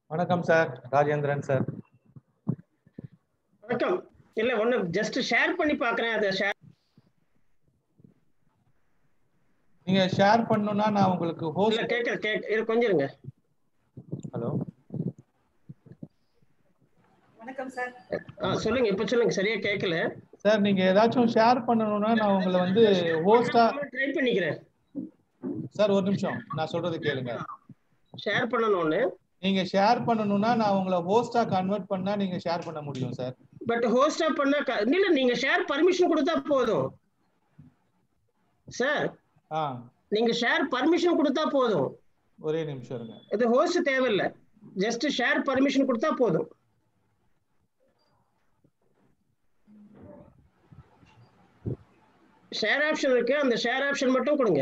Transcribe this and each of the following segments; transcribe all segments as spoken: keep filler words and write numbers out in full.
வணக்கம் sir, Rajendran sir. வணக்கம். இல்ல ஒண்ணு ஜஸ்ட் ஷேர் பண்ணி பார்க்கறேன். அத ஷேர் நீங்க ஷேர் பண்ணனும்னா நான் உங்களுக்கு இல்ல ஹோஸ்ட் கேட்க கேட்க இரு கொஞ்சம் இருங்க. ஹலோ வணக்கம் சார். ஆ சொல்லுங்க, இப்ப சொல்லுங்க. சரியா கேட்கல சார். நீங்க ஏதாச்சும் ஷேர் பண்ணனும்னா நான் உங்களை வந்து ஹோஸ்டா ட்ரை பண்ணிக்கிறேன். சார் ஒரு நிமிஷம், நான் சொல்றது கேளுங்க. ஷேர் பண்ணனும்னு நீங்க ஷேர் பண்ணனும்னா நான் உங்களை ஹோஸ்டா கன்வர்ட் பண்ணா நீங்க ஷேர் பண்ண முடியும் சார். பட் ஹோஸ்டா பண்ணா க- இல்ல நீங்க ஷேர் பர்மிஷன் கொடுத்தா போதும் சார். ஆ நீங்க ஷேர் பர்மிஷன் கொடுத்தா போதும். ஒரே நிமிஷம் இருங்க. இது ஹோஸ்ட் தேவையில்ல, ஜஸ்ட் ஷேர் பர்மிஷன் கொடுத்தா போதும். ஷேர் ஆப்ஷன் இருக்கு, அந்த ஷேர் ஆப்ஷன் மட்டும் கொடுங்க.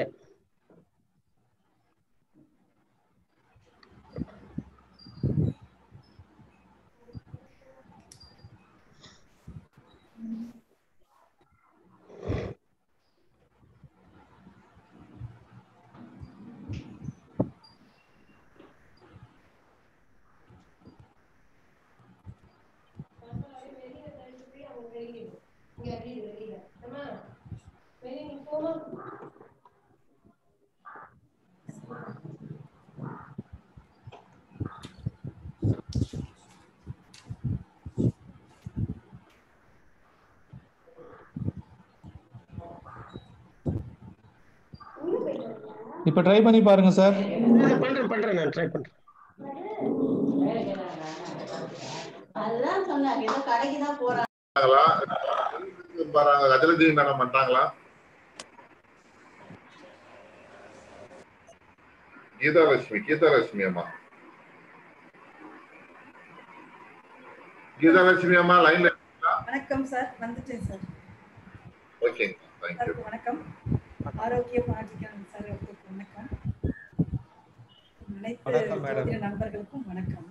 இப்ப ட்ரை பண்ணி பாருங்க சார். பண்றேன் பண்றேன் நான் ட்ரை பண்றேன். அதுதான் சொன்னாங்க, ஏதோ கடைக்கு தான் போறாங்க. கஜலஜி மேடம் பண்றாங்களா? கீதாலட்சுமி கீதாலட்சுமி அம்மா கீதாலட்சுமி அம்மா லைன்ல. வணக்கம் சார், வந்துட்டேன் சார். Okay, thank you. வணக்கம். ஆரோக்கியம் ஆரோக்கியம் சார், வணக்கம். வணக்கம் மேடம். அனைத்து நண்பர்களுக்கும் வணக்கம்.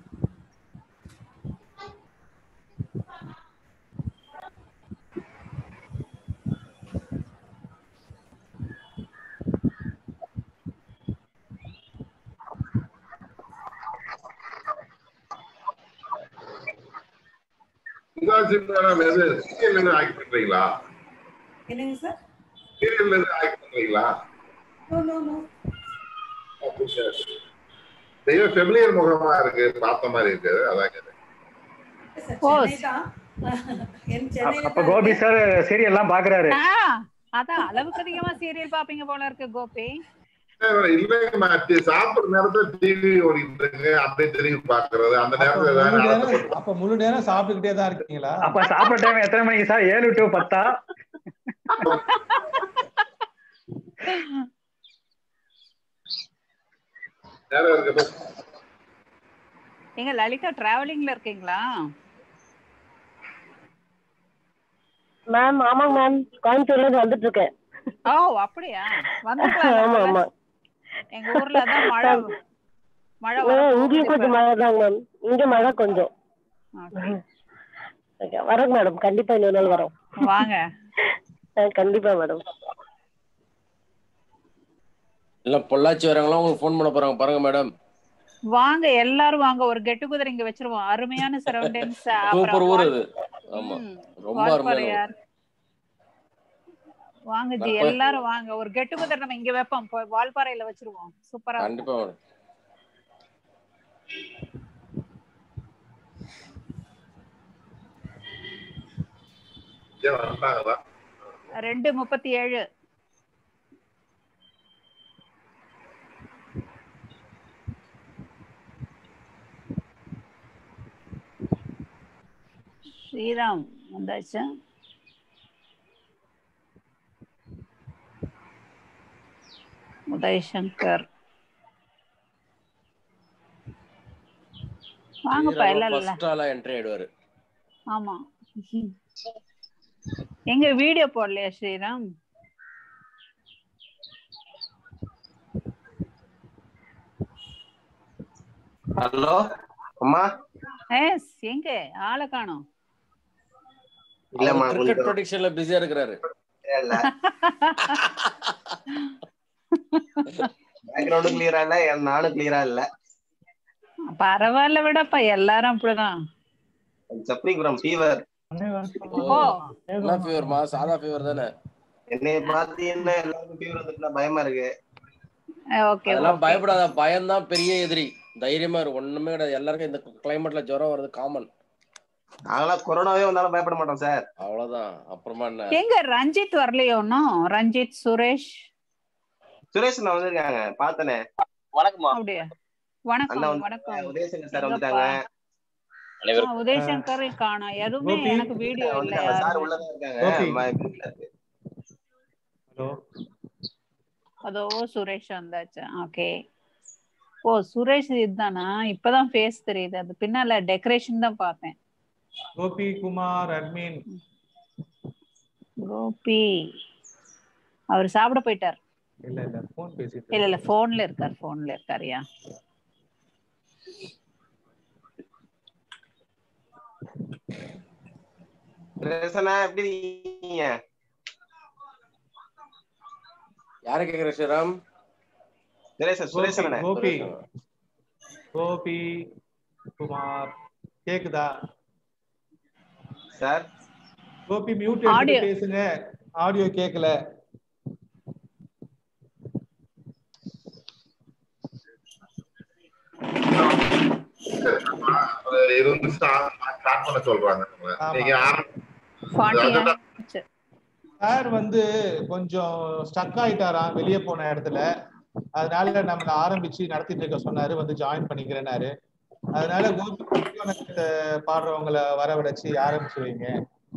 என்னங்க சார்? சீரியல்ல இருந்து ஆக்ட் பண்றீங்களா? No no no. தெய்வ ஃபெமிலியர் முகமா இருக்கு, பார்த்த மாதிரி இருக்கு, அதான் கேட்டேன். அப்ப கோபி சார் சீரியல் எல்லாம் பாக்குறாரு. அதான் அளவுக்கு அதிகமா சீரியல் பாப்பீங்க போல இருக்கு கோபி. இல்லைங்கம்மா, சாப்பிடுற நேரத்துல டிவி ஓடிட்டு இருக்கு, அப்படியே திரும்பி பாக்குறது. அந்த நேரத்துல அப்ப முழு நேரம் சாப்பிட்டுக்கிட்டே தான் இருக்கீங்களா? அப்ப சாப்பிட டைம் எத்தனை மணிக்கு சார்? ஏழு டு பத்தா? எங்க லலிதா டிராவலிங்ல இருக்கீங்களா? மேம் ஆமாங்க மேம், கோயம்புத்தூர்ல இருந்து வந்துட்டு இருக்கேன். ஓ அப்படியா? வந்துக்கலாம். ஆமா ஆமா, எங்க ஊர்ல தான் மழை மழை இங்கேயும் கொஞ்சம் மழை தாங்க மேம். இங்க மழை கொஞ்சம். வரோங்க மேடம், கண்டிப்பா இன்னொரு நாள் வரோம். வாங்க. கண்டிப்பா மேடம். இல்ல பொள்ளாச்சி வரவங்களாம் உங்களுக்கு ஃபோன் பண்ண போறாங்க பாருங்க மேடம். வாங்க எல்லாரும் வாங்க, ஒரு கெட் டுகெதர் இங்க வெச்சிருவோம். அருமையான சரவுண்டிங்ஸ். சூப்பர் ஊர் இது. ஆமா ரொம்ப அருமையான. வாங்க ஜி, எல்லாரும் வாங்க, ஒரு கெட் டுகெதர் நம்ம இங்க வைப்போம், வால்பாறையில வெச்சிருவோம். சூப்பரா கண்டிப்பா மேடம். ரெண்டு முப்பத்தி ஏழு. ஸ்ரீராம் வந்தாச்சா? உதய் சங்கர் வாங்கப்பா. இல்ல இல்ல ஃபர்ஸ்ட் ஆளா என்ட்ரி ஆயிடுவாரு. ஆமா. எங்க வீடியோ போடலையா ஸ்ரீராம்? ஹலோ அம்மா. எஸ், எங்க ஆளை காணோம்? இல்லம்மா, கிரிக்கெட் ப்ரொடிக்ஷன்ல பிஸியா இருக்காரு. இல்ல பேக்ரவுண்ட் கிளியரா இல்ல, நானும் கிளியரா இல்ல. பரவாயில்ல விடப்பா, எல்லாரும் அப்படிதான். Suffering from fever. ஓ என்ன ஃபீவர்மா? சாதா ஃபீவர் தானே? என்னை பார்த்தீங்கன்னா எல்லாருக்கும் ஃபீவர் வந்துட்டுனா பயமா இருக்கு. ஓகே, அதெல்லாம் பயப்படாத, பயம் தான் பெரிய எதிரி. தைரியமா இருக்கு, ஒண்ணுமே கிடையாது. எல்லாருக்கும் இந்த கிளைமேட்ல ஜுரம் வருது காமன். நாங்களாம் கொரோனாவே வந்தாலும் பயப்பட மாட்டோம் சார். அவ்வளவுதான். அப்புறமா என்ன? எங்க ரஞ்சித் வரலையோ இன்னும்? ரஞ்சித், சுரேஷ். சுரேஷ் நான் வந்திருக்காங்க, பார்த்தனே. வணக்கம்மா. அப்படியே வணக்கம் வணக்கம். உதயசங்கர் சார் வந்துட்டாங்க. உதயசங்கர் காணோம், எதுவுமே எனக்கு வீடியோ இல்ல. சார் உள்ளதான் இருக்காங்க. ஹலோ, அதோ சுரேஷ் வந்தாச்சு. ஓகே. ஓ சுரேஷ் இதுதானா? இப்பதான் ஃபேஸ் தெரியுது, அது பின்னால டெக்கரேஷன் தான் பார்த்தேன். கோபி குமார் அட்மின். கோபி அவர் சாப்பிட போயிட்டார். இல்ல இல்ல போன் பேசிட்டு. இல்ல இல்ல போன்ல இருக்கார், போன்ல இருக்காருயா. ரேசனா எப்படி இருக்கீங்க? யாரை கேக்குற ஸ்ரீராம்? சுரேஷ் சுரேஷ் அண்ணா. கோபி கோபி குமார் கேக்குதா சார்? கோபி மியூட் எடுத்து பேசுங்க, ஆடியோ கேக்கல. இருந்து ஸ்டார்ட் பண்ண சொல்றாங்க. சார் வந்து கொஞ்சம் ஸ்டக் ஆயிட்டாராம் வெளியே போன இடத்துல, அதனால நம்மள ஆரம்பிச்சு நடத்திட்டு இருக்க சொன்னாரு, வந்து ஜாயின் பண்ணிக்கிறேன்னாரு. அதனால கோபி பாடுறவங்களை வரவழைச்சு ஆரம்பிச்சு வைங்க.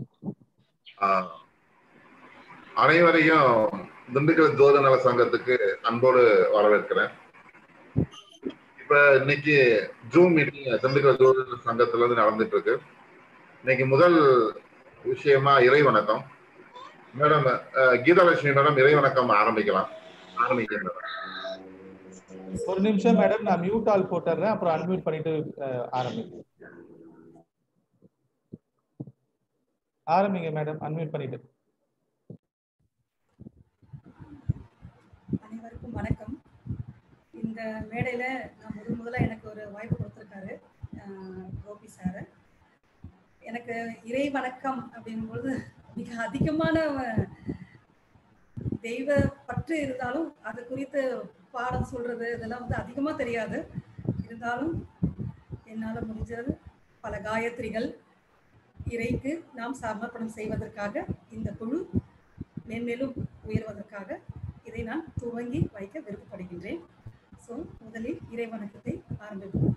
அனைவரையும் திண்டுக்கல் ஜோதி நல சங்கத்துக்கு அன்போடு வரவேற்கிறேன். இப்ப இன்னைக்கு ஜூம் மீட்டிங் திண்டுக்கல் ஜோதி நல சங்கத்துல இருந்து நடந்துட்டு இருக்கு. இன்னைக்கு முதல் விஷயமா இறை வணக்கம். மேடம் கீதாலட்சுமி மேடம், இறை வணக்கம் ஆரம்பிக்கலாம். ஆரம்பிக்கிறேன். ஒரு நிமிஷம் மேடம், நான் மியூட் ஆல் போட்டுறேன், அப்புறம் அன்மியூட் பண்ணிட்டு ஆரம்பிக்கிறேன். ஆரம்பிங்க மேடம், அன்மியூட் பண்ணிட்டு. அனைவருக்கும் வணக்கம். இந்த மேடையில நான் முதல் முதல்ல எனக்கு ஒரு வாய்ப்பு கொடுத்துருக்காரு கோபி சார். எனக்கு இறை வணக்கம் அப்படிங்கும்போது மிக அதிகமான தெய்வ பற்று இருந்தாலும் அது குறித்து பாடம் சொல்றது இதெல்லாம் வந்து அதிகமா தெரியாது. இருந்தாலும் என்னால் முடிஞ்சது பல காயத்ரிகள் இறைக்கு நாம் சமர்ப்பணம் செய்வதற்காக, இந்த குழு மேன்மேலும் உயர்வதற்காக இதை நான் துவங்கி வைக்க விருப்பப்படுகின்றேன். ஸோ முதலில் இறை வணக்கத்தை ஆரம்பிப்போம்.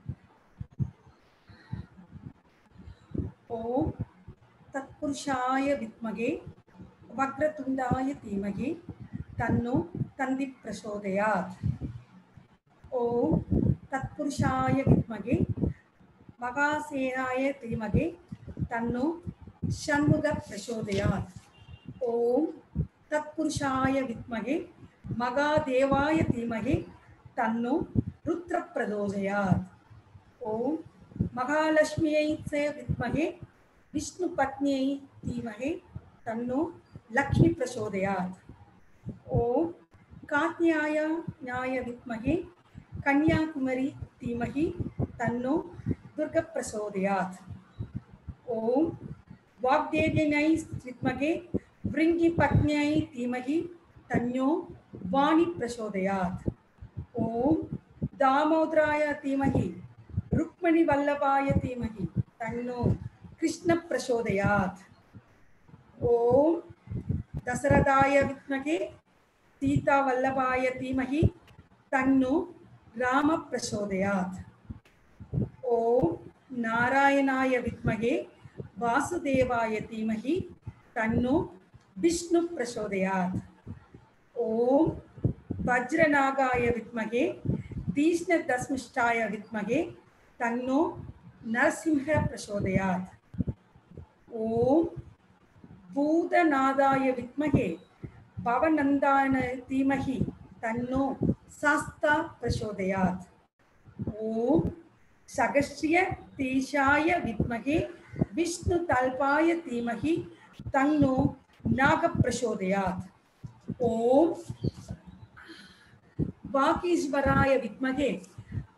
ஓம் தத்புருஷாய வித்மகே வக்ரதுண்டாய தீமகி தன்னோ தந்தி பிரசோதயாத். ஓம் தத்புருஷாய வித்மகே மகாசேனாய தீமகே தன்னோ ஷண்முக பிரசோதயாத். ஓம் தத்புருஷாய வித்மகே மகாதேவாய தீமகே தன்னோ ருத்ர பிரசோதயாத். ஓம் மகாலட்சுமியை சே வித்மகே விஷ்ணு பத்னியை தீமகே தன்னோ லக்ஷ்மி பிரசோதயாத். ஓம் காத்யாயாய வித்மகே கன்யாகுமரி தீமகி தன்னோ துர்க பிரசோதயாத். ஓம் வாக்தேவியை வித்மகே விருங்கி பத்னியை தீமகி தன்னோ வாணி பிரசோதயாத். ஓம் தாமோதராய தீமகி ருக்மணி வல்லபாய தீமகி தன்னோ கிருஷ்ண பிரசோதயாத். ஓம் தசரதாய வித்மகே சீதா வல்லபாய தீமகி தன்னோ ராம பிரசோதயாத். ஓம் நாராயணாய வித்மகே வாசுதேவாய தீமகி தன்னோ விஷ்ணு பிரசோதயாத். ஓம் வஜ்ரநாகாய வித்மகே தீஷ்ணதஸ்மிஷ்டாய வித்மகே தன்னோ நரசிம்ஹ பிரசோதயாத். ஓம் பூதநாதாய வித்மகே பவநந்தாய தீமகி தன்னோ சாஸ்தா பிரசோதயாத். ஓம் சகஸ்ரிய தீஷாய வித்மகே விஷ்ணு தல்பாய தீமகி தன்னோ நாக பிரசோதயாத். ஓம் வாகீஸ்வராய வித்மகே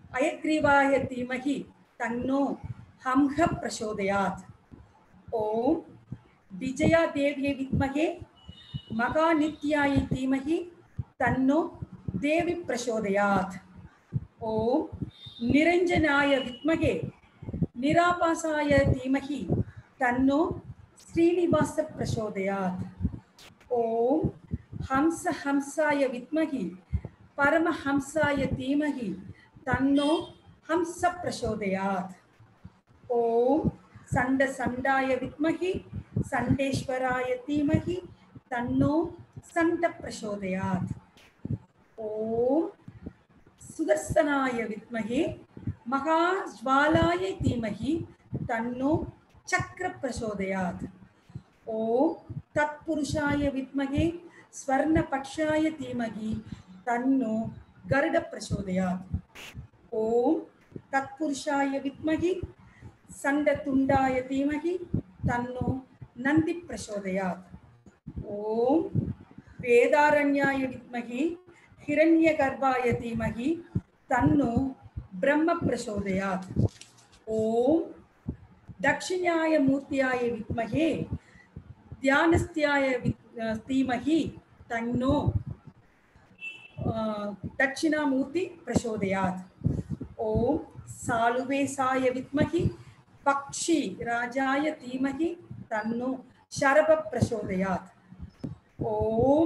अयग्रीवाय धीमहि तन्नो हंह प्रचोदयात्। ओम विजया देव्यै विद्महे महानित्याय धीमहि तन्नो देवी प्रचोदयात्। ओम निरंजनाय विद्महे निराभासाय धीमहि तन्नो श्रीनिवास प्रचोदयात्। ओम हंस हंसाय विद्महे परमहंसाय धीमहि तन्नो हंस प्रचोदयात्। ओम संड संडाय विद्महे संडेश्वराय धीमहि तन्नो संड प्रचोदयात्। ओम सुदर्शनाय विद्महे महाज्वालाय धीमहि तन्नो चक्र प्रचोदयात्। ओम तत्पुरुषाय विद्महे स्वर्णपक्षाय धीमहि तन्नो गरुड प्रचोदयात्। ओम तत्पुरुषाय विद्महे संडतुंडाय धीमहि तन्नो नंदी प्रचोदयात्। ओम वेदारण्याय विद्महे हिरण्यगर्भाय धीमहि तन्नो ब्रह्म प्रचोदयात्। ओम दक्षिणाय मूर्त्याय विद्महे ध्यानस्त्याय धीमहि तन्नो दक्षिणामूर्ति प्रचोदयात्। ओम सालुवेशाय विद्महे पक्षी राजाय धीमहि तन्नो शरभ प्रचोदयात्। ओम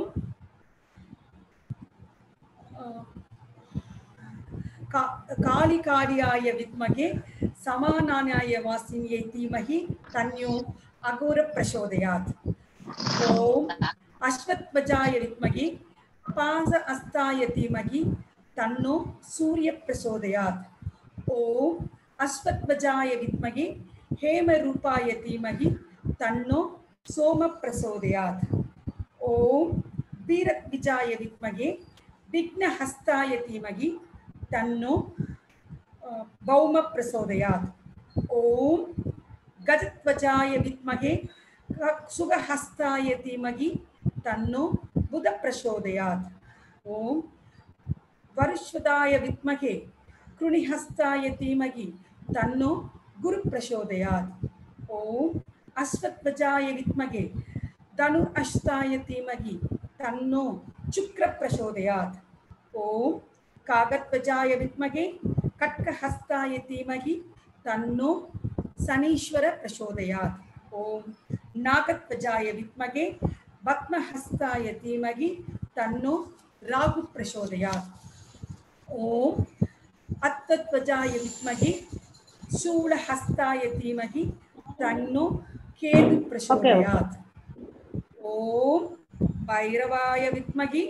का, कालिकार्याय विद्महे समानानाय वासिन्यै धीमहि तन्नो अघोर प्रचोदयात्। ओम अश्वत्थवजाय विद्महे पास अस्ताय धीमहि तन्नो सूर्य प्रचोदयात्। ओम अश्वत्थवजाय विद्महे हेमरूपाय धीमहि तन्नो सोम प्रचोदयात्। ओम वीरद्विजाय विद्महे विघ्नहस्ताय धीमहि तन्नो भौम प्रचोदयात्। ओम गजध्वजाय विद्महे सुगहस्ताय धीमहि तन्नो बुध प्रचोदयात्। ओम वरुष्वदाय विद्महे कृणिहस्ताय धीमहि तन्नो गुरु प्रचोदयात्। ओम अश्वत्थवजाय विद्महे धनुर्हस्ताय धीमहि तन्नो शुक्र प्रचोदयात्। ओम कागध्वजाय विद्महे खड्गहस्ताय धीमहि तन्नो शनीश्वर प्रचोदयात्। ओम नागध्वजाय विद्महे पद्महस्ताय धीमहि तन्नो राहु प्रचोदयात्। ओम अत्तध्वजाय विद्महे शूलहस्ताय धीमहि तन्नो केतु प्रचोदयात्। ओम भैरवाय विद्महे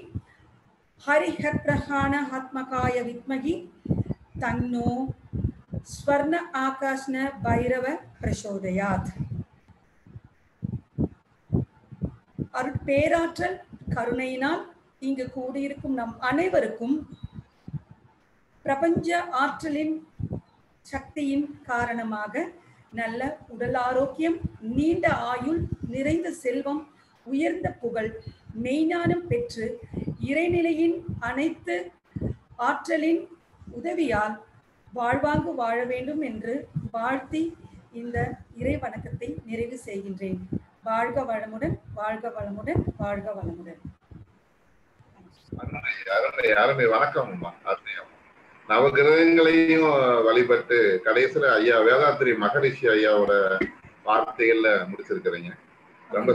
हरिहरप्रहाणात्मकाय विद्महे तन्नो स्वर्ण आकाशन भैरव प्रचोदयात्। அருட்பேராற்றல் கருணையினால் இங்கு கூடியிருக்கும் நம் அனைவருக்கும் பிரபஞ்ச ஆற்றலின் சக்தியின் காரணமாக நல்ல உடல் ஆரோக்கியம், நீண்ட ஆயுள், நிறைந்த செல்வம், உயர்ந்த புகழ், மெய்ஞானம் பெற்று இறைநிலையின் அனைத்து ஆற்றலின் உதவியால் வாழ்வாங்கு வாழ வேண்டும் என்று வாழ்த்தி இந்த இறை வணக்கத்தை நிறைவு செய்கின்றேன். வாழ்க வளமுடன், வாழ்க வளமுடன், வாழ்க வளமுடன். யாருமே வணக்கம். நவகிரகங்களையும் வழிபட்டு கடைசியில ஐயா வேதாத்திரி மகரிஷி ஐயாவோட வார்த்தைகள்ல முடிச்சிருக்கிறீங்க. ரொம்ப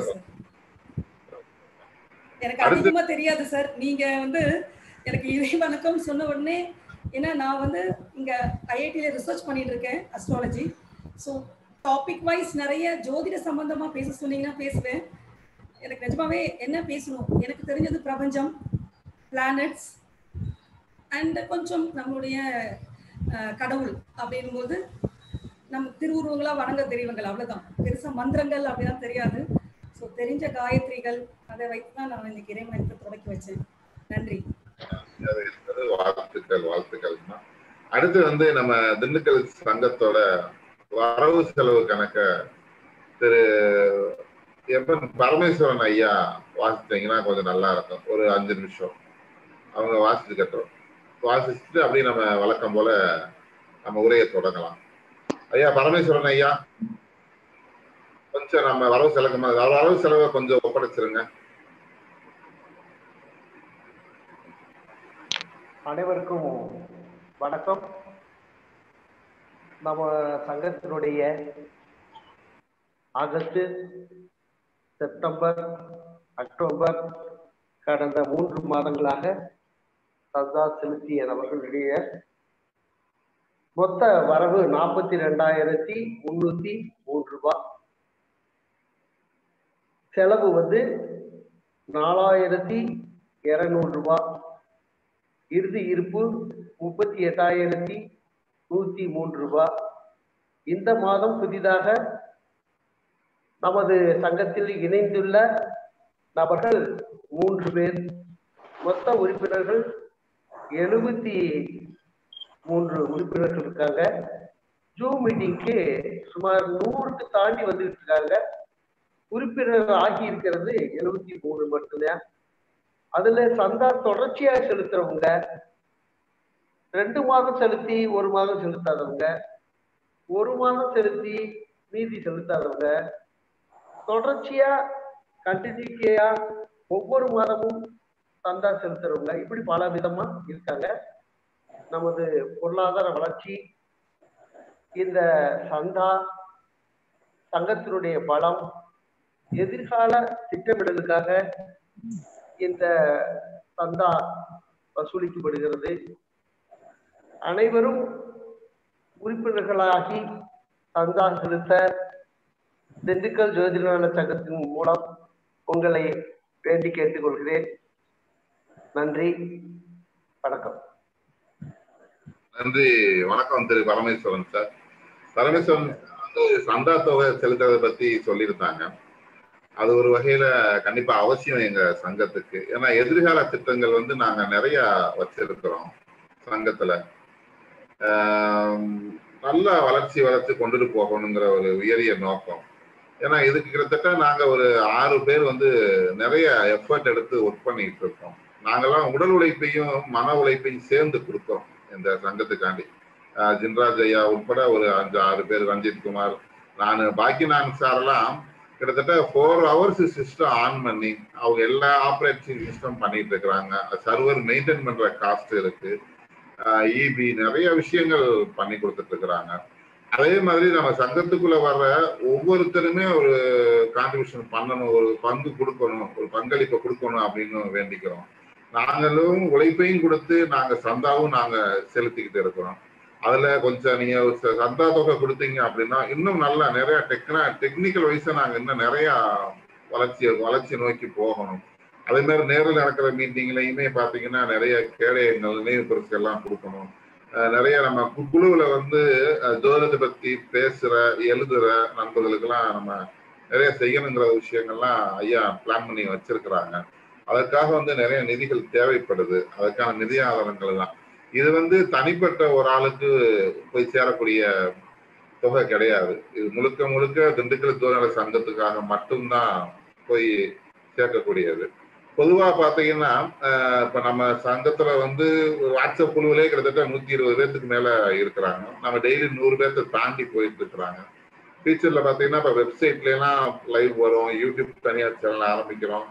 எனக்கு அதிகமா தெரியாது சார். நீங்க வந்து எனக்கு இறை வணக்கம் சொன்ன உடனே, ஏன்னா நான் வந்து இங்க ஐஐடியில ரிசர்ச் பண்ணிட்டு இருக்கேன் அஸ்ட்ராலஜி. ஸோ டாபிக் வைஸ் நிறைய ஜோதிட சம்பந்தமா பேச சொன்னீங்கன்னா பேசுவேன். எனக்கு நிஜமாவே என்ன பேசணும், எனக்கு தெரிஞ்சது பிரபஞ்சம், பிளானட்ஸ் அண்ட் கொஞ்சம் நம்மளுடைய கடவுள் அப்படின்னும் போது நம்ம திருவுருவங்களா வணங்க தெரியவங்கள், அவ்வளவுதான். பெருசா மந்திரங்கள் அப்படிலாம் தெரியாது. ஸோ தெரிஞ்ச காயத்ரிகள் அதை வைத்து தான் நான் இன்னைக்கு இறைவனுக்கு தொடக்கி வச்சேன். நன்றி. வாழ்த்துக்கள் வாழ்த்துக்கள். அடுத்து வந்து நம்ம திண்டுக்கல் சங்கத்தோட வரவு செலவு கணக்க திரு எப்ப பரமேஸ்வரன் ஐயா வாசித்தீங்கன்னா கொஞ்சம் நல்லா இருக்கும். ஒரு அஞ்சு நிமிஷம் அவங்க வாசிச்சு கட்டுறோம். வாசிச்சுட்டு அப்படியே நம்ம வழக்கம் போல நம்ம உரையை தொடங்கலாம். ஐயா பரமேஸ்வரன் ஐயா, கொஞ்சம் நம்ம வரவு செலவு வரவு செலவை கொஞ்சம் ஒப்படைச்சிருங்க. அனைவருக்கும் வணக்கம். நம்ம சங்கத்தினுடைய ஆகஸ்ட், செப்டம்பர், அக்டோபர் கடந்த மூன்று மாதங்களாக சந்தா செலுத்திய நபர்களுடைய மொத்த வரவு நாற்பத்தி ரெண்டாயிரத்தி முன்னூத்தி மூன்று ரூபாய். செலவு வந்து நாலாயிரத்தி இருநூறு ரூபாய். இறுதி இருப்பு முப்பத்தி எட்டாயிரத்தி நூத்தி மூன்று ரூபாய். இந்த மாதம் புதிதாக நமது சங்கத்தில் இணைந்துள்ள நபர்கள் மூன்று பேர். மொத்த உறுப்பினர்கள் எழுபத்தி மூன்று உறுப்பினர்கள் இருக்காங்க. ஜூம் மீட்டிங்க்கு சுமார் நூறுக்கு தாண்டி வந்துட்டு இருக்காங்க. உறுப்பினர் ஆகி இருக்கிறது எழுபத்தி மூணு மட்டும்தான். அதுல சந்தா தொடர்ச்சியா செலுத்துறவங்க, ரெண்டு மாதம் செலுத்தி ஒரு மாதம் செலுத்தாதவங்க, ஒரு மாதம் செலுத்தி மீதி செலுத்தாதவங்க, தொடர்ச்சியா கண்டினியூட்டியா ஒவ்வொரு மாதமும் சந்தா செலுத்துறவங்க, இப்படி பல விதமா இருக்காங்க. நமது பொருளாதார வளர்ச்சி, இந்த சந்தா, சங்கத்தினுடைய பலம், எதிர்கால திட்டமிடலுக்காக இந்த சந்தா வசூலிக்கப்படுகிறது. அனைவரும் உறுப்பினர்களாகி சந்தா செலுத்த திண்டுக்கல் ஜோதிட நல சங்கத்தின் மூலம் உங்களை வேண்டி கேட்டுக்கொள்கிறேன். நன்றி, வணக்கம். நன்றி, வணக்கம் திரு பரமேஸ்வரன் சார். பரமேஸ்வரன் வந்து சந்தா தொகை செலுத்துறதை பத்தி சொல்லியிருந்தாங்க. அது ஒரு வகையில கண்டிப்பா அவசியம் எங்க சங்கத்துக்கு. ஏன்னா எதிர்கால திட்டங்கள் வந்து நாங்க நிறைய வச்சிருக்கிறோம் சங்கத்துல. ஆஹ் நல்ல வளர்ச்சி வளர்ச்சி கொண்டுட்டு போகணுங்கிற ஒரு உயரிய நோக்கம். ஏன்னா இதுக்கு கிட்டத்தட்ட நாங்க ஒரு ஆறு பேர் வந்து நிறைய எஃபர்ட் எடுத்து ஒர்க் பண்ணிட்டு இருக்கோம். நாங்கெல்லாம் உடல் உழைப்பையும் மன உழைப்பையும் சேர்ந்து கொடுக்கிறோம் இந்த சங்கத்துக்காண்டி. ஆஹ் ஜின்ராஜ் ஐயா உட்பட ஒரு அஞ்சு ஆறு பேர், ரஞ்சித் குமார், நான், பாக்கியநாதன் சாரெல்லாம் கிட்டத்தட்ட ஃபோர் ஹவர்ஸ் சிஸ்டம் ஆன் பண்ணி அவங்க எல்லா ஆப்ரேட்டிங் சிஸ்டம் பண்ணிட்டு இருக்கிறாங்க. சர்வர் மெயின்டைன் பண்ற காஸ்ட் இருக்கு, இபி நிறைய விஷயங்கள் பண்ணி கொடுத்துட்டு இருக்கிறாங்க. அதே மாதிரி நம்ம சங்கத்துக்குள்ள வர்ற ஒவ்வொருத்தருமே ஒரு கான்ட்ரிபியூஷன் பண்ணணும், ஒரு பங்கு கொடுக்கணும், ஒரு பங்களிப்பை கொடுக்கணும் அப்படின்னு வேண்டிக்கிறோம். நாங்களும் உழைப்பையும் கொடுத்து நாங்க சந்தாவும் நாங்க செலுத்திக்கிட்டு இருக்கிறோம். அதுல கொஞ்சம் நீங்க சந்தா தொகை கொடுத்தீங்க அப்படின்னா இன்னும் நல்லா நிறைய டெக்னா டெக்னிக்கல் வைஸா நாங்க இன்னும் நிறைய வளர்ச்சி வளர்ச்சி நோக்கி போகணும். அதே மாதிரி நேரில் நடக்கிற மீட்டிங்லையுமே பாத்தீங்கன்னா நிறைய கேடயங்கள், நினைவு பரிசு எல்லாம் கொடுக்கணும். நிறைய நம்ம குழுவுல வந்து ஜோதிடத்தை பத்தி பேசுற எழுதுற நண்பர்களுக்கெல்லாம் நம்ம நிறைய செய்யணுங்கிற விஷயங்கள்லாம் ஐயா பிளான் பண்ணி வச்சிருக்கிறாங்க. அதற்காக வந்து நிறைய நிதிகள் தேவைப்படுது. அதற்கான நிதி ஆதாரங்கள் தான் இது வந்து தனிப்பட்ட ஒரு ஆளுக்கு போய் சேரக்கூடிய தொகை கிடையாது. இது முழுக்க முழுக்க திண்டுக்கல் ஜோதிட சங்கத்துக்காக மட்டும்தான் போய் சேர்க்கக்கூடியது. பொதுவா பாத்தீங்கன்னா இப்ப நம்ம சங்கத்துல வந்து வாட்ஸ்அப் குழுவிலே கிட்டத்தட்ட நூத்தி இருபது பேர்த்துக்கு மேல இருக்கிறாங்க. நம்ம டெய்லி நூறு பேர்த்த தாண்டி போயிட்டு இருக்கிறாங்க. ஃபியூச்சர்ல பாத்தீங்கன்னா இப்ப வெப்சைட்ல எல்லாம் லைவ் வரும், யூடியூப் தனியார் சேனல் ஆரம்பிக்கிறோம்.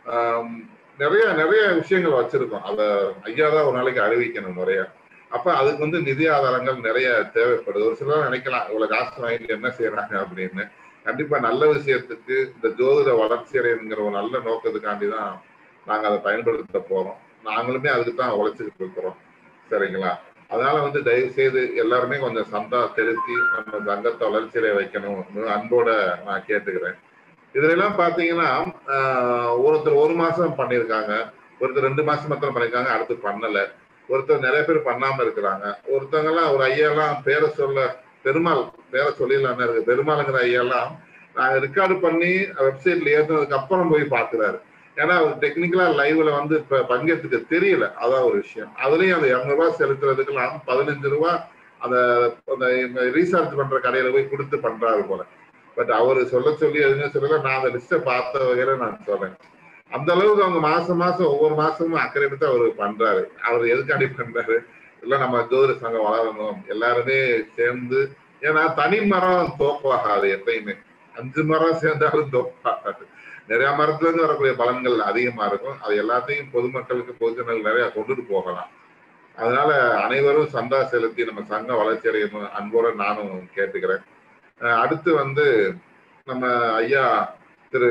நிறைய நிறைய விஷயங்கள் வச்சிருக்கோம். அதை ஐயா தான் ஒரு நாளைக்கு அறிவிக்கணும் நிறைய. அப்ப அதுக்கு வந்து நிதி ஆதாரங்கள் நிறைய தேவைப்படுது. ஒரு சிலர் நினைக்கலாம் இவ்வளவு காசு வாங்கிட்டு என்ன செய்யறாங்க அப்படின்னு. கண்டிப்பா நல்ல விஷயத்துக்கு இந்த ஜோதிட வளர்ச்சி அடையணுங்கிற ஒரு நல்ல நோக்கத்துக்காண்டிதான் நாங்க அதை பயன்படுத்த போறோம். நாங்களுமே அதுக்கு தான் உழைச்சிக்கிட்டு இருக்கிறோம். சரிங்களா? அதனால வந்து தயவு செய்து எல்லாருமே கொஞ்சம் சந்தா செலுத்தி நம்ம சங்கத்தை வளர்ச்சியில வைக்கணும் அன்போட நான் கேட்டுக்கிறேன். இதுல எல்லாம் பாத்தீங்கன்னா ஒருத்தர் ஒரு மாசம் பண்ணிருக்காங்க, ஒருத்தர் ரெண்டு மாசம் மாத்திரம் பண்ணிருக்காங்க, அடுத்து பண்ணல, ஒருத்தர் நிறைய பேர் பண்ணாம இருக்கிறாங்க. ஒருத்தவங்க எல்லாம் ஒரு ஐயா எல்லாம் பேரை சொல்ல பெருமாள் பேரை சொல்லிடலாம் இருக்கு. பெருமாளுங்கிற ஐயா எல்லாம் நாங்க ரெக்கார்டு பண்ணி வெப்சைட்ல ஏறினதுக்கு அப்புறம் போய் பாக்குறாரு. ஏன்னா அவர் டெக்னிக்கலா லைவ்ல வந்து இப்ப பங்கேற்றுக்க தெரியல. அதான் ஒரு விஷயம். அதுலயும் அந்த இருநூறு ரூபாய் செலுத்துறதுக்கெல்லாம் பதினஞ்சு ரூபாய் அந்த ரீசார்ஜ் பண்ற கடையில போய் கொடுத்து பண்றாரு போல. பட் அவரு சொல்ல சொல்லி எதுவுமே சொல்லல. நான் அந்த லிஸ்ட்டை பார்த்த வகையில நான் சொல்றேன். அந்த அளவுக்கு அவங்க மாசம் மாசம் ஒவ்வொரு மாசமும் அக்கறை எடுத்து அவர் பண்றாரு. அவர் எதுக்காண்டி பண்றாரு? இல்ல நம்ம ஜோதிட சங்கம் வளரணும், எல்லாருமே சேர்ந்து. ஏன்னா தனி மரம் தோப்பாகாது எப்பயுமே, அஞ்சு மரம் சேர்ந்தாலும் தோப்பாகாது. நிறைய மரத்துல இருந்து வரக்கூடிய பலன்கள் அதிகமா இருக்கும். அது எல்லாத்தையும் பொதுமக்களுக்கு பொதுஜனங்கள் நிறைய கொண்டுட்டு போகலாம். அதனால அனைவரும் சந்தா செலுத்தி நம்ம சங்கம் வளர்ச்சி அடையணும் அன்போட நானும் கேட்டுக்கிறேன். அடுத்து வந்து நம்ம ஐயா திரு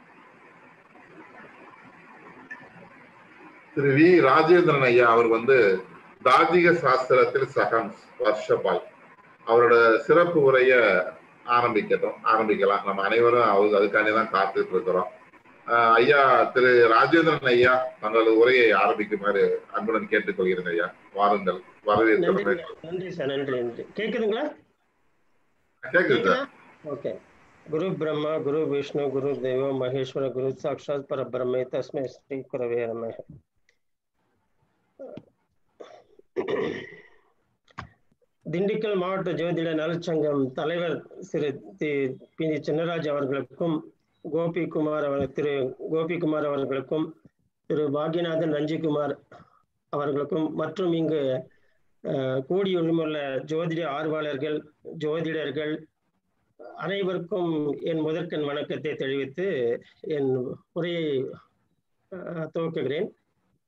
திரு வி ராஜேந்திரன் ஐயா அவர் வந்து தார்மீக சாஸ்திரத்தில் சகம் வருஷபால் அவரோட சிறப்பு உரைய ஆரம்பிக்கட்டும் ஆரம்பிக்கலாம். நம்ம அனைவரும் அவருக்கு அதுக்காண்டிதான் காத்துட்டு இருக்கிறோம். ஐயா திரு ராஜேந்திரன் ஐயா தங்களது உரையை ஆரம்பிக்குமாறு அன்புடன் கேட்டுக்கொள்கிறேன் ஐயா. வாருங்கள். வரவேற்கிறேன். நன்றி சார். நன்றி நன்றி. கேக்குதுங்களா? கேக்குது சார். ஓகே. குரு பிரம்மா குரு விஷ்ணு குரு தேவோ மகேஸ்வர குரு சாட்சாத் பரபிரம்மே தஸ்மை ஸ்ரீ குரவே நமः. திண்டுக்கல் மாவட்ட ஜோதிட நலச்சங்கம் தலைவர் திரு பி சின்னராஜ் அவர்களுக்கும் கோபிகுமார் அவர் திரு கோபிகுமார் அவர்களுக்கும் திரு பாக்யநாதன் ரஞ்சிகுமார் அவர்களுக்கும் மற்றும் இங்கு கூடியுள்ள ஜோதிட ஆர்வலர்கள் ஜோதிடர்கள் அனைவருக்கும் என் முதற்கண் வணக்கத்தை தெரிவித்து என் உரையை துவக்குகிறேன்.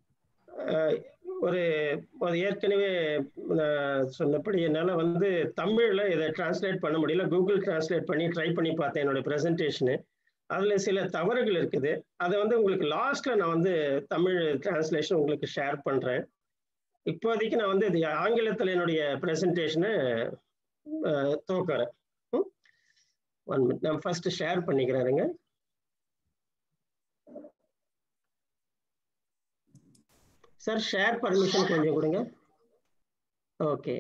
ஒரு ஏற்கனவே சொன்னபடி என்னால் வந்து தமிழில் இதை டிரான்ஸ்லேட் பண்ண முடியல. கூகுள் டிரான்ஸ்லேட் பண்ணி ட்ரை பண்ணி பார்த்தேன் என்னோட ப்ரெசன்டேஷனு. அதில் சில தவறுகள் இருக்குது. அதை வந்து உங்களுக்கு லாஸ்ட்டில் நான் வந்து தமிழ் டிரான்ஸ்லேஷன் உங்களுக்கு ஷேர் பண்ணுறேன். இப்போதைக்கு நான் வந்து இது ஆங்கிலத்தில் என்னுடைய ப்ரெசன்டேஷனை துவக்கிறேன். ஒன் மினிட் நான் ஃபர்ஸ்ட் ஷேர் பண்ணிக்கிறேங்க. சார் ஷேர் பர்மிஷன் கொஞ்சம் கொடுங்க. ஓகே.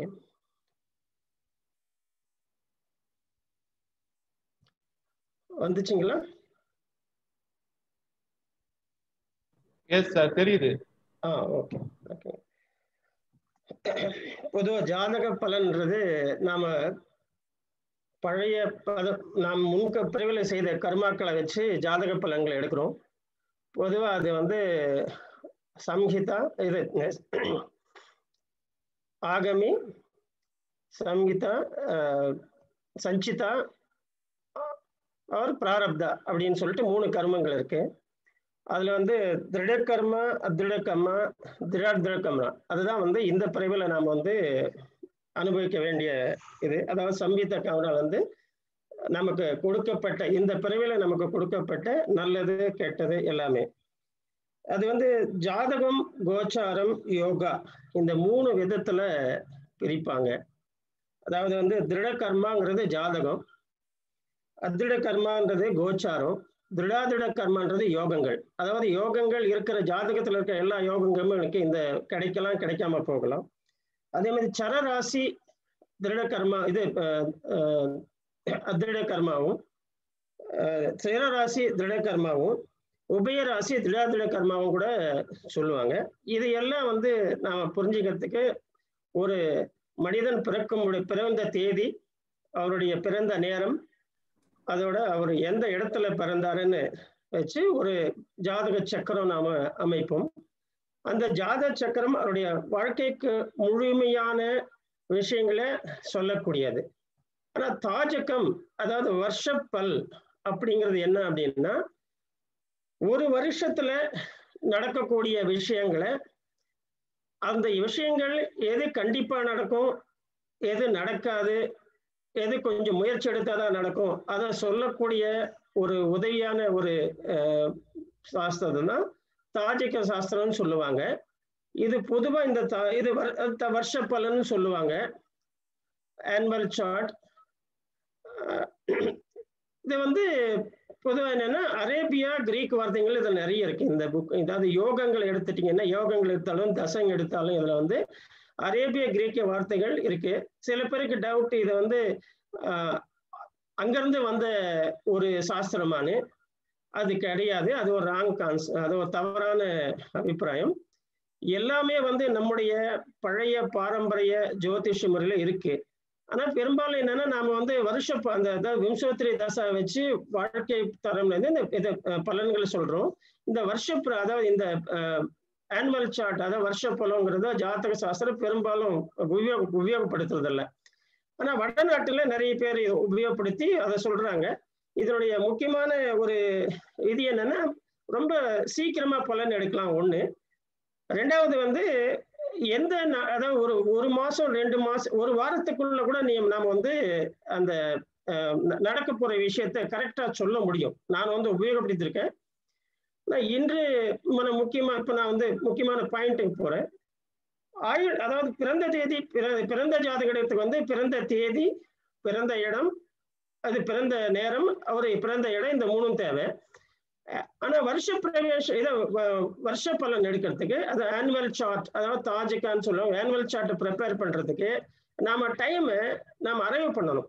வந்துச்சுங்களா? எஸ் சார் தெரியுது. ஆ ஓகே ஓகே. பொதுவாக ஜாதக பலன்றது நாம பழைய நாம் முன்க பிரிவில் செய்த கர்மாக்களை வச்சு ஜாதக பலன்களை எடுக்கிறோம். பொதுவாக அது வந்து சம்ஹிதா இது ஆகமி சம்ஹிதா சஞ்சிதா ஆர் பிராரப்தா அப்படின்னு சொல்லிட்டு மூணு கர்மங்கள் இருக்கு. அதுல வந்து திருட கர்மா அதிருட கர்மா திராதிருட கர்மா அதுதான் வந்து இந்த பிரிவில் நாம் வந்து அனுபவிக்க வேண்டிய இது. அதாவது சம்ஹிதா கர்மா வந்து நமக்கு கொடுக்கப்பட்ட இந்த பிரிவில் நமக்கு கொடுக்கப்பட்ட நல்லது கெட்டது எல்லாமே. அது வந்து ஜாதகம் கோச்சாரம் யோகா இந்த மூணு விதத்துல பிரிப்பாங்க. அதாவது வந்து திருட கர்மாங்கிறது ஜாதகம், அதிருட கர்மான்றது கோச்சாரம், திருடாதிருட கர்மான்றது யோகங்கள். அதாவது யோகங்கள் இருக்கிற ஜாதகத்துல இருக்க எல்லா யோகங்களும் எனக்கு இந்த கிடைக்கலாம் கிடைக்காம போகலாம். அதே மாதிரி சரராசி திருட கர்மா இது அதிருட கர்மாவும் சேரராசி திருட கர்மாவும் உபயராசி திடாதிட கர்மாவும் கூட சொல்லுவாங்க. இது எல்லாம் வந்து நாம புரிஞ்சுக்கிறதுக்கு ஒரு மனிதன் பிறக்கும் பிறந்த தேதி, அவருடைய பிறந்த நேரம், அதோட அவர் எந்த இடத்துல பிறந்தாருன்னு வச்சு ஒரு ஜாதக சக்கரம் நாம அமைப்போம். அந்த ஜாதக சக்கரம் அவருடைய வாழ்க்கைக்கு முழுமையான விஷயங்களை சொல்லக்கூடியது. ஆனா தாஜகம் அதாவது வருஷப்பல் அப்படிங்கிறது என்ன அப்படின்னா ஒரு வருஷத்துல நடக்கக்கூடிய விஷயங்களை அந்த விஷயங்கள் எது கண்டிப்பா நடக்கும் எது நடக்காது எது கொஞ்சம் முயற்சி எடுத்தாதான் நடக்கும் அதை சொல்லக்கூடிய ஒரு உதவியான ஒரு சாஸ்திரம் தான் தாஜிக சாஸ்திரம்னு சொல்லுவாங்க. இது பொதுவா இந்த இது வருஷ பலன்னு சொல்லுவாங்க, ஆனுவல் சார்ட். இது வந்து பொதுவாக என்னன்னா அரேபியா கிரீக் வார்த்தைகள் இதுல நிறைய இருக்கு இந்த புக். அதாவது யோகங்களை எடுத்துட்டீங்கன்னா யோகங்கள் எடுத்தாலும் தசங்க எடுத்தாலும் இதுல வந்து அரேபிய கிரீக்க வார்த்தைகள் இருக்கு. சில பேருக்கு டவுட் இது வந்து ஆஹ் அங்கிருந்து வந்த ஒரு சாஸ்திரமானு. அது கிடையாது, அது ஒரு ராங் கான்ஸ் அது ஒரு தவறான அபிப்பிராயம். எல்லாமே வந்து நம்முடைய பழைய பாரம்பரிய ஜோதிஷ முறையில இருக்கு. ஆனா பெரும்பாலும் என்னன்னா நாம வந்து வருஷ அந்த விம்சோத்திரி தசா வச்சு வாழ்க்கை தரம்ல இருந்து இந்த இதை பலன்களை சொல்றோம். இந்த வருஷ அதாவது இந்த ஆனுவல் சார்ட் அதாவது வருஷ பலங்கிறத ஜாதக சாஸ்திரம் பெரும்பாலும் உபயோக உபயோகப்படுத்துறது இல்லை. ஆனா வடநாட்டுல நிறைய பேர் உபயோகப்படுத்தி அதை சொல்றாங்க. இதனுடைய முக்கியமான ஒரு இது என்னன்னா ரொம்ப சீக்கிரமா பலன் எடுக்கலாம் ஒண்ணு. ரெண்டாவது வந்து எந்த அதாவது ஒரு ஒரு மாசம் ரெண்டு மாசம் ஒரு வாரத்துக்குள்ள கூட நீ நாம வந்து அந்த நடக்க போற விஷயத்த கரெக்டா சொல்ல முடியும். நான் வந்து உபயோகப்படுத்திருக்கேன். இன்று முக்கியமா இப்ப நான் வந்து முக்கியமான பாயிண்ட்டுக்கு போறேன். ஆயுள் அதாவது பிறந்த தேதி பிறந்த ஜாதகத்துக்கு வந்து பிறந்த தேதி, பிறந்த இடம், அது பிறந்த நேரம், அவரு பிறந்த இடம், இந்த மூணும் தேவை. ஆனா வருஷ பிரவேச இதை வருஷ பலன் எடுக்கிறதுக்கு அது ஆனுவல் சார்ட் அதாவது தாஜிகான்னு சொல்லுவாங்க. ஆனுவல் சார்ட்டை ப்ரிப்பேர் பண்றதுக்கு நாம டைம் நாம அரைவ் பண்ணணும்.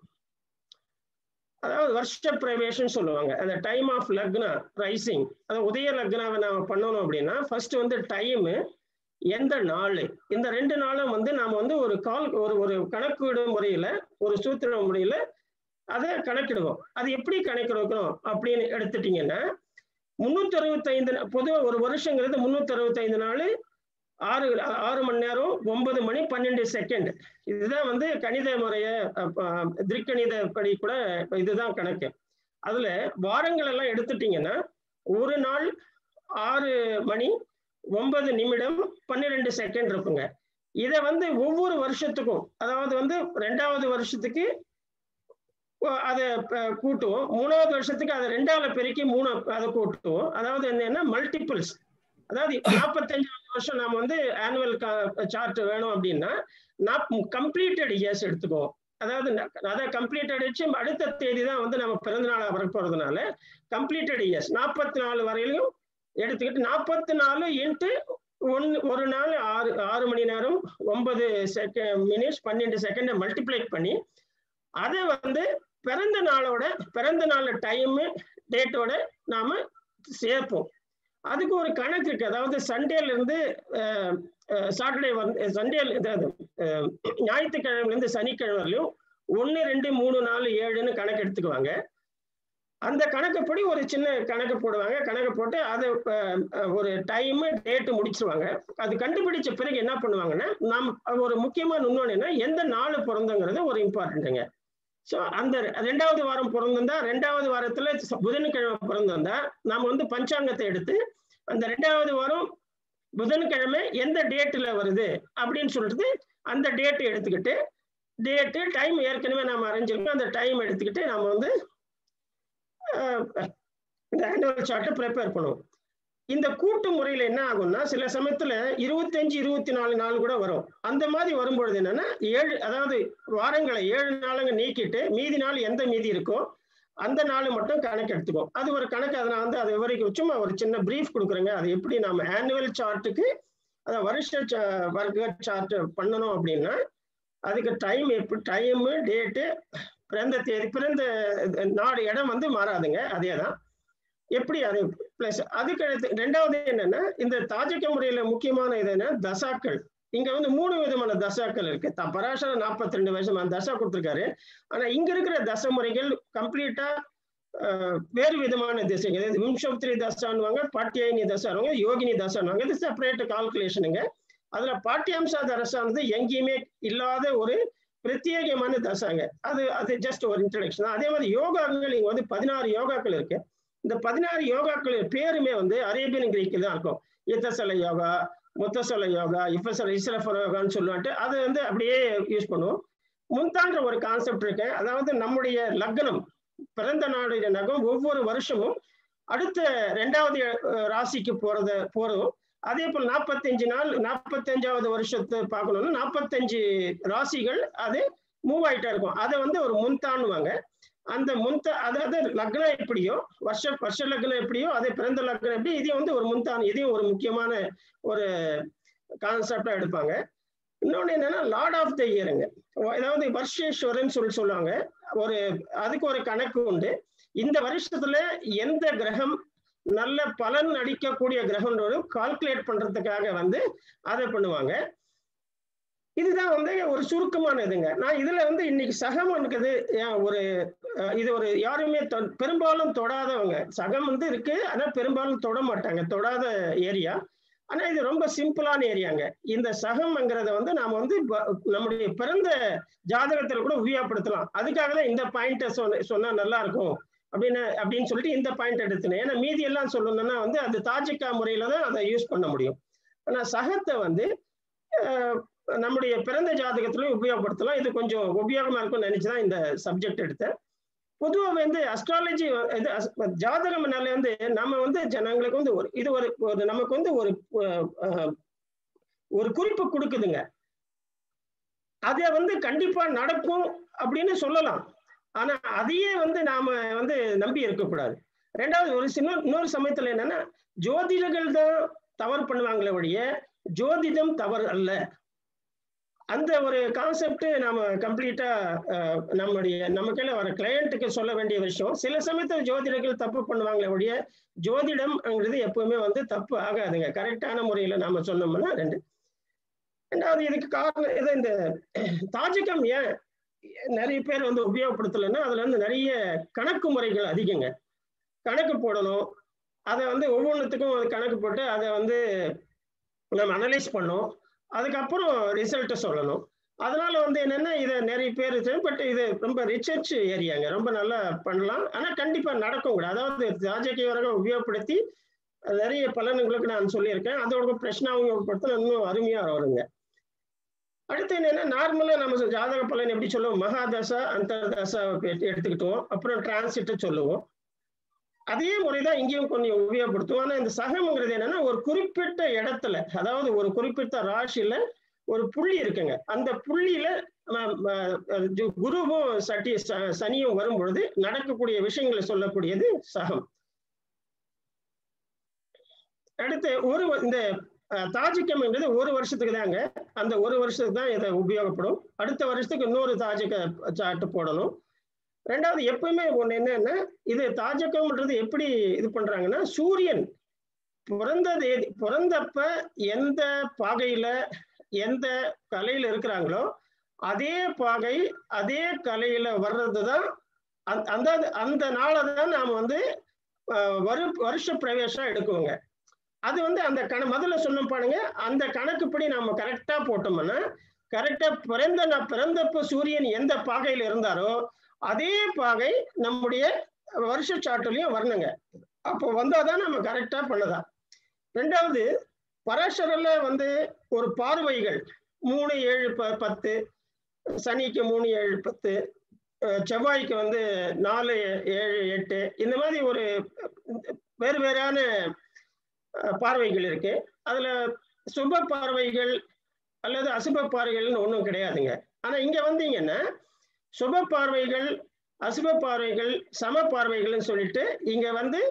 அதாவது வருஷ பிரவேசம் சொல்லுவாங்க. அந்த டைம் ஆஃப் லக்னா ரைசிங் அதாவது உதய லக்னாவை நாம பண்ணணும் அப்படின்னா ஃபர்ஸ்ட் வந்து டைமு, எந்த நாள், இந்த ரெண்டு நாளும் வந்து நாம வந்து ஒரு கால் ஒரு ஒரு கணக்கீடு முறையில ஒரு சூத்திர முறையில அதை கணக்கிடுவோம். அது எப்படி கணக்கெடுக்கணும் அப்படின்னு எடுத்துட்டீங்கன்னா முன்னூத்தி அறுபத்தி ஐந்து பொதுவாக ஒரு வருஷங்கிறது முன்னூத்தி அறுபத்தி ஐந்து நாள் ஆறு ஆறு மணி நேரம் ஒன்பது மணி பன்னெண்டு செகண்ட். இதுதான் வந்து கணித முறைய திருக்கணித படி கூட இதுதான் கணக்கு. அதுல வாரங்கள் எல்லாம் எடுத்துட்டீங்கன்னா ஒரு நாள் ஆறு மணி ஒன்பது நிமிடம் பன்னிரெண்டு செகண்ட் இருக்குங்க. இதை வந்து ஒவ்வொரு வருஷத்துக்கும் அதாவது வந்து ரெண்டாவது வருஷத்துக்கு அதை கூட்டுவோம், மூணாவது வருஷத்துக்கு அதை ரெண்டாவது பெருக்கி மூணு அதை கூட்டுவோம். அதாவது என்னன்னா மல்டிபிள்ஸ். அதாவது நாற்பத்தஞ்சாவது வருஷம் நாம வந்து ஆனுவல் சார்ட் வேணும் அப்படின்னா கம்ப்ளீட்டட் இயர்ஸ் எடுத்துக்குவோம். அதாவது அதை கம்ப்ளீட்டட் வச்சு அடுத்த தேதி தான் வந்து நம்ம பிறந்த நாளாக வர போறதுனால கம்ப்ளீட்டட் இயர்ஸ் நாற்பத்தி நாலு வரையிலும் எடுத்துக்கிட்டு நாற்பத்தி நாலு இன்ட்டு ஒன்று ஒரு நாள் ஆறு ஆறு மணி நேரம் ஒன்பது செகண்ட் மினிட்ஸ் பன்னெண்டு செகண்டை மல்டிப்ளை பண்ணி அதை வந்து பிறந்த நாளோட பிறந்த நாள் டைமு டேட்டோட நாம சேர்ப்போம். அதுக்கு ஒரு கணக்கு இருக்கு. அதாவது சண்டேல இருந்து சாட்டர்டே வந்து சண்டே ஞாயிற்றுக்கிழமைல இருந்து சனிக்கிழமை வரலையும் ஒன்று ரெண்டு மூணு நாலு ஏழுன்னு கணக்கு எடுத்துக்குவாங்க. அந்த கணக்குப்படி ஒரு சின்ன கணக்கு போடுவாங்க. கணக்கு போட்டு அதை ஒரு டைமு டேட்டு முடிச்சிருவாங்க. அது கண்டுபிடிச்ச பிறகு என்ன பண்ணுவாங்கன்னா நாம் ஒரு முக்கியமான இன்னொன்று என்ன எந்த நாள் பிறந்தங்கிறது ஒரு இம்பார்ட்டன்ட்டுங்க. ஸோ அந்த ரெண்டாவது வாரம் பிறந்திருந்தா ரெண்டாவது வாரத்துல புதன்கிழமை பிறந்திருந்தா நாம வந்து பஞ்சாங்கத்தை எடுத்து அந்த ரெண்டாவது வாரம் புதன்கிழமை எந்த டேட்டில் வருது அப்படின்னு சொல்லிட்டு அந்த டேட்டு எடுத்துக்கிட்டு டேட்டு டைம் ஏற்கனவே நம்ம அறிஞ்சிருக்கோம். அந்த டைம் எடுத்துக்கிட்டு நம்ம வந்து இந்த ஆனுவல் சார்ட்டை ப்ரிப்பேர் பண்ணுவோம். இந்த கூட்டு முறையில் என்ன ஆகும்னா சில சமயத்துல இருபத்தஞ்சு இருபத்தி நாலு நாள் கூட வரும். அந்த மாதிரி வரும்பொழுது என்னன்னா ஏழு அதாவது வாரங்களை ஏழு நாளுங்க நீக்கிட்டு மீதி நாள் எந்த மீதி இருக்கோ அந்த நாள் மட்டும் கணக்கு எடுத்துக்கும். அது ஒரு கணக்கு. அதை நான் வந்து அதை விவரிக்க சும்மா ஒரு சின்ன பிரீஃப் கொடுக்குறேங்க. அது எப்படி நம்ம ஆனுவல் சார்ட்டுக்கு அதை வருஷ வர்க்க சார்ட் பண்ணணும் அப்படின்னா அதுக்கு டைம் எப்படி டைமு டேட்டு பிறந்த தேதி பிறந்த நாடு இடம் வந்து மாறாதுங்க. அதே தான் எப்படி அது பிளஸ் அதுக்கு அடுத்து ரெண்டாவது என்னன்னா இந்த தாஜிக முறையில முக்கியமான இது என்ன தசாக்கள். இங்க வந்து மூணு விதமான தசாக்கள் இருக்கு. பராசர நாற்பத்தி ரெண்டு வருஷம் அந்த தசா கொடுத்துருக்காரு. ஆனா இங்க இருக்கிற தசை முறைகள் கம்ப்ளீட்டா வேறு விதமான திசைகள். விம்சோத்திரி தசான்வாங்க, பாட்டியாயினி தசானுவாங்க, யோகினி தசான்வாங்க. இது செப்பரேட் கால்குலேஷனுங்க. அதுல பாட்டியாம்சா தசானது எங்கேயுமே இல்லாத ஒரு பிரத்யேகமான தசாங்க. அது அது ஜஸ்ட் ஒரு இன்ட்ரடக்ஷன் தான். அதே மாதிரி யோகாக்கள் இங்க வந்து பதினாறு யோகாக்கள் இருக்கு. இந்த பதினாறு யோகாக்கள் பேருமே வந்து அரேபியன் கிரீக்கில் தான் இருக்கும். இத்தசல யோகா, முத்தசல யோகா, இஃபசல இஸ்ரஃப யோகான்னு சொல்லுவாட்டு அதை வந்து அப்படியே யூஸ் பண்ணுவோம். முன்தான்ற ஒரு கான்செப்ட் இருக்கு. அதாவது நம்முடைய லக்னம் பிறந்த நாளுடைய நகம் ஒவ்வொரு வருஷமும் அடுத்த ரெண்டாவது ராசிக்கு போறத போறோம். அதே போல் நாற்பத்தஞ்சு நாள் நாற்பத்தஞ்சாவது வருஷத்தை பார்க்கணும்னா நாற்பத்தஞ்சு ராசிகள் அது மூவ் ஆயிட்டா இருக்கும். அதை வந்து ஒரு முன்தான்னுவாங்க. அந்த முன்த அதாவது லக்னம் எப்படியோ வருஷ வருஷ லக்னம் எப்படியோ அதே பிறந்த லக்னம் எப்படி இதையும் வந்து ஒரு முன்தான் இதையும் ஒரு முக்கியமான ஒரு கான்செப்டா எடுப்பாங்க. இன்னொன்று என்னன்னா லார்ட் ஆஃப் த இயருங்க. அதாவது வருஷேஸ்வரன் சொல்லி சொல்லுவாங்க. ஒரு அதுக்கு ஒரு கணக்கு உண்டு. இந்த வருஷத்துல எந்த கிரகம் நல்ல பலன் அளிக்கக்கூடிய கிரகங்களோடு கால்குலேட் பண்றதுக்காக வந்து அதை பண்ணுவாங்க. இதுதான் வந்து ஒரு சுருக்கமான இதுங்க. நான் இதுல வந்து இன்னைக்கு சகம் இருக்குது ஒரு இது ஒரு யாருமே பெரும்பாலும் தொடாதவங்க. சகம் வந்து இருக்கு, ஆனா பெரும்பாலும் தொட மாட்டாங்க, தொடாத ஏரியா. ஆனா இது ரொம்ப சிம்பிளான ஏரியாங்க. இந்த சகம்ங்கிறத வந்து நாம வந்து நம்முடைய பிறந்த ஜாதகத்துல கூட உபயோகப்படுத்தலாம். அதுக்காக தான் இந்த பாயிண்ட சொன்ன சொன்னா நல்லா இருக்கும் அப்படின்னு அப்படின்னு சொல்லிட்டு இந்த பாயிண்ட் எடுத்துனேன். ஏன்னா மீதி எல்லாம் சொல்லணும்னா வந்து அது தாஜிக்கா முறையில தான் அதை யூஸ் பண்ண முடியும். ஆனா சகத்தை வந்து நம்முடைய பிறந்த ஜாதகத்திலையும் உபயோகப்படுத்தலாம். இது கொஞ்சம் உபயோகமா இருக்கும்னு நினைச்சுதான் இந்த சப்ஜெக்ட் எடுத்தேன். பொதுவாக வந்து அஸ்ட்ராலஜி இது ஜாதகம்னால வந்து நம்ம வந்து ஜனங்களுக்கு வந்து ஒரு இது ஒரு நமக்கு வந்து ஒரு ஒரு குறிப்பு கொடுக்குதுங்க. அதை வந்து கண்டிப்பா நடக்கும் அப்படின்னு சொல்லலாம். ஆனா அதையே வந்து நாம வந்து நம்பி இருக்கக்கூடாது. ரெண்டாவது ஒரு சின்ன இன்னொரு சமயத்துல என்னன்னா ஜோதிடர்கள் தான் தவறு பண்ணுவாங்களே ஒழிய ஜோதிடம் தவறு அல்ல. அந்த ஒரு கான்செப்ட் நம்ம கம்ப்ளீட்டா நம்முடைய நம்ம கையில வர கிளையண்ட்டுக்கு சொல்ல வேண்டிய விஷயம். சில சமயத்தில் ஜோதிடர்கள் தப்பு பண்ணுவாங்களே ஒழிய ஜோதிடம்ங்கிறது எப்பவுமே வந்து தப்பு ஆகாதுங்க, கரெக்டான முறையில நாம சொன்னோம்னா. ரெண்டு ரெண்டாவது இதுக்கு காரணம் இது இந்த தாஜிகம் ஏன் நிறைய பேர் வந்து உபயோகப்படுத்தலைன்னா அதுல வந்து நிறைய கணக்கு முறைகள் அதிகங்க. கணக்கு போடணும், அதை வந்து ஒவ்வொன்றுத்துக்கும் கணக்கு போட்டு அதை வந்து நம்ம அனலைஸ் பண்ணோம், அதுக்கப்புறம் ரிசல்ட்டை சொல்லணும். அதனால வந்து என்னன்னா இதை நிறைய பேர் பட் இது ரொம்ப ரிசர்ச் ஏரியாங்க, ரொம்ப நல்லா பண்ணலாம். ஆனால் கண்டிப்பா நடக்கும் கூட. அதாவது ராஜகீயவர்கள் உபயோகப்படுத்தி நிறைய பலன்களுக்கு நான் சொல்லியிருக்கேன். அதோட பிரச்சனாவும் படுத்த இன்னும் அருமையா வருங்க. அடுத்து என்னன்னா நார்மலா நம்ம ஜாதக பலன் எப்படி சொல்லுவோம், மகாதசா அந்தர்தசா எடுத்துக்கிட்டோம், அப்புறம் டிரான்சிட்ட சொல்லுவோம். அதே முறைதான் இங்கேயும் கொஞ்சம் உபயோகப்படுத்துவோம். ஆனா இந்த சகம்ங்கிறது என்னன்னா ஒரு குறிப்பிட்ட இடத்துல, அதாவது ஒரு குறிப்பிட்ட ராசியில ஒரு புள்ளி இருக்குங்க. அந்த புள்ளியில குருவும் சட்டி சனியும் வரும் பொழுது நடக்கக்கூடிய விஷயங்களை சொல்லக்கூடியது சகம். அடுத்து ஒரு இந்த தாஜிக்கம் என்பது ஒரு வருஷத்துக்கு தாங்க. அந்த ஒரு வருஷத்துக்கு தான் இதை உபயோகப்படும். அடுத்த வருஷத்துக்கு இன்னொரு தாஜிக்க சாட்டு போடணும். ரெண்டாவது எப்பவுமே ஒண்ணு என்னன்னா இது தாஜகம்ன்றது எப்படி இது பண்றாங்கன்னா சூரியன் பிறந்தது பிறந்தப்ப எந்த பாகையில எந்த கலையில இருக்கிறாங்களோ அதே பாகை அதே கலையில வர்றதுதான் அந்த அந்த நாளை தான் நாம வந்து வரு வருஷ பிரவேசம் எடுக்குவோங்க. அது வந்து அந்த கண முதல்ல சொன்ன பாருங்க, அந்த கணக்குப்படி நாம கரெக்டா போட்டோம்னா கரெக்டா பிறந்த பிறந்தப்ப சூரியன் எந்த பாகையில இருந்தாரோ அதே பாகை நம்முடைய வருஷ சாட்டுலையும் வரணுங்க. அப்போ வந்தாதான் நம்ம கரெக்டா பண்ணதான். ரெண்டாவது பராசரல வந்து ஒரு பார்வைகள் மூணு ஏழு ப பத்து சனிக்கு மூணு ஏழு பத்து செவ்வாய்க்கு வந்து நாலு ஏழு எட்டு இந்த மாதிரி ஒரு வேறு வேறான பார்வைகள் இருக்கு. அதுல சுப பார்வைகள் அல்லது அசுப பார்வைகள்னு ஒன்றும் கிடையாதுங்க. ஆனா இங்க வந்தீங்கன்னா சுப பார்வைகள் அசுப பார்வைகள் சம பார்வைகள்னு சொல்லிட்டு இங்க வந்து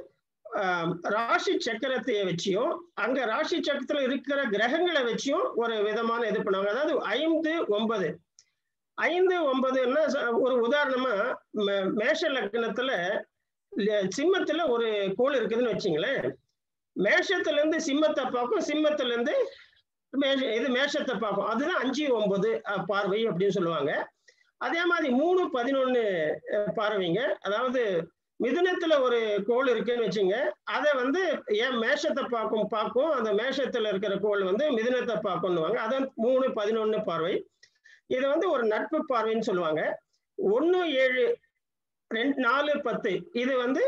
ராசி சக்கரத்தை வச்சியும் அங்க ராசி சக்கரத்துல இருக்கிற கிரகங்களை வச்சியும் ஒரு விதமான இது பண்ணுவாங்க. அதாவது ஐந்து ஒன்பது ஐந்து ஒன்பதுன்னா ஒரு உதாரணமா மேஷ லக்னத்துல சிம்மத்துல ஒரு கோள் இருக்குதுன்னு வச்சுங்களேன். மேஷத்துல இருந்து சிம்மத்தை பார்க்கும், சிம்மத்துல இருந்து மேஷ இது மேஷத்தை பார்க்கும். அதுதான் அஞ்சு ஒன்பது பார்வை அப்படின்னு சொல்லுவாங்க. அதே மாதிரி மூணு பதினொன்னு பார்வைங்க. அதாவது மிதுனத்துல ஒரு கோள் இருக்குன்னு வச்சுங்க, அதை வந்து ஏன் மேஷத்தை பார்க்கும் பார்க்கும் அந்த மேஷத்துல இருக்கிற கோள் வந்து மிதுனத்தை பார்க்கணுவாங்க. அதான் மூணு பதினொன்னு பார்வை. இதை வந்து ஒரு நட்பு பார்வைன்னு சொல்லுவாங்க. ஒன்னு ஏழு ரெண்டு நாலு பத்து இது வந்து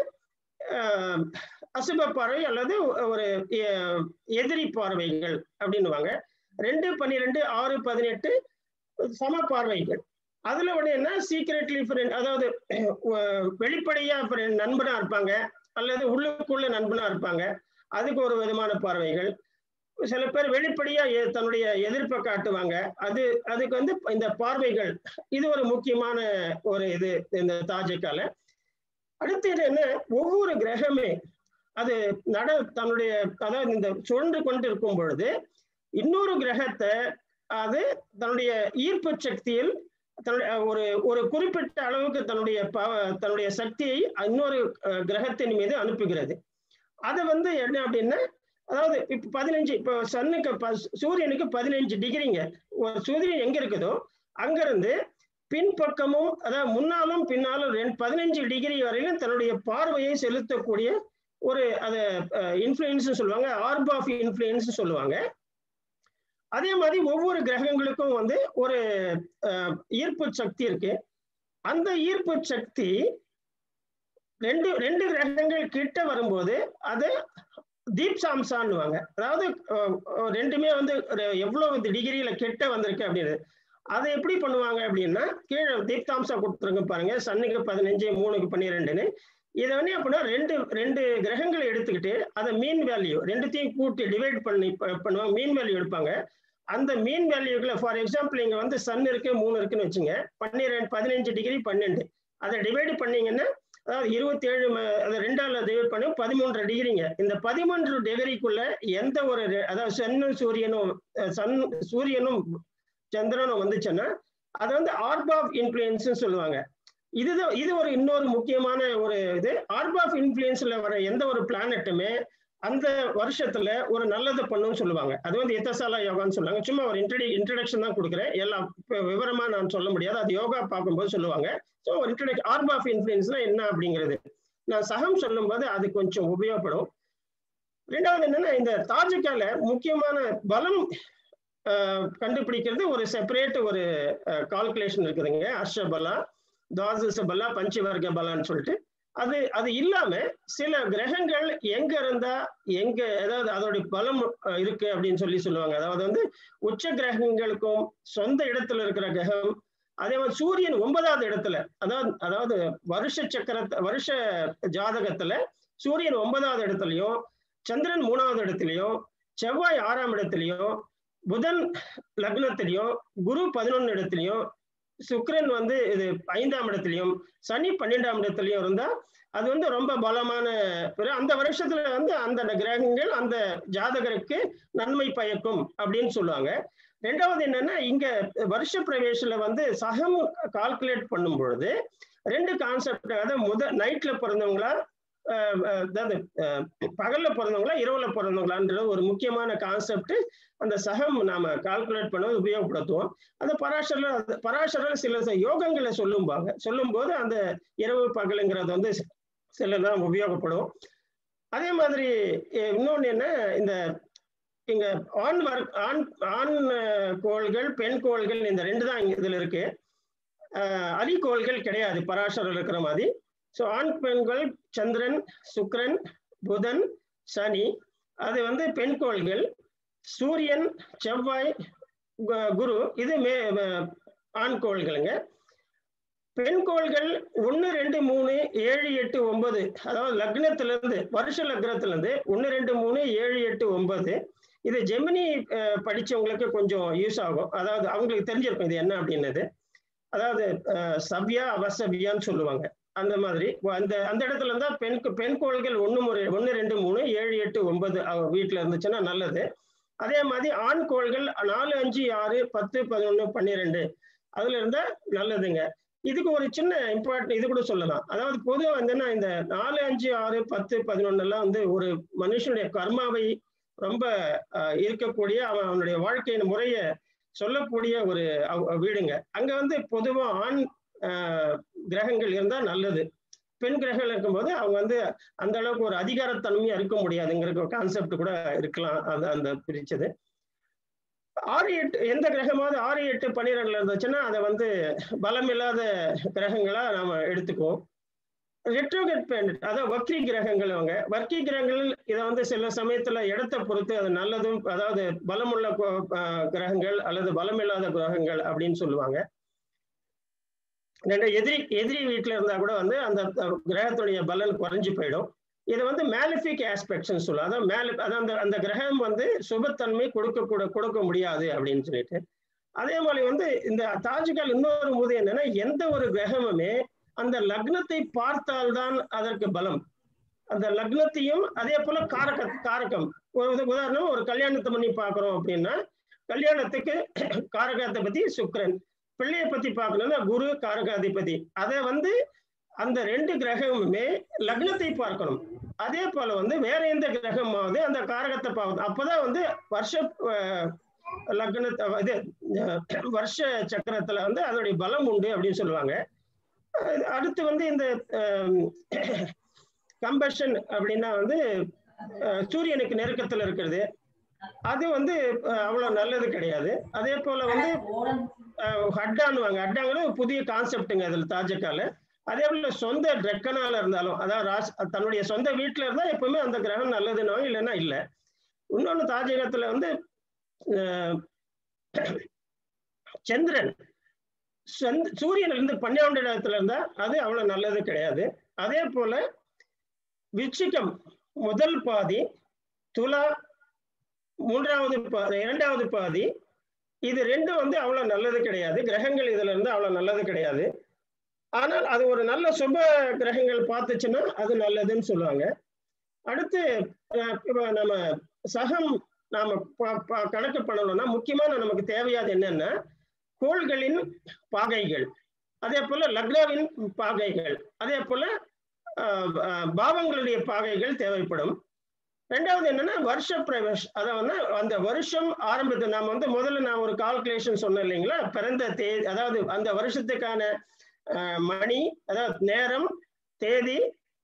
அஹ் அசுப பார்வை அல்லது ஒரு எதிரி பார்வைகள் அப்படின்னுவாங்க. ரெண்டு பன்னிரெண்டு ஆறு பதினெட்டு சம பார்வைகள். அதுல ஒண்ணு என்ன சீக்ரெட்லி ஃப்ரெண்ட், அதாவது வெளிப்படையா நண்பனா இருப்பாங்க அல்லது உள்ளுக்குள்ள நண்பனா இருப்பாங்க, அதுக்கு ஒரு விதமான பார்வைகள். சில பேர் வெளிப்படையா தன்னுடைய எதிர்ப்பை காட்டுவாங்க, அது அதுக்கு வந்து இந்த பார்வைகள் இது ஒரு முக்கியமான ஒரு இது இந்த தாஜிக்கால. அடுத்து என்ன, ஒவ்வொரு கிரகமே அது நட தன்னுடைய அதாவது இந்த சுழன்று கொண்டு இருக்கும் பொழுது இன்னொரு கிரகத்தை அது தன்னுடைய ஈர்ப்பு சக்தியில் தன்னுடைய ஒரு ஒரு குறிப்பிட்ட அளவுக்கு தன்னுடைய தன்னுடைய சக்தியை இன்னொரு கிரகத்தின் மீது அனுப்புகிறது. அது வந்து என்ன அப்படின்னா, அதாவது இப்ப பதினஞ்சு இப்போ சன்னுக்கு சூரியனுக்கு பதினஞ்சு டிகிரிங்க ஒரு சூரியன் எங்க இருக்குதோ அங்கிருந்து பின்பக்கமும் அதாவது முன்னாலும் பின்னாலும் ரெண்டு பதினஞ்சு டிகிரி வரையிலும் தன்னுடைய பார்வையை செலுத்தக்கூடிய ஒரு அதை இன்ஃப்ளூயன்ஸ் சொல்லுவாங்க, ஆர்ப் ஆஃப் இன்ஃப்ளூயன்ஸ் சொல்லுவாங்க. அதே மாதிரி ஒவ்வொரு கிரகங்களுக்கும் வந்து ஒரு ஈர்ப்பு சக்தி இருக்கு. அந்த ஈர்ப்பு சக்தி ரெண்டு ரெண்டு கிரகங்கள் கிட்ட வரும்போது அது தீப்சாம்சான்னுவாங்க. அதாவது ரெண்டுமே வந்து எவ்வளவு டிகிரியில கிட்ட வந்திருக்கு அப்படின்னு அதை எப்படி பண்ணுவாங்க அப்படின்னா, கீழே தீப்தாம்சா கொடுத்துருங்க பாருங்க, சன்னுக்கு பதினஞ்சு மூணுக்கு பன்னிரெண்டுன்னு. இதை வந்து அப்படின்னா ரெண்டு ரெண்டு கிரகங்களை எடுத்துக்கிட்டு அதை மீன் வேல்யூ ரெண்டுத்தையும் கூட்டி டிவைட் பண்ணி பண்ணுவாங்க, மீன் வேல்யூ எடுப்பாங்க. அந்த மீன் வேல்யூக்குள்ள ஃபார் எக்ஸாம்பிள் இங்க வந்து சன் இருக்கு மூணு இருக்குன்னு வச்சுங்க, பன்னிரெண்டு பதினஞ்சு டிகிரி பன்னெண்டு அதை டிவைட் பண்ணீங்கன்னா அதாவது இருபத்தி ஏழு அதை ரெண்டால டிவைட் பண்ணி பதிமூன்று டிகிரிங்க. இந்த பதிமூன்று டிகிரிக்குள்ள எந்த ஒரு அதாவது சன்னும் சூரியனும் சன் சூரியனும் சந்திரனும் வந்துச்சுன்னா அது வந்து ஆர்ப் ஆஃப் இன்ஃப்ளூயன்ஸ் சொல்லுவாங்க. இதுதான் இது ஒரு இன்னொரு முக்கியமான ஒரு இது. ஆர்ப் ஆஃப் இன்ஃப்ளூயன்ஸ்ல வர எந்த ஒரு பிளானட்டுமே அந்த வருஷத்துல ஒரு நல்லதை பண்ணுன்னு சொல்லுவாங்க. அது வந்து எத்தசாலா யோகான்னு சொல்லுவாங்க. சும்மா ஒரு இன்ட்ரடி இன்ட்ரடக்ஷன் தான் கொடுக்குறேன், எல்லாம் விவரமா நான் சொல்ல முடியாது, அது யோகா பார்க்கும்போது சொல்லுவாங்க. ஸோ ஒரு இன்ட்ரடக்ஷன் ஆர்ப் ஆஃப் இன்ஃப்ளூயன்ஸ்னா என்ன அப்படிங்கிறது நான் சகம் சொல்லும் போது அது கொஞ்சம் உபயோகப்படும். ரெண்டாவது என்னன்னா, இந்த தாஜிக்கால முக்கியமான பலம் கண்டுபிடிக்கிறது ஒரு செப்பரேட் ஒரு கால்குலேஷன் இருக்குதுங்க. அர்ஷபலா, துவாதச பலா, பஞ்சவர்க்க பலான்னு சொல்லிட்டு அது அது இல்லாம சில கிரகங்கள் எங்க இருந்தா எங்க அதாவது அதோடைய பலம் இருக்கு அப்படின்னு சொல்லி சொல்லுவாங்க. அதாவது வந்து உச்ச கிரகங்களுக்கும் சொந்த இடத்துல இருக்கிற கிரகம், அதே மாதிரி சூரியன் ஒன்பதாவது இடத்துல, அதாவது அதாவது வருஷ சக்கர வருஷ ஜாதகத்துல சூரியன் ஒன்பதாவது இடத்துலயும், சந்திரன் மூணாவது இடத்துலயும், செவ்வாய் ஆறாம் இடத்துலயும், புதன் லக்னத்திலையும், குரு பதினொன்னு இடத்துலயும், சுக்கிரன் வந்து இது ஐந்தாம் இடத்துலயும், சனி பன்னெண்டாம் இடத்துலயும் இருந்தா அது வந்து ரொம்ப பலமான அந்த வருஷத்துல வந்து அந்த கிரகங்கள் அந்த ஜாதகருக்கு நன்மை பயக்கும் அப்படின்னு சொல்லுவாங்க. ரெண்டாவது என்னன்னா, இங்க வருஷ பிரவேசில வந்து சகம் கால்குலேட் பண்ணும் பொழுது ரெண்டு கான்செப்ட், அதாவது முத நைட்ல பிறந்தவங்களா அதாவது பகல்ல பிறந்தவங்களா இரவுல பிறந்தவங்களான்ற ஒரு முக்கியமான கான்செப்ட் அந்த சகம் நாம கால்குலேட் பண்ண உபயோகப்படுத்துவோம். அந்த பராசர பராசரர் சில யோகங்களை சொல்லும்பாங்க, சொல்லும் போது அந்த இரவு பகலுங்கிறது வந்து சிலதான் உபயோகப்படும். அதே மாதிரி இன்னொன்னு என்ன, இந்த இங்க ஆண் வர்க் ஆண் ஆண் கோள்கள் பெண் கோள்கள் இந்த ரெண்டு தான் இதுல இருக்கு. அஹ் அலிகோள்கள் கிடையாது பராசரர் இருக்கிற மாதிரி. ஸோ ஆண் பெண்கள் சந்திரன், சுக்கிரன், புதன், சனி, அது வந்து பெண் கோள்கள். சூரியன், செவ்வாய், குரு இது மே ஆண் கோள்களுங்க. பெண் கோள்கள் ஒன்று ரெண்டு மூணு ஏழு எட்டு ஒன்பது, அதாவது லக்னத்துல இருந்து வருஷ லக்னத்துல இருந்து ஒன்று ரெண்டு மூணு ஏழு எட்டு ஒன்பது. இது ஜெமினி படிச்சவங்களுக்கு கொஞ்சம் யூஸ் ஆகும், அதாவது அவங்களுக்கு தெரிஞ்சிருக்கும் இது என்ன அப்படின்னது. அதாவது சவ்யா அவசவ்யான்னு சொல்லுவாங்க. அந்த மாதிரி அந்த அந்த இடத்துல இருந்தா பெண் பெண் கோள்கள் ஒன்று முறை ஒன்று ரெண்டு மூணு ஏழு எட்டு ஒன்பது வீட்டுல இருந்துச்சுன்னா நல்லது. அதே மாதிரி ஆண் கோள்கள் நாலு அஞ்சு ஆறு பத்து பதினொன்னு பன்னிரெண்டு அதுல இருந்தா நல்லதுங்க. இதுக்கு ஒரு சின்ன இம்பார்ட்டன் இது கூட சொல்லலாம். அதாவது பொதுவாக வந்துன்னா இந்த நாலு அஞ்சு ஆறு பத்து பதினொன்னு எல்லாம் வந்து ஒரு மனுஷனுடைய கர்மாவை ரொம்ப இருக்கக்கூடிய அவன் அவனுடைய வாழ்க்கையின் முறைய சொல்லக்கூடிய ஒரு வீடுங்க. அங்க வந்து பொதுவா ஆண் கிரகங்கள் இருந்தா நல்லது. பெண் கிரகங்கள் இருக்கும்போது அவங்க வந்து அந்த அளவுக்கு ஒரு அதிகாரத்தன்மையா இருக்க முடியாதுங்கிற கான்செப்ட் கூட இருக்கலாம். அந்த அந்த பிரிச்சது ஆறு எட்டு எந்த கிரகமாவது ஆறு எட்டு பன்னிரெண்டுல இருந்துச்சுன்னா அதை வந்து பலம் இல்லாத கிரகங்களா நாம எடுத்துக்குவோம். ரெட்ரோகேட் பிளானட் அதாவது வக்ரி கிரகங்கள், அவங்க வக்ரி கிரகங்கள் இதை வந்து சில சமயத்துல இடத்தை பொறுத்து அது நல்லதும், அதாவது பலமுள்ள கிரகங்கள் அல்லது பலம் இல்லாத கிரகங்கள் அப்படின்னு சொல்லுவாங்க. ரெண்டு எதிரி எதிரி வீட்டுல இருந்தா கூட வந்து அந்த கிரகத்துடைய பலன் குறைஞ்சு போயிடும். இது வந்து மேலிஃபிக் ஆஸ்பெக்ட்ஸ்ன்னு சொல்லுவோம். அதான் மேல அதான் அந்த கிரகம் வந்து சுபத்தன்மை கொடுக்க கூட கொடுக்க முடியாது அப்படின்னு சொல்லிட்டு. அதே மாதிரி வந்து இந்த தாஜ்கால் இன்னொரு போது என்னன்னா, எந்த ஒரு கிரகமுமே அந்த லக்னத்தை பார்த்தால்தான் அதற்கு பலம். அந்த லக்னத்தையும் அதே போல காரக காரகம் ஒரு உதாரணம், ஒரு கல்யாணத்தை பண்ணி பார்க்கிறோம் அப்படின்னா கல்யாணத்துக்கு காரகத்தை பத்தி சுக்கிரன், பிள்ளையை பத்தி பார்க்கணும்னா குரு காரகாதிபதி. அதை வந்து அந்த ரெண்டு கிரகமுமே லக்னத்தை பார்க்கணும். அதே போல வந்து வேற எந்த கிரகமாவது அந்த காரகத்தை பார்க்கணும். அப்பதான் வந்து வருஷ லக்ன இது வருஷ சக்கரத்துல வந்து அதோடைய பலம் உண்டு அப்படின்னு சொல்லுவாங்க. அடுத்து வந்து இந்த கம்பஷன் அப்படின்னா வந்து சூரியனுக்கு நெருக்கத்துல இருக்கிறது, அது வந்து அவ்வளவு நல்லது கிடையாது. அதே போல வந்து ஹட்டான்னுவாங்க, ஹட்டாங்கிறது புதிய கான்செப்டுங்க அதுல தாஜக்கால. அதே போல சொந்த ரெக்கனால இருந்தாலும், அதாவது ராஸ் தன்னுடைய சொந்த வீட்டுல இருந்தா எப்பவுமே அந்த கிரகம் நல்லதுன்னு, இல்லைன்னா இல்லை. இன்னொன்னு தாஜகத்துல வந்து சந்திரன் சூரியன் இருந்து பன்னிரண்டு இடத்துல இருந்தா அது அவ்வளவு நல்லது கிடையாது. அதே போல விச்சிகம் முதல் பாதி, துலா மூன்றாவது பாதி, இரண்டாவது பாதி, இது ரெண்டும் வந்து அவ்வளவு நல்லது கிடையாது. கிரகங்கள் இதுல இருந்து அவ்வளவு நல்லது கிடையாது. ஆனால் அது ஒரு நல்ல சுப கிரகங்கள் பார்த்துச்சுன்னா அது நல்லதுன்னு சொல்லுவாங்க. அடுத்து நம்ம சகம் நாம கணக்கு பண்ணணும்னா முக்கியமான நமக்கு தேவையாது என்னன்னா கோள்களின் பாகைகள், அதே போல லக்னாவின் பாகைகள், அதே போல பாவங்களுடைய பாகைகள் தேவைப்படும். ரெண்டாவது என்னன்னா வருஷ பிரவேஷ், அதாவது அந்த வருஷம் ஆரம்பத்தை நாம வந்து முதல்ல நான் ஒரு கால்குலேஷன் சொன்னேன் இல்லைங்களா, பிறந்த தேதி, அதாவது அந்த வருஷத்துக்கான மணி, அதாவது நேரம், தேதி,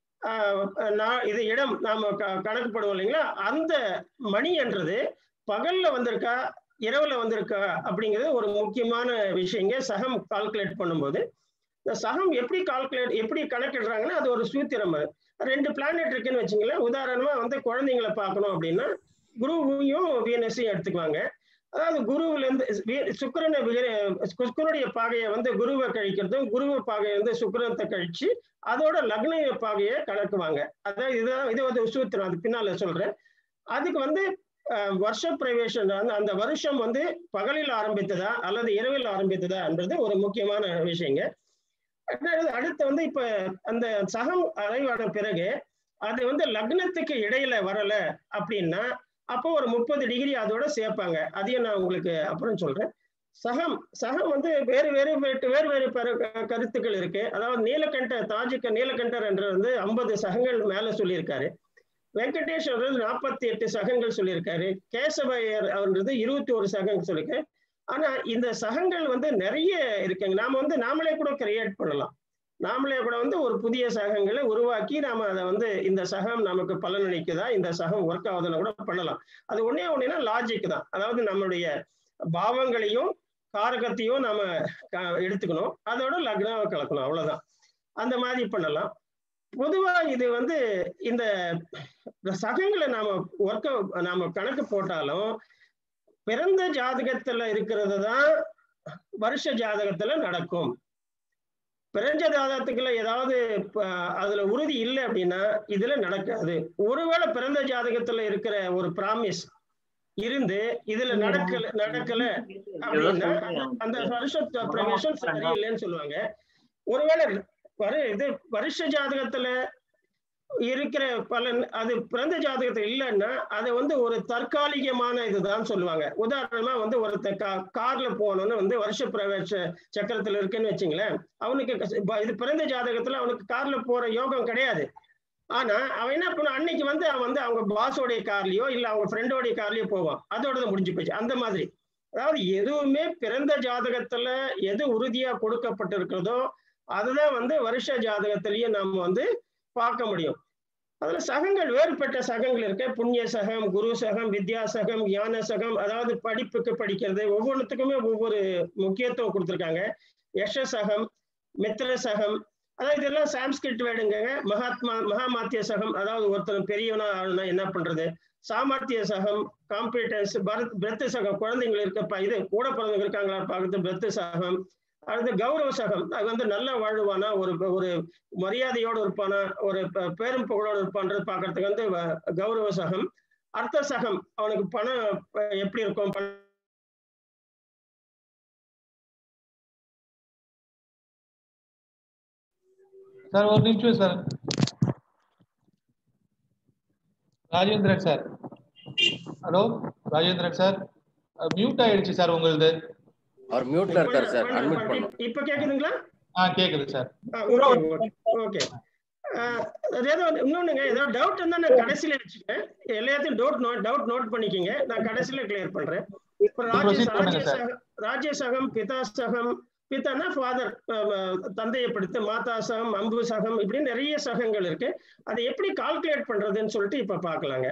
இது இடம் நாம கணக்கு பண்ணுவோம் இல்லைங்களா, அந்த மணி என்றது பகல்ல வந்திருக்கா இரவுல வந்திருக்கா அப்படிங்கிறது ஒரு முக்கியமான விஷயங்க. சகம் கால்குலேட் பண்ணும்போது இந்த சகம் எப்படி கால்குலேட் எப்படி கணக்கிடுறாங்கன்னா அது ஒரு சூத்திரம். ரெண்டு பிளானட் இருக்குன்னு வச்சுங்களேன், உதாரணமா வந்து குழந்தைங்களை பார்க்கணும் அப்படின்னா குருவையும் வீனஸையும் எடுத்துக்குவாங்க. அதாவது குருவுல இருந்து சுக்கிரனை சுக்கிரனுடைய பாகையை வந்து குருவை கழிக்கிறதும், குருவை பாகையை வந்து சுக்கிரத்தை கழிச்சு அதோட லக்ன பாகையை கணக்குவாங்க. அதாவது இதுதான் இது வந்து சூத்திரம், அது பின்னால சொல்றேன். அதுக்கு வந்து வருஷ பிரவேசம், அந்த வருஷம் வந்து பகலில் ஆரம்பித்ததா அல்லது இரவில் ஆரம்பித்ததா என்றது ஒரு முக்கியமான விஷயங்க. அடுத்து வந்து இப்ப அந்த சகம் அறைவான பிறகு அது வந்து லக்னத்துக்கு இடையில வரல அப்படின்னா அப்போ ஒரு முப்பது டிகிரி அதோட சேர்ப்பாங்க. அதையும் நான் உங்களுக்கு அப்புறம் சொல்றேன். சகம் சகம் வந்து வேறு வேறு வேறு வேறு கருத்துக்கள் இருக்கு. அதாவது நீலகண்ட தாஜிக்க நீலகண்டர் என்ற வந்து ஐம்பது சகங்கள் மேல சொல்லியிருக்காரு. வெங்கடேஷ் அவர்கள் நாற்பத்தி எட்டு சகங்கள் சொல்லியிருக்காரு. கேசவையர் அவர்ன்றது இருபத்தி ஒரு சகங்கள் சொல்லியிருக்காரு. ஆனா இந்த சகங்கள் வந்து நிறைய இருக்குங்க. நாம வந்து நாமளே கூட கிரியேட் பண்ணலாம். நாமளே கூட வந்து ஒரு புதிய சகங்களை உருவாக்கி நாம அதை வந்து இந்த சகம் நமக்கு பலனளிக்குதா, இந்த சகம் ஒர்க் ஆகுதுன்னு கூட பண்ணலாம். அது ஒன்னே ஒண்ணுன்னா லாஜிக் தான். அதாவது நம்மளுடைய பாவங்களையும் காரகத்தையும் நாம எடுத்துக்கணும், அதோட லக்னாவை கலக்கணும், அவ்வளவுதான். அந்த மாதிரி பண்ணலாம். பொதுவா இது வந்து இந்த சகங்களை நாம ஒர்க்க நாம கணக்கு போட்டாலும் பிறந்த ஜாதகத்துல இருக்கிறது தான் வருஷ ஜாதகத்துல நடக்கும். பிறந்த ஜாதகத்துக்குள்ள ஏதாவது அதுல உறுதி இல்லை அப்படின்னா இதுல நடக்காது. ஒருவேளை பிறந்த ஜாதகத்துல இருக்கிற ஒரு பிராமிஸ் இருந்து இதுல நடக்கல நடக்கல அப்படின்னா அந்த வருஷ பிரவேசம் சரியில்லைன்னு சொல்லுவாங்க. ஒருவேளை வரு இது வருஷ ஜாதகத்துல இருக்கிற பலன் அது பிறந்த ஜாதகத்துல இல்லைன்னா அதை வந்து ஒரு தற்காலிகமான இதுதான் சொல்லுவாங்க. உதாரணமா வந்து ஒருத்த கார்ல போகணும்னு வந்து வருஷ பிரவேச சக்கரத்துல இருக்குன்னு வச்சுங்களேன், அவனுக்கு இது பிறந்த ஜாதகத்துல அவனுக்கு கார்ல போற யோகம் கிடையாது. ஆனா அவன் என்ன பண்ண அன்னைக்கு வந்து அவன் வந்து அவங்க பாஸோடைய கார்லயோ இல்ல அவங்க ஃப்ரெண்டோடைய கார்லயோ போவான், அதோட முடிஞ்சு போச்சு. அந்த மாதிரி அதாவது எதுவுமே பிறந்த ஜாதகத்துல எது உறுதியா கொடுக்கப்பட்டிருக்கிறதோ அதுதான் வந்து வருஷ ஜாதகத்திலேயே நம்ம வந்து பார்க்க முடியும். அதுல சகங்கள் வேறுபட்ட சகங்கள் இருக்கு. புண்ணிய சகம், குரு சகம், வித்யா சகம், ஞான சகம், அதாவது படிப்புக்கு படிக்கிறது, ஒவ்வொன்றுத்துக்குமே ஒவ்வொரு முக்கியத்துவம் கொடுத்துருக்காங்க. யஷ சகம், மித்திர சகம், அதாவது இதெல்லாம் சாம்ஸ்கிரிட் வேர்டுங்க. மகாத்மா மகாமாத்திய சகம், அதாவது ஒருத்தர் பெரியவனா ஆளுனா என்ன பண்றது. சாமர்த்திய சகம், காம்பிடன்ஸ், பரத் பிரெத்து சகம், குழந்தைங்க இருக்க இது கூட பிறந்தவங்க இருக்காங்களா பார்க்கறது பிரெத்து சகம். அடுத்து கௌரவ சகம், அது வந்து நல்ல வாழ்வானா, ஒரு ஒரு மரியாதையோடு இருப்பானா, ஒரு பேரும் புகழோடு இருப்பான்றது பார்க்கறதுக்கு வந்து கௌரவ சகம். அர்த்த சகம், அவனுக்கு பணம் எப்படி இருக்கும், சார் ஒரு நிமிஷம் sir. Rajendran sir, hello Rajendran sir, mute ஆயிடுச்சு சார் உங்களுது. அவர் மியூட்ல இருக்காரு சார், அன்மியூட் பண்ணனும். இப்போ கேக்குதுங்களா? ஆ கேக்குது சார். ஓகே. ஏதோ இன்னொன்னுங்க, ஏதாவது டவுட் இருந்தா நான் கடைசியில வச்சுக்கேன். எல்லாத்தையும் டவுட் நோட் டவுட் நோட் பண்ணிக்கிங்க, நான் கடைசியில கிளியர் பண்றேன். இப்ப ராஜ்ய ராஜ்யசகம் ராஜ்யசகம் பிதாசகம் பித்தானா ஃபாதர் தந்தையை படுத்து மாதா சகம் அம்பு சகம் இப்படி நிறைய சகங்கள் இருக்கு. அதை எப்படி கால்குலேட் பண்றதுன்னு சொல்லிட்டு இப்ப பாக்கலாங்க.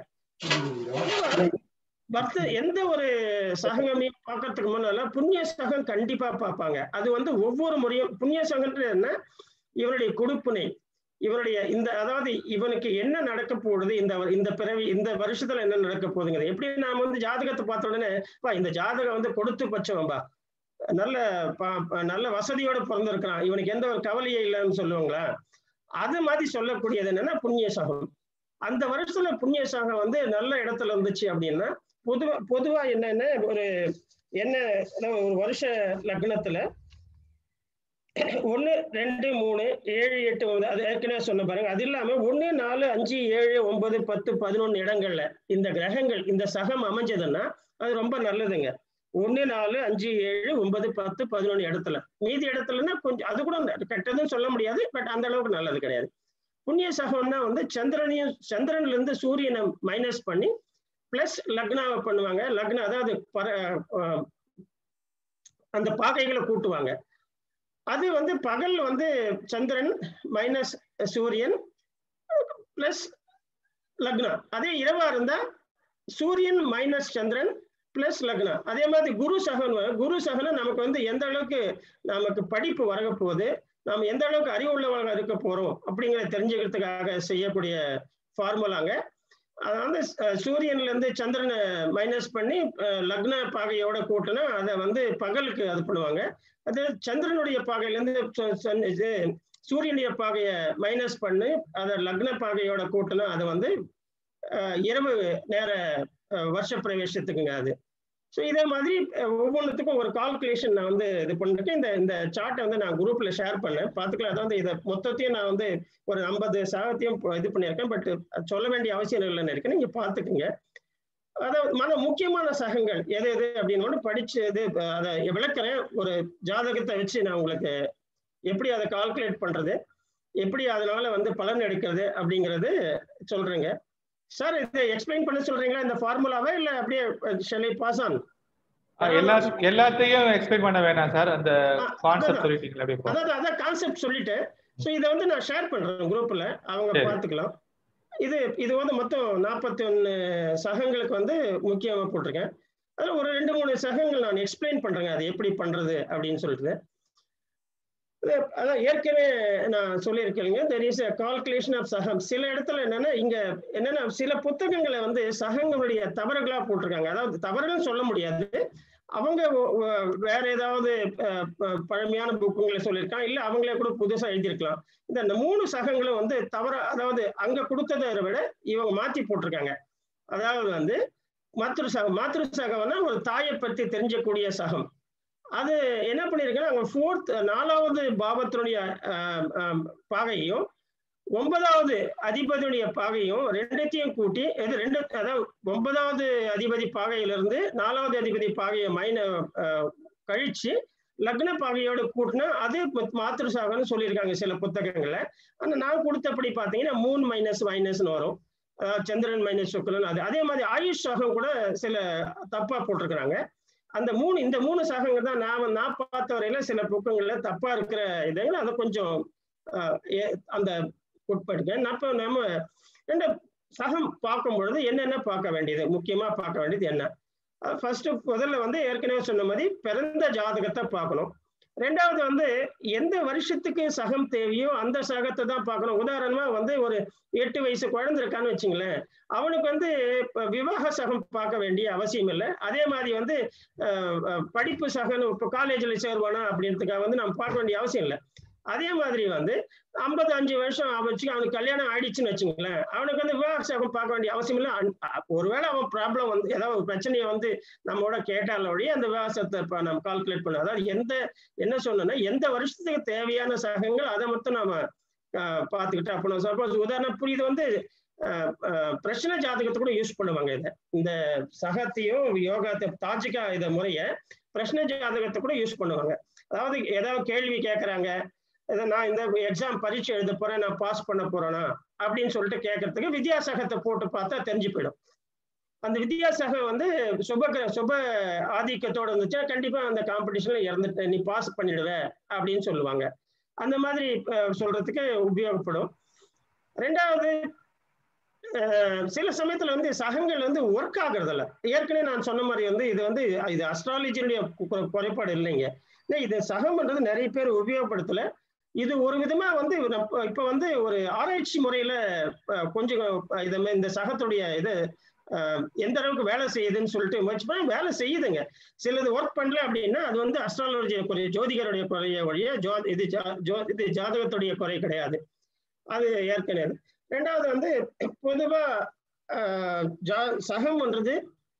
பக்த எந்த ஒரு சகங்கமையும் பார்க்கறதுக்கு முன்னால புண்ணிய சகம் கண்டிப்பா பார்ப்பாங்க. அது வந்து ஒவ்வொரு முறையும் புண்ணிய சகம்ன்றது என்ன, இவருடைய கொடுப்பினை, இவருடைய இந்த அதாவது இவனுக்கு என்ன நடக்க போகுது, இந்த இந்த பிறவி இந்த வருஷத்துல என்ன நடக்க போகுதுங்கிறது. எப்படி நாம வந்து ஜாதகத்தை பார்த்த உடனே பா இந்த ஜாதகம் வந்து கொடுத்து பச்சவன்பா, நல்ல நல்ல வசதியோட பிறந்திருக்கிறான், இவனுக்கு எந்த ஒரு கவலையே இல்லைன்னு சொல்லுவாங்களா, அது மாதிரி சொல்லக்கூடியது என்னன்னா புண்ணிய சகம். அந்த வருஷத்துல புண்ணிய சகம் வந்து நல்ல இடத்துல இருந்துச்சு அப்படின்னா பொதுவா பொதுவா என்னன்னா ஒரு என்ன ஒரு வருஷ லக்னத்துல ஒன்னு ரெண்டு மூணு ஏழு எட்டு ஒன்பது அது ஏற்கனவே சொன்ன பாருங்க. அது இல்லாம ஒன்னு நாலு அஞ்சு ஏழு ஒன்பது பத்து பதினொன்னு இடங்கள்ல இந்த கிரகங்கள் இந்த சகம் அமைஞ்சதுன்னா அது ரொம்ப நல்லதுங்க. ஒன்னு நாலு அஞ்சு ஏழு ஒன்பது பத்து பதினொன்னு இடத்துல, மீதி இடத்துலன்னா கொஞ்சம் அது கூட கெட்டதுன்னு சொல்ல முடியாது, பட் அந்த அளவுக்கு நல்லது கிடையாது. புண்ணிய சகம்னா வந்து சந்திரனையும் சந்திரன்ல இருந்து சூரியனை மைனஸ் பண்ணி பிளஸ் லக்னாவை பண்ணுவாங்க. லக்னா அதாவது அந்த பாகைகளை கூட்டுவாங்க. அது வந்து பகல் வந்து சந்திரன் மைனஸ் சூரியன் பிளஸ் லக்னா. அதே இரவா இருந்தா சூரியன் மைனஸ் சந்திரன் பிளஸ் லக்னா. அதே மாதிரி குரு சகன் குரு சகனை நமக்கு வந்து எந்த அளவுக்கு நமக்கு படிப்பு வரக போகுது, நாம் எந்த அளவுக்கு அறிவு உள்ளவங்க இருக்க போறோம் அப்படிங்கிறத தெரிஞ்சுக்கிறதுக்காக செய்யக்கூடிய ஃபார்முலாங்க. அதாவது சூரியன்ல இருந்து சந்திரனை மைனஸ் பண்ணி லக்ன பாகையோட கூட்டினா அதை வந்து பகலுக்கு அது பண்ணுவாங்க. அது சந்திரனுடைய பாகையிலேருந்து சூரியனுடைய பாகையை மைனஸ் பண்ணி அதை லக்ன பாகையோட கூட்டினா அதை வந்து இரவு நேர வருஷ பிரவேசத்துக்குங்க அது. ஸோ இதே மாதிரி ஒவ்வொன்றுத்துக்கும் ஒரு கால்குலேஷன் நான் வந்து இது பண்ணிருக்கேன். இந்த இந்த சார்ட்டை வந்து நான் குரூப்ல ஷேர் பண்ணேன், பார்த்துக்கலாம். அதாவது இதை மொத்தத்தையும் நான் வந்து ஒரு ஐம்பது சாகத்தையும் இது பண்ணியிருக்கேன், பட் சொல்ல வேண்டிய அவசியம் இல்லைன்னு இருக்கேன், நீங்க பார்த்துக்குங்க. அதாவது மன முக்கியமான சகங்கள் எது எது அப்படின்னு படிச்சு இது அதை விளக்குறேன். ஒரு ஜாதகத்தை வச்சு நான் உங்களுக்கு எப்படி அதை கால்குலேட் பண்றது, எப்படி அதனால வந்து பலன் எடுக்கிறது அப்படிங்கிறது சொல்றேங்க. சார் இதை எக்ஸ்பிளைன் பண்ண சொல்றீங்களா இந்த ஃபார்முலாவை, இல்ல அப்படியே ஷெல் ஐ பாஸ் ஆன்? எல்லா எல்லாத்தையும் எக்ஸ்பிளைன் பண்ண வேணாம் சார், அந்த கான்செப்ட் சொல்லிட்டீங்களா? அப்படியே அதாவது அதான் கான்செப்ட் சொல்லிட்டு ஸோ இதை வந்து நான் ஷேர் பண்றேன் குரூப்ல, அவங்க பார்த்துக்கலாம். இது இது வந்து மொத்தம் நாற்பத்தி ஒன்னு சகங்களுக்கு வந்து முக்கியமா போட்டிருக்கேன். அதில் ஒரு ரெண்டு மூணு சகங்கள் நான் எக்ஸ்பிளைன் பண்றேங்க அது எப்படி பண்றது அப்படின்னு சொல்லிட்டு. அதான் ஏற்கனவே நான் சொல்லியிருக்கேங்க, there is a calculation of சகம். சில இடத்துல என்னன்னா இங்க என்னன்னா சில புத்தகங்களை வந்து சகங்களுடைய தவறுகளா போட்டிருக்காங்க. அதாவது தவறுன்னு சொல்ல முடியாது, அவங்க வேற ஏதாவது பழமையான புக்குங்களை சொல்லியிருக்காங்க, இல்ல அவங்களே கூட புதுசா எழுதியிருக்கலாம். இந்த மூணு சகங்களும் வந்து தவற, அதாவது அங்க கொடுத்ததை விட இவங்க மாத்தி போட்டிருக்காங்க. அதாவது வந்து மாத்ரு சகம் மாத்ரு சகம்னா ஒரு தாயை பற்றி தெரிஞ்சக்கூடிய சகம். அது என்ன பண்ணிருக்கேன்னா அவங்க ஃபோர்த் நாலாவது பாவத்தினுடைய பாகையும் ஒன்பதாவது அதிபதியுடைய பாகையும் ரெண்டுத்தையும் கூட்டி இது ரெண்டு, அதாவது ஒன்பதாவது அதிபதி பாகையிலிருந்து நாலாவது அதிபதி பாகையை மைன கழிச்சு லக்ன பாகையோட கூட்டினா அது மாத்ரு சாகம்னு சொல்லியிருக்காங்க சில புத்தகங்கள்ல. ஆனா நான் கொடுத்தபடி பார்த்தீங்கன்னா மூணு மைனஸ் மைனஸ்னு வரும், அதாவது சந்திரன் மைனஸ் சுக்கிரன். அது அதே மாதிரி ஆயுஷ் சாகம் கூட சில தப்பா போட்டிருக்கிறாங்க. அந்த மூணு இந்த மூணு சாகங்கள் தான் நான் நான் பார்த்த வரையில சில புக்கங்கள்ல தப்பா இருக்கிற இதுங்க, அதை கொஞ்சம் அந்த உட்படுக்க அப்ப நம்ம ரெண்டு சகம் பார்க்கும் பொழுது என்னென்ன பார்க்க வேண்டியது, முக்கியமா பார்க்க வேண்டியது என்ன. ஃபர்ஸ்ட் முதல்ல வந்து ஏற்கனவே சொன்ன மாதிரி பிறந்த ஜாதகத்தை பார்க்கணும். ரெண்டாவது வந்து எந்த வருஷத்துக்கு சகம் தேவையோ அந்த சகத்தை தான் பார்க்கணும். உதாரணமா வந்து ஒரு எட்டு வயசு குழந்தை இருக்கான்னு வச்சுங்களேன், அவனுக்கு வந்து விவாக சகம் பார்க்க வேண்டிய அவசியம் இல்லை. அதே மாதிரி வந்து படிப்பு சகம் இப்போ காலேஜில் சேருவானா அப்படின்றதுக்காக வந்து நம்ம பார்க்க வேண்டிய அவசியம் இல்லை. அதே மாதிரி வந்து ஐம்பது அஞ்சு வருஷம் வச்சு அவனுக்கு கல்யாணம் ஆயிடுச்சுன்னு வச்சுங்களேன், அவனுக்கு வந்து விவாக சகம் பார்க்க வேண்டிய அவசியம் இல்லை. ஒருவேளை அவன் ப்ராப்ளம் வந்து ஏதாவது ஒரு பிரச்சனையை வந்து நம்மளோட கேட்டாலோடைய அந்த விவாகத்தை நம்ம கால்குலேட் பண்ண, அதாவது எந்த என்ன சொன்னா எந்த வருஷத்துக்கு தேவையான சகங்கள் அதை மட்டும் நாம பார்த்துக்கிட்டு அப்போ சப்போஸ் உதாரணம் புரியுது வந்து பிரச்சனை ஜாதகத்தை கூட யூஸ் பண்ணுவாங்க. இதை இந்த சகத்தையும் யோகத்தை தாஜிகா இதை முறைய பிரச்சனை ஜாதகத்தை கூட யூஸ் பண்ணுவாங்க. அதாவது ஏதாவது கேள்வி கேட்கறாங்க, நான் இந்த எக்ஸாம் பரீட்சை எழுத போறேன், நான் பாஸ் பண்ண போறேனா அப்படின்னு சொல்லிட்டு கேட்கறதுக்கு வித்யாசகத்தை போட்டு பார்த்தா தெரிஞ்சு போயிடும். அந்த வித்தியாசகம் வந்து சுப சுப ஆதிக்கத்தோட இருந்துச்சுன்னா கண்டிப்பா அந்த காம்படிஷன்ல இறந்துட்டு நீ பாஸ் பண்ணிடுவ அப்படின்னு சொல்லுவாங்க. அந்த மாதிரி சொல்றதுக்கு உபயோகப்படும். ரெண்டாவது, சில சமயத்துல வந்து சகங்கள் வந்து ஒர்க் ஆகுறது இல்லை. ஏற்கனவே நான் சொன்ன மாதிரி வந்து இது வந்து இது அஸ்ட்ராலஜியுடைய குறைபாடு இல்லைங்க. இது சகம்ன்றது நிறைய பேர் உபயோகப்படுத்தல. இது ஒரு விதமா வந்து இப்ப வந்து ஒரு ஆராய்ச்சி முறையில கொஞ்சம் இத இந்த சகத்துடைய இது எந்த அளவுக்கு வேலை செய்யுதுன்னு சொல்லிட்டு முயற்சி பண்ண வேலை செய்யுதுங்க. சிலது ஒர்க் பண்ணல அப்படின்னா அது வந்து அஸ்ட்ராலஜி குறை, ஜோதிகருடைய குறைய வழிய ஜோ இது ஜோ இது ஜாதகத்துடைய குறை கிடையாது. அது ஏற்கனவே. ரெண்டாவது வந்து பொதுவா ஜா சகம்ன்றது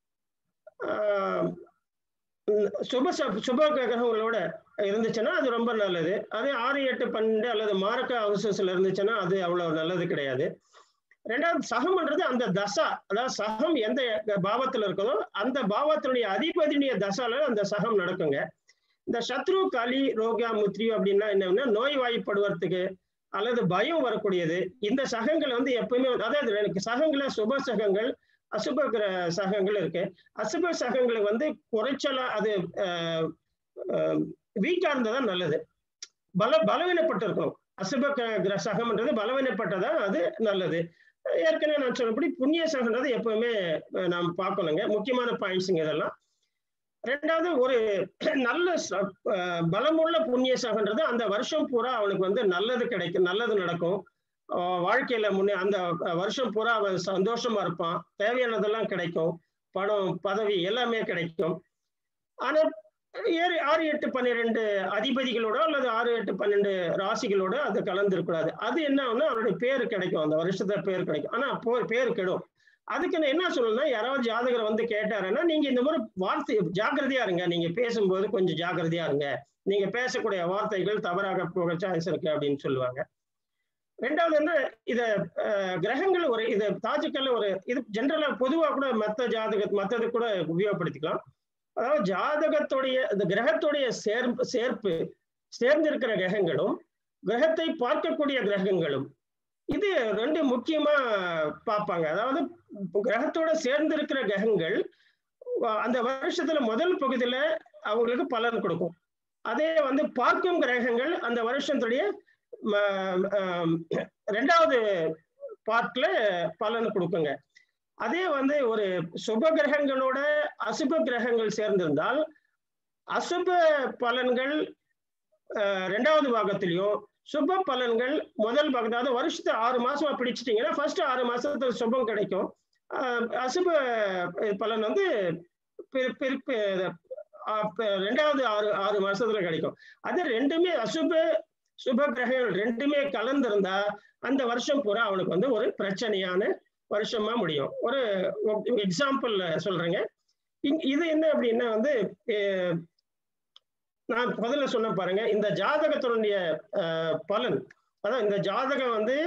சுப சுப கிரகங்களோட இருந்துச்சுன்னா அது ரொம்ப நல்லது. அதே ஆறு எட்டு பன்னெண்டு அல்லது மாரக்க அவசரத்துல இருந்துச்சுன்னா அது அவ்வளவு நல்லது கிடையாது. ரெண்டாவது சகம்ன்றது அந்த தசா, அதாவது சகம் எந்த பாவத்துல இருக்குதோ அந்த பாவத்தினுடைய அதிபதியுடைய தசால அந்த சகம் நடக்குங்க. இந்த சத்ரு கலி ரோகா முத்ரியு அப்படின்னா என்னன்னா நோய் வாய்ப்படுவதற்கு அல்லது பயம் வரக்கூடியது. இந்த சகங்கள் வந்து எப்பவுமே அதாவது எனக்கு சகங்கள சுப சகங்கள் அசுப சகங்கள் இருக்கு. அசுப சகங்களை வந்து குறைச்சலா அது வீக்கா இருந்ததான் நல்லது. பல பலவீனப்பட்டு இருக்கணும். அசுப சகம்ன்றது பலவீனப்பட்டதா அது நல்லது. ஏற்கனவே நான் சொன்னபடி புண்ணிய சகம்ன்றது எப்பவுமே நாம் பார்க்கணுங்க. முக்கியமான பாயிண்ட்ஸுங்க இதெல்லாம். ரெண்டாவது, ஒரு நல்ல பலமுள்ள புண்ணிய சகம்ன்றது அந்த வருஷம் பூரா அவனுக்கு வந்து நல்லது கிடைக்கும், நல்லது நடக்கும். வாழ்க்கையில முன்னே அந்த வருஷம் பூரா அவன் சந்தோஷமா இருப்பான், தேவையானதெல்லாம் கிடைக்கும், பணம் பதவி எல்லாமே கிடைக்கும். ஆனா ஏழு ஆறு எட்டு பன்னிரெண்டு அதிபதிகளோட அல்லது ஆறு எட்டு பன்னெண்டு ராசிகளோட அது கலந்துருக்கூடாது. அது என்ன ஆகும்னா அவருடைய பேரு கிடைக்கும், அந்த வருஷத்துல பேர் கிடைக்கும். ஆனா பேரு கெடும். அதுக்கு நான் என்ன சொல்லணும்னா, யாராவது ஜாதகரை வந்து கேட்டாருன்னா நீங்க இந்த மாதிரி வார்த்தை ஜாக்கிரதையா இருங்க, நீங்க பேசும்போது கொஞ்சம் ஜாக்கிரதையா இருங்க, நீங்க பேசக்கூடிய வார்த்தைகள் தவறாக போக சான்ஸ் இருக்கு அப்படின்னு சொல்லுவாங்க. ரெண்டாவது என்ன, இத கிரகங்கள் ஒரு இது தாஜுக்கல்ல ஒரு இது ஜென்ரலா பொதுவா கூட மற்ற ஜாதக மற்றது கூட உபயோகப்படுத்திக்கலாம். அதாவது ஜாதகத்துடைய இந்த கிரகத்துடைய சேர்ப்பு சேர்ப்பு சேர்ந்திருக்கிற கிரகங்களும் கிரகத்தை பார்க்கக்கூடிய கிரகங்களும் இது ரெண்டு முக்கியமா பார்ப்பாங்க. அதாவது கிரகத்தோட சேர்ந்திருக்கிற கிரகங்கள் அந்த வருஷத்துல முதல் பகுதியில அவங்களுக்கு பலன் கொடுக்கும். அதே வந்து பார்க்கும் கிரகங்கள் அந்த வருஷத்துடைய ரெண்டாவது பார்ட்ல பலன் கொடுக்குங்க. அதே வந்து ஒரு சுப கிரகங்களோட அசுப கிரகங்கள் சேர்ந்திருந்தால் அசுப பலன்கள் ரெண்டாவது பாகத்திலையும் சுப பலன்கள் முதல் பாகம், அதாவது வருஷத்தை ஆறு மாசமா பிடிச்சிட்டீங்கன்னா ஃபர்ஸ்ட் ஆறு மாசத்துல சுபம் கிடைக்கும், அசுப பலன் வந்து ரெண்டாவது ஆறு ஆறு மாசத்துல கிடைக்கும். அது ரெண்டுமே அசுப சுப கிரகங்கள் ரெண்டுமே கலந்திருந்தா அந்த வருஷம் பூரா அவனுக்கு வந்து ஒரு பிரச்சனையான வருஷமா முடியும். ஒரு எக்ஸாம்பிள் சொல்றேங்க. இது என்ன அப்படின்னா வந்து நான் முதல்ல சொன்ன பாருங்க, இந்த ஜாதகத்தினுடைய பலன், அதான் இந்த ஜாதகம் வந்து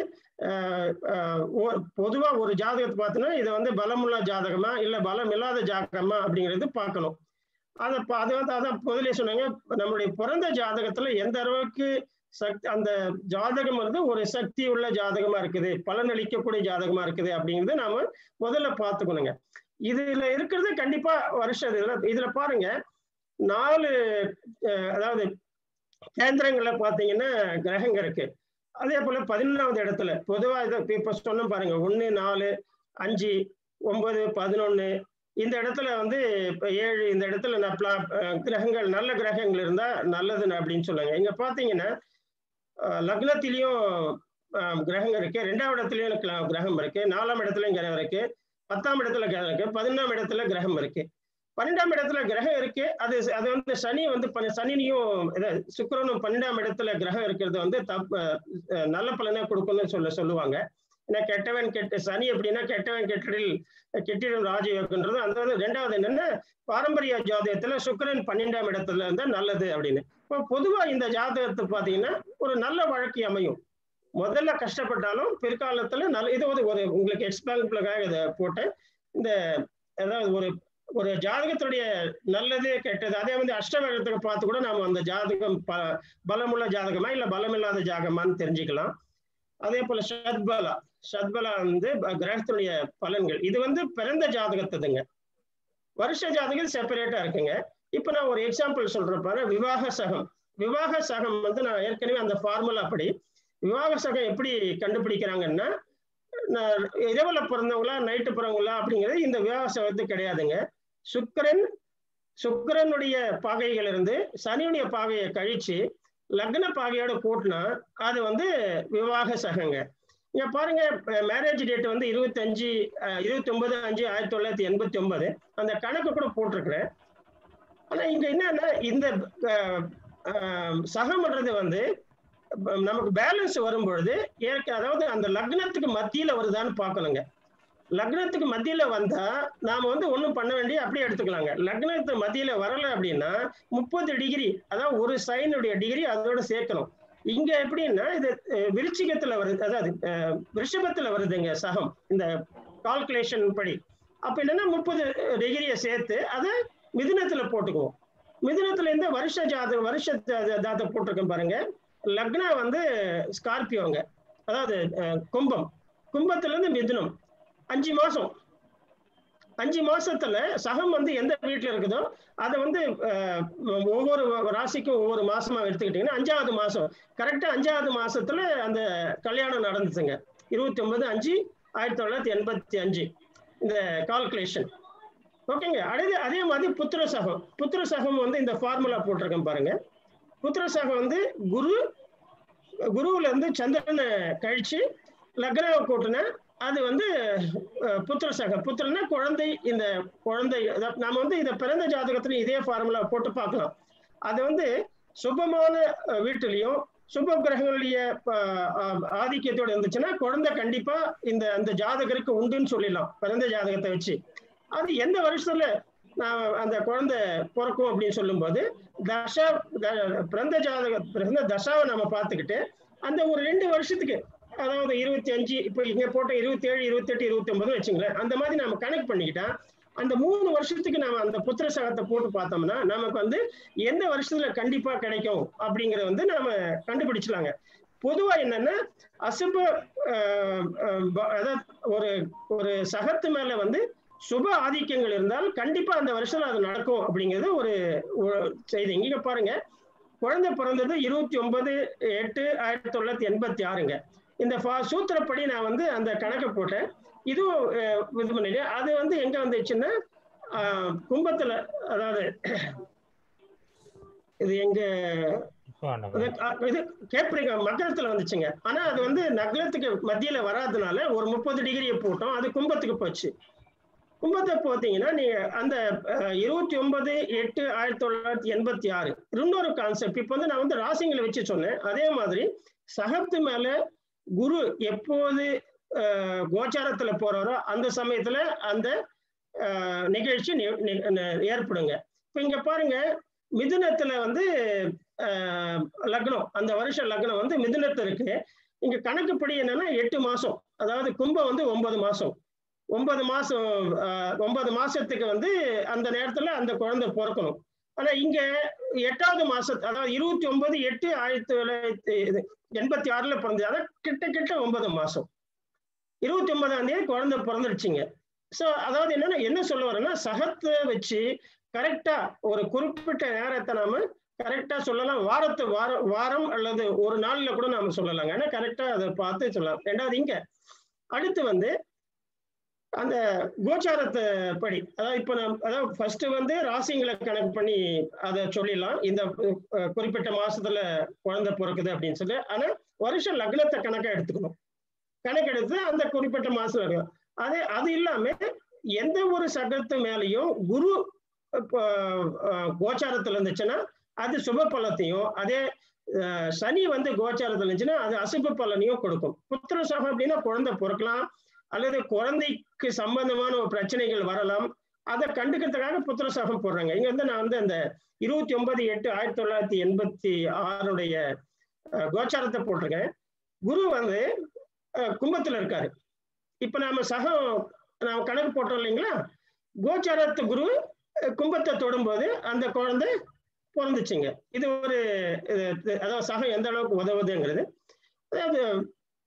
பொதுவா ஒரு ஜாதகத்தை பார்த்தோன்னா இதை வந்து பலமுள்ள ஜாதகமா இல்ல பலம் இல்லாத ஜாதகமா அப்படிங்கிறது பார்க்கணும். அதை அது வந்து அதான் முதலே சொன்னாங்க, நம்மளுடைய பிறந்த ஜாதகத்துல எந்த அளவுக்கு சக்தி அந்த ஜாதகம் வந்து ஒரு சக்தி உள்ள ஜாதகமா இருக்குது, பலன் அளிக்கக்கூடிய ஜாதகமா இருக்குது அப்படிங்கிறது நாம முதல்ல பார்த்துக்கணுங்க. இதுல இருக்கிறது கண்டிப்பா வருஷம் இதுல இதுல பாருங்க நாலு அதாவது கேந்திரங்கள்ல பாத்தீங்கன்னா கிரகங்க இருக்கு. அதே போல பதினொன்னாவது இடத்துல பொதுவா இதை இப்ப சொன்ன பாருங்க ஒண்ணு நாலு அஞ்சு ஒன்பது பதினொன்னு இந்த இடத்துல வந்து இப்ப ஏழு இந்த இடத்துல கிரகங்கள் நல்ல கிரகங்கள் இருந்தா நல்லதுன்னு அப்படின்னு சொல்லுவாங்க. இங்க பாத்தீங்கன்னா லக்னத்திலையும் கிரகம் இருக்கு, ரெண்டாவது இடத்துலயும் கிரகம் இருக்கு, நாலாம் இடத்துலயும் கிரகம் இருக்கு, பத்தாம் இடத்துல கிரகம் இருக்கு, பதினொன்றாம் இடத்துல கிரகம் இருக்கு, பன்னெண்டாம் இடத்துல கிரகம் இருக்கு. அது அது வந்து சனி வந்து சனியும் சுக்கிரனும் பன்னெண்டாம் இடத்துல கிரகம் இருக்கிறது வந்து தப்பு நல்ல பலனை கொடுக்கணும்னு சொல்ல சொல்லுவாங்க. ஏன்னா கெட்டவன் கெட்ட சனி அப்படின்னா கெட்டவன் கெட்டிடில் கெட்டிடும் ராஜயோகன்றது அந்த வந்து ரெண்டாவது என்னன்னா பாரம்பரிய ஜாதகத்துல சுக்கிரன் பன்னெண்டாம் இடத்துல இருந்தா நல்லது அப்படின்னு. இப்போ பொதுவா இந்த ஜாதகத்தை பாத்தீங்கன்னா ஒரு நல்ல வாழ்க்கை அமையும். முதல்ல கஷ்டப்பட்டாலும் பிற்காலத்துல நல்ல இது வந்து ஒரு உங்களுக்கு எக்ஸ்பிளான்காக இதை போட்டேன். இந்த அதாவது ஒரு ஒரு ஜாதகத்துடைய நல்லது கெட்டது அதே வந்து அஷ்டவகத்துக்கு பார்த்து கூட நாம அந்த ஜாதகம் ப பலமுள்ள ஜாதகமா இல்ல பலமில்லாத ஜாதகமான்னு தெரிஞ்சுக்கலாம். அதே போல ஷத்பலா ஷத்பலா வந்து கிரகத்தினுடைய பலன்கள். இது வந்து பிறந்த ஜாதகத்துதுங்க. வருஷ ஜாதகம் செப்பரேட்டா இருக்குங்க. இப்ப நான் ஒரு எக்ஸாம்பிள் சொல்றேன் பாரு. விவாக சகம் விவாக சகம் வந்து நான் ஏற்கனவே அந்த ஃபார்முலா படி விவாக சகம் எப்படி கண்டுபிடிக்கிறாங்கன்னா, இரவுல பிறந்தவங்களா நைட்டு பிறந்தவங்களா அப்படிங்கிறது இந்த விவாக சகத்துக்கு கிடையாதுங்க. சுக்கிரன் சுக்கிரனுடைய பாகைகள் இருந்து சனியுடைய பாகையை கழிச்சு லக்ன பாகையோட கூட்டினா அது வந்து விவாக சகங்க. இங்க பாருங்க, மேரேஜ் டேட் வந்து இருபத்தி அஞ்சு இருபத்தி ஒன்பது அஞ்சு ஆயிரத்தி தொள்ளாயிரத்தி எண்பத்தி ஒன்பது அந்த கணக்கு கூட போட்டிருக்கிறேன். ஆனா இங்க என்னன்னா, இந்த சகம்ன்றது வந்து நமக்கு பேலன்ஸ் வரும்பொழுது அதாவது அந்த லக்னத்துக்கு மத்தியில வருதான்னு பார்க்கணுங்க. லக்னத்துக்கு மத்தியில வந்தா நாம வந்து ஒண்ணும் பண்ண வேண்டிய அப்படியே எடுத்துக்கலாங்க. லக்னத்துக்கு மத்தியில வரல அப்படின்னா முப்பது டிகிரி அதாவது ஒரு சைனுடைய டிகிரி அதோட சேர்க்கணும். இங்க எப்படின்னா இது விருச்சிகத்துல வருது, அதாவது ரிஷபத்துல வருதுங்க சகம் இந்த கால்குலேஷன் படி. அப்ப என்னன்னா முப்பது டிகிரியை சேர்த்து அதை மிதுனத்துல போட்டுக்குவோம். மிதுனத்துல இருந்து வருஷ ஜாத வருஷ ஜாத போட்டிருக்கேன் பாருங்க. லக்னா வந்து ஸ்கார்பியோங்க, அதாவது கும்பம். கும்பத்துல இருந்து மிதுனம் அஞ்சு மாசம் அஞ்சு மாசத்துல சகம் வந்து எந்த வீட்டுல இருக்குதோ அதை வந்து ஒவ்வொரு ராசிக்கும் ஒவ்வொரு மாசமா எடுத்துக்கிட்டீங்கன்னா அஞ்சாவது மாசம் கரெக்டா அஞ்சாவது மாசத்துல அந்த கல்யாணம் நடந்துச்சுங்க. இருபத்தி ஒன்பது அஞ்சு ஆயிரத்தி தொள்ளாயிரத்தி எண்பத்தி அஞ்சு இந்த கால்குலேஷன். ஓகேங்க. அதே அதே மாதிரி புத்திர சகம் புத்திர சகம் வந்து இந்த ஃபார்முலா போட்டிருக்கேன் பாருங்க. புத்திர சகம் வந்து குரு குருவுல இருந்து சந்திரனை கழிச்சு லக்னாவை கூட்டின அது வந்து புத்திர சகம். புத்திரன்னா குழந்தை. இந்த குழந்தை நாம வந்து இதை பிறந்த ஜாதகத்துல இதே ஃபார்முலா போட்டு பார்க்கலாம். அது வந்து சுபமான வீட்டிலையும் சுப கிரகங்களுடைய ஆதிக்கத்தோடு இருந்துச்சுன்னா குழந்தை கண்டிப்பா இந்த அந்த ஜாதகருக்கு உண்டுன்னு சொல்லிடலாம் பிறந்த ஜாதகத்தை வச்சு. அது எந்த வருஷத்துல நான் அந்த குழந்தை பிறக்கும் அப்படின்னு சொல்லும்போது தசா பிறந்த ஜாதக பிறந்த தசாவை நம்ம பார்த்துக்கிட்டு அந்த ஒரு ரெண்டு வருஷத்துக்கு அதாவது இருபத்தி அஞ்சு இப்போ இங்க போட்ட இருபத்தி ஏழு இருபத்தி எட்டு இருபத்தி ஒன்பது வச்சுங்களேன், அந்த மாதிரி நம்ம கனெக்ட் பண்ணிக்கிட்டா அந்த மூணு வருஷத்துக்கு நம்ம அந்த புத்திர சகத்தை போட்டு பார்த்தோம்னா நமக்கு வந்து எந்த வருஷத்துல கண்டிப்பா கிடைக்கும் அப்படிங்கறத வந்து நாம கண்டுபிடிச்சலாங்க. பொதுவா என்னன்னா அசுப அதாவது ஒரு ஒரு சகத்து மேல வந்து சுப ஆதிக்கங்கள் இருந்தால் கண்டிப்பா அந்த வருஷத்துல அது நடக்கும் அப்படிங்கிறது ஒரு செய்தி. இங்க பாருங்க, குழந்தை பிறந்தது இருபத்தி ஒன்பது எட்டு ஆயிரத்தி தொள்ளாயிரத்தி எண்பத்தி ஆறுங்க. இந்த சூத்திரப்படி நான் வந்து அந்த கணக்கு போட்டேன். இதுவும் இது பண்ணிட்டு அது வந்து எங்க வந்துச்சுன்னா கும்பத்துல, அதாவது இது எங்க இது கேப்ரிகா மகரத்துல வந்துச்சுங்க. ஆனா அது வந்து நகரத்துக்கு மத்தியில வராதனால ஒரு முப்பது டிகிரியை போட்டோம், அது கும்பத்துக்கு போச்சு. கும்பத்தை பார்த்தீங்கன்னா நீங்க அந்த இருபத்தி ஒன்பது எட்டு ஆயிரத்தி தொள்ளாயிரத்தி எண்பத்தி ஆறு இன்னொரு கான்செப்ட். இப்போ வந்து நான் வந்து ராசிங்களை வச்சு சொன்னேன். அதே மாதிரி சகத்து மேல குரு எப்போது கோச்சாரத்துல போறாரோ அந்த சமயத்துல அந்த நிகழ்ச்சி ஏற்படுங்க. இப்ப இங்க பாருங்க, மிதுனத்துல வந்து லக்னம் அந்த வருஷ லக்னம் வந்து மிதுனத்துல இருக்கு. இங்க கணக்குப்படி என்னன்னா எட்டு மாசம், அதாவது கும்பம் வந்து ஒன்பது மாசம் ஒன்பது மாசம் ஒன்பது மாசத்துக்கு வந்து அந்த நேரத்துல அந்த குழந்தை பிறக்கணும். ஆனா இங்க எட்டாவது மாசம் அதாவது இருபத்தி ஒன்பது எட்டு ஆயிரத்தி தொள்ளாயிரத்தி எண்பத்தி ஆறுல பிறந்தது. அதான் கிட்ட கிட்ட ஒன்பது மாசம் இருபத்தி ஒன்பதாம் தேதி குழந்தை பிறந்துடுச்சுங்க. ஸோ அதாவது என்னன்னா என்ன சொல்ல வரேன்னா சகத்தை வச்சு கரெக்டா ஒரு குறிப்பிட்ட நேரத்தை நாம கரெக்டா சொல்லலாம். வாரத்து வாரம் வாரம் அல்லது ஒரு நாள்ல கூட நாம சொல்லலாங்க. ஏன்னா கரெக்டா அதை பார்த்து சொல்லலாம். ரெண்டாவது இங்க அடுத்து வந்து அந்த கோச்சாரத்தை படி, அதாவது இப்ப நம்ம அதாவது ஃபர்ஸ்ட் வந்து ராசிங்களை கணக்கு பண்ணி அதை சொல்லிடலாம். இந்த குறிப்பிட்ட மாசத்துல குழந்தை பிறக்குது அப்படின்னு சொல்லி. ஆனா வருஷம் லக்னத்தை கணக்கா எடுத்துக்கணும். கணக்கெடுத்து அந்த குறிப்பிட்ட மாசம் இருக்கும். அதே அது இல்லாம எந்த ஒரு சகத்து மேலையும் குரு கோச்சாரத்துல இருந்துச்சுன்னா அது சுப பலத்தையும், அதே சனி வந்து கோச்சாரத்துல இருந்துச்சுன்னா அது அசுப பலனையும் கொடுக்கும். புத்திர சகம் அப்படின்னா குழந்தை பிறக்கலாம் அல்லது குழந்தைக்கு சம்பந்தமான ஒரு பிரச்சனைகள் வரலாம். அதை கண்டுக்கிறதுக்காக புத்திர சகம் போடுறாங்க. இங்க வந்து நான் வந்து அந்த இருபத்தி ஒன்பது எட்டு ஆயிரத்தி தொள்ளாயிரத்தி எண்பத்தி ஆறுடைய கோச்சாரத்தை போட்டிருக்கேன். குரு வந்து கும்பத்துல இருக்காரு. இப்ப நாம சகம் நாம கணக்கு போட்டோம் இல்லைங்களா, கோச்சாரத்து குரு கும்பத்தை தொடும்போது அந்த குழந்தை பிறந்துச்சுங்க. இது ஒரு அதாவது சகம் எந்த அளவுக்கு உதவுதுங்கிறது. அதாவது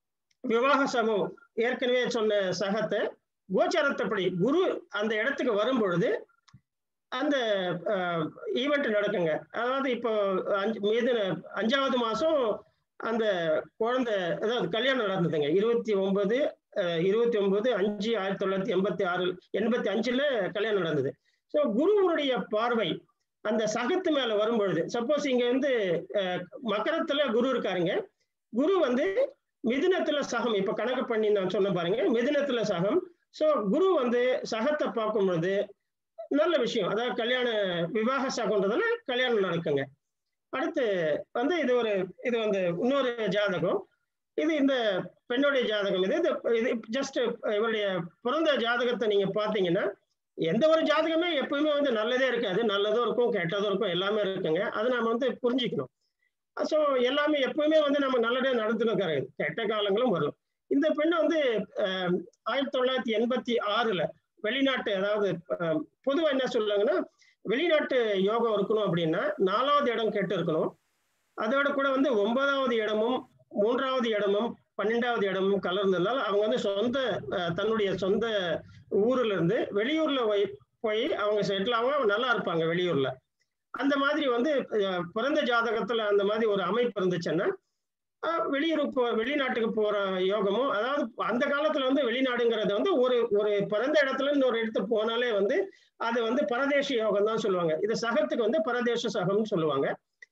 விவாக சமம் ஏற்கனவே சொன்ன சகத்தை கோச்சாரத்தைப்படி குரு அந்த இடத்துக்கு வரும் பொழுது அந்த ஈவெண்ட் நடக்குங்க. அதாவது இப்போ அஞ்சு மீது அஞ்சாவது மாசம் அந்த குழந்தை அதாவது கல்யாணம் நடந்ததுங்க. இருபத்தி ஒன்பது இருபத்தி ஒன்பது அஞ்சு ஆயிரத்தி தொள்ளாயிரத்தி எண்பத்தி ஆறு எண்பத்தி அஞ்சுல கல்யாணம் நடந்தது. ஸோ குருவுடைய பார்வை அந்த சகத்து மேல வரும்பொழுது, சப்போஸ் இங்க வந்து மக்கரத்துல குரு இருக்காருங்க, குரு வந்து மிதுனத்துல சகம், இப்ப கணக்கு பண்ணி நான் சொன்ன பாருங்க, மிதுனத்துல சகம். ஸோ குரு வந்து சகத்தை பார்க்கும் பொழுது நல்ல விஷயம், அதாவது கல்யாண விவாக சகம்ன்றதுல கல்யாணம் நடக்குங்க. அடுத்து வந்து இது ஒரு இது வந்து இன்னொரு ஜாதகம், இது இந்த பெண்ணுடைய ஜாதகம். இது இது ஜஸ்ட் இவருடைய பிறந்த ஜாதகத்தை நீங்க பாத்தீங்கன்னா எந்த ஒரு ஜாதகமே எப்பவுமே வந்து நல்லதே இருக்காது, நல்லதும் இருக்கும் கெட்டதும் இருக்கும், எல்லாமே இருக்குங்க. அதை நாம வந்து புரிஞ்சுக்கணும். ஸோ எல்லாமே எப்பவுமே வந்து நம்ம நல்லதே நடந்துருக்காரு, கெட்ட காலங்களும் வரும். இந்த பெண்ணை வந்து அஹ் ஆயிரத்தி தொள்ளாயிரத்தி எண்பத்தி ஆறுல வெளிநாட்டு, அதாவது பொதுவா என்ன சொல்லுவாங்கன்னா வெளிநாட்டு யோகம் இருக்கணும் அப்படின்னா நாலாவது இடம் கெட்டு இருக்கணும், அதோட கூட வந்து ஒன்பதாவது இடமும் மூன்றாவது இடமும் பன்னெண்டாவது இடமும் கலர்ந்ததால் அவங்க வந்து சொந்த தன்னுடைய சொந்த ஊர்ல இருந்து வெளியூர்ல போய் போய் அவங்க செட்டில் ஆக நல்லா இருப்பாங்க வெளியூர்ல. அந்த மாதிரி வந்து பிறந்த ஜாதகத்துல அந்த மாதிரி ஒரு அமைப்பு இருந்துச்சுன்னா வெளியூர் போ வெளிநாட்டுக்கு போற யோகமும், அதாவது அந்த காலத்துல வந்து வெளிநாடுங்கிறது வந்து ஒரு ஒரு பிறந்த இடத்துல இன்னொரு இடத்துக்கு போனாலே வந்து அது வந்து பரதேச யோகம் தான் சொல்லுவாங்க. இது சகத்துக்கு வந்து பரதேச சகம்னு சொல்லுவாங்க.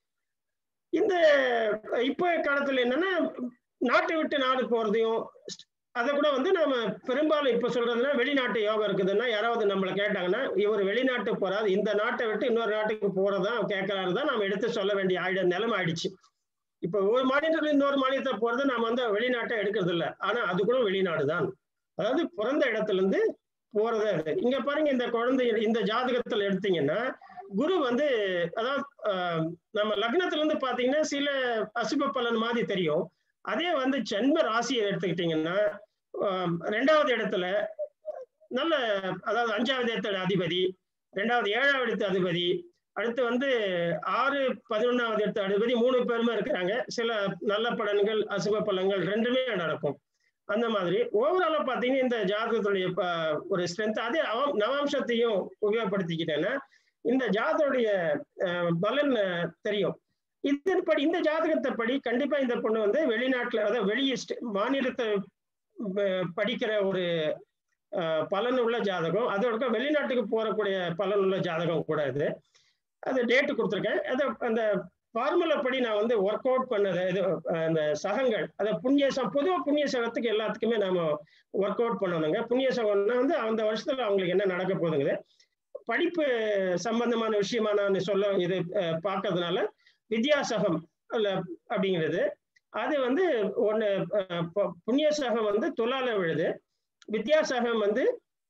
இந்த இப்ப காலத்துல என்னன்னா நாட்டை விட்டு நாடு போறதையும் அதை கூட வந்து நம்ம பெரும்பாலும் இப்ப சொல்றதுன்னா வெளிநாட்டு யோகம் இருக்குதுன்னா யாராவது நம்மளை கேட்டாங்கன்னா இவர் வெளிநாட்டு போறாரு, இந்த நாட்டை விட்டு இன்னொரு நாட்டுக்கு போறதா கேட்கறாரு தான் நம்ம எடுத்து சொல்ல வேண்டிய ஆயிட நிலைமை ஆயிடுச்சு. இப்ப ஒரு மாநிலத்துல இன்னொரு மாநிலத்தை போறது நம்ம வந்து வெளிநாட்டை எடுக்கிறது இல்லை, ஆனா அது கூட வெளிநாடு தான், அதாவது பிறந்த இடத்துல இருந்து போறதா இருக்கு. இங்க பாருங்க, இந்த குழந்தை இந்த ஜாதகத்துல எடுத்தீங்கன்னா குரு வந்து அதாவது நம்ம லக்னத்துல இருந்து பாத்தீங்கன்னா சில அசுப பலன் மாதிரி தெரியும். அதே வந்து ஜென்ம ராசியை எடுத்துக்கிட்டீங்கன்னா ரெண்டாவது இடத்துல நல்ல, அதாவது அஞ்சாவது இடத்துல அதிபதி, ரெண்டாவது ஏழாவது இடத்து அதிபதி, அடுத்து வந்து ஆறு பதினொன்னாவது இடத்து அதிபதி, மூணு பேருமே இருக்கிறாங்க. சில நல்ல பலன்கள் அசுப பலன்கள் ரெண்டுமே நடக்கும். அந்த மாதிரி ஓவராலா பாத்தீங்கன்னா இந்த ஜாதகத்துடைய ஒரு ஸ்ட்ரென்த், அதே நவாம்சத்தையும் உபயோகப்படுத்திக்கிட்டேன்னா இந்த ஜாதகத்துடைய பலன் தெரியும். இதன்படி இந்த ஜாதகத்தை படி கண்டிப்பா இந்த பொண்ணு வந்து வெளிநாட்டுல, அதாவது வெளியே மாநிலத்தை படிக்கிற ஒரு பலன் உள்ள ஜாதகம், அதோட வெளிநாட்டுக்கு போறக்கூடிய பலன் உள்ள ஜாதகம் கூட இது. அது டேட்டு கொடுத்துருக்கேன். அதை அந்த ஃபார்முலா படி நான் வந்து ஒர்க் அவுட் பண்ணது இது அந்த சகங்கள், அதை புண்ணிய சகம், பொதுவாக புண்ணிய சகத்துக்கு எல்லாத்துக்குமே நாம ஒர்க் அவுட் பண்ணணுங்க. புண்ணிய சகம்னா வந்து அந்த வருஷத்துல அவங்களுக்கு என்ன நடக்க போகுதுங்குது, படிப்பு சம்பந்தமான விஷயமா நான் சொல்ல இது பார்க்கறதுனால வித்யாசகம் அல்ல அப்படிங்கிறது அது வந்து ஒன்று, புண்ணியசகம் வந்து துலால விழுது, வித்யாசகம் வந்து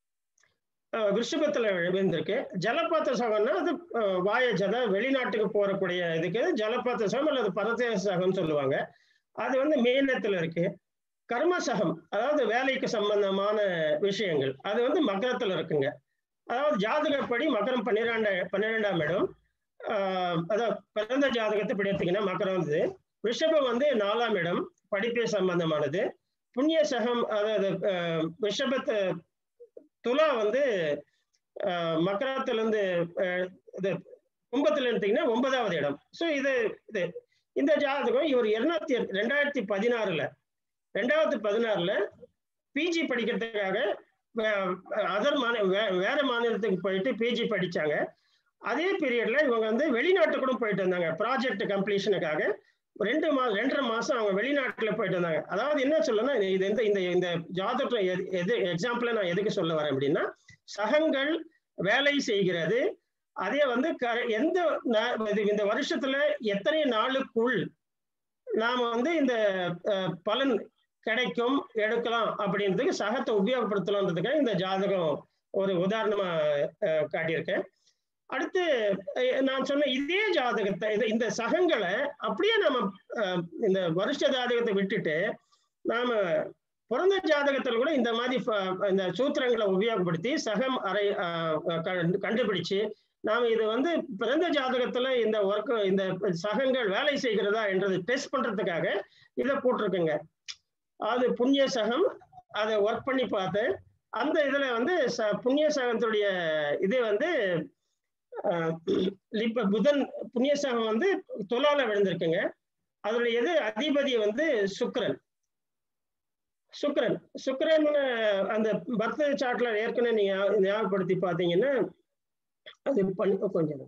ரிஷபத்துல விழுந்திருக்கு. ஜலபாத்த சகம்னா அது வாயஜத வெளிநாட்டுக்கு போறக்கூடிய இதுக்கு ஜலபாத்த சகம் அல்லது பரதேச சகம்னு சொல்லுவாங்க. அது வந்து மீனத்துல இருக்கு. கர்மசகம் அதாவது வேலைக்கு சம்பந்தமான விஷயங்கள் அது வந்து மகரத்துல இருக்குங்க. அதாவது ஜாதகப்படி மகரம் பன்னிரெண்டு பன்னிரெண்டாம் இடம், ஆஹ் அதாவது பிறந்த ஜாதகத்தை படி எடுத்தீங்கன்னா மகரம் வந்து, ரிஷபம் வந்து நாலாம் இடம் படிப்பு சம்பந்தமானது, புண்ணிய சகம் அதாவது ரிஷபத்தை, துலா வந்து அஹ் மகரத்துல இருந்து இது கும்பத்துல எடுத்தீங்கன்னா ஒன்பதாவது இடம். ஸோ இது இது இந்த ஜாதகம் இவர் இருநூத்தி ரெண்டாயிரத்தி பதினாறுல ரெண்டாயிரத்தி பதினாறுல பிஜி படிக்கிறதுக்காக அதர் மாநில வேற மாநிலத்துக்கு போயிட்டு பிஜி படிச்சாங்க. அதே பீரியட்ல இவங்க வந்து வெளிநாட்டு கூட போயிட்டு இருந்தாங்க ப்ராஜெக்ட் கம்ப்ளீஷனுக்காக. ரெண்டு மாசம் ரெண்டரை மாசம் அவங்க வெளிநாட்டுல போயிட்டு இருந்தாங்க. அதாவது என்ன சொல்லணும்னா இது எந்த இந்த இந்த ஜாதகத்துல எது எக்ஸாம்பிள நான் எதுக்கு சொல்ல வரேன் அப்படின்னா, சகங்கள் வேலை செய்கிறது. அதே வந்து எந்த இந்த வருஷத்துல எத்தனை நாளுக்குள் நாம வந்து இந்த பலன் கிடைக்கும் எடுக்கலாம் அப்படின்றதுக்கு சகத்தை உபயோகப்படுத்தலான்றதுக்காக இந்த ஜாதகம் ஒரு உதாரணமா காட்டியிருக்கேன். அடுத்து நான் சொன்ன இதே ஜாதகத்தை இந்த சகங்களை அப்படியே நம்ம இந்த வருஷ ஜாதகத்தை விட்டுட்டு நாம பிறந்த ஜாதகத்தில் கூட இந்த மாதிரி இந்த சூத்திரங்களை உபயோகப்படுத்தி சகம் அறை கண்டுபிடிச்சு நாம இது வந்து பிறந்த ஜாதகத்துல இந்த ஒர்க் இந்த சகங்கள் வேலை செய்கிறதா என்றது டெஸ்ட் பண்றதுக்காக இதை போட்டிருக்குங்க. அது புண்ணிய சகம் அதை ஒர்க் பண்ணி பார்த்தேன். அந்த இதுல வந்து புண்ணிய சகத்துடைய இது வந்து இப்ப புதன் புண்ணிய சகம் வந்து துலால விழுந்திருக்குங்க. அதனுடைய எது அதிபதி வந்து சுக்கிரன். சுக்கிரன் சுக்கிரன் அந்த பர்த் சார்ட்ல ஏற்கனவே நீங்க ஞாபகப்படுத்தி பார்த்தீங்கன்னா அது பண்ணி கொஞ்சம்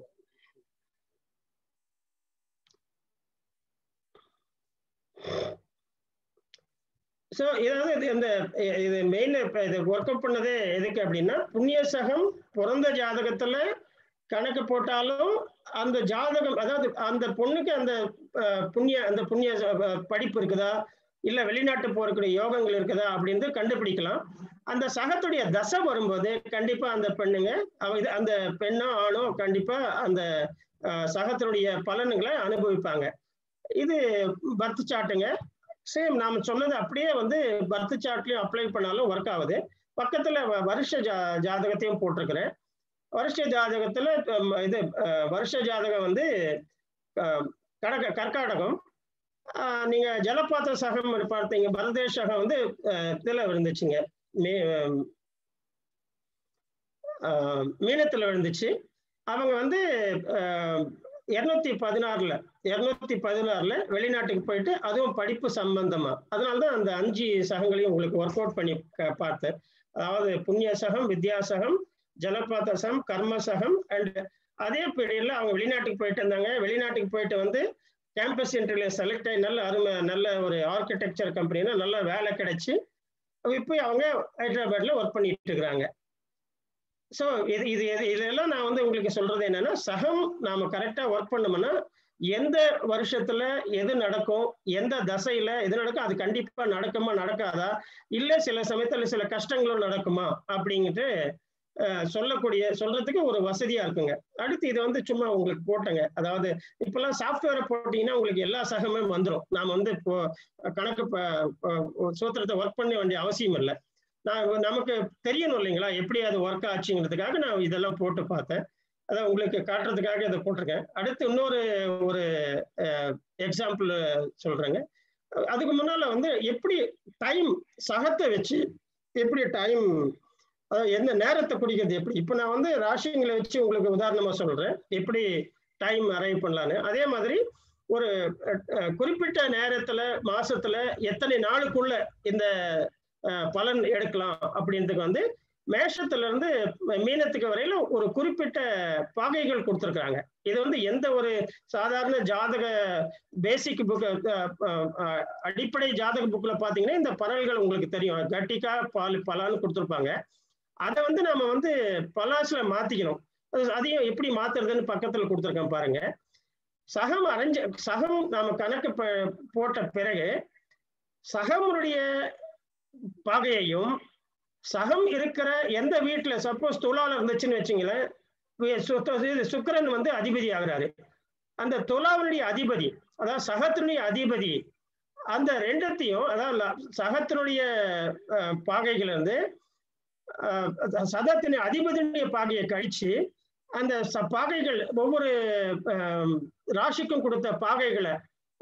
ஸோ இதாவது இந்த இது மெயின் இது ஒர்க் அவுட் பண்ணதே எதுக்கு அப்படின்னா புண்ணிய சகம் பிறந்த ஜாதகத்துல கணக்கு போட்டாலும் அந்த ஜாதகம் அதாவது அந்த பொண்ணுக்கு அந்த புண்ணிய அந்த புண்ணிய படிப்பு இருக்குதா இல்ல வெளிநாட்டு போறக்கூடிய யோகங்கள் இருக்குதா அப்படின்னு கண்டுபிடிக்கலாம். அந்த சகத்துடைய தசை வரும்போது கண்டிப்பா அந்த பெண்ணுங்க அந்த பெண்ணோ ஆணோ கண்டிப்பா அந்த சகத்தினுடைய பலன்களை அனுபவிப்பாங்க. இது பர்த் சார்ட்டுங்க. சேம் நாம சொன்னது அப்படியே வந்து பர்த் சார்ட்லயும் அப்ளை பண்ணாலும் ஒர்க் ஆகுது. பக்கத்துல வருஷ ஜா ஜாதகத்தையும் போட்டிருக்கிறேன். வருஷ ஜாதகத்துல இது வருஷ ஜாதகம் வந்து கடக கர்நாடகம். நீங்க ஜலபாத்திர சகம் பார்த்தீங்க, பரதேஷ் சகம் வந்து இதுல விழுந்துச்சுங்க, மே மீனத்துல விழுந்துச்சு. அவங்க வந்து இருநூத்தி பதினாறுல இருநூத்தி பதினாறுல வெளிநாட்டுக்கு போயிட்டு அதுவும் படிப்பு சம்பந்தமா, அதனாலதான் அந்த அஞ்சு சகங்களையும் உங்களுக்கு ஒர்க் அவுட் பண்ணி பார்த்தேன். அதாவது புண்ணிய சகம், வித்யாசகம், ஜலபாத்த சகம், கர்ம சகம். அண்ட் அதே பீரியட்ல அவங்க வெளிநாட்டுக்கு போயிட்டு இருந்தாங்க. வெளிநாட்டுக்கு போயிட்டு வந்து கேம்பஸ் இன்டர்வியூல செலக்ட் ஆகி நல்ல அருமை நல்ல ஒரு ஆர்கிடெக்சர் கம்பெனினா நல்ல வேலை கிடைச்சி இப்போ அவங்க ஹைதராபாத்ல ஒர்க் பண்ணிட்டு இருக்கிறாங்க. ஸோ இது இது இதெல்லாம் நான் வந்து உங்களுக்கு சொல்றது என்னன்னா, சகம் நாம கரெக்டா ஒர்க் பண்ணோம்னா எந்த வருஷத்துல எது நடக்கும், எந்த தசையில எது நடக்கும், அது கண்டிப்பா நடக்குமா நடக்காதா, இல்ல சில சமயத்துல சில கஷ்டங்களும் நடக்குமா அப்படிங்கிட்டு சொல்லக்கூடிய சொல்றதுக்கு ஒரு வசதியா இருக்குங்க. அடுத்து இதை வந்து சும்மா உங்களுக்கு போட்டேங்க. அதாவது இப்பெல்லாம் சாஃப்ட்வேரை போட்டீங்கன்னா உங்களுக்கு எல்லா சகமும் வந்துடும். நாம வந்து இப்போ கணக்கு சூத்திரத்தை ஒர்க் பண்ண வேண்டிய அவசியம் இல்லை. நான் நமக்கு தெரியணும் இல்லைங்களா எப்படி அது ஒர்க் ஆச்சுங்கிறதுக்காக நான் இதெல்லாம் போட்டு பார்த்தேன். அதான் உங்களுக்கு காட்டுறதுக்காக இதை போட்டிருக்கேன். அடுத்து இன்னொரு ஒரு எக்ஸாம்பிள் சொல்றேங்க. அதுக்கு முன்னால வந்து எப்படி டைம் சகத்தை வச்சு எப்படி டைம் அதாவது எந்த நேரத்தை குடிக்கிறது எப்படி, இப்போ நான் வந்து ராசிங்களை வச்சு உங்களுக்கு உதாரணமா சொல்றேன் எப்படி டைம் அரைவ் பண்ணலான்னு. அதே மாதிரி ஒரு குறிப்பிட்ட நேரத்துல மாசத்துல எத்தனை நாளுக்குள்ள இந்த பலன் எடுக்கலாம் அப்படின்றதுக்கு வந்து மேஷத்துல இருந்து மீனத்துக்கு வரையில ஒரு குறிப்பிட்ட பாகைகள் கொடுத்துருக்காங்க. இது வந்து எந்த ஒரு சாதாரண ஜாதக பேசிக் புக் அடிப்படை ஜாதக புக்ல பாத்தீங்கன்னா இந்த பலன்கள் உங்களுக்கு தெரியும், கட்டிக்கா பால் பலான்னு கொடுத்துருப்பாங்க. அதை வந்து நாம வந்து பலாசுல மாத்திக்கணும். அதையும் எப்படி மாத்துறதுன்னு பக்கத்துல கொடுத்துருக்கேன் பாருங்க. சகம் அரைஞ்ச சகம் நாம கணக்கு போட்ட பிறகு சகமுடைய பாகையையும் சகம் இருக்கிற எந்த வீட்டுல சப்போஸ் துலால இருந்துச்சுன்னு வச்சுங்களேன், சுக்கிரன் வந்து அதிபதி ஆகிறாரு. அந்த துலாவுடைய அதிபதி அதாவது சகத்தினுடைய அதிபதி அந்த ரெண்டத்தையும் அதாவது சகத்தினுடைய பாகைகள் வந்து சதத்தின் அதிபதியுடைய பாகையை கழிச்சு அந்த பாகைகள் ஒவ்வொரு ராசிக்கும் கொடுத்த பாகைகளை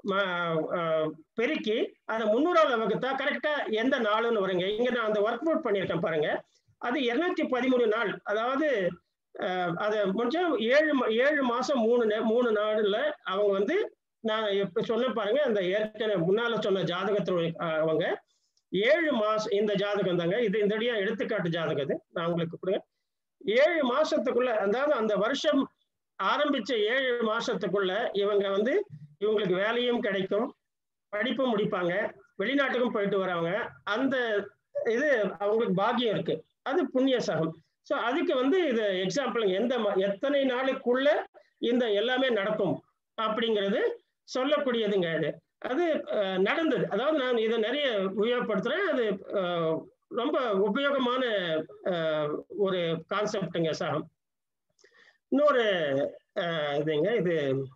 பெருக்கி அதை முன்னூறாவது வகுத்தா கரெக்டா எந்த நாளுன்னு வருங்க. இங்க நான் அந்த ஒர்க் அவுட் பண்ணியிருக்கேன் பாருங்க. அது இருநூத்தி பதிமூணு நாள். அதாவது அதை முடிஞ்சா ஏழு ஏழு மாசம் மூணு மூணு நாடுல அவங்க வந்து நான் எப்ப சொன்ன பாருங்க அந்த ஏற்கனவே முன்னால சொன்ன ஜாதகத்துல அவங்க ஏழு மாசம் இந்த ஜாதகம் தாங்க இது இந்த எடுத்துக்காட்டு ஜாதகம் இது நான் உங்களுக்கு கொடுங்க. ஏழு மாசத்துக்குள்ள அதாவது அந்த வருஷம் ஆரம்பிச்ச ஏழு மாசத்துக்குள்ள இவங்க வந்து இவங்களுக்கு வேலையும் கிடைக்கும், படிப்பும் முடிப்பாங்க, வெளிநாட்டுக்கும் போயிட்டு வராங்க. அந்த இது அவங்களுக்கு பாக்கியம் இருக்கு, அது புண்ணிய சகம். ஸோ அதுக்கு வந்து இது எக்ஸாம்பிள் எந்த எத்தனை நாளுக்குள்ள இந்த எல்லாமே நடக்கும் அப்படிங்கிறது சொல்லக்கூடியதுங்க. இது அது நடந்தது. அதாவது நான் இதை நிறைய உபயோகப்படுத்துறேன். அது ரொம்ப உபயோகமான ஒரு கான்செப்டுங்க சகம். இன்னொரு இதுங்க இது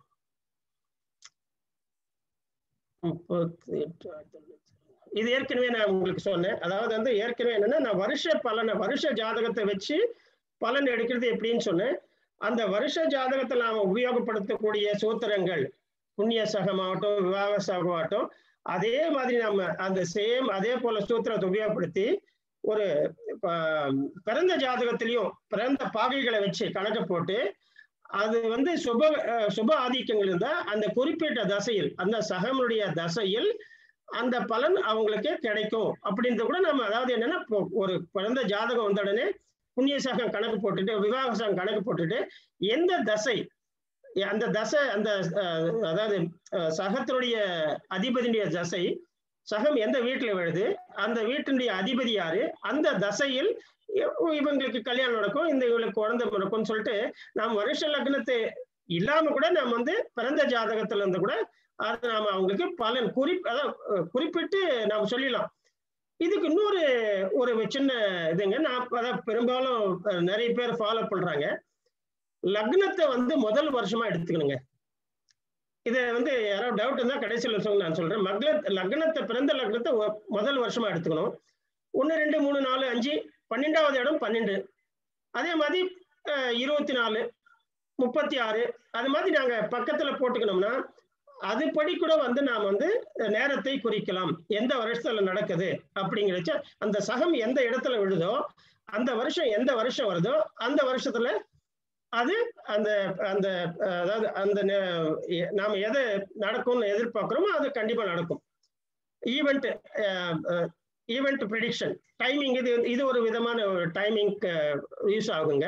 முப்பத்தி எட்டு இது ஏற்கனவே நான் உங்களுக்கு சொன்னேன். அதாவது வந்து ஏற்கனவே என்னன்னா நான் வருஷ பலனை வருஷ ஜாதகத்தை வச்சு பலன் எடுக்கிறது எப்படின்னு சொன்னேன். அந்த வருஷ ஜாதகத்தை நாம உபயோகப்படுத்தக்கூடிய சூத்திரங்கள் புண்ணிய சகமாகட்டும் விவாக சகமாகட்டும் அதே மாதிரி நம்ம அந்த சேம் அதே போல சூத்திரத்தை உபயோகப்படுத்தி ஒரு பிறந்த ஜாதகத்திலையும் பிறந்த பாகைகளை வச்சு கணக்கு போட்டு அது வந்து சுப சுப ஆதிக்கங்கள் இருந்தா அந்த குறிப்பிட்ட தசையில் அந்த சகமுடைய தசையில் அந்த பலன் அவங்களுக்கு கிடைக்கும் அப்படின்றது கூட நம்ம அதாவது என்னன்னா ஒரு பிறந்த ஜாதகம் வந்த உடனே புண்ணிய சகம் கணக்கு போட்டுட்டு விவாக சகம் கணக்கு போட்டுட்டு எந்த தசை அந்த தசை அந்த அதாவது சகத்தினுடைய அதிபதியுடைய தசை சகம் எந்த வீட்டுல விழுது அந்த வீட்டினுடைய அதிபதி யாரு அந்த தசையில் இவங்களுக்கு கல்யாணம் நடக்கும் இந்த இவங்களுக்கு குழந்தை நடக்கும்னு சொல்லிட்டு நாம் வருஷ லக்னத்தை இல்லாம கூட நாம் வந்து பிறந்த ஜாதகத்துல இருந்து கூட அது நாம அவங்களுக்கு பலன் குறிப் அதாவது குறிப்பிட்டு நாம் சொல்லிடலாம். இதுக்கு இன்னொரு ஒரு சின்ன இதுங்க நான் அதான் பெரும்பாலும் நிறைய பேர் ஃபாலோ பண்றாங்க. லக்னத்தை வந்து முதல் வருஷமா எடுத்துக்கணுங்க. இதை வந்து யாராவது டவுட் இருந்தா கடைசியில் சொல்லுங்க நான் சொல்றேன். மக்ல லக்னத்தை பிறந்த லக்னத்தை முதல் வருஷமா எடுத்துக்கணும். ஒன்று ரெண்டு மூணு நாலு அஞ்சு பன்னெண்டாவது இடம் பன்னெண்டு, அதே மாதிரி இருபத்தி நாலு முப்பத்தி ஆறு அது மாதிரி நாங்க பக்கத்துல போட்டுக்கணும்னா அதுபடி கூட வந்து நாம் வந்து நேரத்தை குறிக்கலாம். எந்த வருஷத்துல நடக்குது அப்படிங்கிறச்ச அந்த சகம் எந்த இடத்துல விழுதோ அந்த வருஷம் எந்த வருஷம் வருதோ அந்த வருஷத்துல அது அந்த அந்த அதாவது அந்த நாம எதை நடக்கும்னு எதிர்பார்க்கிறோமோ அது கண்டிப்பா நடக்கும். ஈவெண்ட் ஈவெண்ட் ப்ரெடிக்ஷன் டைமிங் இது இது ஒரு விதமான டைமிங் யூஸ் ஆகுங்க.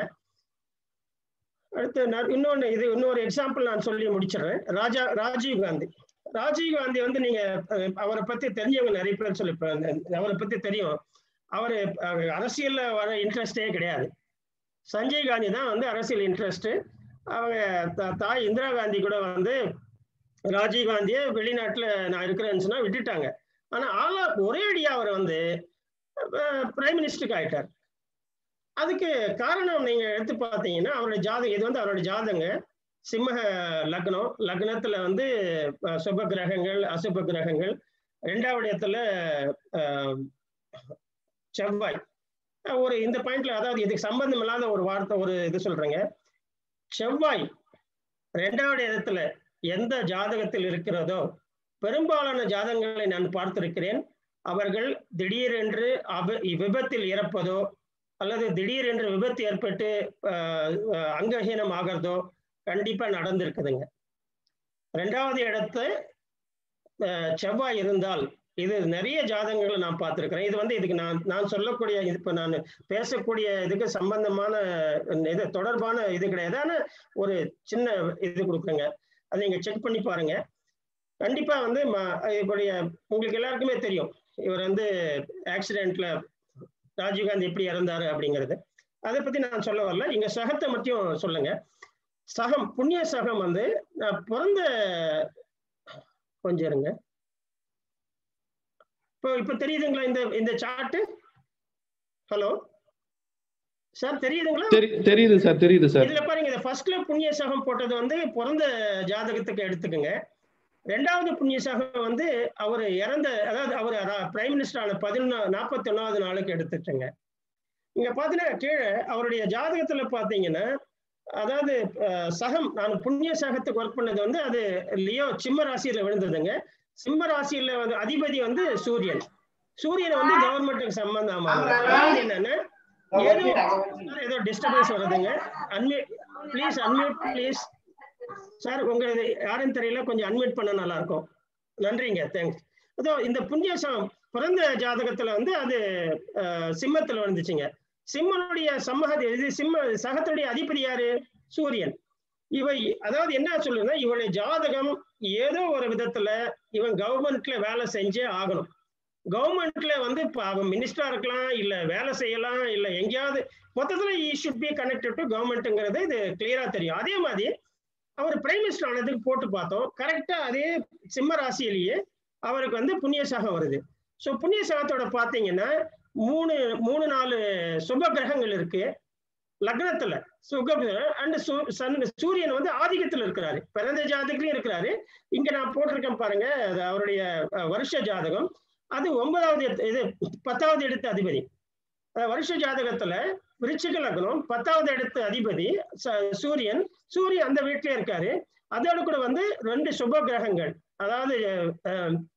அடுத்து நான் இன்னொன்று இது இன்னொரு எக்ஸாம்பிள் நான் சொல்லி முடிச்சிடுறேன். ராஜா ராஜீவ் காந்தி ராஜீவ் காந்தி வந்து நீங்க அவரை பத்தி தெரிஞ்சவங்க நிறைய பேர் சொல்லி அவரை பத்தி தெரியும். அவர் அரசியல்ல வர இன்ட்ரெஸ்டே கிடையாது. சஞ்சய் காந்தி தான் வந்து அரசியல் இன்ட்ரெஸ்ட். அவங்க தாய் இந்திரா காந்தி கூட வந்து ராஜீவ் காந்தியை வெளிநாட்டுல நான் இருக்கிறேன்னு சொன்னா விட்டுட்டாங்க. ஆனா ஆளா ஒரே அடியா அவர் வந்து பிரைம் மினிஸ்டருக்கு ஆயிட்டார். அதுக்கு காரணம் நீங்க எடுத்து பார்த்தீங்கன்னா அவருடைய ஜாதகம் இது வந்து அவருடைய ஜாதகங்க சிம்ம லக்னம். லக்னத்துல வந்து சுப கிரகங்கள் அசுப கிரகங்கள். ரெண்டாவது இடத்துல செவ்வாய். ஒரு இந்த பாயிண்ட்ல அதாவது இதுக்கு சம்பந்தம் இல்லாத ஒரு வார்த்தை ஒரு இது சொல்றேங்க. செவ்வாய் ரெண்டாவது இடத்துல எந்த ஜாதகத்தில் இருக்கிறதோ பெரும்பாலான ஜாதகங்களை நான் பார்த்திருக்கிறேன். அவர்கள் திடீரென்று அப விபத்தில் இறப்பதோ அல்லது திடீரென்று விபத்து ஏற்பட்டு அங்கஹீனம் ஆகிறதோ கண்டிப்பா நடந்திருக்குதுங்க. ரெண்டாவது இடத்து செவ்வாய் இருந்தால் இது நிறைய ஜாதகங்களை நான் பார்த்துருக்கிறேன். இது வந்து இதுக்கு நான் நான் சொல்லக்கூடிய இப்போ நான் பேசக்கூடிய இதுக்கு சம்பந்தமான இது தொடர்பான இது கிடையாது. ஆனால் ஒரு சின்ன இது கொடுக்குறேங்க, அதை நீங்கள் செக் பண்ணி பாருங்க. கண்டிப்பா வந்து இவருடைய உங்களுக்கு எல்லாருக்குமே தெரியும் இவர் வந்து ஆக்சிடென்ட்ல ராஜீவ்காந்தி எப்படி இறந்தாரு அப்படிங்கிறது. அதை பத்தி நான் சொல்ல வரல. இங்க சகத்தை மட்டும் சொல்லுங்க. சகம் புண்ணிய சகம் வந்து நான் பிறந்த கொஞ்சம் இருங்க. இப்போ இப்ப தெரியுதுங்களா இந்த இந்த சார்ட்? ஹலோ சார் தெரியுதுங்களா? தெரியுது சார் தெரியுது சார். இதுல பாருங்க இந்த ஃபர்ஸ்ட்ல புண்ணிய சகம் போட்டது வந்து பிறந்த ஜாதகத்துக்கு எடுத்துக்கோங்க. ரெண்டாவது புண்ணிய சகம் வந்து அவர் இறந்த அதாவது அவர் பிரைம் மினிஸ்டர் ஆன பதினொன்னா நாற்பத்தி ஒன்னாவது நாளுக்கு எடுத்துட்டுங்க. இங்க பாத்தீங்கன்னா கீழே அவருடைய ஜாதகத்துல பாத்தீங்கன்னா அதாவது சகம் நான் புண்ணிய சகத்துக்கு ஒர்க் பண்ணது வந்து அது லியோ சிம்ம ராசியில விழுந்ததுங்க. சிம்ம ராசியில வந்து அதிபதி வந்து சூரியன். சூரியனை வந்து கவர்மெண்ட்டுக்கு சம்பந்தமான என்னன்னா ஏதோ ஏதோ டிஸ்டர்பன்ஸ் வருதுங்க. Unmute please unmute please sir. உங்க யாரும் தெரியல, கொஞ்சம் அன்மியூட் பண்ண நல்லா இருக்கும். நன்றிங்க, தேங்க்ஸ். அதோ இந்த புண்ணிய சகம் பிறந்த ஜாதகத்துல வந்து அது சிம்மத்துல வந்துச்சுங்க. சிம்மனுடைய சம்மகதி இது சிம்ம சகத்துடைய அதிபதி யாரு? சூரியன். இவை அதாவது என்ன சொல்லுன்னா இவனுடைய ஜாதகம் ஏதோ ஒரு விதத்துல இவன் கவர்மெண்ட்ல வேலை செஞ்சே ஆகணும். கவர்மெண்ட்ல வந்து அவன் மினிஸ்டரா இருக்கலாம், இல்ல வேலை செய்யலாம், இல்ல எங்கேயாவது மொத்தத்துல he should be connected to கவர்மெண்ட்ங்கிறது இது கிளியரா தெரியும். அதே மாதிரி அவர் பிரைம் மினிஸ்டர் ஆனதுக்கு போட்டு பார்த்தோம். கரெக்டா அதே சிம்ம ராசியிலேயே அவருக்கு வந்து புண்ணிய சகம் வருது. ஸோ புண்ணிய சகத்தோட பார்த்தீங்கன்னா மூணு மூணு நாலு சுப கிரகங்கள் இருக்கு லக்னத்துல. சுக அண்ட் சூரியன் வந்து ஆதிக்கத்துல இருக்கிறாரு, பிறந்த ஜாதகத்திலையும் இருக்கிறாரு. இங்க நான் போட்டிருக்கேன் பாருங்க, அது அவருடைய வருஷ ஜாதகம். அது ஒன்பதாவது இது பத்தாவது இடத்து அதிபதி. வருஷ ஜாதகத்துல விருச்சிக லக்னம், பத்தாவது இடத்து அதிபதி சூரியன். சூரியன் அந்த வீட்டிலே இருக்காரு. அதோட கூட வந்து ரெண்டு சுப கிரகங்கள், அதாவது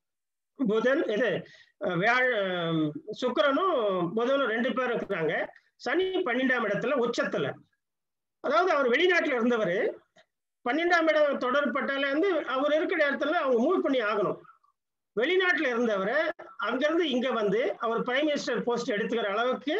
புதன் இது வியாழ சுக்கிரனும் புதனும் ரெண்டு பேரும் இருக்கிறாங்க. சனி பன்னெண்டாம் இடத்துல உச்சத்துல. அதாவது அவர் வெளிநாட்டுல இருந்தவர் பன்னெண்டாம் இடம் தொடர்பட்டால இருந்து அவர் இருக்கிற இடத்துல அவங்க மூவ் பண்ணி ஆகணும். வெளிநாட்டுல இருந்தவரை அங்கிருந்து இங்க வந்து அவர் பிரைம் மினிஸ்டர் போஸ்ட் எடுத்துக்கிற அளவுக்கு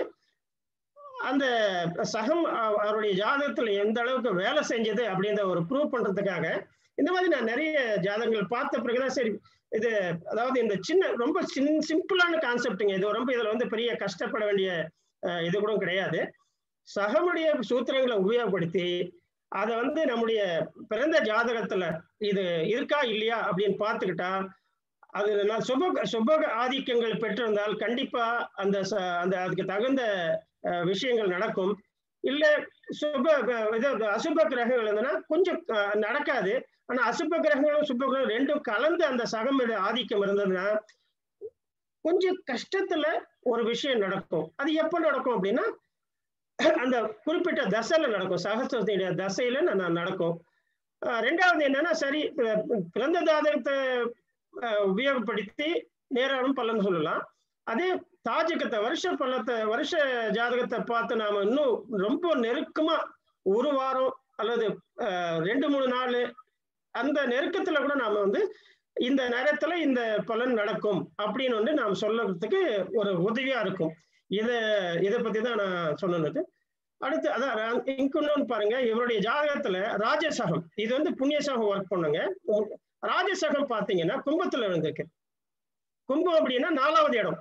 அந்த சகம் அவருடைய ஜாதகத்துல எந்த அளவுக்கு வேலை செஞ்சது அப்படின்ற ஒரு ப்ரூவ் பண்றதுக்காக இந்த மாதிரி நான் நிறைய ஜாதகங்கள் பார்த்த பிறகுதான் சரி இது அதாவது இந்த சின்ன ரொம்ப சின் சிம்பிளான கான்செப்டுங்க. இது ரொம்ப இதுல வந்து பெரிய கஷ்டப்பட வேண்டிய இது கூட கிடையாது. சகமுடைய சூத்திரங்களை உபயோகப்படுத்தி அதை வந்து நம்முடைய பிறந்த ஜாதகத்துல இது இருக்கா இல்லையா அப்படின்னு பார்த்துக்கிட்டா அது நான் சுப சுப ஆதிக்கங்கள் பெற்றிருந்தால் கண்டிப்பா அந்த அந்த அதுக்கு தகுந்த விஷயங்கள் நடக்கும். இல்ல சுப அசுப கிரகங்கள் இருந்ததுன்னா கொஞ்சம் நடக்காது. ஆனா அசுப கிரகங்களும் சுப கிரகம் ரெண்டும் கலந்து அந்த சகம் ஆதிக்கம் இருந்ததுன்னா கொஞ்சம் கஷ்டத்துல ஒரு விஷயம் நடக்கும். அது எப்ப நடக்கும் அப்படின்னா அந்த குறிப்பிட்ட தசையில நடக்கும். சகஸ்திரத்தினுடைய தசையில நான் நடக்கும். ரெண்டாவது என்னன்னா சரி பிறந்த ஜாதகத்தை உபயோகப்படுத்தி நேராலும் பலன் சொல்லலாம். அதே தாஜகத்தை வருஷ பலத்தை வருஷ ஜாதகத்தை பார்த்து நாம இன்னும் ரொம்ப நெருக்கமா ஒரு வாரம் அல்லது ரெண்டு மூணு நாள் அந்த நெருக்கத்துல கூட நாம வந்து இந்த நேரத்துல இந்த பலன் நடக்கும் அப்படின்னு வந்து நாம் சொல்றதுக்கு ஒரு உதவியா இருக்கும். இதை இதை பத்தி தான் நான் சொன்னது. அடுத்து அதான் இன்னொன்னு பாருங்க, இவருடைய ஜாதகத்துல ராஜசகம் இது வந்து புண்ணியசகம் ஒர்க் பண்ணுங்க. ராஜசகம் பாத்தீங்கன்னா கும்பத்துல இருந்திருக்கு. கும்பம் அப்படின்னா நாலாவது இடம்.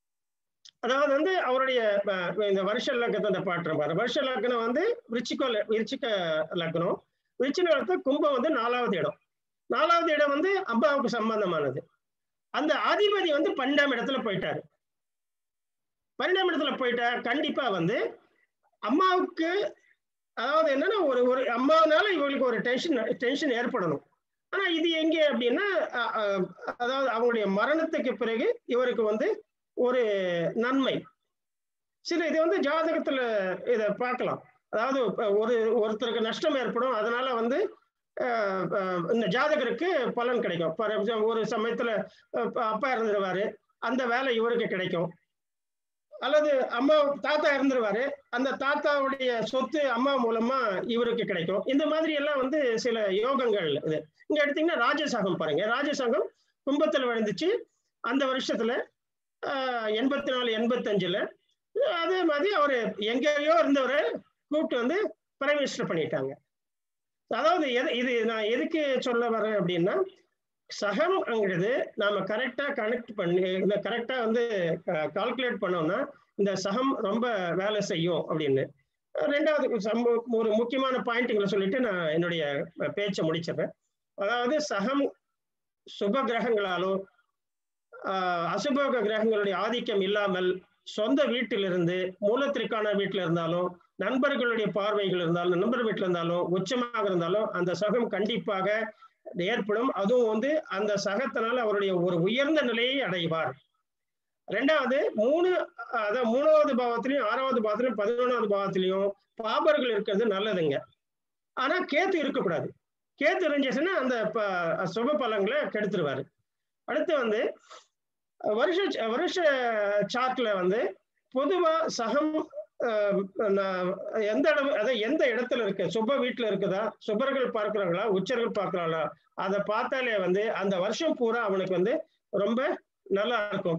அதாவது வந்து அவருடைய இந்த வருஷ லக்கத்தை பாட்டுறோம் பாரு. வருஷ லக்னம் வந்து விருச்சிக விருச்சிக லக்னம். விருச்சிக கும்பம் வந்து நாலாவது இடம். நாலாவது இடம் வந்து அம்பாவுக்கு சம்பந்தமானது. அந்த அதிபதி வந்து பன்னெண்டாம் இடத்துல போயிட்டாரு. பன்னெண்டாம் இடத்துல போயிட்டா கண்டிப்பா வந்து அம்மாவுக்கு அதாவது என்னன்னா ஒரு ஒரு அம்மாவனால இவங்களுக்கு ஒரு டென்ஷன் டென்ஷன் ஏற்படணும். ஆனா இது எங்கே அப்படின்னா அதாவது அவங்களுடைய மரணத்துக்கு பிறகு இவருக்கு வந்து ஒரு நன்மை சில இது வந்து ஜாதகத்துல இதை பார்க்கலாம். அதாவது ஒரு ஒருத்தருக்கு நஷ்டம் ஏற்படும், அதனால வந்து இந்த ஜாதகருக்கு பலன் கிடைக்கும். ஒரு சமயத்துல அப்பா இறந்துருவாரு, அந்த வேலை இவருக்கு கிடைக்கும். அல்லது அம்மா தாத்தா இறந்துருவாரு, அந்த தாத்தாவுடைய சொத்து அம்மா மூலமா இவருக்கு கிடைக்கும். இந்த மாதிரி எல்லாம் வந்து சில யோகங்கள் இது. இங்க எடுத்தீங்கன்னா ராஜசகம் பாருங்க. ராஜசகம் கும்பத்துல விழுந்துச்சு அந்த வருஷத்துல ஆஹ் எண்பத்தி நாலு எண்பத்தி அஞ்சுல. அதே மாதிரி அவரு எங்கேயோ இருந்தவரை கூப்பிட்டு வந்து பிரைம் மினிஸ்டர் பண்ணிட்டாங்க. அதாவது எது இது நான் எதுக்கு சொல்ல வரேன் அப்படின்னா சகம்ங்கிறது நாம கரெக்டா கனெக்ட் பண்ணி இந்த கரெக்டா வந்து கால்குலேட் பண்ணோம்னா இந்த சகம் ரொம்ப வேலை செய்யும் அப்படின்னு. ரெண்டாவது ஒரு முக்கியமான பாயிண்ட்களை சொல்லிட்டு நான் என்னுடைய பேச்சை முடிச்சிடுறேன். அதாவது சகம் சுப கிரகங்களாலோ ஆஹ் அசுப கிரகங்களுடைய ஆதிக்கம் இல்லாமல் சொந்த வீட்டிலிருந்து மூலத்திற்கான வீட்டில் இருந்தாலும் நண்பர்களுடைய பார்வைகள் இருந்தாலும் நண்பர் வீட்டில் இருந்தாலும் உச்சமாக இருந்தாலும் அந்த சகம் கண்டிப்பாக ஏற்படும். அதுவும் வந்து அந்த சகத்தினால் அவருடைய ஒரு உயர்ந்த நிலையை அடைவார். ரெண்டாவது மூணு அதாவது மூணாவது பாவத்திலையும் ஆறாவது பாவத்திலையும் பதினொன்றாவது பாவத்திலையும் பாபர்கள் இருக்கிறது நல்லதுங்க. ஆனா கேத்து இருக்கக்கூடாது. கேத்து இருந்துச்சுன்னா அந்த சுப பலன்களை கெடுத்துருவாரு. அடுத்து வந்து வருஷ வருஷ சார்ட்ல வந்து பொதுவா சகம் எந்த இடம் அதாவது எந்த இடத்துல இருக்கு, சுப வீட்டுல இருக்குதா, சுபர்கள் பார்க்கிறாங்களா, உச்சர்கள் பார்க்கிறாங்களா, அதை பார்த்தாலே வந்து அந்த வருஷம் பூரா அவனுக்கு வந்து ரொம்ப நல்லா இருக்கும்.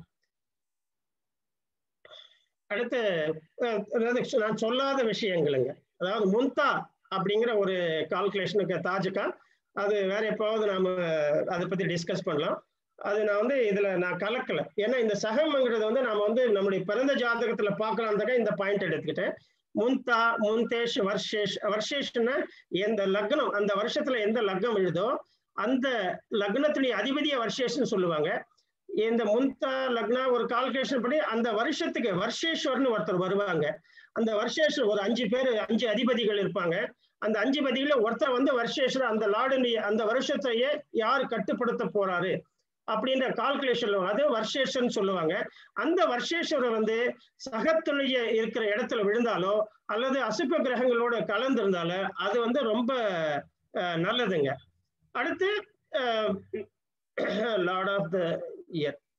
அடுத்து நான் சொல்லாத விஷயங்களுங்க. அதாவது முன்தா அப்படிங்கிற ஒரு கால்குலேஷனுக்கு தாஜுக்கா அது வேற எப்பாவது நாம அதை பத்தி டிஸ்கஸ் பண்ணலாம். அது நான் வந்து இதுல நான் கலக்கல. ஏன்னா இந்த சகம்ங்கிறது வந்து நாம வந்து நம்முடைய பிறந்த ஜாதகத்துல பார்க்கலாம்னாக்கா இந்த பாயிண்ட் எடுத்துக்கிட்டேன். முன்தா முன்தேஷ் வர்ஷேஷ். வர்ஷேஷ்னா எந்த லக்னம் அந்த வருஷத்துல எந்த லக்னம் எழுதோ அந்த லக்னத்துடைய அதிபதியை வர்ஷேஷ்னு சொல்லுவாங்க. இந்த முன்தா லக்னா ஒரு கால்குலேஷன் படி அந்த வருஷத்துக்கு வர்ஷேஸ்வர்னு ஒருத்தர் வருவாங்க. அந்த வர்ஷேஸ்வர் ஒரு அஞ்சு பேர் அஞ்சு அதிபதிகள் இருப்பாங்க. அந்த அஞ்சு பதிகள ஒருத்தர் வந்து வர்ஷேஸ்வர் அந்த லார்டுடைய அந்த வருஷத்தையே யார் கட்டுப்படுத்த போறாரு அப்படின்ற கால்குலேஷன்ல அது வர்ஷேஷன் சொல்லுவாங்க. அந்த வர்ஷேஸ்வரர் வந்து சகத்துடைய இருக்கிற இடத்துல விழுந்தாலோ அல்லது அசுப கிரகங்களோட கலந்திருந்தாலோ அது வந்து ரொம்ப நல்லதுங்க. அடுத்து லார்ட் ஆஃப் த இயர்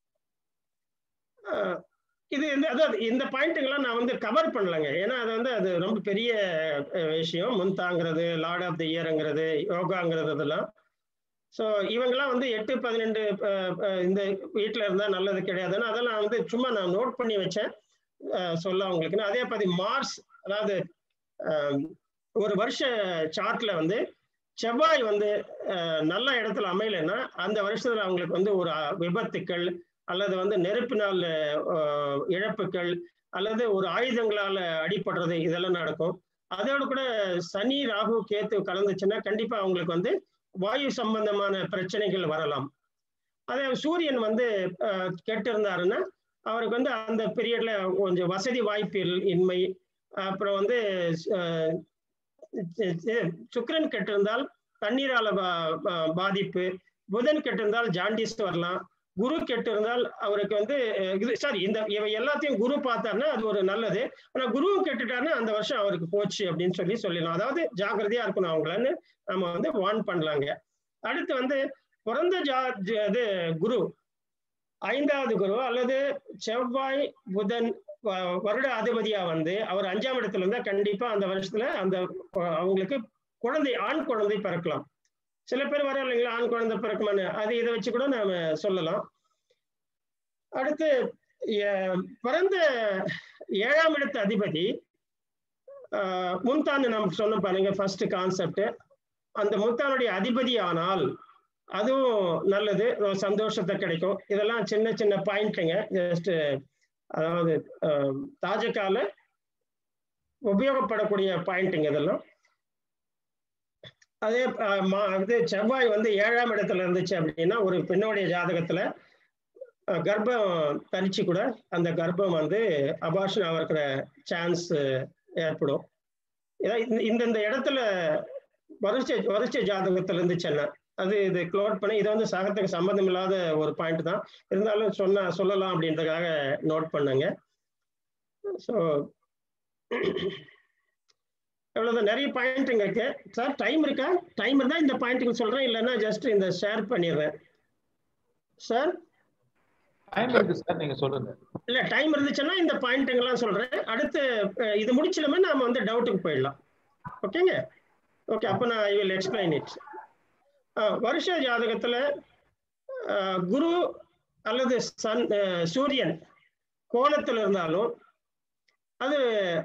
இது அதாவது இந்த பாயிண்ட்டுங்கெல்லாம் நான் வந்து கவர் பண்ணலைங்க. ஏன்னா அது வந்து அது ரொம்ப பெரிய விஷயம். முன்தாங்கிறது, லார்ட் ஆஃப் த இயருங்கிறது, யோகாங்கிறது இதெல்லாம். ஸோ இவங்கெல்லாம் வந்து எட்டு பதினெண்டு இந்த வீட்டில் இருந்தால் நல்லது கிடையாதுன்னு அதெல்லாம் வந்து சும்மா நான் நோட் பண்ணி வச்சேன் சொல்ல அவங்களுக்குன்னு. அதே பற்றி மார்ஸ், அதாவது ஒரு வருஷ சார்ட்ல வந்து செவ்வாய் வந்து நல்ல இடத்துல அமையலைன்னா அந்த வருஷத்துல அவங்களுக்கு வந்து ஒரு விபத்துக்கள் அல்லது வந்து நெருப்பினால் இழப்புகள் அல்லது ஒரு ஆயுதங்களால் அடிபடுறது இதெல்லாம் நடக்கும். அதோட கூட சனி ராகு கேத்து கலந்துச்சுன்னா கண்டிப்பா அவங்களுக்கு வந்து வாயு சம்பந்தமான பிரச்சனைகள் வரலாம். அதே சூரியன் வந்து கெட்டு இருந்தாருன்னா அவருக்கு வந்து அந்த பீரியட்ல கொஞ்சம் வசதி வாய்ப்பு இன்மை, அப்புறம் வந்து சுக்கிரன் கெட்டிருந்தால் தண்ணீரால பாதிப்பு, புதன் கெட்டிருந்தால் ஜாண்டிஸ் வரலாம், குரு கெட்டு இருந்தால் அவருக்கு வந்து இது சாரி இந்த இவை எல்லாத்தையும் குரு பார்த்தாருன்னா அது ஒரு நல்லது. ஆனா குருவும் கெட்டுட்டாருன்னா அந்த வருஷம் அவருக்கு போச்சு அப்படின்னு சொல்லி சொல்லிடலாம். அதாவது ஜாக்கிரதையா இருக்கணும் அவங்களன்னு நம்ம வந்து வார்ன் பண்ணலாங்க. அடுத்து வந்து பிறந்த ஜா இது குரு ஐந்தாவது குரு அல்லது செவ்வாய் புதன் வருட அதிபதியா வந்து அவர் அஞ்சாம் இடத்துல இருந்தா கண்டிப்பா அந்த வருஷத்துல அந்த அவங்களுக்கு குழந்தை ஆண் குழந்தை பிறக்கலாம். சில பேர் வர இல்லைங்களா ஆண் குழந்தை பிறக்குமான்னு, அது இதை வச்சு கூட நாம சொல்லலாம். அடுத்து பிறந்த ஏழாம் இடத்து அதிபதி முன்தான் நம்ம சொன்ன பாருங்க ஃபர்ஸ்ட் கான்செப்ட். அந்த முன்தானுடைய அதிபதி ஆனால் அதுவும் நல்லது, சந்தோஷத்தை கிடைக்கும். இதெல்லாம் சின்ன சின்ன பாயிண்ட்டுங்க. ஜஸ்ட் அதாவது தாஜகால உபயோகப்படக்கூடிய பாயிண்ட்டுங்க இதெல்லாம். அதே இது செவ்வாய் வந்து ஏழாம் இடத்துல இருந்துச்சு அப்படின்னா ஒரு பெண்ணுடைய ஜாதகத்துல கர்ப்பம் தரிச்சு கூட அந்த கர்ப்பம் வந்து அபார்ஷன் ஆகிற சான்ஸ் ஏற்படும். இந்தந்த இடத்துல வருஷ வருஷ ஜாதகத்துல இருந்துச்சுன்னா அது இது க்ளோட் பண்ணி இதை வந்து சகத்துக்கு சம்மந்தம் இல்லாத ஒரு பாயிண்ட் தான், இருந்தாலும் சொன்ன சொல்லலாம் அப்படின்றதுக்காக நோட் பண்ணுங்க. ஸோ எவ்வளவுதான், நிறைய பாயிண்ட்டுங்க இருக்கு சார். டைம் இருக்கா? டைம் இருந்தா இந்த பாயிண்ட்டுக்கு சொல்றேன், இல்லைன்னா ஜஸ்ட் இந்த ஷேர் பண்ணிடுறேன் சார். டைம் இருக்கு சார், நீங்க சொல்லுங்க. இல்ல டைம் இருந்துச்சுன்னா இந்த பாயிண்ட்டுங்கெல்லாம் சொல்றேன். அடுத்து இது முடிச்சிடமே நாம வந்து டவுட்டுக்கு போயிடலாம். ஓகேங்க? ஓகே, அப்ப நான் ஐ வில் எக்ஸ்பிளைன் இட். வருஷ ஜாதகத்துல குரு அல்லது சன் சூரியன் கோணத்தில் இருந்தாலும் அது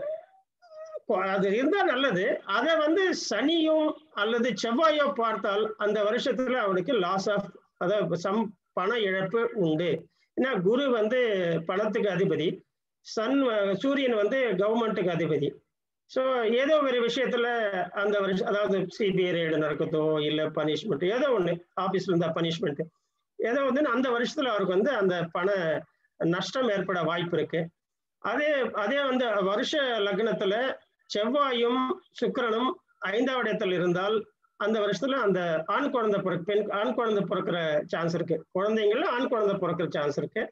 அது இருந்தா நல்லது. அதை வந்து சனியும் அல்லது செவ்வாயோ பார்த்தால் அந்த வருஷத்துல அவனுக்கு லாஸ் ஆஃப் அதாவது சம் பண இழப்பு உண்டு. ஏன்னா குரு வந்து பணத்துக்கு அதிபதி, சன் சூரியன் வந்து கவர்மெண்ட்டுக்கு அதிபதி. ஸோ ஏதோ ஒரு விஷயத்துல அந்த வருஷம் அதாவது சிபிஐ ரெய்டு நடக்கத்தோ இல்லை பனிஷ்மெண்ட் ஏதோ ஒன்று ஆஃபீஸ்ல இருந்தா பனிஷ்மெண்ட் ஏதோ வந்து அந்த வருஷத்துல அவருக்கு வந்து அந்த பண நஷ்டம் ஏற்பட வாய்ப்பு இருக்கு. அதே அதே வந்து வருஷ லக்னத்துல செவ்வாயும் சுக்கிரனும் ஐந்தாவது இடத்துல இருந்தால் அந்த வருஷத்துல அந்த ஆண் குழந்தை பிறகு பெண் ஆண் குழந்தை பிறக்கிற சான்ஸ் இருக்கு. குழந்தைங்கள ஆண் குழந்தை பிறக்கிற சான்ஸ் இருக்கு.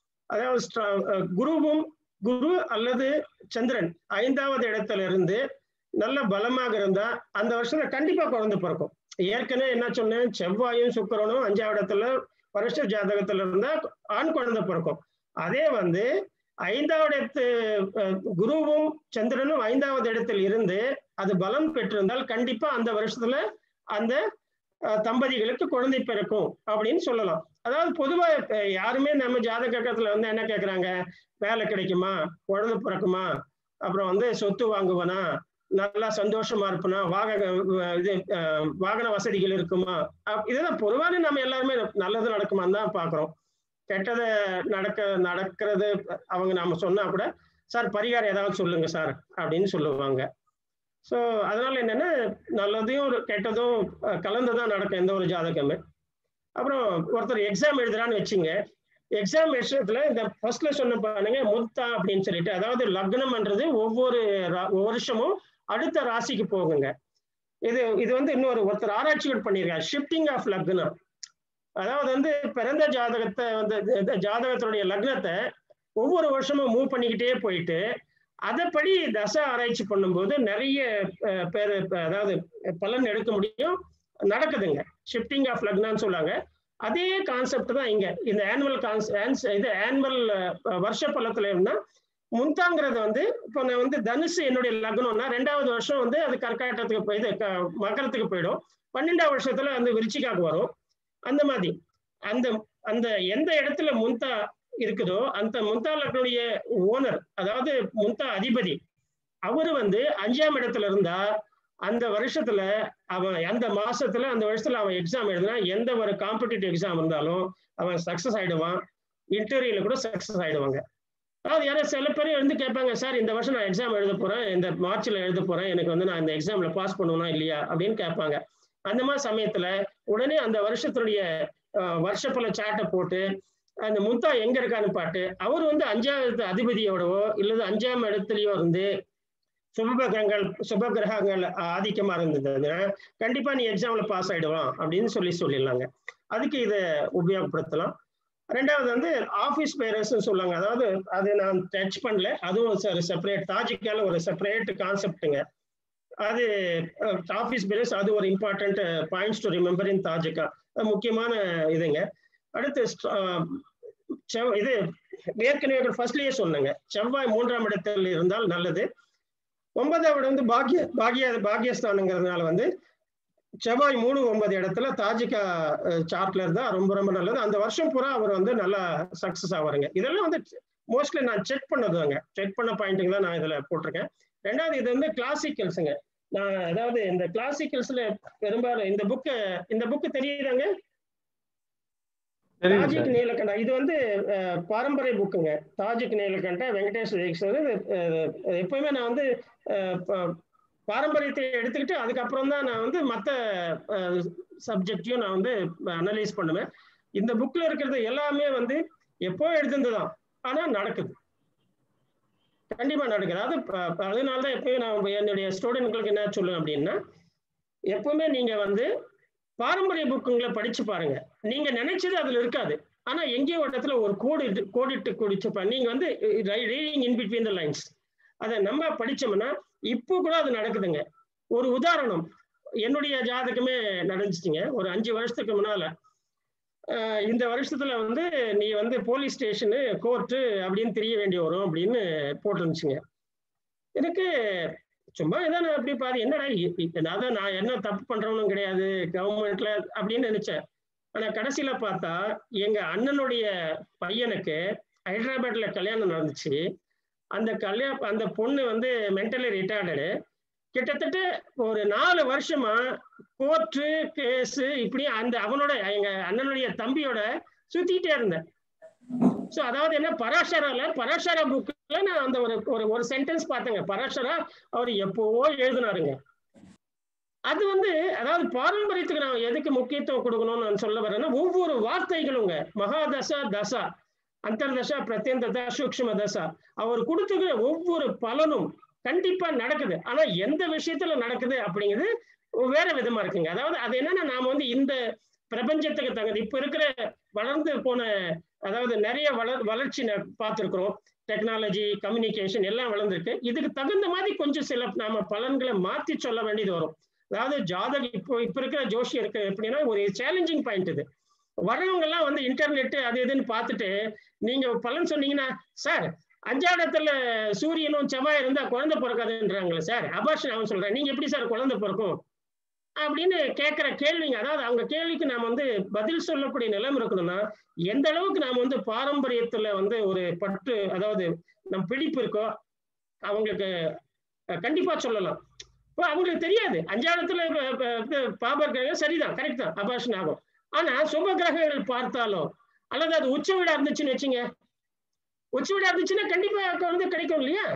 அதாவது குருவும் குரு அல்லது சந்திரன் ஐந்தாவது இடத்துல இருந்து நல்ல பலமாக இருந்தா அந்த வருஷத்துல கண்டிப்பா குழந்தை பிறக்கும். ஏற்கனவே என்ன சொன்னேன், செவ்வாயும் சுக்கிரனும் அஞ்சாவது இடத்துல வருஷ ஜாதகத்துல இருந்தா ஆண் குழந்தை பிறக்கும். அதே வந்து ஐந்தாவது இடத்து குருவும் சந்திரனும் ஐந்தாவது இடத்தில் இருந்து அது பலம் பெற்றிருந்தால் கண்டிப்பா அந்த வருஷத்துல அந்த தம்பதிகளுக்கு குழந்தை பிறக்கும் அப்படின்னு சொல்லலாம். அதாவது பொதுவா யாருமே நம்ம ஜாதகத்துல வந்து என்ன கேட்கறாங்க, வேலை கிடைக்குமா, குழந்தை பிறக்குமா, அப்புறம் வந்து சொத்து வாங்குவனா, நல்லா சந்தோஷமா இருப்பனா, வாகன இது வாகன வசதிகள் இருக்குமா, இதுதான் பொதுவாக நம்ம எல்லாருமே நல்லது நடக்குமான்னு தான் பாக்குறோம். கெட்டதை நடக்க நடக்கிறது அவங்க நாம சொன்னா கூட சார் பரிகாரம் ஏதாவது சொல்லுங்க சார் அப்படின்னு சொல்லுவாங்க. ஸோ அதனால என்னன்னா நல்லதையும் ஒரு கெட்டதும் கலந்துதான் நடக்கும் எந்த ஒரு ஜாதகமே. அப்புறம் ஒருத்தர் எக்ஸாம் எழுதுறான்னு வச்சுங்க, எக்ஸாம் விஷயத்துல இந்த ஃபர்ஸ்ட்ல சொன்ன பாருங்க முத்தா அப்படின்னு சொல்லிட்டு, அதாவது லக்னம்ன்றது ஒவ்வொரு வருஷமும் அடுத்த ராசிக்கு போகுங்க. இது இது வந்து இன்னொரு ஒருத்தர் ஆராய்ச்சிகள் பண்ணியிருக்காரு, ஷிஃப்டிங் ஆஃப் லக்னம். அதாவது வந்து பிறந்த ஜாதகத்தை வந்து ஜாதகத்தினுடைய லக்னத்தை ஒவ்வொரு வருஷமும் மூவ் பண்ணிக்கிட்டே போயிட்டு அதைப்படி தசை ஆராய்ச்சி பண்ணும்போது நிறைய பேர் அதாவது பலன் எடுக்க முடியும், நடக்குதுங்க. ஷிஃப்டிங் ஆஃப் லக்னான்னு சொல்லுவாங்க. அதே கான்செப்ட் தான் இங்க இந்த ஆனுவல் கான்ஸ் இது ஆனுவல் வருஷ பலத்துல இருந்தா முந்தாங்கிறது வந்து இப்போ நான் வந்து தனுசு என்னுடைய லக்னம்னா ரெண்டாவது வருஷம் வந்து அது கர்க்காட்டத்துக்கு போய் இது மகரத்துக்கு போயிடும். பன்னெண்டாவது வருஷத்துல வந்து விருச்சிகாக்கு வரும். அந்த மாதிரி அந்த அந்த எந்த இடத்துல முந்தா இருக்குதோ அந்த முந்தா லக்னுடைய ஓனர், அதாவது முந்தா அதிபதி, அவரு வந்து அஞ்சாம் இடத்துல இருந்தா அந்த வருஷத்துல அவன் அந்த மாசத்துல அந்த வருஷத்துல அவன் எக்ஸாம் எழுதினா எந்த ஒரு காம்படிட்டிவ் எக்ஸாம் இருந்தாலும் அவன் சக்சஸ் ஆயிடுவான். இன்டர்வியூல கூட சக்சஸ் ஆயிடுவாங்க. அதாவது யாரும் சில பேர் வந்து கேட்பாங்க, சார் இந்த வருஷம் நான் எக்ஸாம் எழுத போறேன், இந்த மார்ச்ல எழுத போறேன், எனக்கு வந்து நான் இந்த எக்ஸாம்ல பாஸ் பண்ணுவேனா இல்லையா அப்படின்னு கேட்பாங்க. அந்த மாதிரி சமயத்துல உடனே அந்த வருஷத்துடைய வருஷப்பல சாட்டை போட்டு அந்த முந்தா எங்க இருக்கான்னு பாட்டு அவர் வந்து அஞ்சாவது அதிபதியோடவோ இல்லது அஞ்சாம் இடத்துலயோ இருந்து சுபகிரகங்கள் சுபகிரகங்கள் ஆதிக்கமா இருந்ததுன்னா கண்டிப்பா நீ எக்ஸாம்ல பாஸ் ஆயிடுவான் அப்படின்னு சொல்லி சொல்லிடலாங்க. அதுக்கு இதை உபயோகப்படுத்தலாம். ரெண்டாவது வந்து ஆஃபீஸ் பேரர்ஸ் சொல்லுவாங்க. அதாவது அது நான் டச் பண்ணல, அதுவும் செப்பரேட் தாஜிக்கால ஒரு செப்பரேட் கான்செப்டுங்க. அது ஆஃபீஸ் பேரர்ஸ் அது ஒரு important points to remember in Tajika, முக்கியமான இதுங்க. அடுத்து இது ஏற்கனவே ஃபர்ஸ்ட்லயே சொன்னாங்க, செவ்வாய் மூன்றாம் இடத்தில் இருந்தால் நல்லது. ஒன்பதாவது வந்து பாக்கிய பாக்கிய பாக்கியஸ்தானங்கிறதுனால வந்து செவ்வாய் மூணு ஒன்பது இடத்துல தாஜிக்கா சார்ட்ல இருந்தா ரொம்ப ரொம்ப நல்லது. அந்த வருஷம் பூரா அவர் வந்து நல்லா சக்சஸ் ஆவாருங்க. இதெல்லாம் வந்து மோஸ்ட்லி நான் செக் பண்ணதுதாங்க, செக் பண்ண பாயிண்ட்டுங்க தான் நான் இதுல போட்டிருக்கேன். ரெண்டாவது இது வந்து கிளாசிக்கல்ஸுங்க. நான் அதாவது இந்த கிளாசிக்கல்ஸ்ல பெரும்பாலும் இந்த புக்கு இந்த புக்கு தெரியுதாங்க, தாஜிக் நீலகண்டா. இது வந்து பாரம்பரிய புக்குங்க. தாஜிக் நீலகண்டா வெங்கடேஸ்வர எப்பவுமே நான் வந்து பாரம்பரியத்தை எடுத்துக்கிட்டு அதுக்கப்புறம் தான் நான் வந்து மற்ற சப்ஜெக்டையும் நான் வந்து அனலைஸ் பண்ணுவேன். இந்த புக்ல இருக்கிறது எல்லாமே வந்து எப்போ எழுதுனதுதான், ஆனா நடக்குது, கண்டிப்பா நடக்குது. அது அதனாலதான் எப்பயும் நான் என்னுடைய ஸ்டூடெண்ட்களுக்கு என்ன சொல்லுவேன் அப்படின்னா, எப்பவுமே நீங்க வந்து பாரம்பரிய புக்குங்களை படிச்சு பாருங்க. நீங்க நினைச்சது அதுல இருக்காது, ஆனா எங்கேயோ ஒரு இடத்துல ஒரு கோடு கோடிட்டு குடிச்சுப்பா நீங்க வந்து reading in between the lines அதை நம்ம படிச்சோம்னா இப்போ கூட அது நடக்குதுங்க. ஒரு உதாரணம் என்னுடைய ஜாதகமே நடந்துச்சுங்க. ஒரு அஞ்சு வருஷத்துக்கு முன்னால இந்த வருஷத்துல வந்து நீ வந்து போலீஸ் ஸ்டேஷனு கோர்ட்டு அப்படின்னு தெரிய வேண்டி வரும் அப்படின்னு போட்டுருந்துச்சுங்க. எனக்கு சும்மா இதான் அப்படி பாரு என்னடா அதான் நான் என்ன தப்பு பண்றவனும் கிடையாது கவர்மெண்ட்ல அப்படின்னு நினைச்சேன். ஆனா கடைசியில பார்த்தா எங்க அண்ணனுடைய பையனுக்கு ஹைதராபாத்ல கல்யாணம் நடந்துச்சு. அந்த கல்யாணம் அந்த பொண்ணு வந்து மென்டலி ரிட்டார்டடு. கிட்டத்தட்ட ஒரு நாலு வருஷமா கோர்ட்டு கேஸு இப்படி அந்த அவனோட எங்க அண்ணனுடைய தம்பியோட சுத்திட்டே இருந்தேன். ஸோ அதாவது என்ன பராசரால பராசரா புக்ல நான் அந்த ஒரு ஒரு சென்டென்ஸ் பார்த்தேங்க. பராசரா அவர் எப்போவோ எழுதினாருங்க. அது வந்து அதாவது பாரம்பரியத்துக்கு நான் எதுக்கு முக்கியத்துவம் கொடுக்கணும்னு நான் சொல்ல வரேன்னா, ஒவ்வொரு வார்த்தைகளுங்க மகாதசா தசா அந்தர்தசா பிரத்யந்ததா சூக்ஷ்ம தசா அவர் கொடுத்துக்கிற ஒவ்வொரு பலனும் கண்டிப்பா நடக்குது. ஆனா எந்த விஷயத்துல நடக்குது அப்படிங்கிறது வேற விதமா இருக்குங்க. அதாவது அது என்னன்னா நாம வந்து இந்த பிரபஞ்சத்துக்கு தகுந்த இப்ப இருக்கிற வளர்ந்து போன அதாவது நிறைய வளர் வளர்ச்சி பார்த்துருக்குறோம். டெக்னாலஜி கம்யூனிகேஷன் எல்லாம் வளர்ந்துருக்கு. இதுக்கு தகுந்த மாதிரி கொஞ்சம் சில நாம பலன்களை மாற்றி சொல்ல வேண்டியது வரும். அதாவது ஜாதக இப்போ இப்ப இருக்கிற ஜோஷி இருக்கு எப்படின்னா ஒரு சேலஞ்சிங் பாயிண்ட். இது வரவங்க எல்லாம் வந்து இன்டர்நெட் அது எதுன்னு பார்த்துட்டு நீங்க பலன் சொன்னீங்கன்னா, சார் அஞ்சாடத்துல சூரியனும் செவ்வாய் இருந்தா குழந்தை பிறக்காதுன்றாங்களே சார், அபாஷன் அவன் சொல்றேன், நீங்க எப்படி சார் குழந்தை பிறக்கும் அப்படின்னு கேட்கிற கேள்விங்க. அதாவது அவங்க கேள்விக்கு நாம வந்து பதில் சொல்லக்கூடிய நிலைமை இருக்கணும்னா எந்த அளவுக்கு நாம வந்து பாரம்பரியத்துல வந்து ஒரு பற்று அதாவது நம் பிடிப்பு இருக்கோ அவங்களுக்கு கண்டிப்பா சொல்லலாம். இப்போ அவங்களுக்கு தெரியாது அஞ்சாடத்துல பாபர் சரிதான், கரெக்ட் தான், அபாஷன் ஆகும். ஆனா சுப கிரகங்கள் பார்த்தாலும் அல்லது அது உச்ச வீடா இருந்துச்சுன்னு வச்சுங்க, உச்ச வீடா இருந்துச்சுன்னா கண்டிப்பா வந்து கிடைக்கும் இல்லையா?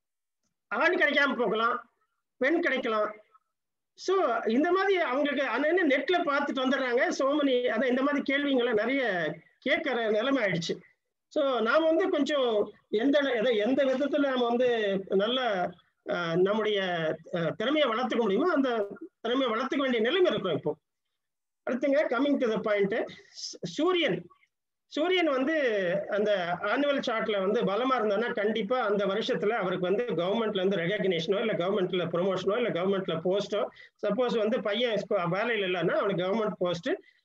ஆண் கிடைக்காம போகலாம், பெண் கிடைக்கலாம். ஸோ இந்த மாதிரி அவங்களுக்கு என்ன நெட்ல பார்த்துட்டு வந்துடுறாங்க. சோமனி அதான் இந்த மாதிரி கேள்விங்களை நிறைய கேட்கற நிலைமை ஆயிடுச்சு. ஸோ நாம் வந்து கொஞ்சம் எந்த எந்த விதத்துல நம்ம வந்து நல்ல நம்முடைய திறமையை வளர்த்துக்க முடியுமோ அந்த திறமையை வளர்த்துக்க வேண்டிய நிலைமை இருக்கும். இப்போ அடுத்துங்க கம்மிங் டு த பாயிண்ட், சூரியன் சூரியன் வந்து அந்த ஆனுவல் சார்ட்ல வந்து பலமா இருந்தானா கண்டிப்பா அந்த வருஷத்துல அவருக்கு வந்து கவர்மெண்ட்ல இருந்து ரெகக்னேஷனோ இல்ல கவர்மெண்ட்ல ப்ரொமோஷனோ இல்ல கவர்மெண்ட்ல போஸ்டோ, சப்போஸ் வந்து பையன் வேலையில் இல்லைன்னா அவனுக்கு கவர்மெண்ட் போஸ்ட்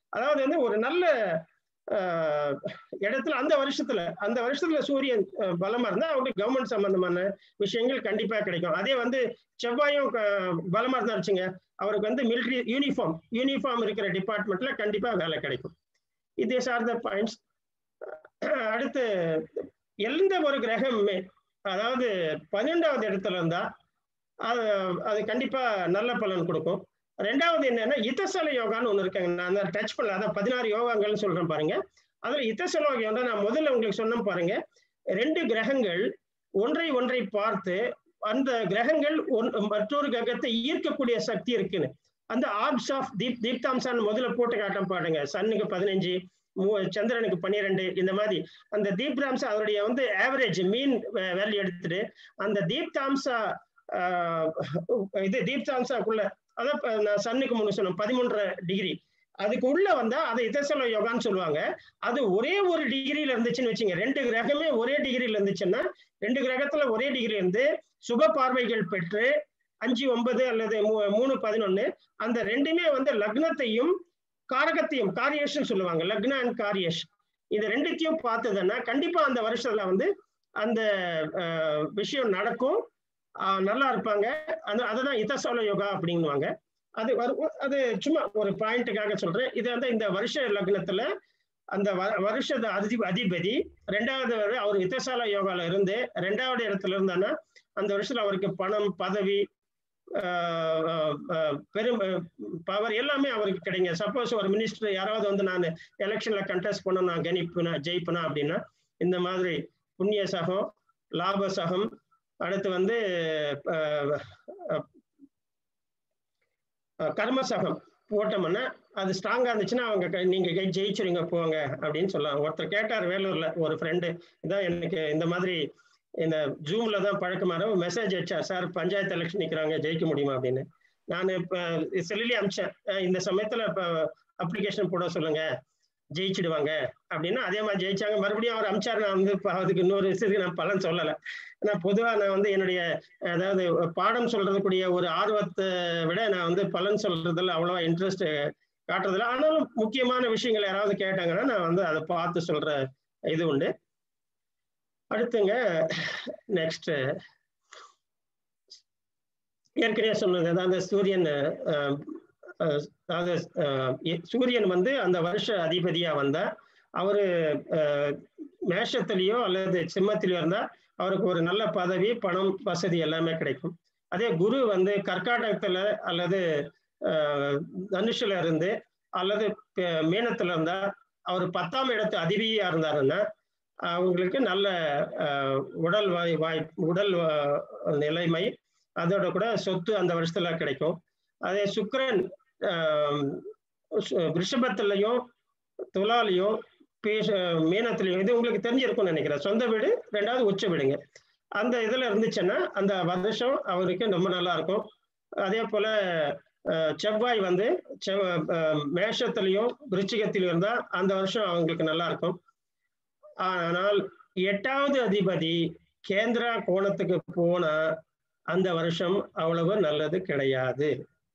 அதாவது வந்து ஒரு நல்ல இடத்துல அந்த வருஷத்துல அந்த வருஷத்துல சூரியன் பலமா இருந்தா அவங்களுக்கு கவர்மெண்ட் சம்பந்தமான விஷயங்கள் கண்டிப்பா கிடைக்கும். அதே வந்து செவ்வாயும் பலமா இருந்தா வச்சுங்க, அவருக்கு வந்து மிலிட்ரி யூனிஃபார்ம் யூனிஃபார்ம் இருக்கிற டிபார்ட்மெண்ட்ல கண்டிப்பா வேலை கிடைக்கும். இதே சார்ந்த பாயிண்ட்ஸ். அடுத்து எந்த ஒரு கிரகமுமே அதாவது பன்னெண்டாவது இடத்துல இருந்தா அது அது கண்டிப்பா நல்ல பலன் கொடுக்கும். ரெண்டாவது என்னன்னா இத்தசல யோகான்னு ஒண்ணு இருக்காங்க, நான் டச் பண்ணல, அதான் பதினாறு யோகாங்கள்னு சொல்றேன் பாருங்க. அதுல இத்தசல யோகா நான் முதல்ல உங்களுக்கு சொன்ன பாருங்க, ரெண்டு கிரகங்கள் ஒன்றை ஒன்றை பார்த்து அந்த கிரகங்கள் மற்றொரு கிரகத்தை ஈர்க்கக்கூடிய சக்தி இருக்குன்னு அந்த ஆர்ப்ஸ் ஆஃப் தீப் தீப்தாம்சான் முதல்ல போட்டு காட்டம் பாடுங்க. சன்னுக்கு பதினஞ்சு, சந்திரனுக்கு பன்னிரெண்டு, இந்த மாதிரி அந்த தீப்தாம்சா அவருடைய வந்து ஆவரேஜ் மீன் வேல்யூ எடுத்துட்டு அந்த தீப்தாம்சா இது தீப்தாம்சாக்குள்ள அதான் நான் சன்னுக்கு முன்னு சொன்னேன் பதிமூன்றரை டிகிரி, அதுக்கு உள்ள வந்தா அதை இத்தசல யோகான்னு சொல்லுவாங்க. அது ஒரே ஒரு டிகிரியில இருந்துச்சுன்னு வச்சுங்க, ரெண்டு கிரகமே ஒரே டிகிரியில இருந்துச்சுன்னா ரெண்டு கிரகத்துல ஒரே டிகிரி இருந்து சுப பார்வைகள் பெற்று அஞ்சு ஒன்பது அல்லது மூணு பதினொன்னு அந்த ரெண்டுமே வந்து லக்னத்தையும் காரகத்தையும் காரியேஷன் சொல்லுவாங்க, லக்னா அண்ட் காரியேஷ், இது ரெண்டுத்தையும் பார்த்ததுன்னா கண்டிப்பா அந்த வருஷத்துல வந்து அந்த விஷயம் நடக்கும், நல்லா இருப்பாங்க. அது அதுதான் இத்தசல யோகா அப்படின்னுவாங்க. அது அது சும்மா ஒரு பாயிண்ட்டுக்காக சொல்றேன். இது வந்து இந்த வருஷ லக்னத்துல அந்த வருஷ அதி அதிபதி ரெண்டாவது அவர் இத்தசல யோகால இருந்து ரெண்டாவது இடத்துல இருந்தானா அந்த வருஷத்துல அவருக்கு பணம், பதவி, பெரும் பவர் எல்லாமே அவருக்கு கிடைங்க. சப்போஸ் ஒரு மினிஸ்டர் யாராவது வந்து நான் எலெக்ஷன்ல கண்டெஸ்ட் பண்ண நான் கணிப்புனா ஜெயிப்பனா அப்படின்னா இந்த மாதிரி புண்ணிய சகம், லாப சகம், அடுத்து வந்து கர்மசகம் போட்டோம்னா அது ஸ்ட்ராங்கா இருந்துச்சுன்னா அவங்க நீங்க ஜெயிச்சிருங்க போங்க அப்படின்னு சொல்லலாம். ஒருத்தர் கேட்டார் வேலூர்ல ஒரு ஃப்ரெண்டு, இதான் எனக்கு இந்த மாதிரி இந்த ஜூம்ல தான் பழக்கமான மெசேஜ் வச்சா, சார் பஞ்சாயத்து எலெக்ஷன் நிற்கிறாங்க ஜெயிக்க முடியுமா அப்படின்னு. நான் இப்போ செல்லிலே அமிச்சேன், இந்த சமயத்துல இப்போ அப்ளிகேஷன் போட சொல்லுங்க ஜெயிச்சிடுவாங்க அப்படின்னா அதே மாதிரி ஜெயிச்சாங்க. மறுபடியும் அவர் அமிச்சார், நான் வந்து அதுக்கு இன்னொரு விஷயத்துக்கு நான் பலன் சொல்லலை. ஏன்னா பொதுவாக நான் வந்து என்னுடைய அதாவது பாடம் சொல்றதுக்குரிய ஒரு ஆர்வத்தை விட நான் வந்து பலன் சொல்றதுல அவ்வளவா இன்ட்ரெஸ்ட் காட்டுறதில்ல. ஆனாலும் முக்கியமான விஷயங்கள் யாராவது கேட்டாங்கன்னா நான் வந்து அதை பார்த்து சொல்ற இது உண்டு. அடுத்துங்க நெக்ஸ்ட் ஏற்கனவே சொன்னது அதாவது சூரியன், அதாவது சூரியன் வந்து அந்த வருஷ அதிபதியா வந்தா அவரு மேஷத்திலேயோ அல்லது சிம்மத்திலேயோ இருந்தா அவருக்கு ஒரு நல்ல பதவி, பணம், வசதி எல்லாமே கிடைக்கும். அதே குரு வந்து கர்காடகத்துல அல்லது தனுஷுல இருந்து அல்லது மீனத்துல இருந்தா அவர் பத்தாம் இடத்து அதிபதியா இருந்தாருன்னா அவங்களுக்கு நல்ல உடல் வாய் வாய் உடல் நிலைமை, அதோட கூட சொத்து அந்த வருஷத்துல கிடைக்கும். அதே சுக்கிரன் ரிஷபத்திலையும் துலாலையும் மீனத்திலையும், இது உங்களுக்கு தெரிஞ்சிருக்கும்னு நினைக்கிறேன், சொந்த வீடு ரெண்டாவது உச்ச வீடுங்க, அந்த இதுல இருந்துச்சுன்னா அந்த வருஷம் அவருக்கு ரொம்ப நல்லா இருக்கும். அதே போல செவ்வாய் வந்து செவ் மேஷத்திலையும் விருச்சிகத்திலையும் இருந்தா அந்த வருஷம் அவங்களுக்கு நல்லா இருக்கும். ஆனால் எட்டாவது அதிபதி கேந்திரா கோணத்துக்கு போனா அந்த வருஷம் அவ்வளவு நல்லது கிடையாது.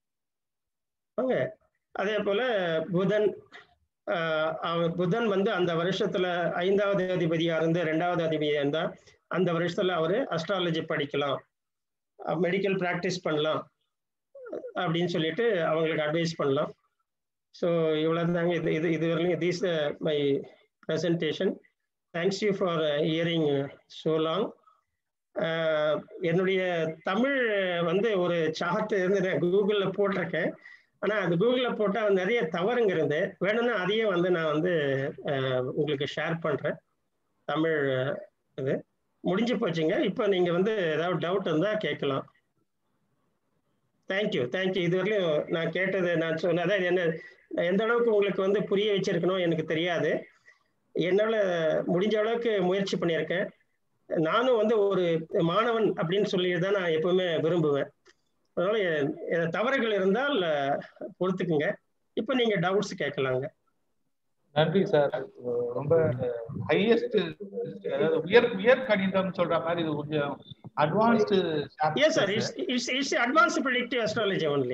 அதே போல புதன், புதன் வந்து அந்த வருஷத்துல ஐந்தாவது அதிபதியா இருந்து ரெண்டாவது அதிபதியா இருந்தா அந்த வருஷத்துல அவரு அஸ்ட்ராலஜி படிக்கலாம், மெடிக்கல் பிராக்டிஸ் பண்ணலாம் அப்படின்னு சொல்லிட்டு அவங்களுக்கு அட்வைஸ் பண்ணலாம். ஸோ இவ்வளவுதாங்க. இது இது இதுவரையிலும் this my presentation. Thanks you for hearing so long. என்னுடைய தமிழ் வந்து ஒரு சார்ட் இருந்து நான் கூகுளில் போட்டிருக்கேன். ஆனால் அது கூகுளில் போட்டால் நிறைய தவறுங்கிறது, வேணும்னா அதையே வந்து நான் வந்து உங்களுக்கு ஷேர் பண்ணுறேன். தமிழ் இது முடிஞ்சு போச்சுங்க. இப்போ நீங்கள் வந்து ஏதாவது டவுட் இருந்தால் கேட்கலாம். Thank you thank you. இது வரையிலும் நான் கேட்டது நான் சொன்ன அதான் என்ன எந்த அளவுக்கு உங்களுக்கு வந்து புரிய வச்சிருக்கணும் எனக்கு தெரியாது. என்னால் முடிஞ்ச அளவுக்கு முயற்சி பண்ணியிருக்கேன். நானும் வந்து ஒரு மாணவன் அப்படின்னு சொல்லிட்டு தான் நான் எப்பவுமே விரும்புவேன். அதனால தவறுகள் இருந்தால் பொறுத்துக்குங்க. இப்போ நீங்க டவுட்ஸ் கேட்கலாங்க. நன்றி சார். ரொம்ப ஹையஸ்ட், அதாவது உயர் உயர் கணிதம் சொல்ற மாதிரி இது கொஞ்சம் advanced. Yes sir, it's it's it's advanced predictive astrology only.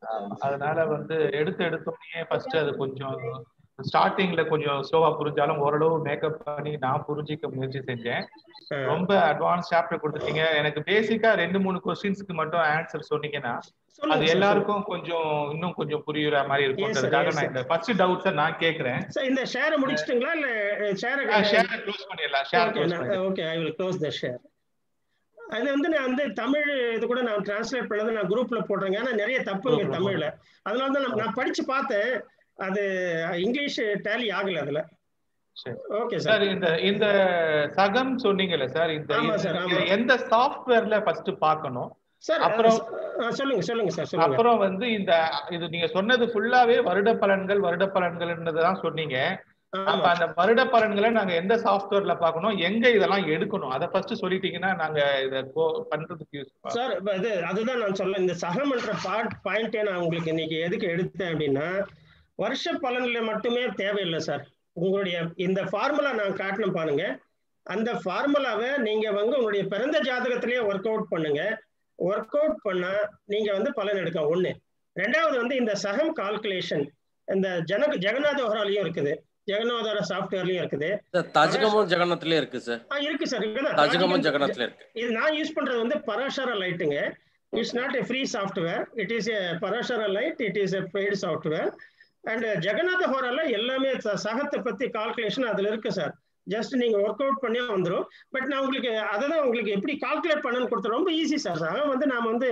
அதனால வந்து எடுத்து எடுத்தோடனே ஃபர்ஸ்ட் அது கொஞ்சம் ஸ்டார்டிங்ல கொஞ்சம் ஸ்லோவா புரிஞ்சாலும் ஓரளவு மேக்கப் பண்ணி நான் புரிஞ்சிக்க முயற்சி செஞ்சேன். ரொம்ப அட்வான்ஸ் சாப்டர் கொடுத்துட்டீங்க. எனக்கு பேசிக்கா ரெண்டு மூணு கொஸ்டின்ஸ்க்கு மட்டும் ஆன்சர் சொன்னீங்கன்னா அது எல்லாருக்கும் கொஞ்சம் இன்னும் கொஞ்சம் புரியுற மாதிரி இருக்கும்ன்றதுக்காக நான் இந்த ஃபர்ஸ்ட் டவுட்ஸை நான் கேக்குறேன். இந்த ஷேரை முடிச்சிட்டீங்களா இல்ல ஷேரை ஷேரை க்ளோஸ் பண்ணிடலாம். ஷேர் க்ளோஸ் பண்ணிடலாம். Okay, I will close the share. அது வந்து நான் வந்து தமிழ் இது கூட நான் டிரான்ஸ்லேட் பண்ணது நான் குரூப்ல போடுறேங்க. ஆனா நிறைய தப்புங்க தமிழ்ல. அதனால தான் நான் படிச்சு பார்த்தேன். அது இங்கிலீஷ் டேலி ஆகல அதுல. Okay sir. இந்த இந்த சகம் சொன்னீங்கல்ல சார், இந்த எந்த சாஃப்ட்வேர்ல ஃபர்ஸ்ட் பார்க்கணும் சார்? அப்புறம் சொல்லுங்க சொல்லுங்க சார் சொல்லுங்க. அப்புறம் வந்து இந்த இது நீங்க சொன்னது ஃபுல்லாவே வருட பலன்கள் வருட பலன்கள்ன்றதான் சொன்னீங்க. அப்ப அந்த வருட பலன்களை நாங்க எந்த சாஃப்ட்வேர்ல பார்க்கணும், எங்க இதெல்லாம் எடுக்கணும், அதை ஃபர்ஸ்ட் சொல்லிட்டீங்கன்னா நாங்க இத பண்றதுக்கு யூஸ் சார். அது அதுதான் நான் சொல்ல இந்த சகம்ன்ற பார்ட் பாயிண்டே நான் உங்களுக்கு இன்னைக்கு எதுக்கு எடுத்தேன் அப்படின்னா, வருஷ பலன்ல மட்டுமே தேவையில்லை சார். உங்களுடைய இந்த ஃபார்முலா நான் காட்டணும் பாருங்க. அந்த ஃபார்முலாவை நீங்க வந்து உங்களுடைய பிறந்த ஜாதகத்திலேயே ஒர்க் அவுட் பண்ணுங்க. ஒர்க் அவுட் பண்ணா நீங்க வந்து பலன் எடுக்க ஒண்ணு. ரெண்டாவது வந்து இந்த சகம் கால்குலேஷன் இந்த ஜன ஜெகநாத ஹோராலையும் இருக்குது, ஜெகநாதர சாஃப்ட்வேர்லயும் இருக்குது, தாஜகமும் ஜெகநாத்லயே இருக்கு சார். இருக்கு சார். தாஜகமும் ஜெகநாத்ல இருக்கு. இது நான் யூஸ் பண்றது வந்து பராசர லைட்டுங்க. It's not a free software. It is a Parashara light. It is a paid software. And Jagannatha ஹோரால எல்லாமே சகத்தை பத்தி கால்குலேஷன் அதுல இருக்கு சார். ஜஸ்ட் நீங்க ஒர்க் அவுட் பண்ணி வந்துடும். பட் நான் உங்களுக்கு அதை தான் உங்களுக்கு எப்படி கால்குலேட் பண்ணணும்னு கொடுத்தேன். ரொம்ப ஈஸி சார். சகம் வந்து நாம வந்து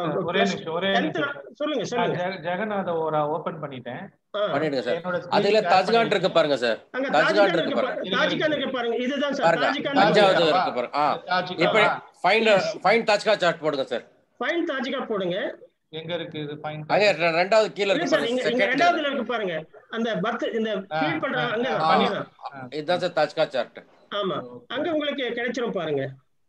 சொல்லுங்க சொல்லுங்க. ஜெகநாத ஹோரா ஓபன் பண்ணிட்டேன். பண்ணிடுங்க சார். அதுல தாஜ்கான் இருக்கு பாருங்க சார். அங்க தாஜ்கான் இருக்கு பாருங்க. தாஜ்கான் இருக்கு பாருங்க. இதுதான் சார் தாஜ்கான். அஞ்சாவது இருக்கு பாருங்க. ஆ இப்போ ஃபைண்ட் ஃபைண்ட் தாஜ்கா சார்ட் போடுங்க சார். ஃபைண்ட் தாஜ்கா போடுங்க. எங்க இருக்கு இது? ஃபைண்ட் அங்க ரெண்டாவது கீழ இருக்கு பாருங்க. செகண்ட் ரெண்டாவதுல இருக்கு பாருங்க. அந்த பர்த் இந்த ஃபீல் பண்ற அங்க பண்ணினா இதுதான் சார் தாஜ்கா சார்ட். ஆமா, அங்க உங்களுக்கு கிடைச்சிரும் பாருங்க.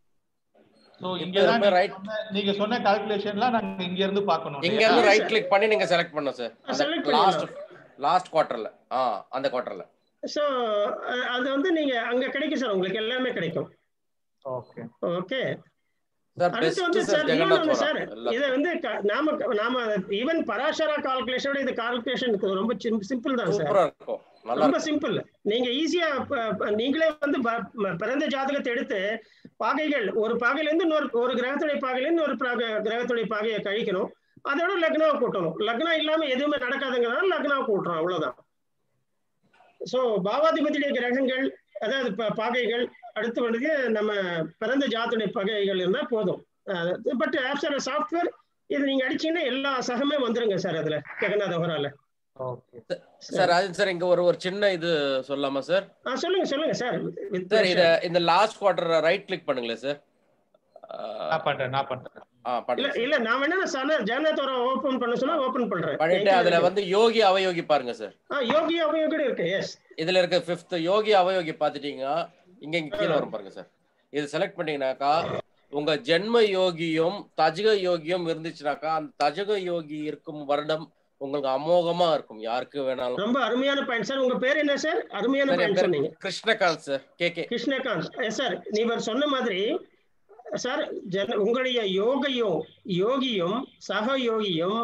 சோ இங்க தான் ரைட் நீங்க சொன்ன கால்குலேஷன்லாம் நாங்க இங்க இருந்து பார்க்கணும். இங்க இருந்து ரைட் கிளிக் பண்ணி நீங்க செலக்ட் பண்ணனும் சார். லாஸ்ட் லாஸ்ட் குவார்ட்டர்ல ஆ அந்த குவார்ட்டர்ல. சோ அது வந்து நீங்க அங்க கிடைக்கும் சார். உங்களுக்கு எல்லாமே கிடைக்கும். Okay okay sir. Best sir Jagannath sir. இத வந்து நாம நாம ஈவன் பராசர கால்குலேஷனோட இது கால்குலேஷன் ரொம்ப சிம்பிள் தான் சார். சூப்பரா இருக்கும். ரொம்ப சிம்பிள். நீங்க ஈஸியா நீங்களே வந்து பிறந்த ஜாதகத்தை எடுத்து பாகைகள் ஒரு பாகையில இருந்து இன்னொரு ஒரு கிரகத்துடைய பாகையில இருந்து ஒரு கிரகத்துடைய பாகையை கழிக்கணும். அதோட லக்னாவை கூட்டணும். லக்னா இல்லாம எதுவுமே நடக்காதுங்கிறதால லக்னாவை கூட்டுறோம், அவ்வளவுதான். சோ பாவாதிபதியுடைய கிரகங்கள் அதாவது பாகைகள் அடுத்து வந்து நம்ம பிறந்த ஜாதகத்துடைய பகைகள் இருந்தா போதும். பட் ஆப்ஷன் சாஃப்ட்வேர் இது நீங்க அடிச்சீங்கன்னா எல்லா சகமே வந்துருங்க சார் அதுல ஜெகநாத ஹோரால. சார் அது சார் இங்க ஒரு ஒரு சின்ன இது சொல்லலாமா சார்? சொல்லுங்க சொல்லுங்க சார். சார் இத இந்த லாஸ்ட் குவார்ட்டர் ரைட் கிளிக் பண்ணுங்களே சார். நான் பண்றேன் நான் பண்றேன். ஆ பண்ணுங்க. இல்ல நான் வேணா சார் ஜெகநாத ஹோரா ஓபன் பண்ண சொன்னா ஓபன் பண்றேன். பண்ணிட்டு அதுல வந்து யோகி அவயோகி பாருங்க சார். ஆ யோகி அவயோகி இருக்கு. எஸ் இதுல இருக்க ஃபிஃப்த் யோகி அவயோகி பாத்துட்டீங்க. இங்க இங்க கீழ வரும் பாருங்க சார். இது செலக்ட் பண்ணீங்கன்னாக்கா உங்க ஜென்ம யோகியும் தஜக யோகியும் இருந்துச்சுனாக்கா அந்த தஜக யோகி இருக்கும் வருடம் உங்களுக்கு அமோகமா இருக்கும். யாருக்கு வேணாலும். ரொம்ப அருமையான பாயிண்ட் சார். உங்க பேர் என்ன சார்? அருமையான பாயிண்ட் சொன்னீங்க. Krishnakant sir. KK Krishnakant. Yes sir. நீங்க சொன்ன மாதிரி சார் உங்களுடைய யோகியும் யோகியும் சக யோகியும்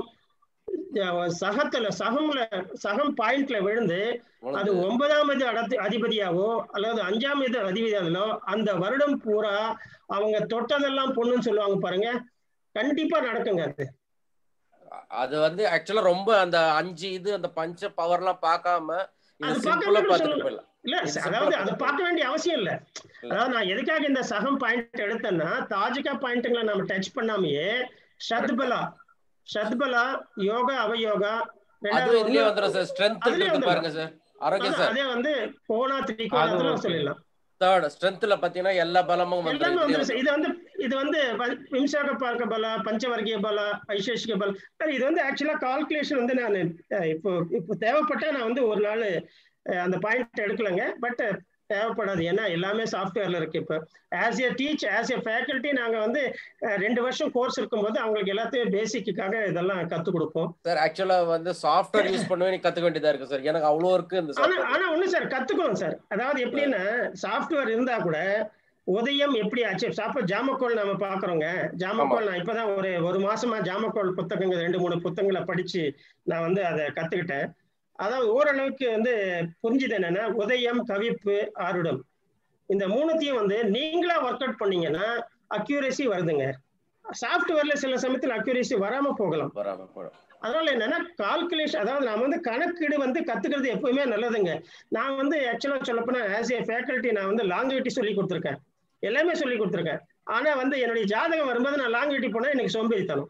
சகத்துல சகம்ல சகம் பாயிண்ட்ல விழுந்து அது ஒன்பதாம் இது அதிபதியாவோ அல்லது அஞ்சாம் இது அதிபதியாவோ அந்த வருடம் பூரா அவங்க தொட்டதெல்லாம் பொண்ணுன்னு சொல்லுவாங்க பாருங்க. கண்டிப்பா நடக்குங்க அது. அது வந்து ஆக்சுவலா ரொம்ப அந்த அஞ்சு இது அந்த பஞ்ச பவர்லாம் பார்க்காம இது சிம்பிளா பார்த்துட்டு போயிடலாம். இல்ல அதாவது அதை பார்க்க வேண்டிய அவசியம் இல்ல. அதாவது நான் எதுக்காக இந்த சகம் பாயிண்ட் எடுத்தேன்னா தாஜிகா பாயிண்ட்களை நம்ம டச் பண்ணாமையே ஷத்பலா ஷத்பலா யோகா அவயோகா அது இதுலயே வந்துரும் சார். ஸ்ட்ரெngth இருக்கு பாருங்க சார். ஆரோக்கியம் சார். அதே வந்து கோணா திரிகோணத்துல சொல்லிடலாம். தேர்ட் ஸ்ட்ரெngthல பாத்தீங்கன்னா எல்லா பலமும் வந்துரும். இது வந்து இது வந்து விம்சாக பார்க்க பல பஞ்சவர்கிய பல வைசேஷிக பல இது வந்து ஆக்சுவலா கால்குலேஷன் வந்து நான் இப்போ இப்போ தேவைப்பட்டா நான் வந்து ஒரு நாள் அந்த பாயிண்ட் எடுக்கலங்க. பட் தேவைப்படாது. ஏன்னா எல்லாமே சாஃப்ட்வேர்ல இருக்கு. இப்போ as a teach as a faculty நாங்க வந்து ரெண்டு வருஷம் கோர்ஸ் இருக்கும்போது அவங்களுக்கு எல்லாத்தையும் பேசிக்காக இதெல்லாம் கத்துக் கொடுப்போம் சார். ஆக்சுவலா வந்து சாஃப்ட்வேர் யூஸ் பண்ணவே கத்துக்க வேண்டியதா இருக்கு சார். எனக்கு அவ்வளோ இருக்கு இந்த. ஆனா ஒண்ணு சார் கத்துக்கணும் சார். அதாவது எப்படின்னா சாஃப்ட்வேர் இருந்தா கூட உதயம் எப்படி ஆச்சு? அப்ப ஜாமக்கோள் நாம பாக்குறோங்க. ஜாமக்கோள் நான் இப்பதான் ஒரு ஒரு மாசமா ஜாமக்கோள் புத்தகங்கள் ரெண்டு மூணு புத்தகங்களை படிச்சு நான் வந்து அதை கத்துக்கிட்டேன். அதாவது ஓரளவுக்கு வந்து புரிஞ்சுது என்னன்னா, உதயம், கவிப்பு, ஆருடம் இந்த மூணுத்தையும் வந்து நீங்களா ஒர்க் அவுட் பண்ணீங்கன்னா அக்யூரேசி வருதுங்க. சாஃப்ட்வேர்ல சில சமயத்தில் அக்யூரேசி வராம போகலாம். வராம போகலாம். அதனால என்னன்னா கால்குலேஷன், அதாவது நாம வந்து கணக்கீடு வந்து கத்துக்கிறது எப்பவுமே நல்லதுங்க. நான் வந்து ஆக்சுவலா சொல்லப்போனா ஆஸ் ஏ ஃபேக்கல்ட்டி நான் வந்து லாங்குவேஜ் சொல்லி கொடுத்துருக்கேன், எல்லாமே சொல்லி கொடுத்துருக்கேன். ஆனா வந்து என்னுடைய ஜாதகம் வரும்போது நான் லாங்குவேஜ் போனா எனக்கு சோம்பேறித்தனம்.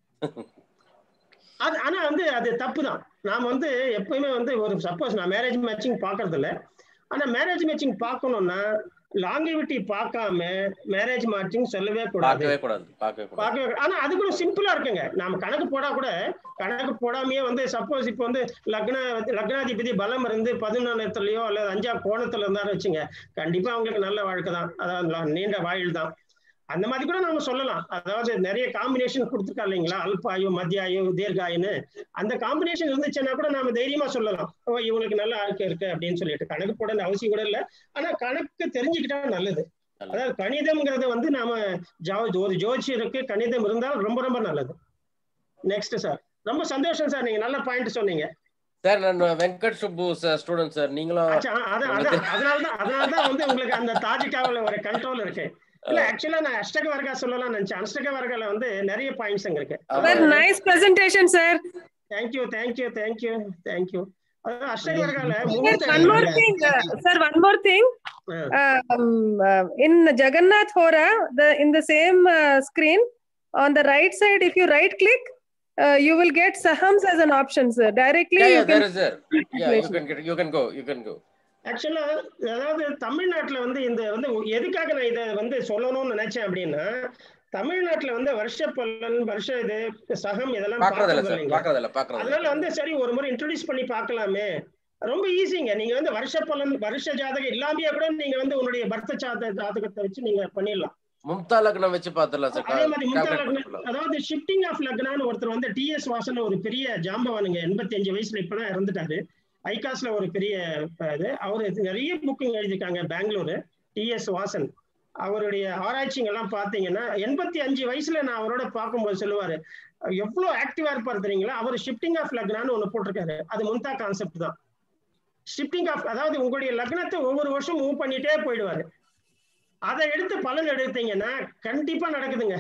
அது ஆனா வந்து அது தப்பு தான். நாம வந்து எப்பவுமே வந்து ஒரு சப்போஸ் நான் மேரேஜ் மேட்சிங் பாக்குறது இல்லை, ஆனா மேரேஜ் மேட்சிங் பார்க்கணும்னா லாங்கிவிட்டி பார்க்காம மேரேஜ் மேட்சிங் சொல்லவே கூடாது. பார்க்கவே. ஆனா அது கூட சிம்பிளா இருக்குங்க. நாம கணக்கு போடா கூட கணக்கு போடாமையே வந்து சப்போஸ் இப்போ வந்து லக்ன லக்னாதிபதி பலம் இருந்து பதினொன்னுலயோ அல்லது அஞ்சா கோணத்துல இருந்தாரு வச்சுங்க, கண்டிப்பா அவங்களுக்கு நல்ல வாழ்க்கை தான், அதாவது நீண்ட வாயில் தான். அந்த மாதிரி கூட நம்ம சொல்லலாம். அதாவது நிறைய காம்பினேஷன் கொடுத்துருக்கா இல்லைங்களா, அல்பாயு, மத்தியாயு, தீர்காயுன்னு. அந்த காம்பினேஷன் இருந்துச்சுன்னா கூட நாம தைரியமா சொல்லலாம், ஓ இவங்களுக்கு நல்ல வாழ்க்கை இருக்கு அப்படின்னு சொல்லிட்டு. கணக்கு போட அவசியம் கூட இல்லை, ஆனா கணக்கு தெரிஞ்சுக்கிட்டா நல்லது. அதாவது கணிதம்ங்கிறது வந்து நாம ஒரு ஜோதிஷருக்கு கணிதம் இருந்தால் ரொம்ப ரொம்ப நல்லது. நெக்ஸ்ட் சார், ரொம்ப சந்தோஷம் சார், நீங்க நல்ல பாயிண்ட் சொன்னீங்க சார். நான் Venkat Subbu sir student sir. நீங்களும் அதனாலதான் அதனாலதான் வந்து உங்களுக்கு அந்த தாஜிகாவில் ஒரு கண்ட்ரோல் இருக்கு. இல்ல ஆக்சுவலா நான் அஷ்டக வர்க்கா சொல்லலாம் நினைச்சேன். அஷ்டக வர்க்கால வந்து நிறைய பாயிண்ட்ஸ் அங்க இருக்கு. Sir nice presentation sir. Thank you thank you thank you thank you. அஷ்டக வர்க்கால one more thing sir, one more thing. um, uh, in Jagannath Hora, the in the same uh, screen on the right side, if you right click, uh, you will get Sahams as an option, sir. Directly yeah, you yeah, can there is there. Yeah, you can get, you can go you can go. ஆக்சுவலா அதாவது தமிழ்நாட்டுல வந்து இந்த வந்து எதுக்காக நான் இதை வந்து சொல்லணும்னு நினைச்சேன் அப்படின்னா, தமிழ்நாட்டுல வந்து வருஷ பலன், வருஷ இது சகம் இதெல்லாம் அதனால வந்து சரி ஒரு முறை இன்ட்ரோடியூஸ் பண்ணி பார்க்கலாமே. ரொம்ப ஈஸிங்க. நீங்க வந்து வருஷ பலன் வருஷ ஜாதகம் இல்லாமையே கூட நீங்க வந்து உங்களுடைய பர்த்த ஜாத ஜாதகத்தை வச்சு நீங்க பண்ணிடலாம். மும்தா லக்னம் வச்சு பார்த்தலாம் சார். அதே மாதிரி மும்தா லக்னம், அதாவது ஷிஃப்டிங் ஆஃப் லக்னான்னு ஒருத்தர் வந்து டி எஸ் வாசன் ஒரு பெரிய ஜாம்பவானுங்க, எண்பத்தி அஞ்சு வயசுல இப்பதான் இறந்துட்டாரு. ஐகாஸ்ல ஒரு பெரிய இது, அவரு நிறைய புக்குங்க எழுதியிருக்காங்க பெங்களூரு. டி எஸ் வாசன் அவருடைய ஆராய்ச்சிங்கெல்லாம் பார்த்தீங்கன்னா எண்பத்தி அஞ்சு வயசுல நான் அவரோட பார்க்கும்போது சொல்லுவாரு, எவ்வளவு ஆக்டிவா இருப்பாரு தெரியுங்களா. அவர் ஷிஃப்டிங் ஆஃப் லக்னான்னு ஒண்ணு போட்டிருக்காரு. அது முந்தா கான்செப்ட் தான். ஷிஃப்டிங் ஆஃப், அதாவது உங்களுடைய லக்னத்தை ஒவ்வொரு வருஷம் மூவ் பண்ணிட்டே போயிடுவாரு. அதை எடுத்து பலன் எடுத்தீங்கன்னா கண்டிப்பா நடக்குதுங்க.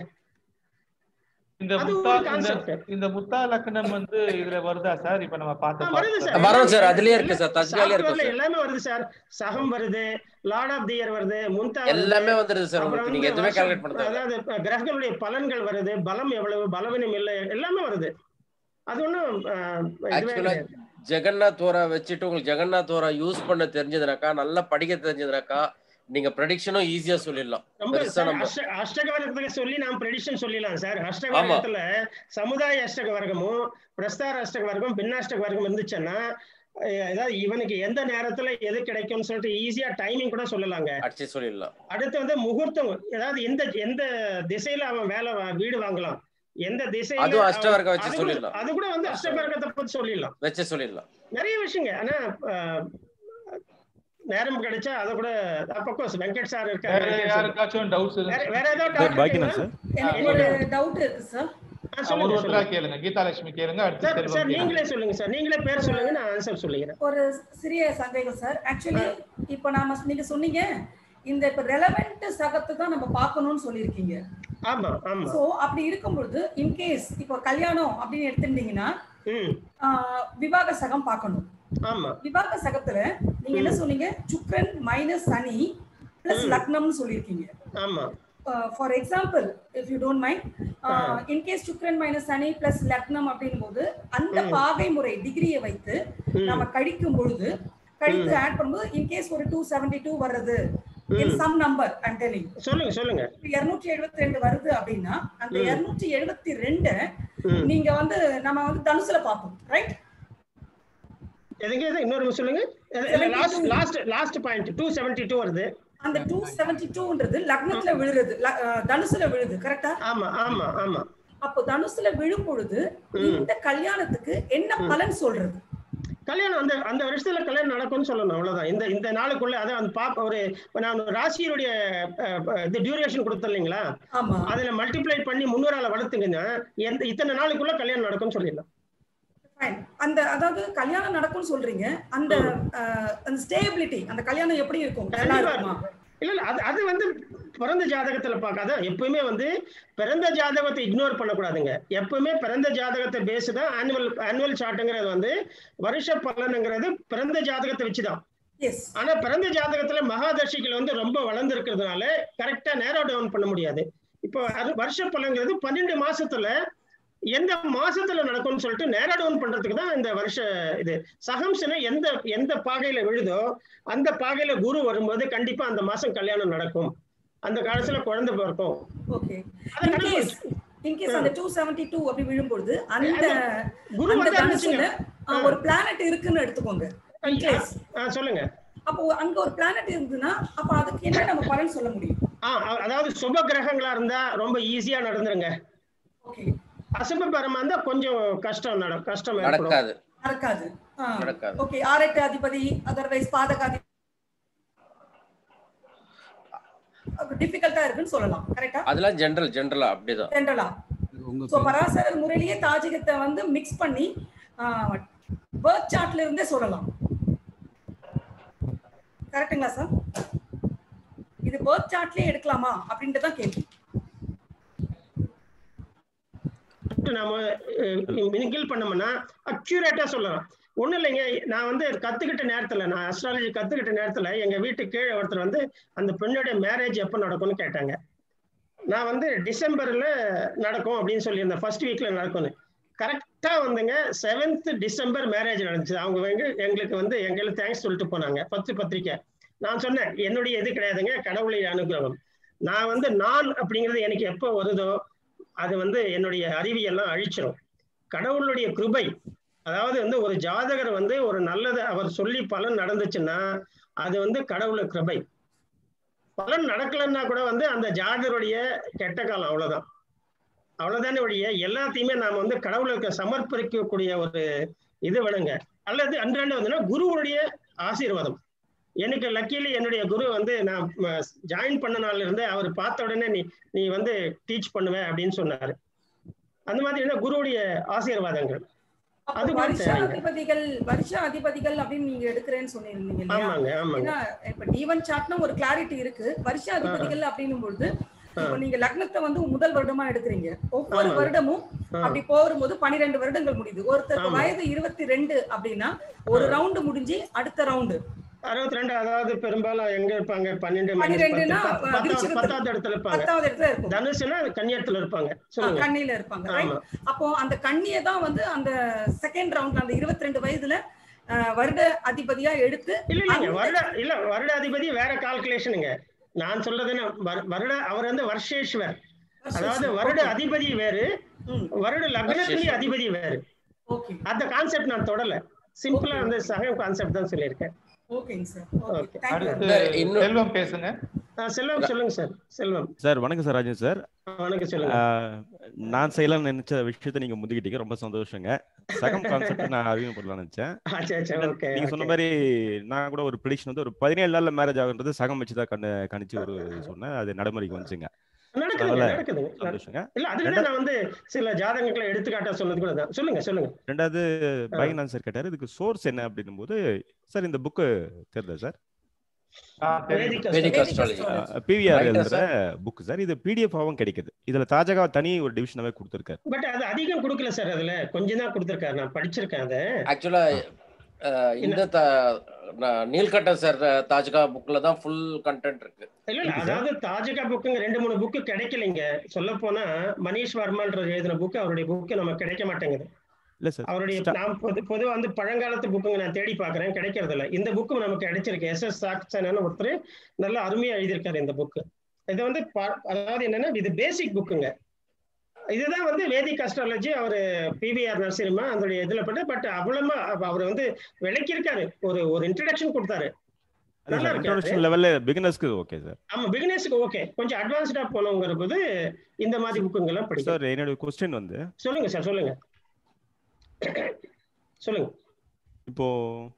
இந்த முத்தா இந்த முத்தா லக்னம் வந்து இதுல வருதா சார்? இப்ப நம்ம பார்த்தோம் வரும் சார், அதுலயே இருக்கு சார், தஜ்காலே இருக்கு சார், எல்லாமே வருது சார். சகம் வருது, லார்ட் ஆஃப் தி இயர் வருது, முந்தா எல்லாமே வந்துருது சார். உங்களுக்கு நீங்க எதுமே கால்குலேட் பண்ணல. அதாவது கிரகங்களுடைய பலன்கள் வருது, பலம் எவ்வளவு, பலவீனம் இல்லை, எல்லாமே வருது. அது ஒண்ணும் ஆக்சுவலா ஜெகநாத் ஹோரா வச்சுட்டு உங்களுக்கு ஜெகநாத் ஹோரா யூஸ் பண்ண தெரிஞ்சதுனாக்கா, நல்லா படிக்க தெரிஞ்சதுனாக்கா நீங்க ப்ரெடிக்ஷனும் ஈஸியா சொல்லிடலாம். அஷ்டக வர்க்கத்துக்கு சொல்லி நாம் ப்ரெடிக்ஷன் சொல்லிடலாம் சார். அஷ்டக வர்க்கத்துல சமுதாய அஷ்டக வர்க்கமும் பிரஸ்தார அஷ்டக வர்க்கம் பின்னாஷ்டக வர்க்கம் இருந்துச்சுன்னா, ஏதாவது இவனுக்கு எந்த நேரத்துல எது கிடைக்கும்னு சொல்லிட்டு ஈஸியா டைமிங் கூட சொல்லலாங்க, அடிச்சு சொல்லிடலாம். அடுத்து வந்து முகூர்த்தம், ஏதாவது எந்த எந்த திசையில அவன் வேலை வீடு வாங்கலாம், எந்த திசையில, அது அஷ்டவர்க்கம் வச்சு சொல்லிடலாம். அது கூட வந்து அஷ்டவர்க்கத்தை பத்தி சொல்லிடலாம், வச்சு சொல்லிடலாம். நிறைய விஷயங்க. ஆனா நேரம் கிடைச்சா அத கூட அப்போ வெங்கட் சார் இருக்காரு. வேற யாருக்காச்சும் டவுட்ஸ் இருக்கு? வேற ஏதாவது டவுட் பாக்கினா சார்? எனக்கு ஒரு டவுட் இருக்கு சார். ஒரு ஒருத்தரா கேளுங்க. கீதாலட்சுமி கேளுங்க, அடுத்து செல்வம் சார் நீங்களே சொல்லுங்க சார். நீங்களே பேர் சொல்லுங்க, நான் ஆன்சர் சொல்லிக்கிறேன். ஒரு சிறிய சந்தேகம் சார். ஆக்சுவலி இப்போ நாம நீங்க சொன்னீங்க இந்த இப்ப ரெலவென்ட் சகத்தை தான் நம்ம பார்க்கணும்னு சொல்லியிருக்கீங்க. ஆமா ஆமா. சோ அப்படி இருக்கும்போது இன்கேஸ் இப்போ கல்யாணம் அப்படின்னு எடுத்துட்டீங்கன்னா விவாக சகம் பார்க்கணும். ஆமா. விவாக சகத்துல நீங்க என்ன சொன்னீங்க, சுக்கிரன் மைனஸ் சனி பிளஸ் லக்னம்னு சொல்லியிருக்கீங்க. ஆமா. For example if you don't mind, in case சுக்கிரன் மைனஸ் சனி பிளஸ் லக்னம் அப்படின் போது அந்த பாகை முறை டிகிரியை வைத்து நம்ம கழிக்கும் பொழுது கழித்து ஆட் பண்ணும்போது இன் கேஸ் ஒரு டூ செவன்டி டூ வருது in some number I'm telling. சொல்லுங்க சொல்லுங்க. இருநூற்று எழுபத்தி ரெண்டு வருது அப்படின்னா அந்த இருநூற்று எழுபத்தி ரெண்டு நீங்க வந்து நம்ம வந்து தனுசுல பாப்போம், ரைட்? எதுங்க இது இன்னொரு சொல்லுங்க. Last last last point two seventy two வருது. அந்த டூ செவன்டி டூ ன்றது லக்னத்துல விழுறது, தனுசுல விழுது, கரெக்ட்டா? ஆமா ஆமா ஆமா. அப்போ தனுசுல விழும் பொழுது இந்த கல்யாணத்துக்கு என்ன பலன் சொல்றது? கல்யாணம் அந்த அந்த வருஷத்துல கல்யாணம் நடக்கும்னு சொல்லணும், அவ்வளவுதான். இந்த இந்த நாளுக்குள்ள அதான் அந்த பாப்ப ஒரு நான் ராசியினுடைய இது டியூரேஷன் கொடுத்தேன் இல்லைங்களா, அதுல மல்டிப்ளை பண்ணி முன்னூறால வளர்த்துங்கன்னா எந்த இத்தனை நாளுக்குள்ள கல்யாணம் நடக்கும்னு சொல்லிடலாம். அந்த அதாவது கல்யாணம் நடக்கும்னு சொல்றீங்க, அந்த அந்த ஸ்டேபிலிட்டி அந்த கல்யாணம் எப்படி இருக்கும்? இல்ல இல்ல அது அது வந்து பிறந்த ஜாதகத்துல பார்க்காத. எப்பவுமே வந்து பிறந்த ஜாதகத்தை இக்னோர் பண்ணக்கூடாதுங்க. எப்பவுமே பிறந்த ஜாதகத்தை பேசுதான் ஆனுவல் ஆனுவல் சார்ட்டுங்கிறது வந்து வருஷ பலனுங்கிறது பிறந்த ஜாதகத்தை வச்சுதான். ஆனா பிறந்த ஜாதகத்துல மகாதர்ஷிகள் வந்து ரொம்ப வளர்ந்து இருக்கிறதுனால கரெக்டா நேரோ டவுன் பண்ண முடியாது. இப்போ அது வருஷ பலன்கிறது பன்னெண்டு மாசத்துல எந்த மாசத்துல நடக்கும்னு சொல்லிட்டு நேரோ டவுன் பண்றதுக்கு தான் இந்த வருஷ இது. சகம்சனை எந்த எந்த பாகையில விழுதோ அந்த பாகையில குரு வரும்போது கண்டிப்பா அந்த மாசம் கல்யாணம் நடக்கும், அந்த காலத்துல குழந்தை பிறக்கும். ஓகே, இன்கேஸ் அந்த two seventy-two அப்படி விழும்போது அந்த குரு வந்து ஒரு பிளானட் இருக்குன்னு எடுத்துக்கோங்க. இன்கேஸ் சொல்லுங்க, அப்போ அங்க ஒரு பிளானட் இருந்துன்னா அப்ப அதுக்கு என்ன நம்ம பலன் சொல்ல முடியும்? அதாவது சுப கிரகங்களா இருந்தா ரொம்ப ஈஸியா நடந்துருங்க. ஓகே, அசுப பரமா இருந்தா கொஞ்சம் கஷ்டம் நட கஷ்டம் நடக்காது நடக்காது நடக்காது. ஓகே, ஆரெட்டு அதிபதி அதர்வைஸ் பாதகாதி டிஃபிகல்ட்டா இருக்குன்னு சொல்லலாம். கரெக்ட்டா? அதெல்லாம் ஜெனரல் ஜெனரலா அப்படிதான் ஜெனரலா. சோ பராசரர் முறையிலேயே தாஜிகத்தை வந்து மிக்ஸ் பண்ணி பர்த் சார்ட்ல இருந்தே சொல்லலாம். கரெக்ட்டுங்களா சார்? இது பர்த் சார்ட்லயே எடுக்கலாமா அப்படின்ட்டு தான் கேள்வி. நாம மினிங்கிள் பண்ணோம்னா அக்யூரேட்டா சொல்லலாம். ஒண்ணும் இல்லைங்க, நான் வந்து கத்துக்கிட்ட நேரத்துல நான் அஸ்ட்ராலஜி கத்துக்கிட்ட நேரத்துல எங்க வீட்டுக்கு கீழே ஒருத்தர் வந்து அந்த பெண்ணோட மேரேஜ் எப்ப நடக்கும்னு கேட்டாங்க. நான் வந்து டிசம்பர்ல நடக்கும் அப்படின்னு சொல்லியிருந்தேன், ஃபர்ஸ்ட் வீக்ல நடக்கும்னு. கரெக்டா வந்துங்க செவன்த் டிசம்பர் மேரேஜ் நடந்துச்சு. அவங்க வந்து எங்களுக்கு வந்து எங்களுக்கு தேங்க்ஸ் சொல்லிட்டு போனாங்க, பத்து பத்திரிக்கை. நான் சொன்னேன் என்னுடைய இது கிடையாதுங்க, கடவுளுடைய அனுகிரகம். நான் வந்து நான் அப்படிங்கிறது எனக்கு எப்போ வருதோ அது வந்து என்னுடைய அறிவியெல்லாம் அழிச்சிடும். கடவுளுடைய கிருபை, அதாவது வந்து ஒரு ஜாதகர் வந்து ஒரு நல்லது அவர் சொல்லி பலன் நடந்துச்சுன்னா அது வந்து கடவுளுடைய கிருபை. பலன் நடக்கலன்னா கூட வந்து அந்த ஜாதகருடைய கெட்ட காலம், அவ்வளவுதான் அவ்வளவுதானே ஒழிய எல்லாத்தையுமே நாம வந்து கடவுளுக்கு சமர்ப்பிக்கக்கூடிய ஒரு இது வேணுங்க. அல்லது அன்றாண்டு வந்துன்னா குருவுடைய ஆசீர்வாதம். எனக்கு லக்கிலி என்னுடைய குரு வந்து நான் ஜாயின் பண்ண நாள்ல இருந்து அவர் பார்த்த உடனே நீ நீ வந்து டீச் பண்ணுவேன் அப்படின்னு சொன்னாரு. அந்த மாதிரி குருவுடைய ஆசீர்வாதங்கள். அது வருஷ அதிபதிகள் வருஷ அதிபதிகள் அப்படின்னு நீங்க எடுக்கிறேன்னு சொன்னீங்க. ஆமாங்க ஆமாங்க. இப்ப டி ஒன் சார்ட்னா ஒரு கிளாரிட்டி இருக்கு. வருஷ அதிபதிகள் அப்படின்னும் பொழுது இப்ப நீங்க லக்னத்தை வந்து முதல் வருடமா எடுக்கிறீங்க. ஒவ்வொரு வருடமும் அப்படி போகும்போது பனிரெண்டு வருடங்கள் முடியுது. ஒருத்தருக்கு வயது இருபத்தி ரெண்டு அப்படின்னா ஒரு ரவுண்டு முடிஞ்சு அடுத்த ரவுண்டு அறுபத்தி ரெண்டு. அதாவது பெரும்பாலும் எங்க இருப்பாங்க? பன்னெண்டு பத்தாவது இடத்துல இருப்பாங்க. பத்தாவது இடத்துல இருக்கும். தனுசுனா கன்னியத்துல இருப்பாங்க, கன்னியில இருப்பாங்க. அப்போ அந்த கன்னியை தான் வந்து அந்த செகண்ட் ரவுண்ட்ல அந்த இருபத்தி ரெண்டு வயதுல வருட அதிபதியா எடுத்து இல்ல இல்ல வருட இல்ல வருட அதிபதி வேற கால்குலேஷனுங்க. நான் சொல்றதுன்னா வருட அவர் வந்து வருஷேஸ்வர், அதாவது வருட அதிபதி வேறு, வருட லக்னத்திலேயே அதிபதி வேறு. அந்த கான்செப்ட் நான் தொடல, சிம்பிளா அந்த சக கான்செப்ட் தான் சொல்லியிருக்கேன். ஓகேங்க சார். ஓகே, செல்வம் பேசுங்க. செல்வம் சொல்லுங்க சார். செல்வம் சார். வணக்கம் சார், ராஜன் சார். வணக்கம். சொல்லுங்க. நான் செய்யலாம்னு நினைச்ச விஷயத்தை நீங்க முந்திக்கிட்டீங்க, ரொம்ப சந்தோஷங்க. சகம் கான்செப்ட் நான் அறிமுகப்படலாம்னு நினைச்சேன். நீங்க சொன்ன மாதிரி நான் கூட ஒரு ப்ரெடிக்ஷன் வந்து ஒரு பதினேழு நாள்ல மேரேஜ் ஆகுன்றது சகம் வச்சுதான் கண்ணு கணிச்சு ஒரு சொன்னேன். அது நடைமுறைக்கு வந்துச்சுங்க. ரெண்டாவது பையன் சார் கேட்டாரு இதுக்கு சோர்ஸ் என்ன அப்படின்னும் போது, சார் இந்த புக்கு தெரியுதா சார்? பிவிஆர் எழுதுற புக் சார். இது பிடிஎஃப் ஆவும் கிடைக்குது. இதுல தாஜகா தனி ஒரு டிவிஷனாவே கொடுத்திருக்காரு. பட் அது அதிகம் கொடுக்கல சார், அதுல கொஞ்சம் தான் கொடுத்திருக்காரு. நான் படிச்சிருக்கேன் அது. ஆக்சுவலா இந்த நீல்கட்ட சார் தாஜகா புக்ல தான் ஃபுல் கண்டென்ட் இருக்கு. இல்ல இல்ல அதாவது தாஜகா புக்குங்க ரெண்டு மூணு புக்கு கிடைக்கலைங்க. சொல்ல போனா மனிஷ் வர்மான்ற எழுதின புக்கு, அவருடைய புக்கு நமக்கு கிடைக்க மாட்டேங்குது. அவருடைய நான் பொதுவா வந்து பழங்காலத்து புக்குங்க நான் தேடி பாக்குறேன், கிடைக்கிறது இல்ல. இந்த புக்கு நமக்கு கிடைச்சிருக்கு. எஸ் எஸ் சாக்சன் ஒருத்தர் நல்லா அருமையா எழுதியிருக்காரு இந்த புக்கு. இது வந்து அதாவது என்னன்னா இது பேசிக் புக்குங்க. இதுதான் வந்து வேதிக் அஸ்ட்ராலஜி. அவரு பிவிஆர் நரசிம்மா அதோடைய இதுல பட்டு பட் அவ்வளவா அவர் வந்து விளக்கியிருக்காரு, ஒரு ஒரு இன்ட்ரோடக்ஷன் கொடுத்தாரு. நல்லா இருக்கு லெவல்ல பிகினர்ஸ்க்கு ஓகே சார். ஆமா பிகினர்ஸ்க்கு ஓகே. கொஞ்சம் அட்வான்ஸ்டா போனவங்கிற போது இந்த மாதிரி புக்குங்க எல்லாம் படிக்கும். சார் என்னோட क्वेश्चन வந்து சொல்லுங்க சார். சொல்லுங்க சொல்லுங்க. இப்போ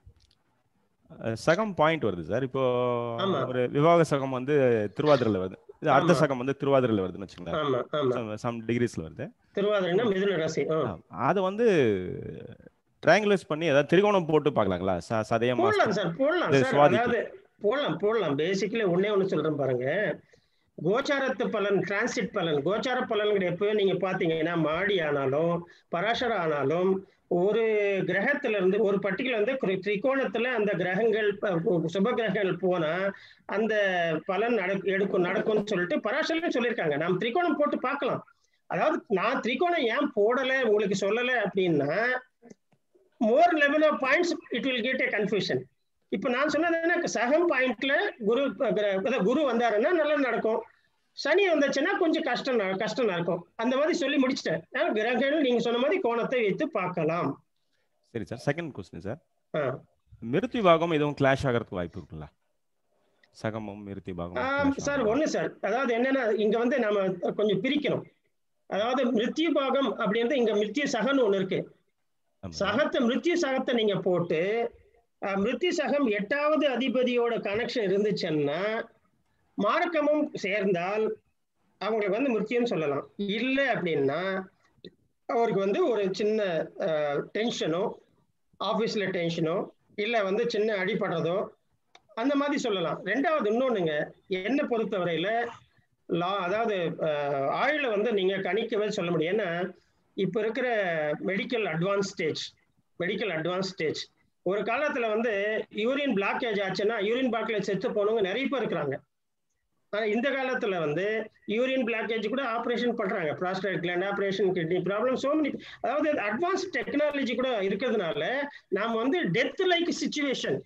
சகம் பாயிண்ட் வருது சார். இப்போ ஒரு விவாக சகம் வந்து திருவாதிரையில வருது, இது அர்த்த சகம் வந்து திருவாதிரையில வருதுன்னு வச்சுங்களேன், சம் டிகிரிஸ்ல வருது. திருவாதிரைனா மிதுன ராசி. அது வந்து ட்ரையாங்குலேட் பண்ணி ஏதாவது திரிகோணம் போட்டு பார்க்கலாங்களா? சதயம் போடலாம் சார், போடலாம் சார். அதாவது போடலாம் போடலாம் பேசிக்கலி ஒன்னே ஒன்று சொல்றேன் பாருங்க. கோச்சாரத்து பலன், டிரான்சிட் பலன், கோச்சார பலன்கிற எப்போ நீங்க பாத்தீங்கன்னா மாடி ஆனாலும் பராசர ஆனாலும் ஒரு கிரகத்துல இருந்து ஒரு பர்டிகுலர் வந்து திரிகோணத்துல அந்த கிரகங்கள் சுப கிரகங்கள் போனா அந்த பலன் நடக்கும் எடுக்கும் நடக்கும்னு சொல்லிட்டு பராசரம் சொல்லியிருக்காங்க. நாம் திரிகோணம் போட்டு பார்க்கலாம். அதாவது நான் திரிகோணம் ஏன் போடல உங்களுக்கு சொல்லலை அப்படின்னா, more level of points it will get a confusion. இப்ப நான் சொன்னது சகம் பாயிண்ட்ல குரு குரு வந்தாருன்னா நல்லா நடக்கும், சனி வந்துச்சுன்னா கொஞ்சம் கஷ்டம் கஷ்டம் இருக்கும். அந்த மாதிரி சொல்லி முடிச்சிட்டேன். கிரகங்கள் நீங்க சொன்ன மாதிரி கோணத்தை வைத்து பார்க்கலாம். சரி சார். செகண்ட் क्वेश्चन சார், மிருத்தி பாகம் இதுவும் கிளாஷ் ஆகிறதுக்கு வாய்ப்பு இருக்குங்களா? சகமும் மிருத்தி பாகம் சார் ஒண்ணு சார். அதாவது என்னன்னா இங்க வந்து நாம கொஞ்சம் பிரிக்கணும். அதாவது மிருத்யு பாகம் அப்படின்றது இங்க மிருத்யு சகம்னு ஒண்ணு இருக்கு. சகத்தை மிருத்யு சகத்தை நீங்க போட்டு மிருத்யு சகம் எட்டாவது அதிபதியோட கனெக்ஷன் இருந்துச்சுன்னா மாரக்கமும் சேர்ந்தால் அவங்களுக்கு வந்து மிருத்யுன்னு சொல்லலாம். இல்லை அப்படின்னா அவருக்கு வந்து ஒரு சின்ன டென்ஷனோ, ஆஃபீஸில் டென்ஷனோ, இல்லை வந்து சின்ன அடிபடுறதோ அந்த மாதிரி சொல்லலாம். ரெண்டாவது இன்னொன்றுங்க, என்னை பொறுத்தவரையில் லா அதாவது ஆயுளை வந்து நீங்கள் கணிக்கவே சொல்ல முடியும். ஏன்னா இப்போ இருக்கிற medical advance stage medical advance stage ஒரு காலத்தில் வந்து யூரின் பிளாக்கேஜ் ஆச்சுன்னா யூரின் பிளாக்கேஜ் செத்து போனவங்க நிறைய பேர் இருக்கிறாங்க. ஆனால் இந்த காலத்தில் வந்து யூரின் பிளாக்கேஜ் கூட ஆப்ரேஷன் பண்ணுறாங்க. Prostate gland operation, kidney problem, so many. அதாவது அட்வான்ஸ் டெக்னாலஜி கூட இருக்கிறதுனால நாம் வந்து death like situation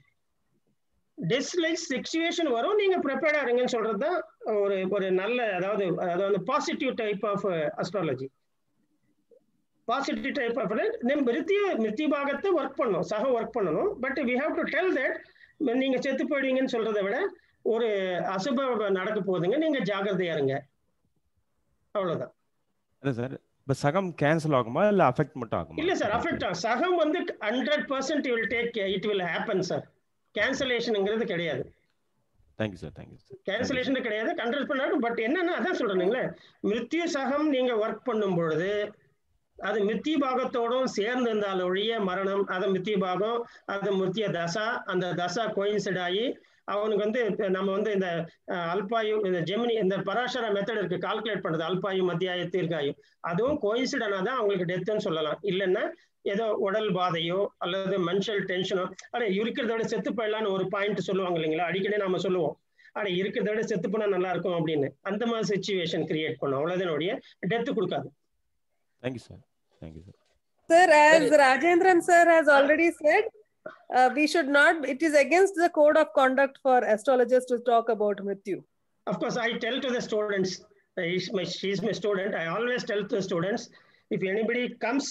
death like situation வரும், நீங்கள் ப்ரிப்பேர்டாக இருங்கன்னு சொல்கிறது தான் ஒரு ஒரு நல்ல அதாவது அதாவது positive type of astrology. Positive type of நம்ம மிருத்திய மிருத்தி பாகத்தை ஒர்க் பண்ணணும், சக ஒர்க் பண்ணணும். But we have to tell that நீங்கள் செத்து போயிடுவீங்கன்னு சொல்கிறத விட ஒரு அசுப நடக்க போகுதுங்க, நீங்க ஜாகிரதையா இருங்க, அவ்வளவுதான். இல்ல சார், இப்ப சகம் கேன்சல் ஆகுமா இல்ல அஃபெக்ட் மட்டும் ஆகுமா? இல்ல சார், அஃபெக்ட் ஆகும். சகம் வந்து hundred percent will take it will happen sir. கேன்சலேஷனுங்கிறது கிடையாது. Thank you sir. Thank you sir. Cancellation கிடையாது, கண்ட்ரோல் பண்ணாலும். பட் என்னன்னா அதான் சொல்றேனுங்களே, மிருத்யு சகம் நீங்க ஒர்க் பண்ணும் பொழுது அது மிருத்யு பாகத்தோடும் சேர்ந்து இருந்தால் ஒழிய மரணம், அது மிருத்யு பாகம், அது மிருத்ய தசா, அந்த தசா கோயின்சைட் ஆகி அவனுக்கு வந்து நம்ம வந்து இந்த அல்பாயு இந்த ஜெமினி இந்த பராசர மெத்தட் இருக்கு கால்குலேட் பண்றது, அல்பாயு மத்தியாயு தீர்க்காயு, அதுவும் கோயின்சிடனா தான் அவங்களுக்கு டெத்துன்னு சொல்லலாம். இல்லைன்னா ஏதோ உடல் பாதையோ அல்லது மென்ஷல் டென்ஷனோ, அட இருக்கிறத விட செத்து போயிடலான்னு ஒரு பாயிண்ட் சொல்லுவாங்க இல்லைங்களா, அடிக்கடி நாம சொல்லுவோம், அட இருக்கிறத விட செத்து போனா நல்லா இருக்கும் அப்படின்னு. அந்த மாதிரி சிச்சுவேஷன் கிரியேட் பண்ணும், அவ்வளவுதான், டெத்து கொடுக்காது. Thank you sir. Thank you sir. Sir, as Rajendran sir has already said, Uh, we should not, it is against the code of conduct for astrologers to talk about Mrityu. Of course, I tell to the students, uh, he's my, she's my student, I always tell to the students, if anybody comes,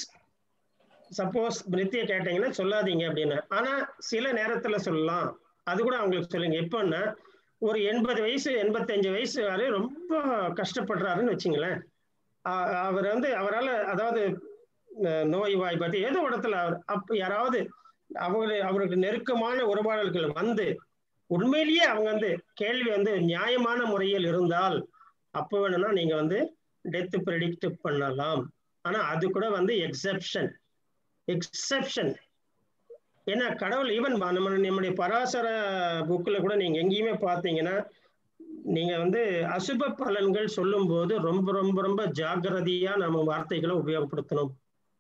suppose Mrityu கேட்டீங்கன்னா சொல்லாதீங்க அப்படின்னு. ஆனா சில நேரத்துல சொல்லலாம், அது கூட அவங்களுக்கு சொல்லுங்க. எப்பன்னா ஒரு எண்பது வயசு எண்பத்தஞ்சு வயசு வரை ரொம்ப கஷ்டப்படுறாருன்னு வச்சுங்களேன், அவர் வந்து அவரால் அதாவது நோய் வாய்ப்பட்டு ஏதோ இடத்துல அப்ப யாராவது அவரு அவருக்கு நெருக்கமான உறவாளர்கள் வந்து உண்மையிலேயே அவங்க வந்து கேள்வி வந்து நியாயமான முறையில் இருந்தால் அப்போ வேணும்னா நீங்க வந்து டெத் ப்ரெடிக்ட் பண்ணலாம். ஆனா அது கூட வந்து எக்ஸெப்ஷன் எக்ஸெப்ஷன் ஏன்னா கடவுள் ஈவன் நம்ம நம்முடைய பராசர புக்கில் கூட நீங்க எங்கேயுமே பார்த்தீங்கன்னா நீங்க வந்து அசுப பலன்கள் சொல்லும் போது ரொம்ப ரொம்ப ரொம்ப ஜாக்கிரதையா நம்ம வார்த்தைகளை உபயோகப்படுத்தணும்.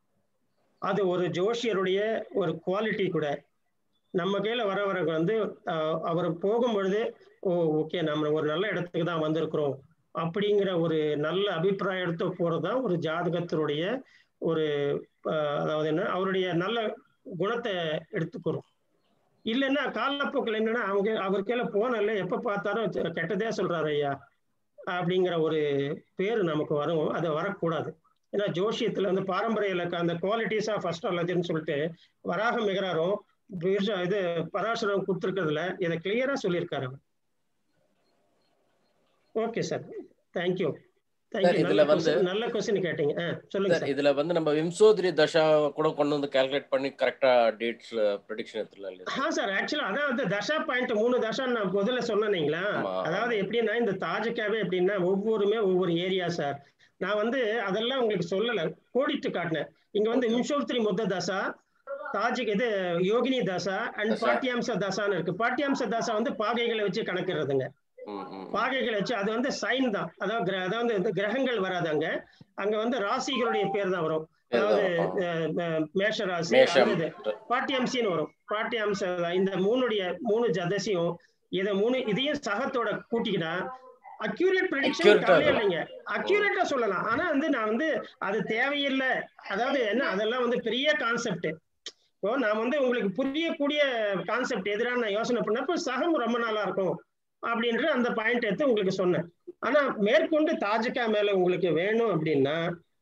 அது ஒரு ஜோஷியருடைய ஒரு குவாலிட்டி கூட. நம்ம கையில வர வர வந்து அவர் போகும் பொழுது ஓ ஓகே நம்ம ஒரு நல்ல இடத்துக்கு தான் வந்திருக்கிறோம் அப்படிங்கிற ஒரு நல்ல அபிப்பிராயத்தை போறதுதான் ஒரு ஜாதகத்தினுடைய ஒரு அதாவது என்ன அவருடைய நல்ல குணத்தை எடுத்துக்கிறோம். இல்லைன்னா காலப்போக்கில் என்னன்னா அவங்க அவர் கீழே போனல எப்ப பார்த்தாலும் கெட்டதே சொல்றாரு ஐயா அப்படிங்கிற ஒரு பேரு நமக்கு வரும். அது வரக்கூடாது. ஏன்னா ஜோஷியத்துல வந்து பாரம்பரிய இலக்க அந்த குவாலிட்டிஸ் ஆஃப் அஸ்ட்ராலஜின்னு சொல்லிட்டு வராக மிகராரும் இது பராசரம் கொடுத்துருக்கிறதுல இதை கிளியரா சொல்லியிருக்காரு. Okay sir, thank you. இதுல வந்து நல்ல क्वेश्चन கேட்டீங்க. சொல்லுங்க சார். இதுல வந்து நம்ம விம்சோதரி தசா கூட கொண்டு வந்து கால்குலேட் பண்ணி கரெக்ட்டா டேட்ஸ் ப்ரெடிக்ஷன் எடுத்துலாம் இல்ல? ஆ சார், ஆக்சுவலா அதாவது தசா பாயிண்ட் மூணு தசா நான் முதல்ல சொன்னேனீங்களா? அதாவது எப்படின்னா இந்த தாஜ்காவே எப்படின்னா ஒவ்வொருமே ஒவ்வொரு ஏரியா சார். நான் வந்து அதெல்லாம் உங்களுக்கு சொல்லல, கோடிட்டு காட்டினேன். இங்க வந்து விம்சோதரி முத்த தசா, தாஜிக் இது யோகினி தசா அண்ட் பாட்டியாம்ச தசான்னு இருக்கு. பாட்டியாம்ச தசா வந்து பாகைகளை வச்சு கணக்கிடுறதுங்க. பாகைகளை வச்சு அது வந்து சைன் தான், அதாவது அதாவது கிரகங்கள் வராது அங்க. அங்க வந்து ராசிகளுடைய பேர் தான் வரும். அதாவது மேஷ ராசி அல்லது பாட்டியம்சின்னு வரும். பாட்டியம்ச இந்த மூணுடைய மூணு ஜதசியும் இதை மூணு இதையும் சகத்தோட கூட்டிக்கிட்டா அக்யூரேட் ப்ரெடிக்ஷன் கவலையே இல்லைங்க, அக்யூரேட்டா சொல்லலாம். ஆனா வந்து நான் வந்து அது தேவையில்லை. அதாவது என்ன, அதெல்லாம் வந்து பெரிய கான்செப்ட். இப்போ நான் வந்து உங்களுக்கு புரியக்கூடிய கான்செப்ட் எதிராக நான் யோசனை பண்ணப்போ சகம் ரொம்ப நாளா இருக்கும் அப்படின்ற அந்த பாயிண்ட் எடுத்து உங்களுக்கு சொன்னேன். ஆனா மேற்கொண்டு தாஜ்கா மேல உங்களுக்கு வேணும் அப்படின்னா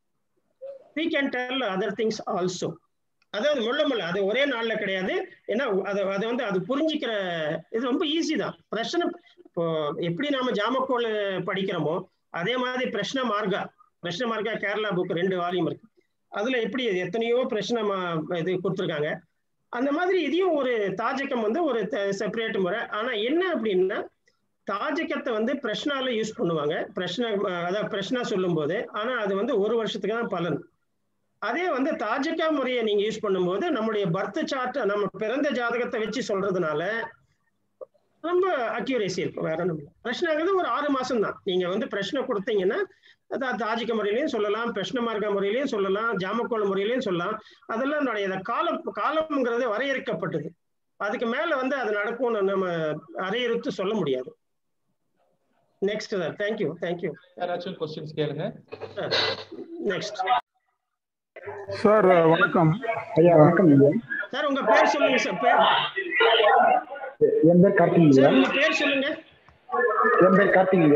we can tell other things also. அதாவது முள்ள முள்ள அது ஒரே நாள்ல கிடையாது. ஏன்னா அது அது வந்து அது புரிஞ்சிக்கிற இது ரொம்ப ஈஸி தான். பிரச்சனை இப்போ எப்படி நாம ஜாமக்கோள் படிக்கிறோமோ அதே மாதிரி பிரஷ்ன மார்க்கா பிரஷ்ன மார்க்கா கேரளா புக் ரெண்டு வால்யூம் இருக்கு. அதுல எப்படி எத்தனையோ பிரச்சனை இது கொடுத்துருக்காங்க. அந்த மாதிரி இதையும் ஒரு தாஜகம் வந்து ஒரு செப்பரேட் முறை. ஆனா என்ன அப்படின்னா தாஜகத்தை வந்து பிரஷ்னால யூஸ் பண்ணுவாங்க, பிரஷ்ன அதாவது பிரஷ்னா சொல்லும் போது. ஆனா அது வந்து ஒரு வருஷத்துக்கு தான் பலன். அதே வந்து தாஜகா முறையை நீங்க யூஸ் பண்ணும்போது நம்மளுடைய பர்த் சார்ட் நம்ம பிறந்த ஜாதகத்தை வச்சு சொல்றதுனால ரொம்ப அக்யூரேசி இருக்கும். வேற ஒன்றும் இல்லை. பிரஷ்னாங்கிறது ஒரு ஆறு மாசம் தான். நீங்க வந்து பிரஷ்னை கொடுத்தீங்கன்னா தாஜிக முறையிலையும் சொல்லலாம், பிரஷ்ன மார்க்க முறையிலையும் சொல்லலாம், ஜாமக்கோள் முறையிலையும் சொல்லலாம். அதெல்லாம் என்னுடைய காலம் காலம்ங்கிறது வரையறுக்கப்பட்டது. அதுக்கு மேல வந்து அது நடக்கும்னு நம்ம அரையறுத்து சொல்ல முடியாது. Next sir. Thank you thank you. யாராச்சும் क्वेश्चंस கேளுங்க. Next sir. வணக்கம் ஐயா. வணக்கம் சார். உங்க பேர் சொல்லுங்க சார். பேர் என் பேர் கார்த்திக். சார் உங்க பேர் சொல்லுங்க. என் பேர் கார்த்திக்.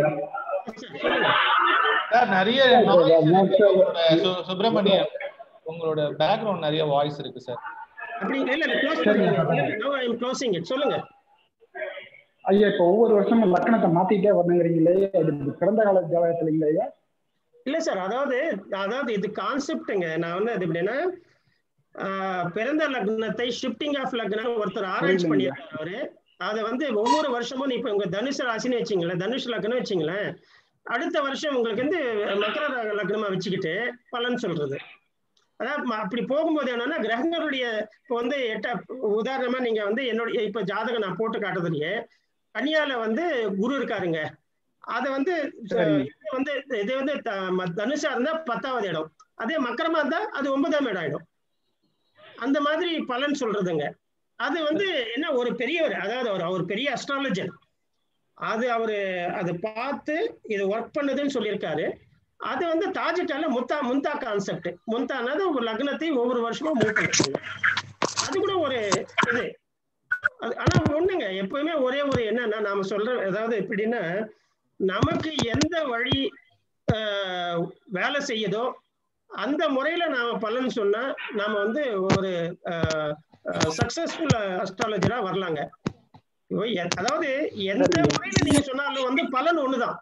சார் நிறைய சுப்பிரமணியம் உங்களோட பேக்ரவுண்ட் நிறைய வாய்ஸ் இருக்கு சார். அப்படி இல்ல இல்ல க்ளோஸ் பண்ணுங்க. No I am closing it. சொல்லுங்க ஐயா. இப்போ ஒவ்வொரு வருஷமும் லக்னத்தை மாத்திட்டே வரணுங்கிறீங்களே, அது பிறந்த கால ஜாதகத்துல இல்லையா? இல்ல சார், அதாவது அதாவது இது கான்செப்டுங்க. நான் வந்து அது எப்படின்னா பிறந்த லக்னத்தை ஷிஃப்டிங் ஆஃப் லக்னம் ஒருத்தர் ஆராய்ச்சி பண்ணியிருக்காரு. அதை வந்து ஒவ்வொரு வருஷமும் இப்ப உங்க தனுஷ் ராசின்னு வச்சுங்களேன், தனுஷ் லக்னம் வச்சுங்களேன், அடுத்த வருஷம் உங்களுக்கு வந்து மகர லக்னமா வச்சுக்கிட்டு பலன் சொல்றது. அதாவது அப்படி போகும்போது என்னன்னா கிரகங்களுடைய இப்போ வந்து எட்ட உதாரணமா நீங்க வந்து என்னுடைய இப்ப ஜாதகம் நான் போட்டு காட்டுறதுலயே கன்னியால வந்து குரு இருக்காருங்க. அதை வந்து வந்து இது வந்து தனுஷா இருந்தா பத்தாவது இடம், அதே மக்கரமா இருந்தா அது ஒன்பதாம் இடம் ஆயிடும். அந்த மாதிரி பலன் சொல்றதுங்க. அது வந்து என்ன ஒரு பெரியவர், அதாவது அவர் அவர் பெரிய அஸ்ட்ராலஜர். அது அவரு அதை பார்த்து இது ஒர்க் பண்ணுதுன்னு சொல்லியிருக்காரு. அது வந்து தாஜ்கால முத்தா முந்தா கான்செப்ட். முந்தானது ஒரு லக்னத்தை ஒவ்வொரு வருஷமும் மூவ் பண்ணுறாங்க. அது கூட ஒரு இது. ஆனா ஒண்ணுங்க, எப்பவுமே ஒரே ஒரு என்னன்னா நாம சொல்ற அதாவது எப்படின்னா நமக்கு எந்த வழி வேலை செய்யுதோ அந்த முறையில நாம பலன் சொன்னா நாம வந்து ஒரு சக்சஸ்ஃபுல் அஸ்ட்ராலஜரா வரலாங்க. அதாவது எந்த முறையில நீங்க சொன்னாலும் வந்து பலன் ஒண்ணுதான்.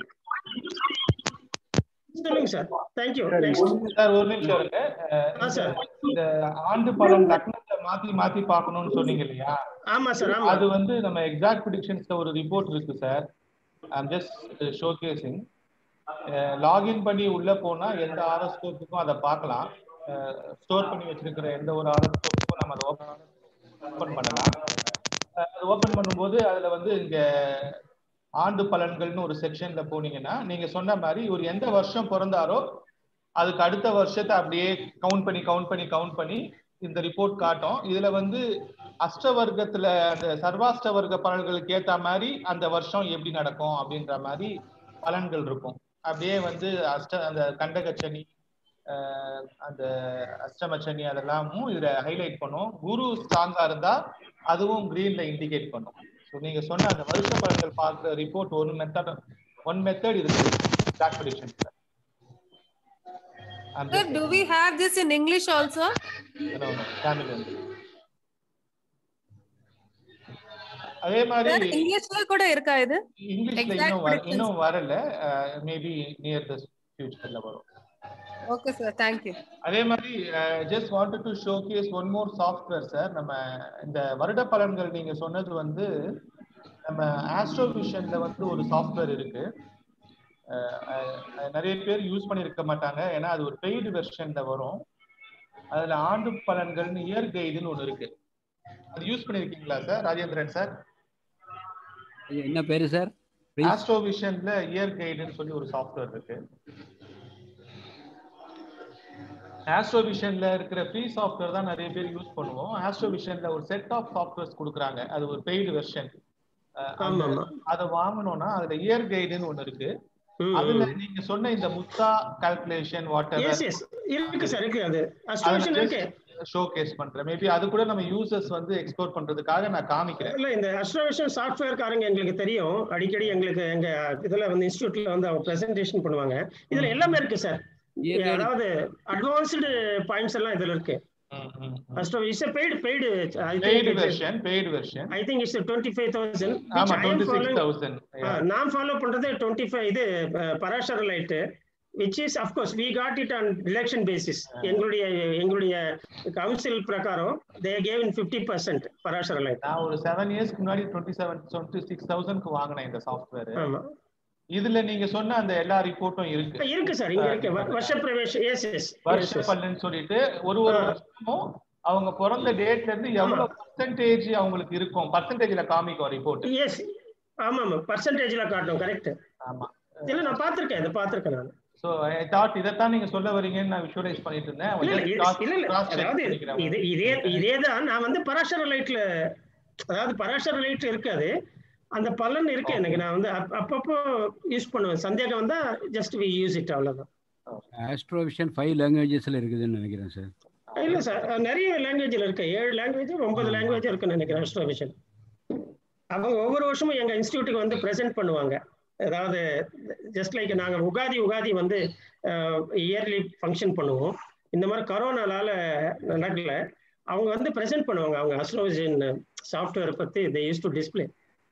சொல்லுங்க சார். Thank you sir. ஒரு நிமிஷம் இருங்க. இந்த ஆண்டு பலன் லக்னத்தை மாத்தி மாத்தி பார்க்கணும்னு சொன்னீங்க இல்லையா? ஆமா சார். அது வந்து நம்ம எக்ஸாக்ட் ப்ரெடிக்ஷன்ஸ்ல ஒரு ரிப்போர்ட் இருக்கு sir. I'm just showcasing. Login பண்ணி உள்ள போனா எந்த ஆரோஸ்கோப்புக்கும் அதை பார்க்கலாம். ஸ்டோர் பண்ணி வச்சிருக்கிற எந்த ஒரு ஆரோஸ்கோப்புக்கும் நம்ம அதை ஓப்பன் பண்ணலாம். அது ஓப்பன் பண்ணும்போது அதுல வந்து இங்க ஆண்டு பலன்கள்னு ஒரு செக்ஷன்ல போனீங்கன்னா நீங்க சொன்ன மாதிரி ஒரு எந்த வருஷம் பிறந்தாரோ அதுக்கு அடுத்த வருஷத்தை அப்படியே கவுண்ட் பண்ணி கவுண்ட் பண்ணி கவுண்ட் பண்ணி இந்த ரிப்போர்ட் காட்டும். இதுல வந்து அஷ்டவர்க்கத்துல அந்த சர்வாஷ்ட வர்க்க பலன்களுக்கு ஏத்த மாதிரி அந்த வருஷம் எப்படி நடக்கும் அப்படின்ற மாதிரி பலன்கள் இருக்கும். அப்படியே வந்து அஷ்ட அந்த கண்டகச்சனி அந்த அஷ்டமச்சனி அதெல்லாமும் இதுல ஹைலைட் பண்ணும். குரு ஸ்ட்ராங்கா இருந்தா அதுவும் கிரீன்ல இண்டிகேட் பண்ணும். ஸோ நீங்க சொன்ன அந்த வருஷ பலன்கள் பார்க்குற ரிப்போர்ட் ஒரு மெத்தட் ஒன் மெத்தட் இருக்கு. Exact prediction. Sir, do we have this in English also? No, no, Tamil only. அதே மாதிரி இங்கிலீஷ்ல கூட இருக்கா இது? இங்கிலீஷ்ல இன்னும் இன்னும் வரல. மேபி நியர் தி ஃபியூச்சர்ல வரும். Okay sir, thank you. அதே மாதிரி just wanted to showcase one more software sir. நம்ம இந்த வருட பலன்கள் நீங்க சொன்னது வந்து நம்ம ஆஸ்ட்ரோவிஷன்ல வந்து ஒரு சாஃப்ட்வேர் இருக்கு. நிறைய பேர் யூஸ் பண்ணியிருக்க மாட்டாங்க, ஏன்னா அது ஒரு பெய்டு வெர்ஷன்ல வரும். அதுல ஆண்டு பலன்கள்னு இயர் கைடுன்னு ஒன்று இருக்கு. அது யூஸ் பண்ணிருக்கீங்களா சார் ராஜேந்திரன் சார்? என்ன பேரு சார்? ஆஸ்ட்ரோவிஷன்ல இயர் கைடுன்னு சொல்லி ஒரு சாஃப்ட்வேர் இருக்கு. ஆஸ்ட்ரோவிஷன்ல இருக்கிற ஃப்ரீ சாஃப்ட்வேர் தான் நிறைய பேர் யூஸ் பண்ணுவோம். ஆஸ்ட்ரோவிஷன்ல ஒரு செட் ஆஃப் சாஃப்ட்வேர்ஸ் கொடுக்குறாங்க, அது ஒரு பெய்டு வெர்ஷன். அதை வாங்கணும்னா அதுல இயர் கைடுன்னு ஒண்ணு இருக்கு. அதுல நீங்க சொன்ன இந்த முத்தா கால்குலேஷன் வாட்டர் இருக்கு சார், இருக்கு. அது அஸ்ட்ரோவிஷன் இருக்கு, ஷோகேஸ் பண்றேன். மேபி அது கூட நம்ம யூசர்ஸ் வந்து எக்ஸ்ப்ளோர் பண்றதுக்காக நான் காமிக்கிறேன். இல்ல, இந்த அஸ்ட்ரோவிஷன் சாஃப்ட்வேர் காரங்க எங்களுக்கு தெரியும், அடிக்கடி எங்களுக்கு எங்க இதுல வந்து இன்ஸ்டிடியூட்ல வந்து அவங்க பிரசன்டேஷன் பண்ணுவாங்க. இதுல எல்லாமே இருக்கு சார். அதாவது அட்வான்ஸ்டு பாயிண்ட்ஸ் எல்லாம் இதுல இருக்கு. Astro is a paid paid I paid think version paid version I think it's a twenty-five thousand ஆமா twenty-six thousand நான் ஃபாலோ பண்றது twenty-five இது பராசரலைட் which is of course we got it on election basis. எங்களுடைய எங்களுடைய council பிரகாரம் they gave in fifty percent பராசரலைட். நான் ஒரு seven years முன்னாடி twenty-seven twenty-six thousand க்கு வாங்குனேன் இந்த சாஃப்ட்வேர். ஆமா, இதுல நீங்க சொன்ன அந்த எல்லா ரிப்போர்ட்டும் இருக்கு. இருக்கு சார், இங்க இருக்கு. வருஷ பிரவேஷ் எஸ் எஸ் வருஷ பலன் சொல்லிட்டு ஒரு ஒரு வருஷமும் அவங்க பிறந்த டேட்ல இருந்து எவ்வளவு பர்சன்டேஜ் அவங்களுக்கு இருக்கும், பர்சன்டேஜ்ல காமிக்கும் ரிப்போர்ட். எஸ், ஆமா ஆமா, பர்சன்டேஜ்ல காட்டும். கரெக்ட். ஆமா, இல்ல நான் பாத்துர்க்கேன், இத பாத்துர்க்கேன் நான். சோ ஐ தாட் இதத்தான் நீங்க சொல்ல வரீங்கன்னு நான் விஷுவலைஸ் பண்ணிட்டு இருந்தேன். இல்ல இல்ல, அதாவது இது இதே இதேதான் நான் வந்து பராசரலைட்ல, அதாவது பராசரலைட் இருக்காது, அந்த பலன் இருக்கு எனக்கு. நான் வந்து அப்பப்போ யூஸ் பண்ணுவேன், சந்தேகம் வந்தா ஜஸ்ட் வி யூஸ் இட், அவ்வளவுதான். ஆஸ்ட்ரோவிஷன் ஃபைவ் லாங்குவேஜஸ்ல இருக்குதுன்னு நினைக்கிறேன் சார். இல்ல சார், நிறைய லாங்குவேஜ்ல இருக்கு, ஏழு லாங்குவேஜ் ஒன்பது லாங்குவேஜ் இருக்குன்னு நினைக்கிறேன் ஆஸ்ட்ரோவிஷன். அவங்க ஒவ்வொரு வருஷமும் எங்க இன்ஸ்டிடியூட்டுக்கு வந்து பிரசென்ட் பண்ணுவாங்க. அதாவது ஜஸ்ட் லைக் நாங்க உகாதி உகாதி வந்து இயர்லி ஃபங்க்ஷன் பண்ணுவோம். இந்த மாதிரி கொரோனால நடக்கல, அவங்க வந்து பிரசென்ட் பண்ணுவாங்க அவங்க ஆஸ்ட்ரோவிஷன் சாஃப்ட்வேர் பத்தி they used to display.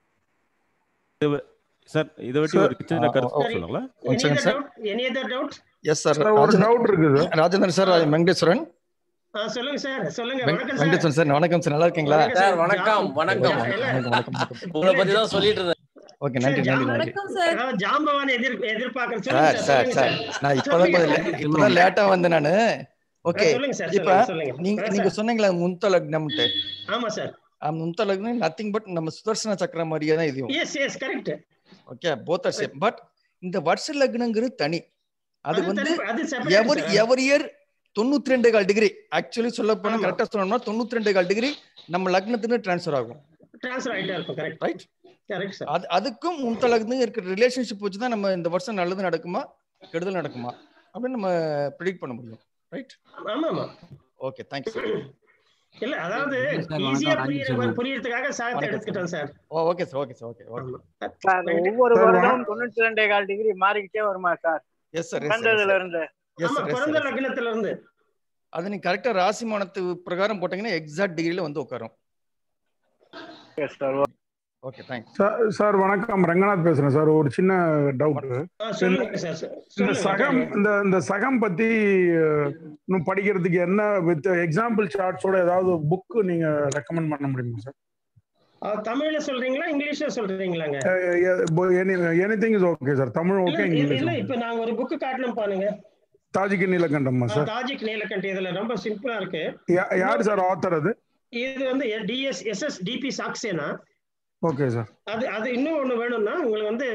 Sir இத பத்தி ஒரு சின்ன கருத்து சொல்லுங்களா? Sir any other doubt? Yes sir, ஒரு டவுட் இருக்குது. ராஜேந்திரன் சார், வெங்கடேஸ்வரன். ஆ சொல்லுங்க சார், சொல்லுங்க. வணக்கம் சார். வெங்கடேஸ்வரன் சார், வணக்கம் சார், நல்லா இருக்கீங்களா? சார் வணக்கம் வணக்கம். உங்களை பத்தி தான் சொல்லிட்டு இருந்தேன். ஓகே, நன்றி நன்றி நன்றி. அதாவது ஜாம்பவான் எதிர் எதிர்பார்க்கறேன். சார் சார் சார் நான் இப்பதான் இப்பதான் லேட்டா வந்தேன் நானு. ஓகே, இப்போ நீங்க நீங்க சொன்னீங்களா முன்தலக்னம்ட்டு? ஆமா சார், முன்தலக்னம் நத்திங் பட் நம்ம சுதர்சன சக்கர மாதிரியே தான் இதுவும். Yes yes correct. Okay, both are same. But இந்த வருஷ லக்னங்கிறது தனி. அது வந்து எவர் எவர் இயர் தொண்ணூத்தி ரெண்டு கால் டிகிரி, ஆக்சுவலி சொல்ல போனா கரெக்டா சொல்லணும்னா தொண்ணூத்தி ரெண்டு கால் டிகிரி நம்ம லக்னத்துக்கு டிரான்ஸ்ஃபர் ஆகும். டிரான்ஸ்ஃபர் ஆயிட்டே இருக்கும். Correct right correct sir. அது அதுக்கும் முன்தலக்னத்துக்கு இருக்கிற ரிலேஷன்ஷிப் வச்சு தான் நம்ம இந்த வருஷம் நல்லது நடக்குமா கெடுதல் நடக்குமா அப்படின்னு நம்ம ப்ரெடிக்ட் பண்ண முடியும். ரைட்? ஆமா ஆமா. Okay, thank you sir. இல்ல அதாவது ஈஸியா புரியறதுக்காக சாயத்தை எடுத்துட்டேன் sir. Okay sir, okay sir, okay okay sir. ஒவ்வொரு வருடமும் தொண்ணூத்தி ரெண்டு கால் டிகிரி மாறிக்கிட்டே வருமா சார்? எஸ் சார், பிறந்ததுல இருந்து. ஆமா, பிறந்த லக்னத்துல இருந்து. அது நீ கரெக்டா ராசி மானத்து பிரகாரம் போட்டீங்கன்னா எக்ஸாக்ட் டிகிரில வந்து உட்காரும். Yes sir. Okay, thanks sir. வணக்கம், ரங்கநாத் பேசுறேன் சார். ஒரு சின்ன டவுட். இந்த சகம் இந்த இந்த சகம் பத்தி இன்னும் படிக்கிறதுக்கு என்ன வித் எக்ஸாம்பிள் சார்ட்ஸோட ஏதாவது புக் நீங்க ரெக்கமெண்ட் பண்ண முடியுமா சார்? தமிழ்ல சொல்றீங்களா இங்கிலீஷ்ல சொல்றீங்களாங்க? Anything is okay sir. Tamil okay, English. இல்ல இப்ப நாங்க ஒரு புக் காட்டணும் பாருங்க. தாஜிக் நீலகண்டமா சார்? தாஜிக் நீலகண்டம். இதுல ரொம்ப சிம்பிளா இருக்கு. யார் சார் ஆத்தர் அது? இது வந்து TS SS DP Saxena. Okay sir. அது அது இன்னும் ஒண்ணு வேணும்னா உங்களுக்கு வந்து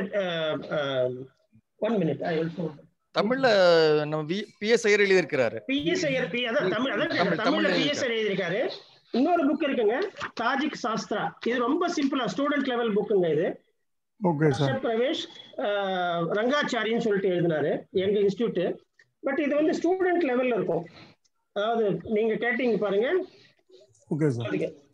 one minute I will show. தமிழ்ல நம்ம பிஎஸ் ஐயர் எழுதி இருக்காரு. பிஎஸ் ஐயர் பி அத தமிழ் அத தமிழ்ல பிஎஸ் ஐயர் எழுதி இருக்காரு. இன்னொரு புக் இருக்குங்க, தாஜிக் சாஸ்திரா. இது ரொம்ப சிம்பிளா ஸ்டூடெண்ட் லெவல் புக்குங்க இது. Okay sir. பிரவேஷ் ரங்காச்சாரின்னு சொல்லிட்டு எழுதினாரு எங்க இன்ஸ்டிடியூட். பட் இது வந்து ஸ்டூடெண்ட் லெவல்ல இருக்கும். அதாவது நீங்க கேட்டீங்க பாருங்க. Okay sir.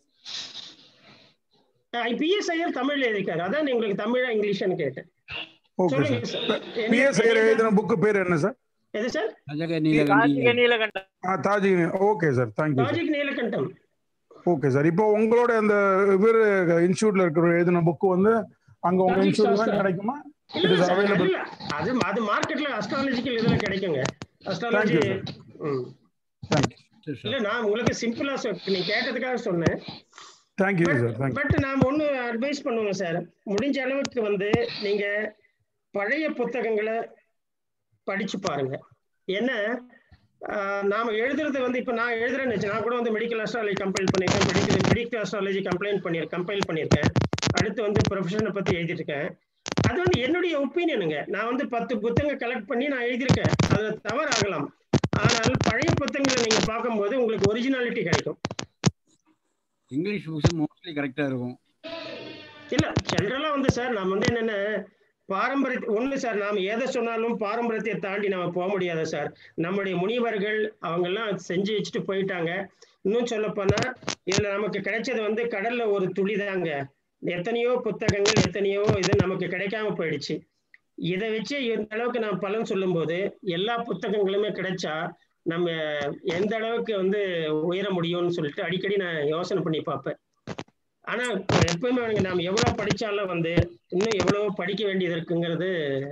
பிஎஸ் ஐயர் தமிழ்ல எழுதிருக்காரு. அதான் உங்களுக்கு தமிழா இங்கிலீஷ்னு கேட்டேன். Okay sir. பிஎஸ் ஐயர் எழுதின புக் பேர் என்ன சார்? எது சார்? தாஜிக் நீலகண்டம். ஆ, Tajik. Okay sir, thank you. Tajik Neelakantham. Okay sir. இப்போ உங்களோட அந்த இவர் இன்ஸ்டிடியூட்ல இருக்கிற எழுதின புக் வந்து அங்க உங்க இன்ஸ்டிடியூட்ல கிடைக்குமா? இல்ல இல்ல சார் இல்ல அது அது மார்க்கெட்ல அஸ்ட்ராலஜிக்கல் இதுல கிடைக்குங்க அஸ்ட்ராலஜி. ம் இல்ல நான் உங்களுக்கு சிம்பிளா நீ கேட்டதுக்காக சொன்னேன். Thank you sir. பட் நாம ஒண்ணு அட்வைஸ் பண்ணுவோங்க சார், முடிஞ்ச அளவுக்கு வந்து நீங்க பழைய புத்தகங்களை படிச்சு பாருங்க. ஏன்னா நாம எழுதுறது வந்து இப்ப நான் எழுதுறேன்னு நான் கூட வந்து மெடிக்கல் அஸ்ட்ராலஜி கம்பைல் பண்ணிருக்கேன், மெடிக்கல் மெடிக்கல் அஸ்ட்ராலஜி கம்ப்ளைண்ட் பண்ணி கம்பைல் பண்ணியிருக்கேன். அடுத்து வந்து ப்ரொஃபஷனை பத்தி எழுதிட்டு இருக்கேன். அது வந்து என்னுடைய ஒப்பீனியனுங்க. நான் வந்து பத்து புத்தகங்கள் கலெக்ட் பண்ணி நான் எழுதியிருக்கேன், அது தவறாகலாம். ஆனால் பழைய புத்தகங்களை நீங்க பார்க்கும்போது உங்களுக்கு ஒரிஜினாலிட்டி கிடைக்கும். இங்கிலீஷ் புக்ஸ் மோஸ்ட்லி கரெக்டா இருக்கும். இல்ல ஜெனரலா வந்து சார் நாம வந்து என்னென்ன பாரம்பரிய ஒண்ணு சார், நாம எதை சொன்னாலும் பாரம்பரியத்தை தாண்டி நாம போக முடியாது சார். நம்முடைய முனிவர்கள் அவங்க எல்லாம் செஞ்சு வச்சுட்டு போயிட்டாங்க. இன்னும் சொல்ல போனா இதுல நமக்கு கிடைச்சது வந்து கடல்ல ஒரு துளி தாங்க. எத்தனையோ புத்தகங்கள் எத்தனையோ இது நமக்கு கிடைக்காம போயிடுச்சு. இதை வச்சு எந்த அளவுக்கு நான் பலன் சொல்லும் போது எல்லா புத்தகங்களுமே கிடைச்சா நம்ம எந்த அளவுக்கு வந்து உயர முடியும்னு சொல்லிட்டு அடிக்கடி நான் யோசனை பண்ணி பார்ப்பேன். ஆனா எப்பவுமே நாம எவ்வளவு படிச்சாலும் வந்து இன்னும் எவ்வளவோ படிக்க வேண்டியது இருக்குங்கிறது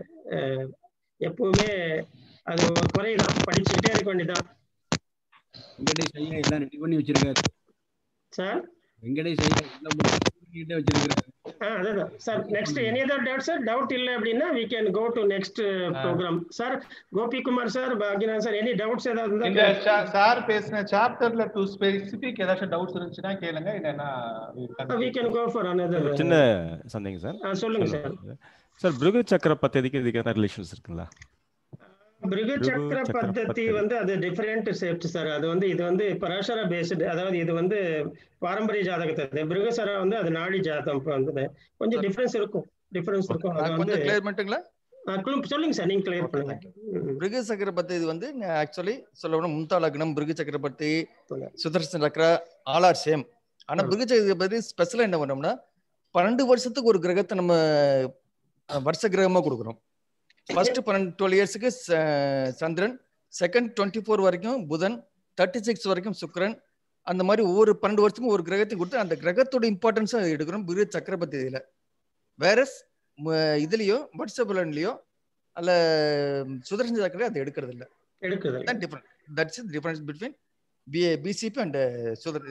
எப்பவுமே அது ஒரு குறைதான். படிச்சுக்கிட்டே இருக்க வேண்டியதான். வெங்கடேஷ் ஐயா எல்லாம் ரெடி பண்ணி வச்சிருக்காரு சார். வெங்கடேஷ் ஐயா எல்லாம் பண்ணிட்டே வச்சிருக்காரு. அதான் sir. Next any other doubt sir? Doubt இல்லை அப்படின்னா we can go to next program. Sir Gopikumar sir, Bhagyanath sir, any doubts ஏதாவது இருந்தா இந்த சார் பேசின சாப்டர்ல டு ஸ்பெசிபிக் ஏதாச்சும் டவுட்ஸ் இருந்துச்சுன்னா கேளுங்க. இல்லைன்னா we can go for another. சின்ன சந்தேகம் சார். சொல்லுங்க சார். சார் பிருகு சக்கர பத்ததிக்கு இதுக்கு என்ன ரிலேஷன்ஸ் இருக்குங்களா? பிருகு சக்கர பத்ததி வந்து அது டிஃபரெண்ட் ஷேப்ட் சார். அது வந்து இது வந்து பராசர பேஸ்டு, அதாவது இது வந்து பாரம்பரிய ஜாதகத்தை, பிருகசரா வந்து அது நாடி ஜாதகம் வந்து கொஞ்சம் டிஃபரன்ஸ் இருக்கும். டிஃபரன்ஸ் இருக்கும். அது வந்து கிளியர் பண்ணிட்டுங்களா? சொல்லுங்க சார், நீங்க கிளியர் பண்ணுங்க. பிருகு சக்கர பத்தி இது வந்து ஆக்சுவலி சொல்ல போனா மும்தா லக்னம், பிருகு சக்கர பத்தி, சுதர்சன் சக்கர ஆல் ஆர் சேம். ஆனா பிருகு சக்கர பத்தி ஸ்பெஷலா என்ன பண்ணோம்னா பன்னெண்டு வருஷத்துக்கு ஒரு கிரகத்தை நம்ம வருஷ கிரகமா கொடுக்குறோம். ஃபர்ஸ்ட் பன்னெண்டு டுவெல் இயர்ஸுக்கு சந்திரன், செகண்ட் டுவெண்ட்டி ஃபோர் வரைக்கும் புதன், தேர்ட்டி சிக்ஸ் வரைக்கும் சுக்கிரன், அந்த மாதிரி ஒவ்வொரு பன்னெண்டு வருஷத்துக்கும் ஒரு கிரகத்தை கொடுத்து அந்த கிரகத்தோட இம்பார்ட்டன்ஸை எடுக்கிறோம் பிருகு சக்கர பத்தி இதுல. வேற இதுலயோ வாட்ஸ்அப்லயோ அல்ல சுதர்சன் சக்கர அதை எடுக்கிறது இல்லை. எடுக்கிறது difference. That's the difference between PCP and சுதர்.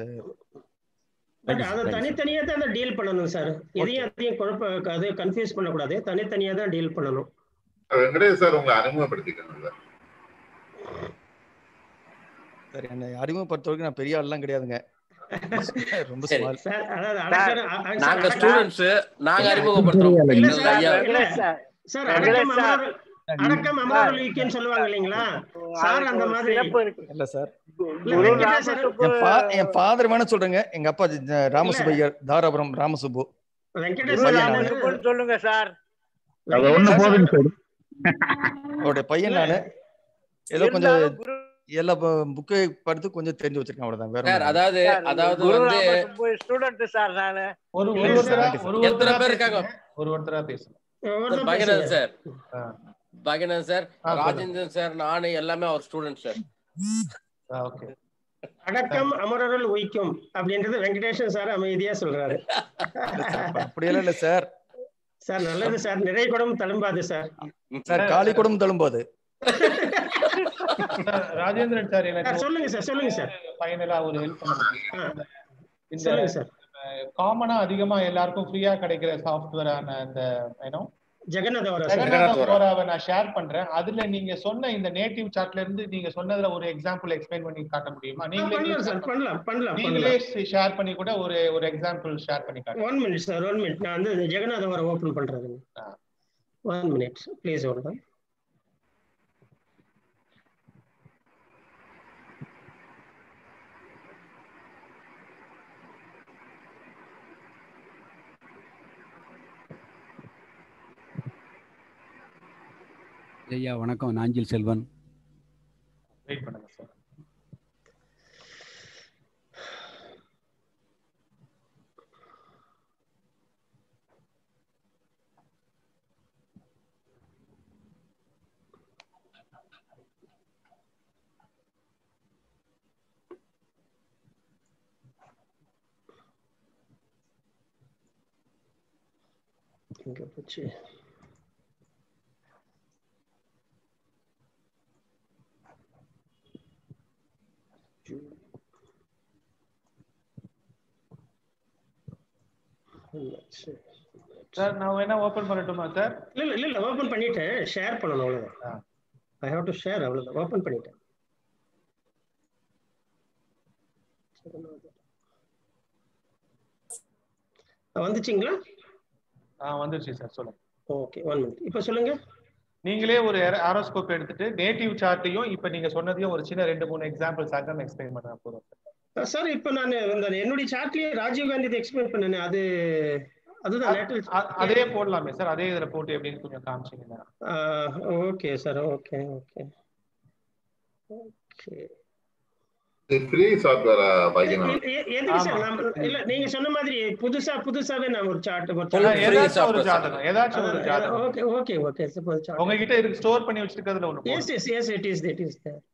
அதை தனித்தனியா தான் டீல் பண்ணணும் சார். எதையும் அதையும் குழப்ப அது கன்ஃபியூஸ் பண்ணக்கூடாது. தனித்தனியா தான் டீல் பண்ணணும். வெங்கடேஷ் சார் உங்களை அறிமுகப்படுத்திக்கணும் சார். சரி, என்னை அறிமுகப்படுத்த வரைக்கும் நான் பெரிய ஆள்லாம் கிடையாதுங்க. ரொம்ப ஸ்மால். நாங்க ஸ்டூடண்ட்ஸ், நாங்க அறிமுகப்படுத்துறோம். சார் அடக்கம் அமரர் வீக்கெண்ட் சொல்லுவாங்க இல்லீங்களா சார், அந்த மாதிரி இல்ல சார். என் ஃபாதர் வேணா சொல்றேங்க. எங்க அப்பா ராமசுபையர், தாராபுரம் ராமசுப்பு. சொல்லுங்க சார். அவருடைய பையன் நானு. ஏதோ கொஞ்சம் எல்லா புக்கை படித்து கொஞ்சம் தெரிஞ்சு வச்சிருக்கேன், அவ்வளவுதான். வேற அதாவது அதாவது வந்து ஸ்டூடண்ட் சார் நானு. ஒரு எத்தனை பேர் இருக்காங்க? ஒரு ஒருத்தரா பேசுங்க. Bhagyanathan sir, Bhagyanathan sir, Rajendran sir, நானு எல்லாமே அவர் ஸ்டூடெண்ட் சார். ஓகே. அடக்கம் அமரருள் உய்க்கும் அப்படின்றது வெங்கடேஷன் சார் அமைதியா சொல்றாரு. அப்படியெல்லாம் இல்ல சார். சார் நல்லது சார். நிறை குடம் தழும்பாது சார். சார் காலி குடம் தழும்பாது. ராஜேந்திரன் சார் எனக்கு சொல்லுங்க சார். சொல்லுங்க சார். ஃபைனலா ஒரு ஹெல்ப் பண்ணுங்க. சொல்லுங்க சார். காமனா அதிகமா எல்லாருக்கும் ஃப்ரீயா கிடைக்கிற சாஃப்ட்வேரான இந்த ஏனோ ஜெகநாத ஹோராவை நான் ஷேர் பண்றேன். அதுல நீங்க சொன்ன இந்த நேட்டிவ் சார்ட்ல இருந்து நீங்க சொன்னதுல ஒரு எக்ஸாம்பிள் எக்ஸ்பிளைன் பண்ணி காட்ட முடியுமா? நீங்களே பண்ணலாம் பண்ணலாம் நீங்களே ஷேர் பண்ணி கூட ஒரு ஒரு எக்ஸாம்பிள் ஷேர் பண்ணி காட்டுங்க. One minute sir, one minute. நான் வந்து ஜெகநாத ஹோரா ஓபன் பண்றேன். One minute please. ஹோல்ட். ஐயா வணக்கம். நாஞ்சில் செல்வன். வெயிட் பண்ணுங்க சார். இங்க போச்சு. சார் நான் வேணா ஓபன் பண்ணட்டுமா சார்? இல்ல இல்ல இல்ல ஓபன் பண்ணிட்டேன். ஷேர் பண்ணணும் அவ்வளவுதான். ஐ ஹேவ் டு ஷேர் அவ்வளவுதான். ஓபன் பண்ணிட்டேன். வந்துச்சுங்களா? ஆ வந்துருச்சு சார், சொல்லுங்க. Okay, one minute. இப்போ சொல்லுங்க. நீங்களே ஒரு ஆரோஸ்கோப் எடுத்துட்டு நேட்டிவ் சார்ட்டையும் இப்ப நீங்க சொன்னதையும் ஒரு சின்ன ரெண்டு மூணு எக்ஸாம்பிள் சகம் எக்ஸ்பிளைன் பண்ணா போதும் சார். சார் இப்போ நான் என்னுடைய சார்ட்லயே ராஜீவ் காந்தி எக்ஸ்பிளைன் பண்ணேன். அது அதுதான் அதே போடலாமே சார், அதே இதுல போட்டு எப்படின்னு கொஞ்சம் காமிச்சீங்கன்னா. Okay sir, okay okay okay. Free software பாய்க்கணும். எதுக்கு சார் நாம இல்ல நீங்க சொன்ன மாதிரி புதுசா புதுசாவே நான் ஒரு சார்ட் ஏதாச்சும் ஒரு ஜாதகம் ஏதாச்சும் ஒரு ஜாதகம். Okay okay okay suppose chart உங்க கிட்ட இருக்கு, ஸ்டோர் பண்ணி வச்சிருக்கிறதுல ஒன்னு. Yes yes yes it is it is there.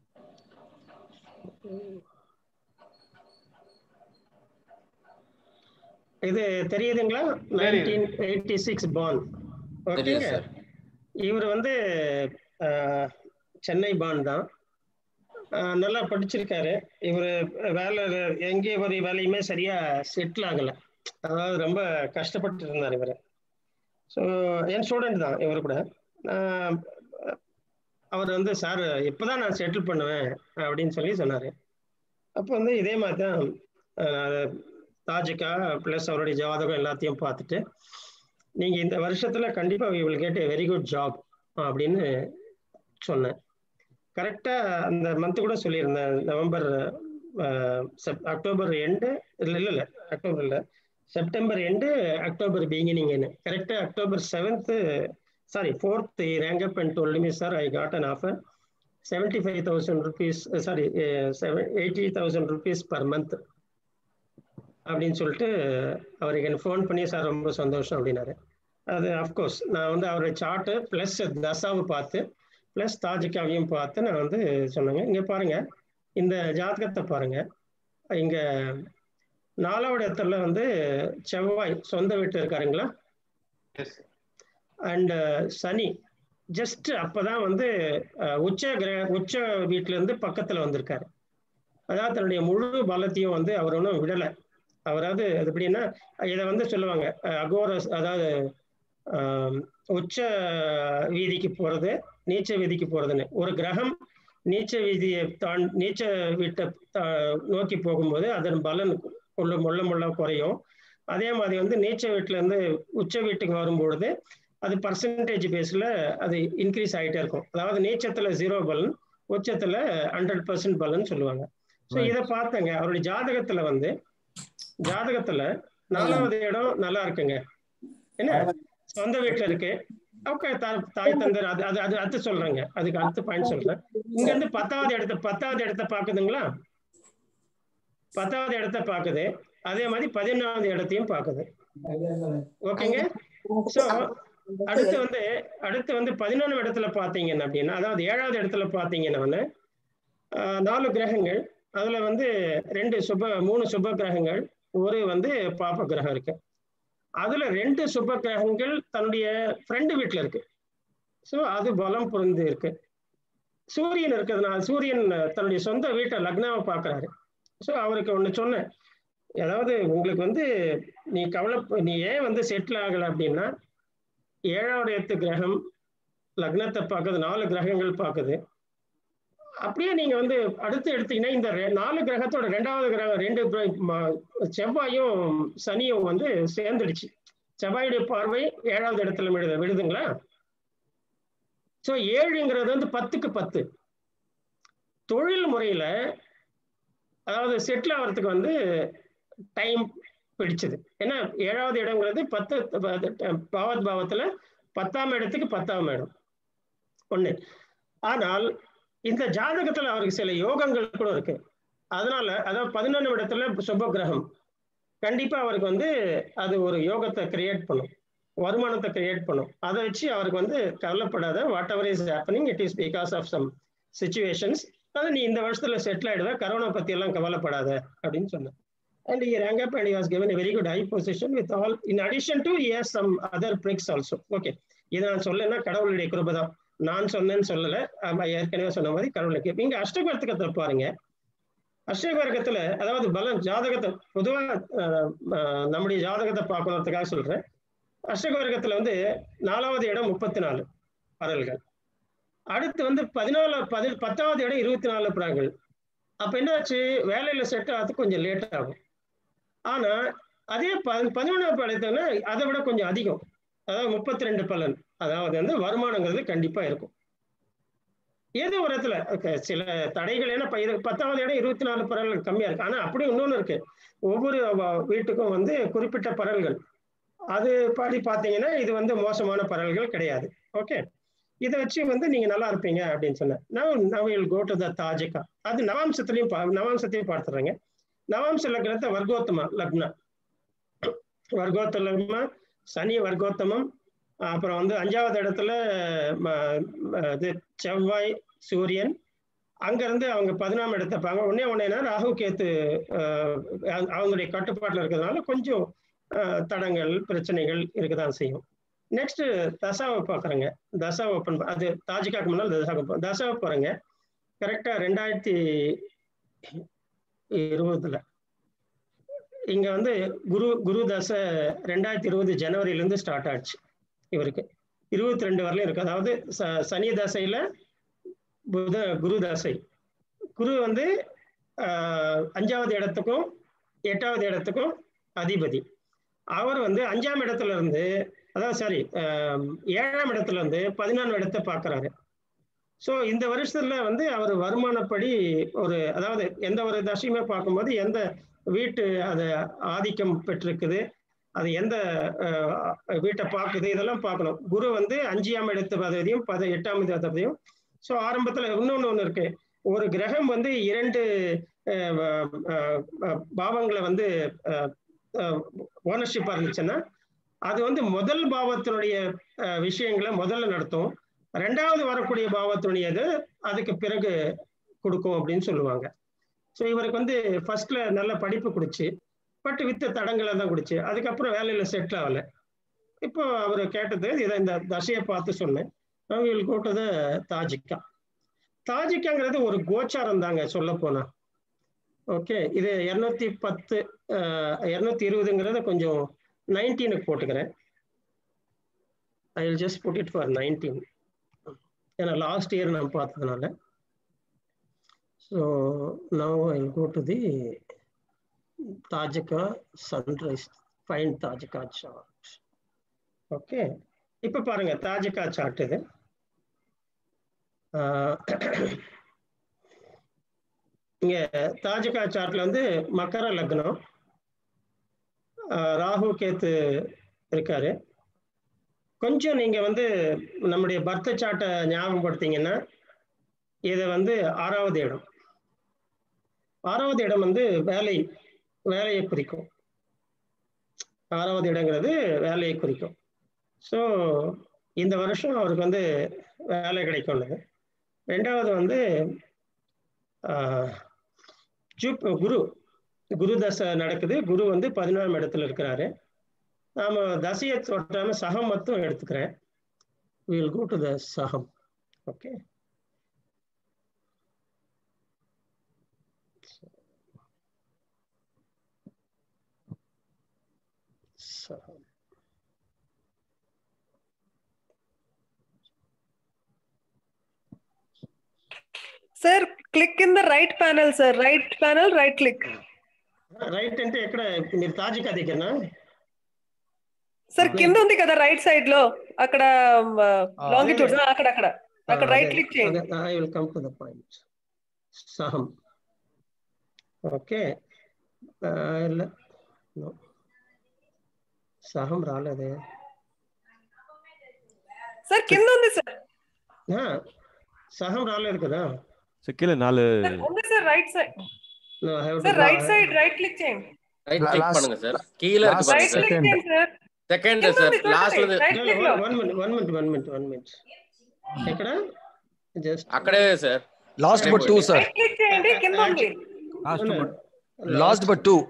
இது தெரியுதுங்களா? Nineteen eighty six born. ஓகேங்க. இவர் வந்து சென்னை பான் தான். நல்லா படிச்சிருக்காரு இவர். வேலை எங்கே ஒரு வேலையுமே சரியா செட்டில் ஆகலை. அதாவது ரொம்ப கஷ்டப்பட்டு இருந்தார் இவர். ஸோ என் ஸ்டூடெண்ட் தான் இவர் கூட. அவர் வந்து சார் இப்போதான் நான் செட்டில் பண்ணுவேன் அப்படின்னு சொல்லி சொன்னார். அப்போ வந்து இதே மாதிரி தான் தாஜிக்கா ப்ளஸ் அவருடைய ஜாதகம் எல்லாத்தையும் பார்த்துட்டு நீங்கள் இந்த வருஷத்தில் கண்டிப்பாக we will get a very good job அப்படின்னு சொன்னேன். கரெக்டாக அந்த மந்த் கூட சொல்லியிருந்தேன். நவம்பர் செப் அக்டோபர் எண்டு இல்லை இல்லை இல்லை அக்டோபர் இல்லை செப்டம்பர் எண்டு அக்டோபர் பிகினிங்னு. கரெக்டாக October seventh sorry fourth rang up and told me sir I got an offer seventy five thousand rupees sorry seven eighty thousand rupees per month அப்படின்னு சொல்லிட்டு அவருக்கு எனக்கு ஃபோன் பண்ணி சார் ரொம்ப சந்தோஷம் அப்படின்னாரு. அது அஃப்கோர்ஸ் நான் வந்து அவருடைய சார்ட்டு ப்ளஸ் தசாவை பார்த்து ப்ளஸ் தாஜிக்காவையும் பார்த்து நான் வந்து சொன்னேங்க. இங்கே பாருங்க, இந்த ஜாதகத்தை பாருங்க. இங்கே நாலாவது இடத்துல வந்து செவ்வாய் சொந்த வீட்டில் இருக்காருங்களா, அண்ட் சனி ஜஸ்ட் அப்போதான் வந்து உச்ச கிரக உச்ச வீட்டிலேருந்து பக்கத்தில் வந்திருக்காரு. அதாவது தன்னுடைய முழு பலத்தையும் வந்து அவர் ஒன்றும் விடலை. அவராது அது எப்படின்னா இதை வந்து சொல்லுவாங்க அகோரஸ், அதாவது உச்ச வீதிக்கு போகிறது நீச்ச வீதிக்கு போகிறதுன்னு. ஒரு கிரகம் நீச்ச வீதியை தான் நீச்ச வீட்டை நோக்கி போகும்போது அதன் பலன் கொள்ள முள்ள முள்ள குறையும். அதே மாதிரி வந்து நீச்ச வீட்டிலேருந்து உச்ச வீட்டுக்கு வரும்பொழுது அது பர்சன்டேஜ் பேஸில் அது இன்க்ரீஸ் ஆகிட்டே இருக்கும். அதாவது நீச்சத்தில் ஜீரோ பலன், உச்சத்தில் ஹண்ட்ரட் பர்சன்ட் பலன் சொல்லுவாங்க. ஸோ இதை பார்த்தங்க அவருடைய ஜாதகத்தில் வந்து ஜாதகத்தில் நாலாவது இடம் நல்லா இருக்குங்க. என்ன சொந்த வீட்டில் இருக்கு. ஓகே, தாய் தந்தர் அது அது அது அடுத்து சொல்றேங்க. அதுக்கு அடுத்த பாயிண்ட் சொல்றேன். இங்க இருந்து பத்தாவது இடத்த பத்தாவது இடத்த பாக்குதுங்களா, பத்தாவது இடத்த பாக்குது. அதே மாதிரி பதினொன்றாவது இடத்தையும் பாக்குது. ஓகேங்க. ஸோ அடுத்து வந்து அடுத்து வந்து பதினொன்று இடத்துல பாத்தீங்கன்னா அப்படின்னா, அதாவது ஏழாவது இடத்துல பாத்தீங்கன்னா நாலு கிரகங்கள், அதுல வந்து ரெண்டு சுப மூணு சுப கிரகங்கள், ஒரு வந்து பாப்ப கிரகம் இருக்கு. அதுல ரெண்டு சுப கிரகங்கள் தன்னுடைய ஃப்ரெண்டு வீட்டுல இருக்கு. ஸோ அது பலம் பொருந்து இருக்கு. சூரியன் இருக்கிறதுனால சூரியன் தன்னுடைய சொந்த வீட்டை லக்னாவை பார்க்கறாரு. ஸோ அவருக்கு ஒன்று சொன்னேன், அதாவது உங்களுக்கு வந்து நீ கவலை நீ ஏன் வந்து செட்டில் ஆகலை அப்படின்னா, ஏழாவது இடத்து கிரகம் லக்னத்தை பார்க்குது, நாலு கிரகங்கள் பார்க்குது. அப்படியே நீங்க வந்து அடுத்து எடுத்தீங்கன்னா இந்த நாலு கிரகத்தோட ரெண்டாவது கிரகம் ரெண்டு செவ்வாயும் சனியும் வந்து சேர்ந்துடுச்சு. செவ்வாயுடைய பார்வை ஏழாவது இடத்துல விடுது விடுதுங்களா. ஸோ ஏழுங்கிறது வந்து பத்துக்கு பத்து. தொழில் முறையில அதாவது செட்டில் ஆகிறதுக்கு வந்து டைம் பிடிச்சது. ஏன்னா ஏழாவது இடங்கிறது பத்து பாவத் பாவத்துல பத்தாம் இடத்துக்கு பத்தாம் இடம் ஒண்ணு. ஆனால் இந்த ஜாதகத்துல அவருக்கு சில யோகங்கள் கூட இருக்கு. அதனால அதாவது பதினொன்று இடத்துல சுப கிரகம் கண்டிப்பா அவருக்கு வந்து அது ஒரு யோகத்தை கிரியேட் பண்ணும், வருமானத்தை கிரியேட் பண்ணும். அதை வச்சு அவருக்கு வந்து கவலைப்படாத, whatever is happening it is because of some situations. அது நீ இந்த வருஷத்துல செட்டில் ஆயிடுவ, கரோனா பத்தி எல்லாம் கவலைப்படாத அப்படின்னு சொன்னேன். And he rang up and he was given a very good high position with all, in addition to he has some other pricks also. Okay, இதை நான் சொல்லலைன்னா கடவுளுடைய கிருபை தான், நான் சொன்னேன்னு சொல்லலை. ஏற்கனவே சொன்ன மாதிரி கடவுளுக்கு. இங்க அஷ்டகர்த்தகத்தை பாருங்க, அஷ்டக வர்க்கத்துல அதாவது பலன் ஜாதகத்தை பொதுவா நம்முடைய ஜாதகத்தை பார்க்கறதுக்காக சொல்றேன். அஷ்டக வர்க்கத்துல வந்து நாலாவது இடம் முப்பத்தி நாலு பரல்கள், அடுத்து வந்து பதினாலு பதி பத்தாவது இடம் இருபத்தி நாலு பரல்கள். அப்ப என்னாச்சு, வேலையில செட் ஆகிறது கொஞ்சம் லேட் ஆகும். ஆனா அதே ப பதினொன்றாம் படத்துல அதை விட கொஞ்சம் அதிகம், அதாவது முப்பத்தி ரெண்டு பலன், அதாவது வந்து வருமானங்கிறது கண்டிப்பா இருக்கும். ஏதோ ஒரு இடத்துல சில தடைகள், ஏன்னா பத்தாவது இடம் இருபத்தி நாலு பரல்கள் கம்மியா இருக்கு. ஆனா அப்படி இன்னொன்னு இருக்கு, ஒவ்வொரு வீட்டுக்கும் வந்து குறிப்பிட்ட பரல்கள், அது பாடி பார்த்தீங்கன்னா இது வந்து மோசமான பரல்கள் கிடையாது. ஓகே, இதை வச்சு வந்து நீங்க நல்லா இருப்பீங்க அப்படின்னு சொன்னேன். நான் now will go to the தாஜிகா. அது நவாம்சத்திலையும் நவாம்சத்தையும் பார்த்துறேங்க. நவாம்ச லக்னத்தை வர்க்கோத்தமா லக்னா, வர்க்கோத்தமா சனி வர்க்கோத்தமம். அப்புறம் வந்து அஞ்சாவது இடத்துல இது செவ்வாய் சூரியன். அங்கிருந்து அவங்க பதினாம் இடத்தைப்பாங்க. ஒன்னே ஒன்னேனா ராகு கேத்து அவங்களுடைய கட்டுப்பாட்டில் இருக்கிறதுனால கொஞ்சம் தடங்கள் பிரச்சனைகள் இருக்கதான் செய்யும். நெக்ஸ்ட் தசாவை பார்க்குறேங்க. தசா ஓப்பன், அது தாஜிகாக்கு முன்னால் தசா தசாவை பாருங்க. கரெக்டா ரெண்டாயிரத்தி இருபதுல இங்க வந்து குரு குரு தசை ரெண்டாயிரத்தி இருபது ஜனவரியிலேருந்து ஸ்டார்ட் ஆச்சு. இவருக்கு இருபத்தி ரெண்டு வரலையும் இருக்கு. அதாவது ச சனி தசையில புத குரு தசை. குரு வந்து ஆஹ் அஞ்சாவது இடத்துக்கும் எட்டாவது இடத்துக்கும் அதிபதி. அவர் வந்து அஞ்சாம் இடத்துல இருந்து, அதாவது சாரி ஏழாம் இடத்துல இருந்து பதினான்கு இடத்தை பார்க்கறாரு. ஸோ இந்த வருஷத்துல வந்து அவர் வருமானப்படி ஒரு, அதாவது எந்த ஒரு தசையுமே பார்க்கும்போது எந்த வீட்டு அது ஆதிக்கம் பெற்றிருக்குது, அது எந்த வீட்டை பார்க்குது, இதெல்லாம் பார்க்கணும். குரு வந்து அஞ்சாம் இடத்து பதவியும் பத எட்டாம் இடத்தையும். ஸோ ஆரம்பத்தில் இன்னொன்று ஒன்று இருக்கு, ஒரு கிரகம் வந்து இரண்டு பாவங்களை வந்து ஓனர்ஷிப்பாக இருந்துச்சுன்னா அது வந்து முதல் பாவத்தினுடைய விஷயங்களை முதல்ல நடத்தும், ரெண்டாவது வரக்கூடிய பாவத்தினுடையது அதுக்கு பிறகு கொடுக்கும் அப்படின்னு சொல்லுவாங்க. ஸோ இவருக்கு வந்து ஃபர்ஸ்ட்ல நல்ல படிப்பு கொடுச்சு, பட் வித்த தடங்களை தான் கொடுச்சு. அதுக்கப்புறம் வேலையில செட்டில் ஆகலை. இப்போ அவர் கேட்டது இதை இந்த தசையை பார்த்து சொன்னேன். கூட்டது தாஜிக்கா. தாஜிக்காங்கிறது ஒரு கோச்சாரம் தாங்க சொல்ல போனா. ஓகே, இது இருநூத்தி பத்து இருநூத்தி இருபதுங்கிறத கொஞ்சம் நைன்டீனுக்கு போட்டுக்கிறேன். I will just put it for nineteen, ஏன்னா லாஸ்ட் இயர் நான் பார்த்ததுனால. So now I will go to the Tajika sunrise, fine Tajika chart. Okay, இப்போ பாருங்க தாஜிகா சார்ட் இது. இங்க தாஜிகா சார்ட்ல வந்து மக்கர லக்னம், ராகு கேத்து இருக்காரு. கொஞ்சம் நீங்க வந்து நம்முடைய பர்த் சார்ட்டை ஞாபகப்படுத்தீங்கன்னா இதை வந்து ஆறாவது இடம், ஆறாவது இடம் வந்து வேலை வேலையை குறிக்கும். ஆறாவது இடங்கிறது வேலையை குறிக்கும். ஸோ இந்த வருஷம் அவருக்கு வந்து வேலை கிடைக்கும். ரெண்டாவது வந்து குரு குரு தசை நடக்குது. குரு வந்து பதினாறாம் இடத்துல இருக்கிறாரு. நாம தசையை தொட்டாம சகம் மட்டும் எடுத்துக்கிறேன். we will go to the சகம். ஓகே, சகம். Sir, click in the right panel, sir. Right panel, right click. Right ante ekkada meer Tajika దగ్గరనా? Sir, కింద ఉంది కదా రైట్ సైడ్ లో, అక్కడ లాంగిట్యూడ్ అక్కడ అక్కడ అక్కడ రైట్ క్లిక్ చేయండి. I will come to the point. Saham. Okay. No. Saham రాలేదే. Sir, కింద ఉంది sir. హా, సహం రాలేదు కదా. సో కింద నాలు ఉంది sir, right side. No, I have sir, to right side, right click చేయండి. రైట్ క్లిక్ பண்ணுங்க சார். கீழ இருக்கு பாருங்க sir. Right click sir. Second sir, லாஸ்ட்ல one minute one minute one minute one minute. ఎక్కడ? Just అక్కడే sir. Last but two sir. Right click చేయండి, కింద ఉంది. Last but last but two.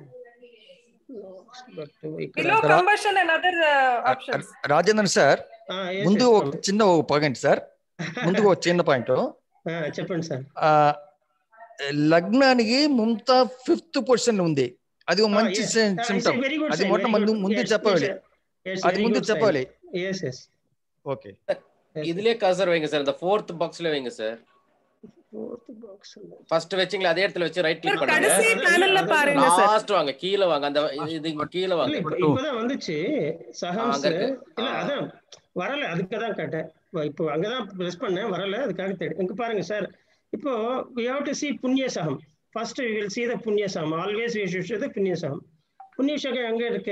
Below combustion and other uh, options. Rajendran sir, ముందు ఒక చిన్న ఒక పాయింట్ సార్, ముందు ఒక చిన్న పాయింట్ చెప్పండి సార్. లగ్నానికి ముంతా ఫిఫ్త్ పొజిషన్ ఉంది. అది ఒక మంచి సిమ్టమ్. అది మొత్తం ముందు ముందు చెప్పాలి, అది ముందు చెప్పాలి. ఓకే, இதுலயே கர்சர் வைங்க சார், இந்த ஃபோர்த் பாக்ஸ்ல வைங்க சார். ஃபர்ஸ்ட் வெச்சிங்களா அதே இடத்துல வச்சு ரைட் கிளிக் பண்ணுங்க. கடைசி பேனல்ல பாருங்க சார். லாஸ்ட் வாங்க, கீழ வாங்க. அந்த இது கீழ வாங்க. இப்போதான் வந்துச்சு சஹம்ஸ். இல்ல அதான் வரல, அதுக்கு தான் கேட்டேன். இப்போ அங்கதான் பிரஸ் பண்ணேன், வரல, அதுக்காக தேடி. இங்க பாருங்க சார். இப்போ we have to see புண்ணிய சகம். first we will see the புண்ணிய சகம். always we should see the புண்ணிய சகம். புண்ணிய சகம் எங்க இருக்கு?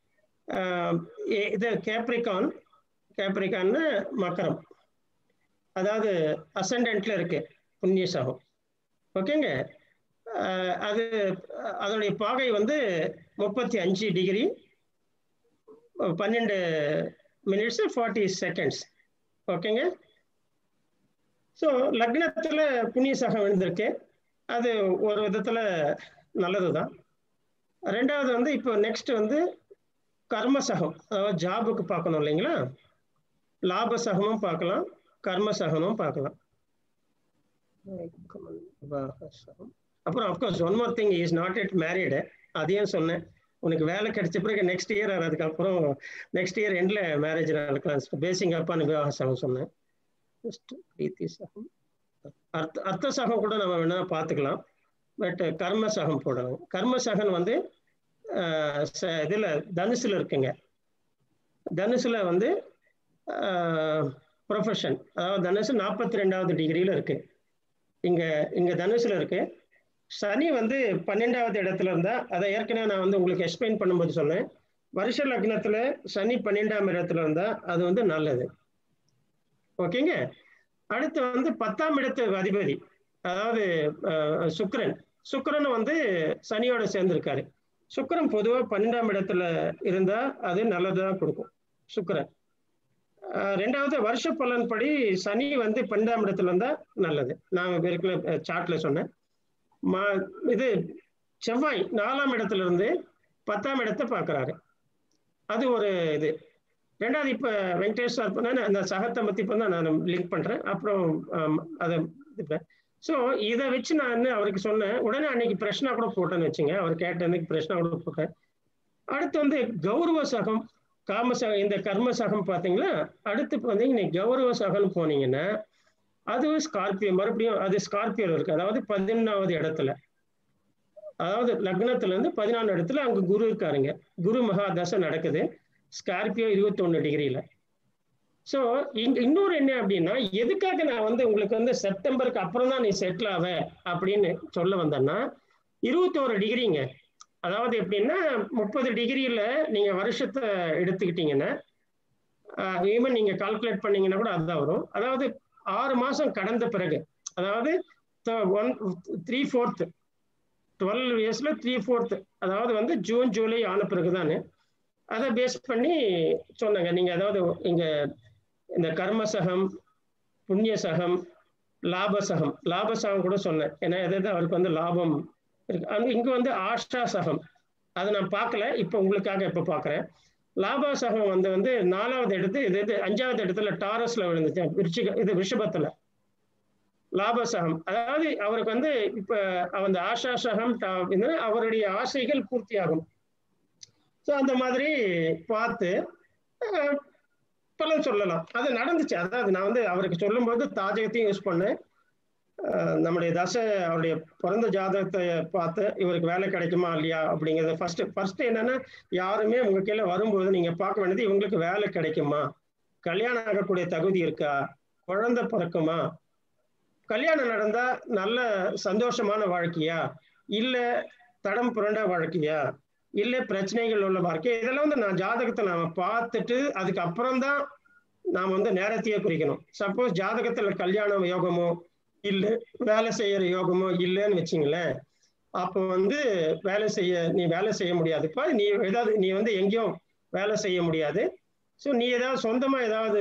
இது கேப்ரிகான். கேப்ரிகான்னு மக்கரம், அதாவது அசண்டன்ட்ல இருக்கு புண்ணிய சகம். ஓகேங்க. அது அதனுடைய பாகை வந்து முப்பத்தி அஞ்சு டிகிரி பன்னெண்டு மினிட்ஸ் ஃபார்ட்டி செகண்ட்ஸ். ஓகேங்க. ஸோ லக்னத்தில் புண்ணிய சகம் விழுந்திருக்கு, அது ஒரு விதத்தில் நல்லது தான். ரெண்டாவது வந்து இப்போ நெக்ஸ்ட் வந்து கர்மசகம், அதாவது ஜாபுக்கு பார்க்கணும் இல்லைங்களா? லாப சகமும் பார்க்கலாம், கர்ம சகமும் பார்க்கலாம். அப்புறம் of course one more thing, is not yet married. அதையும் சொன்னேன், உனக்கு வேலை கிடைச்ச பிறகு நெக்ஸ்ட் இயர், அதுக்கப்புறம் நெக்ஸ்ட் இயர் எண்டில் மேரேஜ் நடக்கலாம். பேசிங் அப்பான விவாக சகம் சொன்னேன். அர்த்த அர்த்த சகம் கூட நம்ம வேணா பார்த்துக்கலாம், பட் கர்ம சகம் போடணும். கர்ம சகன் வந்து இதில் தனுசுல இருக்குங்க. தனுசுல வந்து ப்ரொஃபஷன், அதாவது தனுசு நாற்பத்தி ரெண்டாவது டிகிரியில் இருக்கு. இங்க இங்க தனுசுல இருக்கு. சனி வந்து பன்னெண்டாவது இடத்துல இருந்தா, அதை ஏற்கனவே நான் வந்து உங்களுக்கு எக்ஸ்பிளைன் பண்ணும்போது சொன்னேன். வருஷ லக்னத்துல சனி பன்னெண்டாம் இடத்துல இருந்தா அது வந்து நல்லது. ஓகேங்க. அடுத்து வந்து பத்தாம் இடத்து அதிபதி, அதாவது சுக்கிரன். சுக்கிரன் வந்து சனியோட சேர்ந்திருக்காரு. சுக்கிரன் பொதுவாக பன்னெண்டாம் இடத்துல இருந்தா அது நல்லதான் கொடுக்கும் சுக்கிரன். ரெண்டாவது வருஷ பலன் படி சனி வந்து பன்னெண்டாம் இடத்துல இருந்தா நல்லது. நான் இருக்கிற சார்ட்ல சொன்னேன். மா இது செவ்வாய் நாலாம் இடத்துல இருந்து பத்தாம் இடத்தை பார்க்கறாரு, அது ஒரு இது. ரெண்டாவது இப்ப வெங்கடேஷ் சார் பண்ண அந்த சகத்தை பத்தி இப்போ தான் நான் லிங்க் பண்றேன், அப்புறம் அதை. ஸோ இதை வச்சு நான் அவருக்கு சொன்னேன். உடனே அன்னைக்கு பிரச்சனை கூட போட்டேன்னு வச்சுங்க, அவர் கேட்ட அன்னைக்கு பிரச்சனை கூட போட்டேன். அடுத்து வந்து கௌரவ சகம், காம சகம், இந்த கர்ம சகம் பார்த்தீங்களா? அடுத்து பார்த்தீங்கன்னா கௌரவ சகம்னு போனீங்கன்னா அது ஸ்கார்பியோ, மறுபடியும் அது ஸ்கார்பியோ இருக்கு, அதாவது பதினொன்றாவது இடத்துல, அதாவது லக்னத்துல இருந்து பதினாலு இடத்துல அங்க குரு இருக்காருங்க. குரு மகா தசை நடக்குது ஸ்கார்பியோ இருபத்தி ஒண்ணு டிகிரியில. ஸோ இங்க இன்னொரு என்ன அப்படின்னா, எதுக்காக நான் வந்து உங்களுக்கு வந்து செப்டம்பருக்கு அப்புறம் தான் நீ செட்டில் ஆவ அப்படின்னு சொல்ல வந்தேன்னா, இருபத்தோரு டிகிரிங்க. அதாவது எப்படின்னா முப்பது டிகிரியில நீங்க வருஷத்தை எடுத்துக்கிட்டீங்கன்னா, ஈவன் நீங்க கால்குலேட் பண்ணீங்கன்னா கூட அதுதான் வரும். அதாவது ஆறு மாசம் கடந்த பிறகு, அதாவது ஒன் த்ரீ ஃபோர்த்து டுவெல் இயர்ஸ்ல த்ரீ ஃபோர்த்து, அதாவது வந்து ஜூன் ஜூலை ஆன பிறகுதானே அதை பேஸ் பண்ணி சொன்னாங்க நீங்க. அதாவது இங்க இந்த கர்மசகம், புண்ணிய சகம், லாபசகம், லாபசகம் கூட சொன்னேன். ஏன்னா எதாவது அவருக்கு வந்து லாபம் இருக்கு. அங்க இங்க வந்து ஆஷா சகம், அதை நான் பார்க்கல, இப்போ உங்களுக்காக இப்போ பார்க்குறேன். லாபசகம் வந்து வந்து நாலாவது இடத்து, இது இது அஞ்சாவது இடத்துல டாரஸ்ல விழுந்துச்சு, விருச்சிக இது ரிஷபத்துல லாபசகம். அதாவது அவருக்கு வந்து இப்ப அந்த ஆஷா சகம் அவருடைய ஆசைகள் பூர்த்தியாகும். ஸோ அந்த மாதிரி பார்த்து பலன் சொல்லலாம். அது நடந்துச்சு. அதாவது நான் வந்து அவருக்கு சொல்லும்போது தாஜகத்தையும் யூஸ் பண்ணேன், நம்முடைய தசை அவருடைய பிறந்த ஜாதகத்தை பார்த்து இவருக்கு வேலை கிடைக்குமா இல்லையா அப்படிங்கிறது ஃபர்ஸ்ட் ஃபர்ஸ்ட் என்னன்னா, யாருமே உங்க கீழே வரும்போது நீங்க பார்க்க வேண்டியது இவங்களுக்கு வேலை கிடைக்குமா, கல்யாணம் ஆகக்கூடிய தகுதி இருக்கா, குழந்தை பிறக்குமா, கல்யாணம் நடந்தா நல்ல சந்தோஷமான வாழ்க்கையா, இல்ல தடம் புரண்ட வாழ்க்கையா, இல்ல பிரச்சனைகள் உள்ள வாழ்க்கை. இதெல்லாம் வந்து நான் ஜாதகத்தை நாம பார்த்துட்டு அதுக்கு அப்புறம் தான் நாம வந்து நேரத்தையே குறிக்கணும். சப்போஸ் ஜாதகத்துல கல்யாண யோகமோ இல்ல வேலை செய்யற யோகமோ இல்லைன்னு வச்சுங்களேன், அப்போ வந்து வேலை செய்ய நீ வேலை செய்ய முடியாதுப்பா, நீ ஏதாவது நீ வந்து எங்கேயும் வேலை செய்ய முடியாது. ஸோ நீ ஏதாவது சொந்தமா ஏதாவது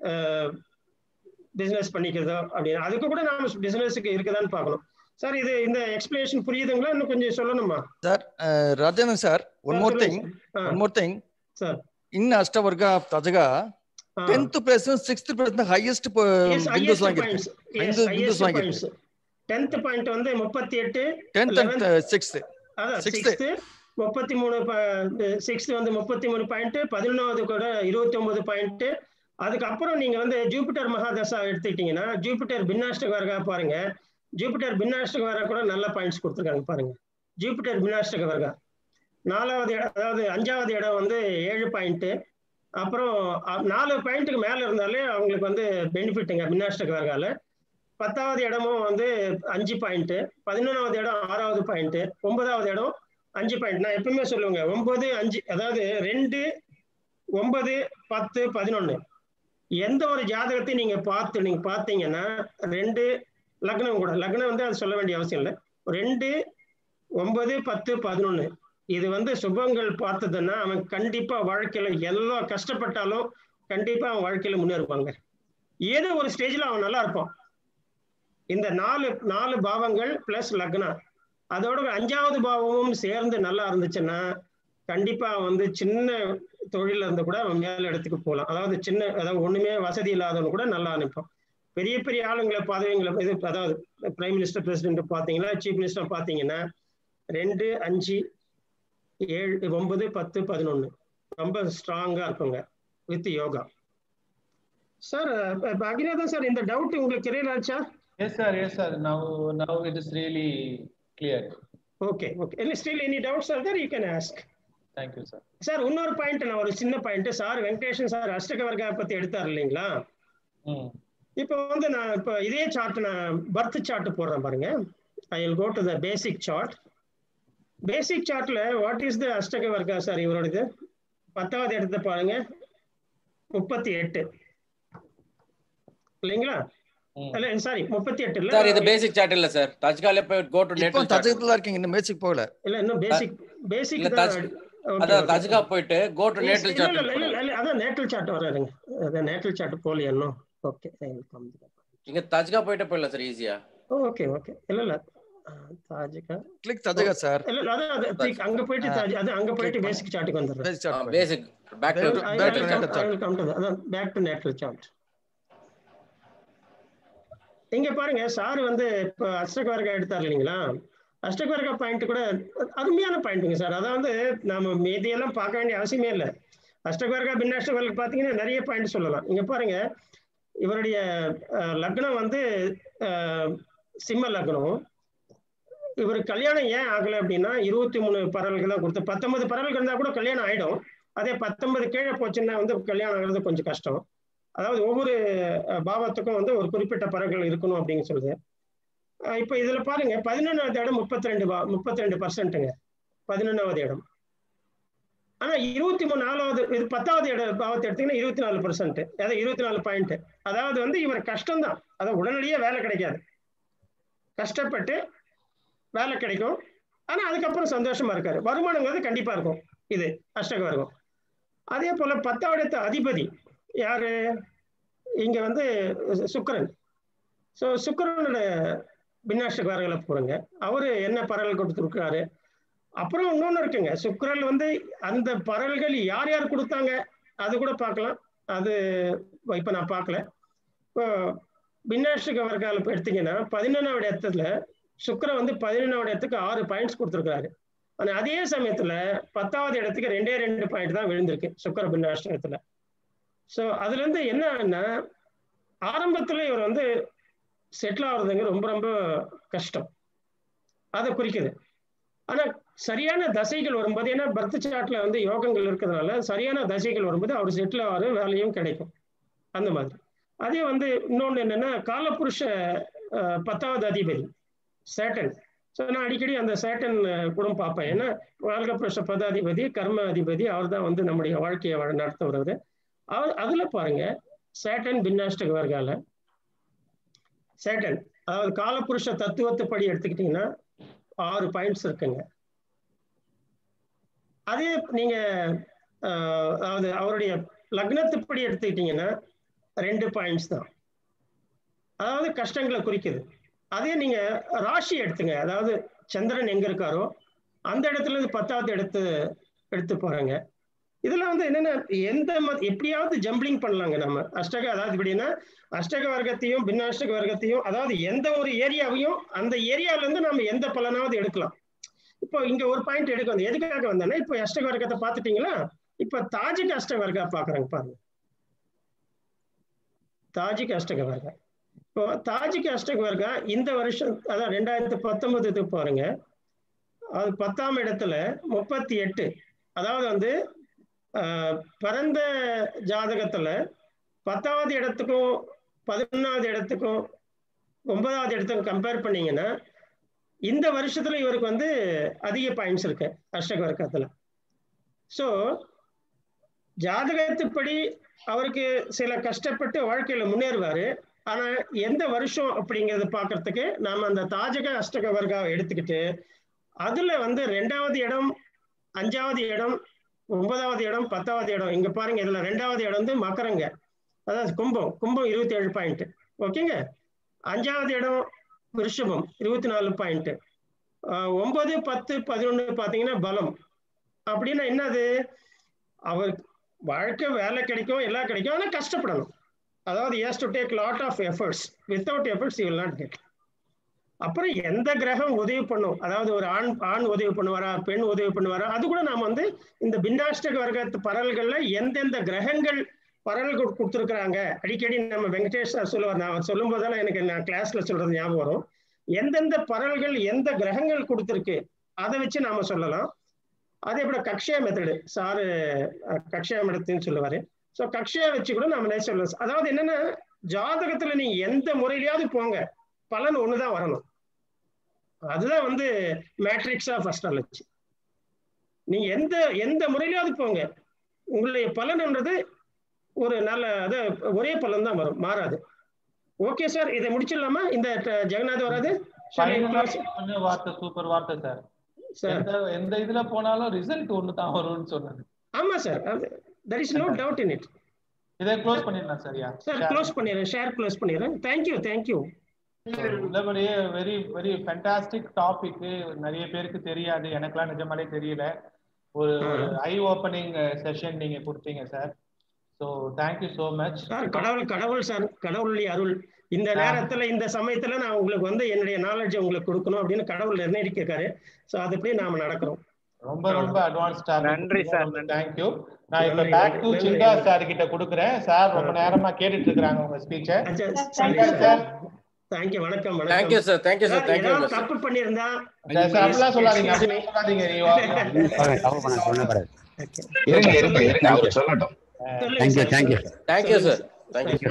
பிசினஸ் பண்ணிக்கிறதோ அப்படின்னு, அதுக்கு கூட நாம பிசினஸுக்கு இருக்குதான்னு பார்க்கணும். சார் இது இந்த எக்ஸ்பிளனேஷன் புரியுதுங்களா? இன்னும் கொஞ்சம் சொல்லணுமா sir? Rajendran sir, one more thing one more thing sir. In Ashtavarga Tajaka tenth place sixth place the highest windows வாங்கிருக்கு. ஐந்து windows வாங்கிருக்கு. டென்த் பாயிண்ட் வந்து முப்பத்தி எட்டு சிக்ஸ்த் அதான் சிக்ஸ்த் முப்பத்தி மூணு சிக்ஸ்த் வந்து முப்பத்தி மூணு பாயிண்ட் பதினொன்றாவது கூட இருபத்தி ஒன்பது பாயிண்ட். அதுக்கப்புறம் நீங்க வந்து ஜூபிட்டர் மகாதசா எடுத்துக்கிட்டீங்கன்னா ஜூபிட்டர் பின்னாஷ்டக வர்க்கா பாருங்க. ஜூபிட்டர் பின்னாஷ்டக வர்க்கா கூட நல்ல பாயிண்ட்ஸ் கொடுத்துருக்காங்க பாருங்க. ஜூபிட்டர் பின்னாஷ்டக வர்க்கா நாலாவது இடம், அதாவது அஞ்சாவது இடம் வந்து ஏழு பாயிண்ட். அப்புறம் நாலு பாயிண்ட்டுக்கு மேல இருந்தாலே அவங்களுக்கு வந்து பெனிஃபிட்டுங்க பின்னாஷ்டக வர்க்கால. பத்தாவது இடமும் வந்து அஞ்சு பாயிண்ட், பதினொன்றாவது இடம் ஆறாவது பாயிண்ட், ஒன்பதாவது இடம் அஞ்சு பாயிண்ட். நான் எப்பவுமே சொல்லுவேங்க ஒன்பது அஞ்சு, அதாவது ரெண்டு ஒன்பது பத்து பதினொன்னு எந்த ஒரு ஜாதகத்தையும் நீங்க பார்த்து நீங்க பார்த்தீங்கன்னா ரெண்டு லக்னம் கூட லக்னம் வந்து அது சொல்ல வேண்டிய அவசியம் இல்லை. ரெண்டு ஒன்பது பத்து பதினொன்னு இது வந்து சுபங்கள் பார்த்ததுன்னா அவன் கண்டிப்பா வாழ்க்கையில எல்லா கஷ்டப்பட்டாலும் கண்டிப்பா அவன் வாழ்க்கையில முன்னேறுவாங்க. ஏதோ ஒரு ஸ்டேஜ்ல அவன் நல்லா இருப்பான். இந்த நாலு நாலு பாவங்கள் பிளஸ் லக்னம் அதோட அஞ்சாவது பாவமும் சேர்ந்து நல்லா இருந்துச்சுன்னா கண்டிப்பா வந்து சின்ன தொழில இருந்து கூட அவன் மேல இடத்துக்கு போகலாம். அதாவது சின்ன அதாவது ஒண்ணுமே வசதி இல்லாதவனு கூட நல்லா அனுப்பான். பெரிய பெரிய ஆளுங்களை பதவிங்களை இது அதாவது பிரைம் மினிஸ்டர் பிரசிடென்ட் பாத்தீங்கன்னா சீஃப் மினிஸ்டர் பாத்தீங்கன்னா ரெண்டு அஞ்சு ஏழு ஒன்பது பத்து பதினொன்னு ரொம்ப ஸ்ட்ராங்கா இருக்குங்க வித் யோகா. சார் அகிலாதான் சார் இந்த டவுட் உங்களுக்கு கிளியர் ஆச்சா? Yes sir, yes sir. Now now it is really clear. Okay, okay. And still any doubts are there, you can ask. Thank you sir. Sir இன்னொரு பாயிண்ட், நான் ஒரு சின்ன point sir Venkateshan sir Ashtakavarga பத்தி எடுத்தார் இல்லைங்களா? இப்போ வந்து நான் இப்போ இதே சார்ட் நான் பர்த் சார்ட் போடுறேன் பாருங்க. I will go to the basic chart. பேசிக் சார்ட்ல what is the Ashtakavarga sir இவரோடது? பத்தாவது இடத்த பாருங்க முப்பத்தி எட்டு இல்லைங்களா? இல்ல சாரி முப்பத்தி எட்டு இல்ல சார், இது பேசிக் சார்ட் இல்ல சார். தஜ்கால போய் கோ டு நேட்டல் சார்ட். தஜ்கால இருக்கீங்க, இந்த பேசிக் போகல. இல்ல இன்னும் பேசிக் பேசிக் தான். அதான் தஜ்கா போயிட்டு கோ டு நேட்டல் சார்ட். இல்ல இல்ல அதான் நேட்டல் சார்ட் வராருங்க. அதான் நேட்டல் சார்ட் போல இன்னும். Okay I will come. இங்க தஜ்கா போயிட்டு போயிடலாம் சார் ஈஸியா. Okay okay. இல்ல இல்ல தஜ்கா கிளிக் தஜ்கா சார். இல்ல அதான் அங்க போயிட்டு அது அங்க போயிட்டு பேசிக் சார்ட்டுக்கு வந்துறேன். Basic chart basic back to back to natal chart. I will come to அதான் பேக் டு நேட்டல் சார்ட். இங்க பாருங்க சார் வந்து இப்போ அஷ்டக வர்க்கா எடுத்தார் இல்லைங்களா? அஷ்டக வர்க்கா பாயிண்ட் கூட அருமையான பாயிண்ட்டுங்க சார். அதாவது நம்ம மீதியெல்லாம் பார்க்க வேண்டிய அவசியமே இல்லை. அஷ்டக வர்க்கா பின்னாஷ்டக வர்க்கா பார்த்தீங்கன்னா நிறைய பாயிண்ட் சொல்லலாம். இங்க பாருங்க இவருடைய லக்னம் வந்து சிம்ம லக்னம். இவர் கல்யாணம் ஏன் ஆகலை அப்படின்னா இருபத்தி மூணு பரவல்கள் தான் கொடுத்து பத்தொன்பது பரவல்கள் இருந்தா கூட கல்யாணம் ஆயிடும். அதே பத்தொன்பது கீழே போச்சுன்னா வந்து கல்யாணம் ஆகிறது கொஞ்சம் கஷ்டம். அதாவது ஒவ்வொரு பாவத்துக்கும் வந்து ஒரு குறிப்பிட்ட பறவைகள் இருக்கணும் அப்படின்னு சொல்லுது. இப்போ இதுல பாருங்க பதினொன்றாவது இடம் முப்பத்தி ரெண்டு பா முப்பத்தி ரெண்டு பர்சன்ட்டுங்க பதினொன்றாவது இடம். ஆனா இருபத்தி மூணு நாலாவது இது பத்தாவது இட பாவத்தை எடுத்தீங்கன்னா இருபத்தி நாலு பர்சன்ட் அதாவது இருபத்தி நாலு பாயிண்ட். அதாவது வந்து இவர் கஷ்டம்தான், அதாவது உடனடியே வேலை கிடைக்காது, கஷ்டப்பட்டு வேலை கிடைக்கும். ஆனா அதுக்கப்புறம் சந்தோஷமா இருக்காரு, வருமானங்கிறது கண்டிப்பா இருக்கும். இது அஷ்டக வர்க்கம். அதே போல பத்தாவது அதிபதி யாரு? இங்க வந்து சுக்கிரன். ஸோ சுக்கிரனோட பின்னாஷ்டக வர்க்கங்களை போடுங்க. அவரு என்ன பரவல் கொடுத்துருக்காரு? அப்புறம் இன்னொன்னு இருக்குங்க, சுக்கிரன் வந்து அந்த பரவல்கள் யார் யார் கொடுத்தாங்க அது கூட பார்க்கலாம். அது இப்ப நான் பார்க்கல. இப்போ பின்னாஷ்டக வர்க்கால எடுத்தீங்கன்னா பதினொன்றாவது இடத்துல சுக்கிரன் வந்து பதினொன்றாவது இடத்துக்கு ஆறு பாயிண்ட்ஸ் கொடுத்துருக்காரு. ஆனா அதே சமயத்துல பத்தாவது இடத்துக்கு ரெண்டே ரெண்டு பாயிண்ட் தான் விழுந்திருக்கு சுக்கிர பின்னாஷ்டகத்துல. ஸோ அதுல இருந்து என்னன்னா ஆரம்பத்துல இவர் வந்து செட்டில் ஆகுறதுங்க ரொம்ப ரொம்ப கஷ்டம், அதை குறிக்குது. ஆனா சரியான தசைகள் வரும்போது, ஏன்னா பர்த் சார்ட்ல வந்து யோகங்கள் இருக்கிறதுனால சரியான தசைகள் வரும்போது அவர் செட்டில் ஆகிற வேலையும் கிடைக்கும் அந்த மாதிரி. அதே வந்து இன்னொன்று என்னன்னா காலபுருஷ பத்தாவது அதிபதி சேட்டன். ஸோ நான் அடிக்கடி அந்த சேட்டன் கூட பார்ப்பேன். ஏன்னா காலபுருஷ பதாதிபதி கர்ம அதிபதி, அவர் தான் வந்து நம்முடைய வாழ்க்கையை நடத்த வருவது. அவர் அதுல பாருங்க சேட்டன் பின்னாஷ்டக வர்க்கால சேட்டன் அதாவது காலபுருஷ தத்துவத்துப்படி எடுத்துக்கிட்டீங்கன்னா ஆறு பாயிண்ட்ஸ் இருக்குங்க. அதே நீங்க அதாவது அவருடைய லக்னத்துப்படி எடுத்துக்கிட்டீங்கன்னா ரெண்டு பாயிண்ட்ஸ் தான், அதாவது கஷ்டங்களை குறிக்குது. அதே நீங்க ராசி எடுத்துங்க, அதாவது சந்திரன் எங்க இருக்காரோ அந்த இடத்துல இருந்து பத்தாவது எடுத்து எடுத்து பாருங்க. இதுல வந்து என்னன்னா எந்த எப்படியாவது ஜம்பிளிங் பண்ணலாங்க நம்ம அஷ்டக, அதாவது எப்படின்னா அஷ்டக வர்க்கத்தையும் பின்னாஷ்டக வர்க்கத்தையும், அதாவது எந்த ஒரு ஏரியாவையும் அந்த ஏரியாவில இருந்து நம்ம எந்த பலனாவது எடுக்கலாம். இப்போ இங்க ஒரு பாயிண்ட் எடுக்க வந்து எதுக்காக வந்தேன்னா, இப்போ அஷ்டக வர்க்கத்தை பார்த்துட்டீங்களா, இப்ப தாஜிக் அஷ்டக வர்க்கா பாக்குறாங்க பாருங்க. தாஜிக் அஷ்டக வர்க்கா, இப்போ தாஜிக் அஷ்டக வர்க்கா இந்த வருஷம் அதான் ரெண்டாயிரத்தி பத்தொன்பதுக்கு பாருங்க, அது பத்தாம் இடத்துல முப்பத்தி எட்டு. அதாவது வந்து பிறந்த ஜாதகத்துல பத்தாவது இடத்துக்கும் பதினொன்னாவது இடத்துக்கும் ஒன்பதாவது இடத்துக்கும் கம்பேர் பண்ணீங்கன்னா இந்த வருஷத்துல இவருக்கு வந்து அதிக பாயிண்ட்ஸ் இருக்கு அஷ்டக வர்க்கத்துல. ஸோ ஜாதகத்துப்படி அவருக்கு சில கஷ்டப்பட்டு வாழ்க்கையில முன்னேறுவாரு. ஆனா எந்த வருஷம் அப்படிங்கறத பாக்குறதுக்கு நாம அந்த தாஜக அஷ்டக வர்க்காவை எடுத்துக்கிட்டு அதுல வந்து ரெண்டாவது இடம், அஞ்சாவது இடம், ஒன்பதாவது இடம், பத்தாவது இடம், இங்க பாருங்க இதுல ரெண்டாவது இடம் வந்து மக்கரங்க, அதாவது கும்பம். கும்பம் இருபத்தி ஏழு பாயிண்ட் ஓகேங்க. அஞ்சாவது இடம் ரிஷபம் இருபத்தி நாலு பாயிண்ட். ஒன்பது பத்து பதினொன்னு பாத்தீங்கன்னா பலம். அப்படின்னா என்னது, அவர் வாழ்க்கை வேலை கிடைக்கும் எல்லாம் கிடைக்கும், ஆனா கஷ்டப்படணும். அதாவது he has to take lot of efforts. Without efforts he will not get. அப்புறம் எந்த கிரகம் உதவி பண்ணும், அதாவது ஒரு ஆண் ஆண் உதவி பண்ணுவாரா, பெண் உதவி பண்ணுவாரா, அது கூட நாம வந்து இந்த பின்னாஷ்டக வர்க்கத்து பரல்கள்ல எந்தெந்த கிரகங்கள் பரல் கொடுத்துருக்குறாங்க. அடிக்கடி நம்ம வெங்கடேஷ் சொல்லுவார், நான் சொல்லும் போதெல்லாம் எனக்கு நான் கிளாஸ்ல சொல்றது ஞாபகம் வரும். எந்தெந்த பரல்கள் எந்த கிரகங்கள் கொடுத்துருக்கு அதை வச்சு நாம சொல்லலாம். அதே போல கக்ஷயா மெத்தடு சாரு கக்ஷயா மெத்தட்னு சொல்லுவாரு. ஸோ கக்ஷயா வச்சு கூட நாம சொல்லலாம். அதாவது என்னன்னா ஜாதகத்துல நீங்க எந்த முறையிலையாவது போங்க, பலன் ஒண்ணுதான் வரணும். அதுதான் வந்து மேட்ரிக்ஸ் ஆஃப் அஸ்ட்ராலஜி. நீங்க எந்த எந்த முறையிலாவது போங்க, உங்களுடைய பலன்ன்றது ஒரு நல்ல அது ஒரே பலன் தான் வரும், மாறாது. ஓகே சார், இதை முடிச்சிடலாமா? இந்த ஜெகநாத் வராது வார்த்தை சூப்பர் வார்த்தை சார். எந்த இதுல போனாலும் ரிசல்ட் ஒண்ணு தான் வரும்னு சொன்னது. ஆமா sir, there is no doubt in it. இதை க்ளோஸ் பண்ணிடலாம் சரியா சார்? க்ளோஸ் பண்ணிடுறேன், ஷேர் க்ளோஸ் பண்ணிடுறேன். Thank you thank you. உள்ளபடியே வெரி வெரி ஃபேண்டாஸ்டிக் டாபிக். நிறைய பேருக்கு தெரியாது, எனக்கெல்லாம் நிஜமாலே தெரியல. ஒரு ஐ ஓப்பனிங் செஷன் நீங்க கொடுத்தீங்க sir. So thank you so much sir. கடவுள் கடவுள் சார், கடவுளுடைய அருள். இந்த நேரத்துல இந்த சமயத்துல நான் உங்களுக்கு வந்து என்னுடைய நாலேஜ் உங்களுக்கு கொடுக்கணும் அப்படின்னு கடவுள் நிர்ணயிச்சிருக்காரு. ஸோ அதுபடி நாம நடக்கிறோம். ரொம்ப ரொம்ப அட்வான்ஸ்டா. நன்றி சார், தேங்க்யூ. நான் இப்ப பேக் டு சிங்கா சார் கிட்ட கொடுக்குறேன். சார் ரொம்ப நேரமா கேட்டுட்டு இருக்காங்க உங்க ஸ்பீச்சை. சார் தேங்க்யூ, வணக்கம். Thank you sir, thank you sir, thank you sir. தப்பு பண்ணிருந்தா அப்படிலாம் சொல்லாதீங்க, அப்படிலாம் சொல்லாதீங்க. இருங்க இருங்க இருங்க அவர் சொல்லட்டும். Thank you thank you thank you sir, thank you.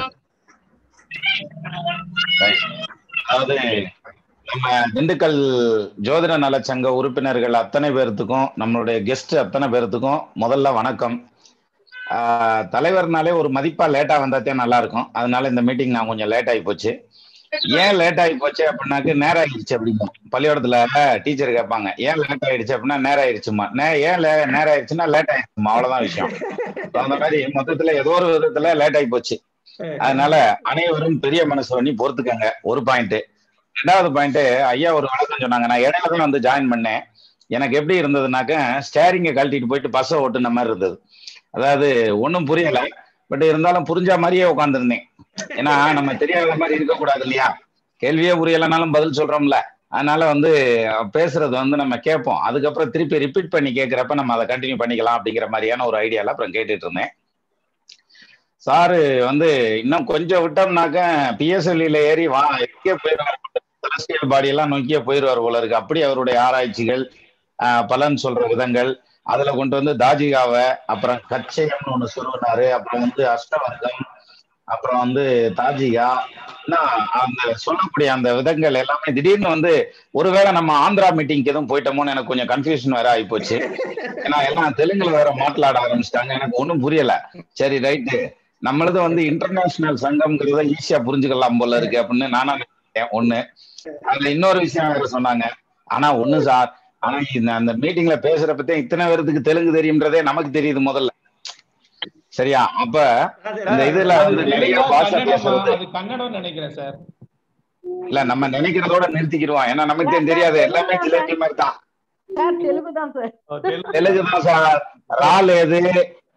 அதாவது நம்ம திண்டுக்கல் ஜோதிட நலச்சங்க உறுப்பினர்கள் அத்தனை பேர்த்துக்கும், நம்மளுடைய கெஸ்ட் அத்தனை பேர்த்துக்கும் முதல்ல வணக்கம். தலைவர்னாலே ஒரு மதிப்பா லேட்டா வந்தாத்தே நல்லா இருக்கும். அதனால இந்த மீட்டிங் நான் கொஞ்சம் லேட் ஆகி போச்சு. ஏன் லேட் ஆகி போச்சு அப்படின்னாக்க நேரம் ஆயிடுச்சு அப்படிங்க. பள்ளிக்கூடத்துல டீச்சர் கேட்பாங்க, ஏன் லேட் ஆயிடுச்சு அப்படின்னா நேரம் ஆயிடுச்சுமா. ஏன் நேரம் ஆயிடுச்சுன்னா லேட் ஆயிடுச்சுமா, அவ்வளவுதான் விஷயம். அந்த மாதிரி மொத்தத்துல ஏதோ ஒரு விதத்துல லேட் ஆகி போச்சு. அதனால அனைவரும் பெரிய மனசு பண்ணி பொறுத்துக்கங்க. ஒரு பாயிண்ட். ரெண்டாவது பாயிண்ட், ஐயா ஒரு வழக்கம் சொன்னாங்க. நான் இடையில தான் வந்து ஜாயின் பண்ணேன். எனக்கு எப்படி இருந்ததுனாக்க ஸ்டேரிங்கை கழட்டிட்டு போயிட்டு பஸ்ஸை ஓட்டுன மாதிரி இருந்தது. அதாவது ஒன்றும் புரியல, பட் இருந்தாலும் புரிஞ்ச மாதிரியே உட்காந்துருந்தேன். ஏன்னா நம்ம தெரியாத மாதிரி இருக்கக்கூடாது இல்லையா? கேள்வியே புரியலைனாலும் பதில் சொல்றோம்ல. அதனால வந்து பேசுறது வந்து நம்ம கேட்போம், அதுக்கப்புறம் திருப்பி ரிப்பீட் பண்ணி கேட்கிறப்ப நம்ம அதை கண்டினியூ பண்ணிக்கலாம் அப்படிங்கிற மாதிரியான ஒரு ஐடியால அப்புறம் கேட்டுட்டு இருந்தேன். சாரு வந்து இன்னும் கொஞ்சம் விட்டோம்னாக்க பிஎஸ்எல்இல ஏறி வா எங்கே போயிடுவார், செலஸ்டியல் பாடி எல்லாம் நோக்கியே போயிடுவார் போல இருக்கு. அப்படி அவருடைய ஆராய்ச்சிகள், பலன் சொல்ற விதங்கள், அதுல கொண்டு வந்து தாஜிகாவை, அப்புறம் கச்சயம்னு ஒண்ணு சொல்லுனாரு, அப்புறம் வந்து அஷ்டவர்க்கம், அப்புறம் வந்து தாஜிகா, அந்த சொல்லக்கூடிய அந்த விதங்கள் எல்லாமே திடீர்னு வந்து ஒருவேளை நம்ம ஆந்திரா மீட்டிங்க்கு எதுவும் போயிட்டோமோன்னு எனக்கு கொஞ்சம் கன்ஃபியூஷன் வேற ஆகி போச்சு. ஏன்னா எல்லாம் தெலுங்குல வேற மாట్లాட ஆரம்பிச்சிட்டாங்க, எனக்கு ஒன்றும் புரியல. சரி ரைட்டு, நம்மளது வந்து இன்டர்நேஷனல் சங்கம்ங்கிறத ஈஸியா புரிஞ்சுக்கலாம் போல இருக்கு அப்படின்னு நானா நினைச்சேன். ஒண்ணு. அதுல இன்னொரு விஷயம் வேற சொன்னாங்க. ஆனா ஒண்ணு சார், ஆனா அந்த மீட்டிங்ல பேசுற பத்தி இத்தனை பேருக்கு தெலுங்கு தெரியும்ன்றதே நமக்கு தெரியுது முதல்ல. சரியா? அப்ப இந்த இதுல வந்து நிறைய பாஷை பேசுறது கன்னடம் நினைக்கிறேன் சார். இல்ல நம்ம நினைக்கிறதோட நிறுத்திக்கிடுவோம். ஏன்னா நமக்கு தெரியாது, எல்லாமே ஜிலேபி மாதிரி தான். தெலுங்கு தான் சார். ரால் எது,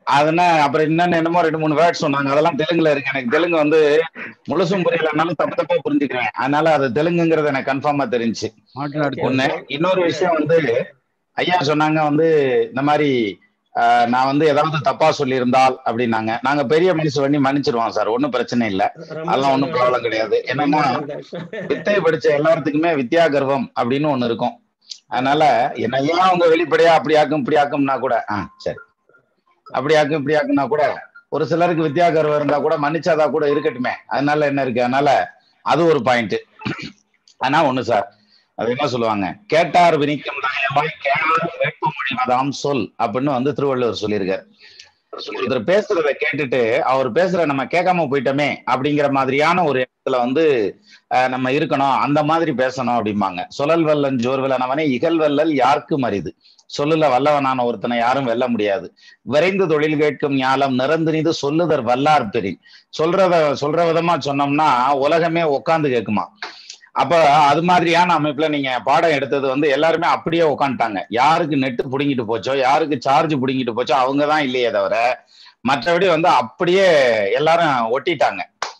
அதுனா அப்புறம் இன்னும் என்னமோ ரெண்டு மூணு வேர்ட் சொன்னாங்க, அதெல்லாம் தெலுங்குல இருக்கு. எனக்கு தெலுங்கு வந்து முழுசும் புரியலனாலும் தப்பு தப்பா புரிஞ்சுக்கிறேன். அதனால அது தெலுங்குங்கிறது எனக்கு கன்ஃபார்மா தெரிஞ்சு ஒண்ணு. இன்னொரு விஷயம் வந்து ஐயா சொன்னாங்க வந்து இந்த மாதிரி நான் வந்து ஏதாவது தப்பா சொல்லியிருந்தால் அப்படின்னாங்க. நாங்க பெரிய மனுஷ பண்ணி மன்னிச்சிருவோம் சார், ஒன்னும் பிரச்சனை இல்லை, அதெல்லாம் ஒன்றும் ப்ராப்ளம் கிடையாது. என்னன்னா வித்தை படிச்ச எல்லாத்துக்குமே வித்யா கர்வம் அப்படின்னு ஒண்ணு இருக்கும். அதனால என்னையா அவங்க வெளிப்படையா அப்படி ஆக்கும் இப்படி ஆக்கும்னா கூட ஆஹ் சரி அப்படி ஆக்கும் இப்படி ஆக்கும்னா கூட ஒரு சிலருக்கு வித்யா கர்வம் இருந்தா கூட மன்னிச்சாதா கூட இருக்கட்டுமே, அதனால என்ன இருக்கு. அதனால அது ஒரு பாயிண்ட். ஆனா ஒண்ணு சார், அது என்ன சொல்லுவாங்க, கேட்டார் வினிக்கும் தாயமாய் கேளார் வேட்பு மொழிவதாம் சொல் அப்படின்னு வந்து திருவள்ளுவர் சொல்லியிருக்காரு. ஒருத்தர் பேசுறத கேட்டுட்டு அவர் பேசுற நம்ம கேட்காம போயிட்டோமே அப்படிங்கிற மாதிரியான ஒரு இடத்துல வந்து நம்ம இருக்கணும், அந்த மாதிரி பேசணும் அப்படிம்பாங்க. சொலல் வல்லன் ஜோர்வலனவனே இகழ்வல்லல் யாருக்கு மரிது, சொல்லுல வல்லவனான ஒருத்தனை யாரும் வெல்ல முடியாது. விரைந்து தொழில் கேட்கும் ஞாலம் நிறந்துனிது சொல்லுதர் வல்லார் பெரிய. சொல்றத சொல்ற விதமா சொன்னோம்னா உலகமே உட்காந்து கேட்குமா. அப்ப அது மாதிரியான அமைப்புல நீங்க பாடம் எடுத்தது வந்து எல்லாருமே அப்படியே உட்காந்துட்டாங்க. யாருக்கு நெட்டு புடுங்கிட்டு போச்சோ, யாருக்கு சார்ஜ் புடுங்கிட்டு போச்சோ அவங்கதான் இல்லையே தவிர மற்றபடி வந்து அப்படியே எல்லாரும் ஒட்டிட்டாங்க.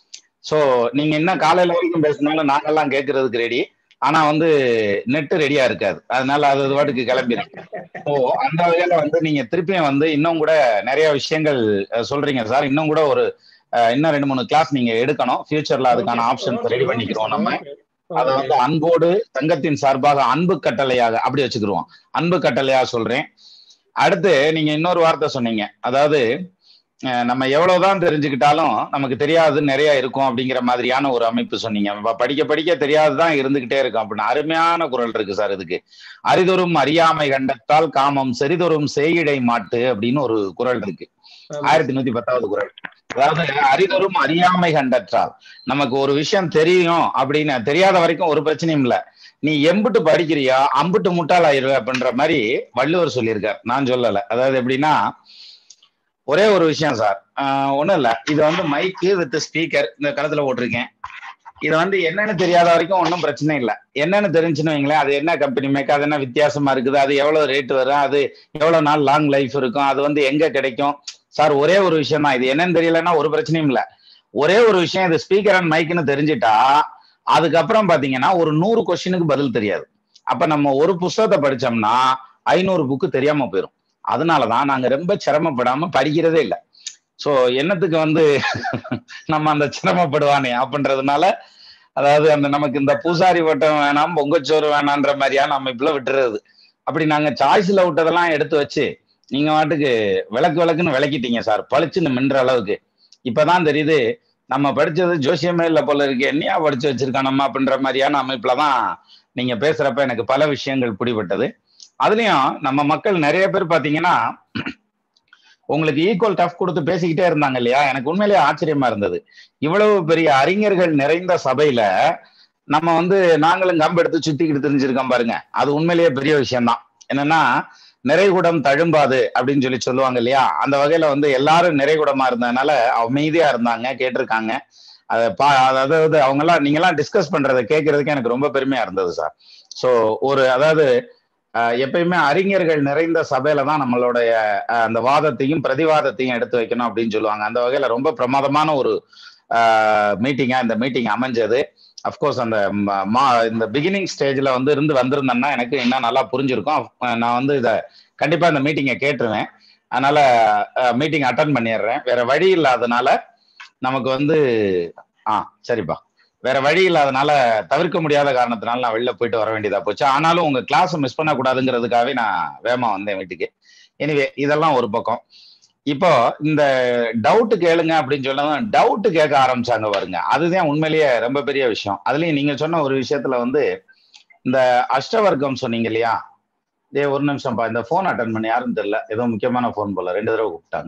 சோ நீங்க இன்னும் காலையில வரைக்கும் பேசினாலும் நாங்கெல்லாம் கேட்கறதுக்கு ரெடி, ஆனா வந்து நெட்டு ரெடியா இருக்காது, அதனால அது வாட்டுக்கு கிளம்பிருக்கு. ஓ அந்த வகையில வந்து நீங்க திருப்பியும் வந்து இன்னும் கூட நிறைய விஷயங்கள் சொல்றீங்க சார். இன்னும் கூட ஒரு இன்னும் ரெண்டு மூணு கிளாஸ் நீங்க எடுக்கணும். ஃபியூச்சர்ல அதுக்கான ஆப்ஷன்ஸ் ரெடி பண்ணிக்கிறோம் நம்ம. அதை வந்து அன்போடு சங்கத்தின் சார்பாக அன்பு கட்டளையாக அப்படி வச்சுக்கிருவோம், அன்பு கட்டளையா சொல்றேன். அடுத்து நீங்க இன்னொரு வார்த்தை சொன்னீங்க, அதாவது நம்ம எவ்வளவுதான் தெரிஞ்சுக்கிட்டாலும் நமக்கு தெரியாது நிறைய இருக்கும் அப்படிங்கிற மாதிரியான ஒரு அமைப்பு சொன்னீங்க. படிக்க படிக்க தெரியாதுதான் இருந்துகிட்டே இருக்கும் அப்படின்னு. அருமையான குரல் இருக்கு சார் இதுக்கு. அரிதொரும் அறியாமை கண்டத்தால் காமம் செறிதொரும் செய்யிடை மாட்டு அப்படின்னு ஒரு குரல் இருக்கு, ஆயிரத்தி நூத்தி பத்தாவது குரல். அதாவது அறிதொரும் அறியாமை கண்டற்றால், நமக்கு ஒரு விஷயம் தெரியும் அப்படின்னு தெரியாத வரைக்கும் ஒரு பிரச்சனையும் இல்லை, நீ எம்புட்டு படிக்கிறியா அம்புட்டு முட்டாள் ஆயிருவ அப்படின்ற மாதிரி வள்ளுவர் சொல்லியிருக்கார், நான் சொல்லல. அதாவது எப்படின்னா ஒரே ஒரு விஷயம் சார், ஆஹ் ஒண்ணும் இல்ல, இது வந்து மைக்கு வித் ஸ்பீக்கர் இந்த களத்துல போட்டிருக்கேன். இது வந்து என்னன்னு தெரியாத வரைக்கும் ஒன்றும் பிரச்சனை இல்லை. என்னன்னு தெரிஞ்சுன்னு வைங்களேன், அது என்ன கம்பெனி மேக், அது என்ன வித்தியாசமா இருக்குது, அது எவ்வளவு ரேட் வரும், அது எவ்வளவு நாள் லாங் லைஃப் இருக்கும், அது வந்து எங்க கிடைக்கும் சார். ஒரே ஒரு விஷயம் தான், இது என்னன்னு தெரியலன்னா ஒரு பிரச்சனையும் இல்லை. ஒரே ஒரு விஷயம், இது ஸ்பீக்கர் அண்ட் மைக்னு தெரிஞ்சுட்டா அதுக்கப்புறம் பாத்தீங்கன்னா ஒரு நூறு கொஸ்டினுக்கு பதில் தெரியாது. அப்ப நம்ம ஒரு புஸ்தகத்தை படிச்சோம்னா ஐநூறு புக்கு தெரியாம போயிடும். அதனாலதான் நாங்க ரொம்ப சிரமப்படாம படிக்கிறதே இல்லை. சோ என்னத்துக்கு வந்து நம்ம அந்த சிரமப்படுவானே அப்படின்றதுனால, அதாவது அந்த நமக்கு இந்த பூசாரி வட்டம் வேணாம் பொங்கச்சோறு வேணான்ற மாதிரியான அமைப்புல விட்டுறது. அப்படி நாங்க சாய்ஸ்ல விட்டதெல்லாம் எடுத்து வச்சு நீங்க வாட்டுக்கு விளக்கு விளக்குன்னு விளக்கிட்டீங்க சார், பளிச்சுன்னு மின்ற அளவுக்கு. இப்பதான் தெரியுது நம்ம படிச்சது ஜோசியமே இல்லை போல இருக்கு, என்னையா படிச்சு வச்சிருக்கான் நம்ம அப்படின்ற மாதிரியான அமைப்புலதான் நீங்க பேசுறப்ப எனக்கு பல விஷயங்கள் பிடிபட்டது. அதுலயும் நம்ம மக்கள் நிறைய பேர் பாத்தீங்கன்னா உங்களுக்கு ஈக்குவல் டஃப் கொடுத்து பேசிக்கிட்டே இருந்தாங்க இல்லையா, எனக்கு உண்மையிலேயே ஆச்சரியமா இருந்தது. இவ்வளவு பெரிய அறிஞர்கள் நிறைந்த சபையில நம்ம வந்து நாங்களும் கம்பு எடுத்து சுத்திக்கிட்டு தெரிஞ்சிருக்கோம் பாருங்க, அது உண்மையிலேயே பெரிய விஷயம்தான். என்னன்னா நிறைகுடம் தழும்பாது அப்படின்னு சொல்லி சொல்லுவாங்க இல்லையா, அந்த வகையில வந்து எல்லாரும் நிறைகுடமா இருந்ததுனால அமைதியா இருந்தாங்க, கேட்டிருக்காங்க. அதை பா அதாவது அவங்க எல்லாம் நீங்க எல்லாம் டிஸ்கஸ் பண்றதை கேட்கறதுக்கு எனக்கு ரொம்ப பெருமையா இருந்தது சார். ஸோ ஒரு அதாவது எப்பயுமே அறிஞர்கள் நிறைந்த சபையில தான் நம்மளுடைய அந்த வாதத்தையும் பிரதிவாதத்தையும் எடுத்து வைக்கணும் அப்படின்னு சொல்லுவாங்க. அந்த வகையில ரொம்ப பிரமாதமான ஒரு மீட்டிங்கா இந்த மீட்டிங் அமைஞ்சது. அஃப்கோர்ஸ் அந்த மா இந்த பிகினிங் ஸ்டேஜ்ல வந்து இருந்து வந்திருந்தேன்னா எனக்கு இன்னும் நல்லா புரிஞ்சிருக்கும். நான் வந்து இதை கண்டிப்பா இந்த மீட்டிங்கை கேட்டுருவேன். அதனால மீட்டிங் அட்டன் பண்ணிடுறேன். வேற வழி இல்லாதனால நமக்கு வந்து ஆ சரிப்பா வேற வழி இல்லாதனால தவிர்க்க முடியாத காரணத்தினால நான் வெளில போயிட்டு வர வேண்டியதா போச்சு. ஆனாலும் உங்க கிளாஸ் மிஸ் பண்ணக்கூடாதுங்கிறதுக்காகவே நான் வேகமா வந்தேன் வீட்டுக்கு. எனிவே இதெல்லாம் ஒரு பக்கம். இப்போ இந்த டவுட் கேளுங்க அப்படின்னு சொல்லவும் டவுட் கேட்க ஆரம்பிச்சாங்க பாருங்க, அதுதான் உண்மையிலேயே ரொம்ப பெரிய விஷயம். அதுலயும் நீங்க சொன்ன ஒரு விஷயத்துல வந்து இந்த அஷ்டவர்க்கம் சொன்னீங்க இல்லையா, இதே ஒரு நிமிஷம்ப்பா, இந்த போன் அட்டன் பண்ணி யாருன்னு தெரியல, ஏதோ முக்கியமான போன் போல, ரெண்டு தடவை கூப்பிட்டாங்க.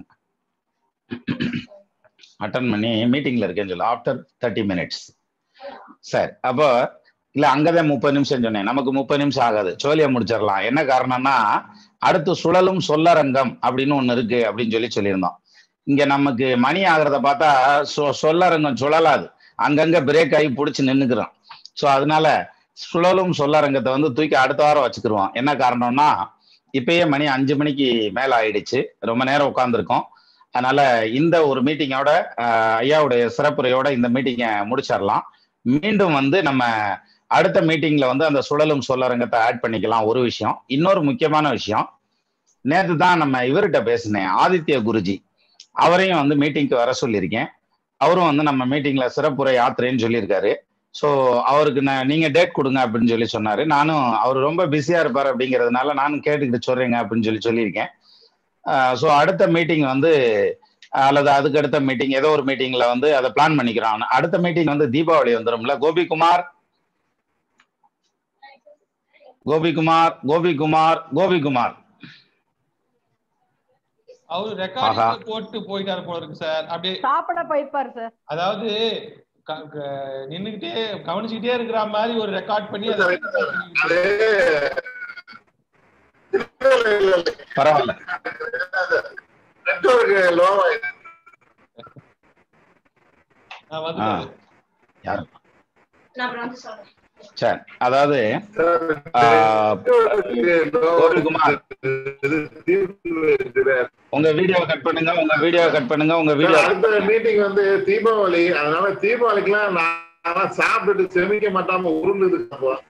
அட்டன் பண்ணி மீட்டிங்ல இருக்கேன்னு சொல்ல ஆஃப்டர் தேர்ட்டி மினிட்ஸ் சார். அப்போ இல்ல அங்கதான் முப்பது நிமிஷம் சொன்னேன், நமக்கு முப்பது நிமிஷம் ஆகாது, சோழியை முடிச்சிடலாம். என்ன காரணம்னா அடுத்து சுழலும் சொல்லரங்கம் அப்படின்னு ஒண்ணு இருக்கு அப்படின்னு சொல்லி சொல்லியிருந்தோம். இங்க நமக்கு மணி ஆகிறத பார்த்தா சொ சொல்லரங்கம் சுழலாது, அங்கங்க பிரேக் ஆகி பிடிச்சி நின்னுக்கிறோம். ஸோ அதனால சுழலும் சொல்லரங்கத்தை வந்து தூக்கி அடுத்த வாரம் வச்சுக்கிருவோம். என்ன காரணம்னா இப்பயே மணி அஞ்சு மணிக்கு மேல ஆயிடுச்சு, ரொம்ப நேரம் உட்காந்துருக்கோம். அதனால இந்த ஒரு மீட்டிங்கோட ஐயாவுடைய சிறப்புரையோட இந்த மீட்டிங்கை முடிச்சிடலாம். மீண்டும் வந்து நம்ம அடுத்த மீட்டிங்ல வந்து அந்த சுழலும் சொல்லரங்கத்தை ஆட் பண்ணிக்கலாம். ஒரு விஷயம். இன்னொரு முக்கியமான விஷயம், நேற்று தான் நம்ம இவர்கிட்ட பேசினேன், ஆதித்ய குருஜி, அவரையும் வந்து மீட்டிங்க்கு வர சொல்லியிருக்கேன். அவரும் வந்து நம்ம மீட்டிங்ல சிறப்புரை ஆத்திரேன்னு சொல்லியிருக்காரு. ஸோ அவருக்கு நான் நீங்க டேட் கொடுங்க அப்படின்னு சொல்லி சொன்னாரு. நானும் அவர் ரொம்ப பிஸியா இருப்பார் அப்படிங்கிறதுனால நானும் கேட்டுக்கிட்டு சொல்றேங்க அப்படின்னு சொல்லி சொல்லியிருக்கேன். ஸோ அடுத்த மீட்டிங் வந்து அல்லது அதுக்கு அடுத்த மீட்டிங் ஏதோ ஒரு மீட்டிங்ல வந்து அதை பிளான் பண்ணிக்கிறோம். அடுத்த மீட்டிங் வந்து தீபாவளி வந்துடும்ல. கோபிகுமார் கோபிகுமார் கோபிகுமார் கோபிகுமார் அவரு ரெக்கார்டிங் போட்டு போயிட்டாரு போல இருக்கு சார். அப்படியே சாப்பிட போயிருப்பாரு சார். அதாவது நின்னுகிட்டே கவனிச்சுக்கிட்டே இருக்கிற மாதிரி ஒரு ரெக்கார்ட் பண்ணி பரவாயில்ல. சரி, அதாவது கோபிகுமார் உங்க வீடியோ கட் பண்ணுங்க, உங்க வீடியோ கட் பண்ணுங்க, உங்க வீடியோ. அடுத்த மீட்டிங் வந்து தீபாவளி, அதனால தீபாவளிக்குலாம் நான் சாப்பிட்டுட்டு செமிக்க மாட்டாம உருண்டுது.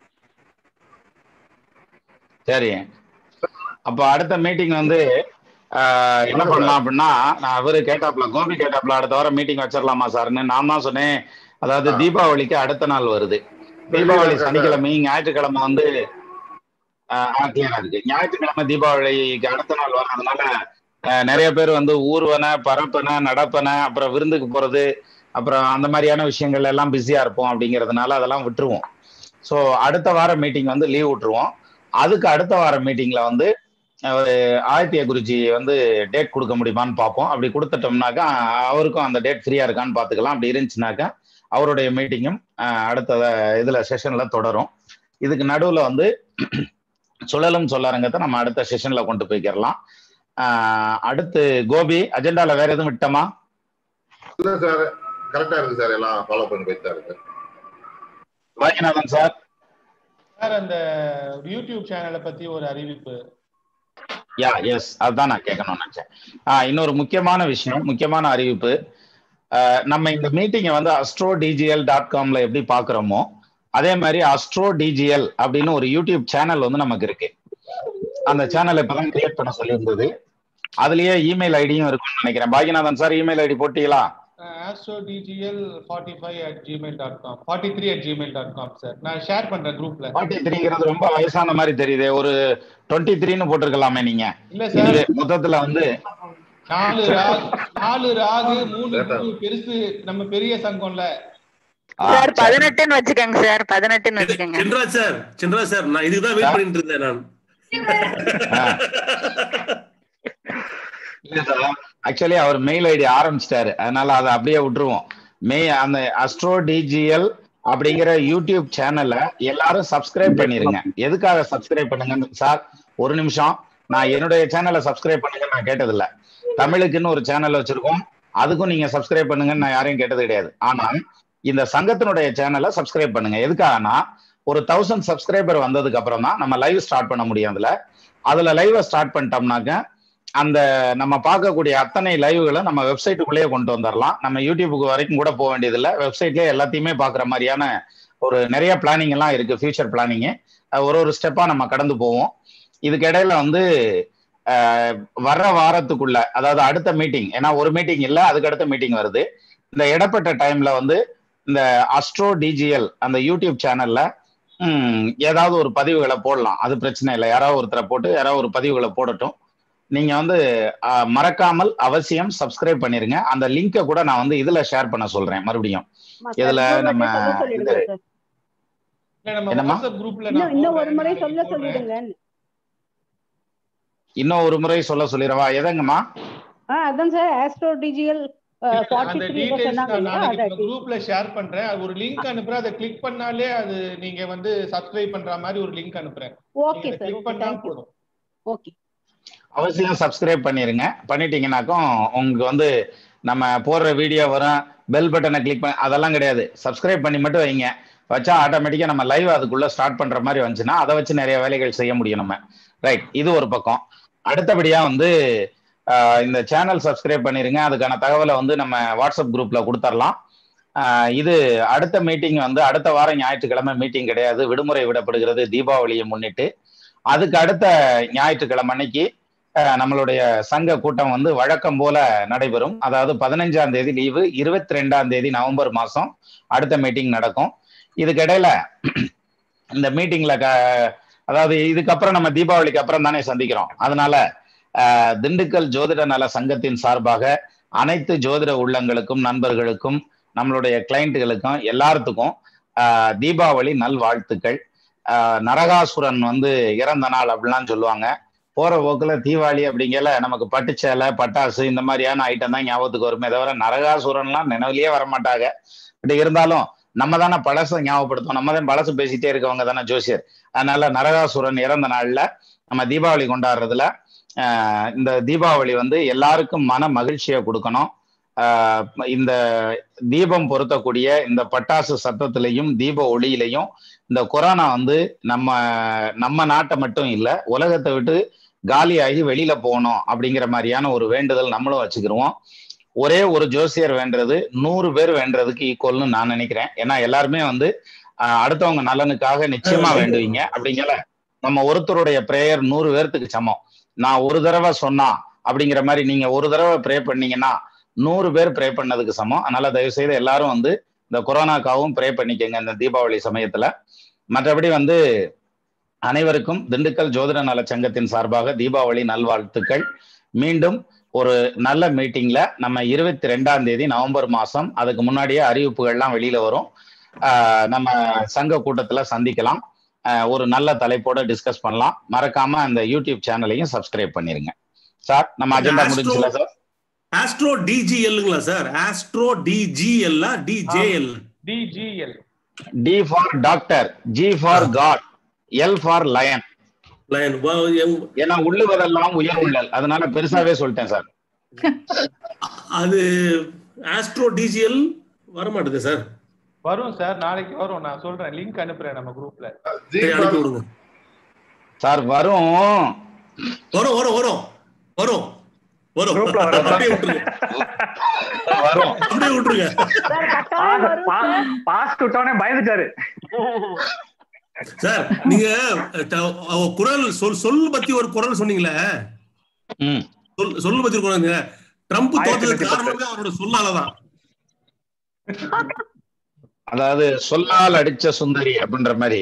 சரி, அப்ப அடுத்த மீட்டிங் வந்து என்ன பண்ணலாம் அப்படின்னா, நான் அவரு கேட்டாப்ல கோபி கேட்டாப்ல அடுத்த வாரம் மீட்டிங் வச்சிடலாமா சார்ன்னு. நான் தான் சொன்னேன், அதாவது தீபாவளிக்கு அடுத்த நாள் வருது. தீபாவளி சனிக்கிழமை, ஞாயிற்றுக்கிழமை வந்து கிளியரா இருக்கு. ஞாயிற்றுக்கிழமை தீபாவளிக்கு அடுத்த நாள் வர்றதுனால நிறைய பேர் வந்து ஊர்வன பரப்பன நடப்பன அப்புறம் விருந்துக்கு போறது அப்புறம் அந்த மாதிரியான விஷயங்கள் எல்லாம் பிஸியா இருப்போம். அப்படிங்கிறதுனால அதெல்லாம் விட்டுருவோம். ஸோ அடுத்த வார மீட்டிங் வந்து லீவ் விட்டுருவோம். அதுக்கு அடுத்த வார மீட்டிங்ல வந்து ஆதித்ய குருஜி வந்து டேட் கொடுக்க முடியுமான்னு பார்ப்போம். அப்படி கொடுத்துட்டோம்னாக்கா அவருக்கும் அந்த டேட் ஃப்ரீயா இருக்கான்னு பார்த்துக்கலாம். அப்படி இருந்துச்சுனாக்கா அவருடைய மீட்டிங்கும் அடுத்த இதுல செஷன்ல தொடரும். இதுக்கு நடுவுல வந்து சுழலும் சொல்லரங்கத்தை நம்ம அடுத்த செஷன்ல கொண்டு போய்க்கிறலாம். ஆஹ் அடுத்து கோபி, அஜெண்டால வேற எதுவும் விட்டமா? இல்ல சார், கரெக்டா இருக்கு சார், எல்லாம் ஃபாலோ பண்ணி போயிட்டா இருக்கு. வாங்கினாதான் சார் சார் அந்த யூடியூப் சேனலை பத்தி ஒரு அறிவிப்பு. யா எஸ், அதுதான் நான் கேட்கணும்னு நினைச்சேன். ஆஹ் இன்னொரு முக்கியமான விஷயம், முக்கியமான அறிவிப்பு. நம்ம இந்த மீட்டிங்கை வந்து அஸ்ட்ரோ டிஜிஎல் டாட் காம்ல எப்படி பாக்குறோமோ அதே மாதிரி அஸ்ட்ரோ டிஜிஎல் அப்படின்னு ஒரு யூடியூப் சேனல் வந்து நமக்கு இருக்கு. அந்த சேனல் இப்பதான் கிரியேட் பண்ண சொல்லியிருந்தது. அதுலயே இமெயில் ஐடியும் இருக்கும்னு நினைக்கிறேன். பாகிநாதன் சார், இமெயில் ஐடி போட்டீங்களா? astrodigiel forty-five at gmail dot com forty-three at gmail dot com sir. நான் ஷேர் பண்றேன் குரூப்ல. forty-threeங்கிறது ரொம்ப வயசான மாதிரி தெரியுது. ஒரு twenty-three ன்னு போட்டுருக்கலாமே நீங்க. இல்ல சார், மொத்தத்துல வந்து நாலு ராகு நாலு ராகு மூணு பெருசு நம்ம பெரிய சங்கம்ல சார். பதினெட்டுன்னு வச்சுக்கோங்க சார், பதினெட்டுன்னு வச்சுக்கோங்க. சின்ராஜ் சார், சின்ராஜ் சார், நான் இதுதான் வெயிட் பண்ணிட்டு இருந்தேன் நான். இல்ல சார், ஆக்சுவலி அவர் மெயில் ஐடி ஆரம்பிச்சிட்டாரு, அதனால அதை அப்படியே விட்டுருவோம். மே அந்த அஸ்ட்ரோ டிஜிஎல் அப்படிங்கிற யூடியூப் சேனலை எல்லாரும் சப்ஸ்கிரைப் பண்ணிருங்க. எதுக்காக சப்ஸ்கிரைப் பண்ணுங்க சார்? ஒரு நிமிஷம், நான் என்னுடைய சேனலை சப்ஸ்கிரைப் பண்ணுங்க நான் கேட்டதில்ல. தமிழுக்குன்னு ஒரு சேனல் வச்சிருக்கோம், அதுக்கும் நீங்க சப்ஸ்கிரைப் பண்ணுங்கன்னு நான் யாரையும் கேட்டது கிடையாது. ஆனா இந்த சங்கத்தினுடைய சேனலை சப்ஸ்கிரைப் பண்ணுங்க. எதுக்காகனா ஒரு தௌசண்ட் சப்ஸ்கிரைபர் வந்ததுக்கு அப்புறம் தான் நம்ம லைவ் ஸ்டார்ட் பண்ண முடியும். அதுல அதுல லைவ் ஸ்டார்ட் பண்ணிட்டோம்னாக்க அந்த நம்ம பார்க்கக்கூடிய அத்தனை லைவ்களை நம்ம வெப்சைட்டுக்குள்ளேயே கொண்டு வந்துடலாம். நம்ம யூடியூபுக்கு வரைக்கும் கூட போக வேண்டியதில்லை. வெப்சைட்லேயே எல்லாத்தையுமே பார்க்குற மாதிரியான ஒரு நிறைய பிளானிங் எல்லாம் இருக்கு, ஃபியூச்சர் பிளானிங்கு. ஒரு ஒரு ஸ்டெப்பா நம்ம கடந்து போவோம். இதுக்கு இடையில வந்து வர்ற வாரத்துக்குள்ள, அதாவது அடுத்த மீட்டிங், ஏன்னா ஒரு மீட்டிங் இல்லை, அதுக்கு அடுத்த மீட்டிங் வருது. இந்த இடப்பட்ட டைம்ல வந்து இந்த அஸ்ட்ரோ டிஜிஎல் அந்த யூடியூப் சேனல்ல உம் ஏதாவது ஒரு பதிவுகளை போடலாம். அது பிரச்சனை இல்லை. யாராவது ஒருத்தரை போட்டு யாராவது ஒரு பதிவுகளை போடட்டும். நீங்க வந்து மறக்காமல் அவசியம் சப்ஸ்கிரைப் பண்ணிருங்க. அந்த லிங்கை கூட நான் வந்து இதுல ஷேர் பண்ண சொல்றேன். மறுபடியும் இதுல நம்ம இன்னும் ஒரு முறை சொல்ல சொல்லிடுங்க. இன்னும் ஒரு முறை சொல்ல சொல்லிடவா? எதங்கம்மா? அதான் சார், ஆஸ்ட்ரோ டிஜிஎல் குரூப்ல ஷேர் பண்றேன். ஒரு லிங்க் அனுப்புறேன், அதை கிளிக் பண்ணாலே அது நீங்க வந்து சப்ஸ்கிரைப் பண்ற மாதிரி ஒரு லிங்க் அனுப்புறேன். ஓகே சார், போதும். ஓகே, அவசியம் சப்ஸ்கிரைப் பண்ணிருங்க. பண்ணிட்டீங்கன்னாக்கும் உங்களுக்கு வந்து நம்ம போடுற வீடியோ வரும், பெல் பட்டனை கிளிக் பண்ண அதெல்லாம் கிடையாது. சப்ஸ்கிரைப் பண்ணி மட்டும் வைங்க. வச்சா ஆட்டோமேட்டிக்கா நம்ம லைவ் அதுக்குள்ள ஸ்டார்ட் பண்ற மாதிரி வந்துச்சுன்னா அதை வச்சு நிறைய வேலைகள் செய்ய முடியும் நம்ம. ரைட், இது ஒரு பக்கம். அடுத்தபடியா வந்து இந்த சேனல் சப்ஸ்கிரைப் பண்ணிருங்க. அதுக்கான தகவலை வந்து நம்ம வாட்ஸ்அப் குரூப்ல கொடுத்துடலாம். இது அடுத்த மீட்டிங் வந்து அடுத்த வாரம் ஞாயிற்றுக்கிழமை மீட்டிங் கிடையாது, விடுமுறை விடப்படுகிறது தீபாவளியை முன்னிட்டு. அதுக்கு அடுத்த ஞாயிற்றுக்கிழமை அன்னைக்கு நம்மளுடைய சங்க கூட்டம் வந்து வழக்கம் போல நடைபெறும். அதாவது பதினஞ்சாம் தேதி லீவு, இருபத்தி ரெண்டாம் தேதி நவம்பர் மாசம் அடுத்த மீட்டிங் நடக்கும். இதுக்கு இடையில இந்த மீட்டிங்ல அதாவது இதுக்கப்புறம் நம்ம தீபாவளிக்கு அப்புறம் தானே சந்திக்கிறோம். அதனால திண்டுக்கல் ஜோதிட நல சங்கத்தின் சார்பாக அனைத்து ஜோதிட உள்ளங்களுக்கும் நண்பர்களுக்கும் நம்மளுடைய கிளைண்ட்டுகளுக்கும் எல்லாத்துக்கும் தீபாவளி நல்வாழ்த்துக்கள். நரகாசுரன் வந்து இறந்த நாள் அப்படிலாம் சொல்லுவாங்க. போற போக்குல தீபாவளி அப்படிங்கல நமக்கு பட்டுச்சேலை பட்டாசு இந்த மாதிரியான ஐட்டம் தான் ஞாபகத்துக்கு வருமே தவிர நரகாசுரன்லாம் நினைவுலயே வரமாட்டாங்க. பட் இருந்தாலும் நம்ம தானே பழசை ஞாபகப்படுத்துவோம், நம்ம தான் பழசு பேசிட்டே இருக்கவங்க தானே ஜோசியர். அதனால நரகாசுரன் இறந்த நாள்ல நம்ம தீபாவளி கொண்டாடுறதுல ஆஹ் இந்த தீபாவளி வந்து எல்லாருக்கும் மன மகிழ்ச்சியை கொடுக்கணும். ஆஹ் இந்த தீபம் பொருத்தக்கூடிய இந்த பட்டாசு சத்தத்திலையும் தீப ஒளியிலையும் இந்த கொரோனா வந்து நம்ம நம்ம நாட்டை மட்டும் இல்லை உலகத்தை விட்டு காலியாகி வெளியில போகணும் அப்படிங்கிற மாதிரியான ஒரு வேண்டுதல் நம்மளும் வச்சுக்கிருவோம். ஒரே ஒரு ஜோசியர் வேண்டது நூறு பேர் வேண்டதுக்கு ஈக்குவல்னு நான் நினைக்கிறேன். ஏன்னா எல்லாருமே வந்து ஆஹ் அடுத்தவங்க நலனுக்காக நிச்சயமா வேண்டுவீங்க. அப்படிங்கிற நம்ம ஒருத்தருடைய பிரேயர் நூறு பேர்த்துக்கு சமம். நான் ஒரு தடவை சொன்னா அப்படிங்கிற மாதிரி நீங்க ஒரு தடவை ப்ரே பண்ணீங்கன்னா நூறு பேர் ப்ரே பண்ணதுக்கு சமம். அதனால தயவு செய்து எல்லாரும் வந்து இந்த கொரோனாக்காகவும் ப்ரே பண்ணிக்கங்க இந்த தீபாவளி சமயத்துல. மற்றபடி வந்து அனைவருக்கும் திண்டுக்கல் ஜோதிட நல சங்கத்தின் சார்பாக தீபாவளி நல்வாழ்த்துக்கள். மீண்டும் ஒரு நல்ல மீட்டிங்ல நம்ம இருபத்தி ரெண்டாம் தேதி நவம்பர் மாசம், அதுக்கு முன்னாடியே அறிவிப்புகள்லாம் வெளியில வரும், ஆஹ் நம்ம சங்க கூட்டத்துல சந்திக்கலாம். ஒரு நல்ல தலைப்போட டிஸ்கஸ் பண்ணலாம். மறக்காம அந்த யூடியூப் சேனலையும் சப்ஸ்கிரைப் பண்ணிருங்க. சார் நம்ம அஜெண்டா முடிஞ்சுல சார்? ஆஸ்ட்ரோ டிஜிஎல்ங்களா sir? Astro DGL DJL? DGL. D for doctor, G for God, L for lion. Lion. ஏன்னா உள்ளுவதெல்லாம் உயர் உள்ளல், அதனால பெருசாவே சொல்லிட்டேன் சார். அது ஆஸ்ட்ரோ டிஜிஎல் வர மாட்டேது சார். வரும் சார், நாளைக்கு வரும். நான் சொல்றேன், லிங்க் அனுப்புறேன் நம்ம குரூப்ல. அனுப்பி விடுங்க சார். வரும் வரும் வரும் வரும் வரும் வரும் அப்படியே விட்டுருங்க வரும் அப்படியே விட்டுருங்க. பாஸ் விட்டோனே பயந்துட்டாரு சார். நீங்க குரல் சொல் சொல் பத்தி ஒரு குரல் சொன்னீங்களே, சொல் சொல் பத்தி குரல். ட்ரம்ப் தோற்றதுக்கு காரணமே அவரோட சொல்லாலதான். அதாவது சொல்லால் அடிச்ச சுந்தரி அப்படின்ற மாதிரி.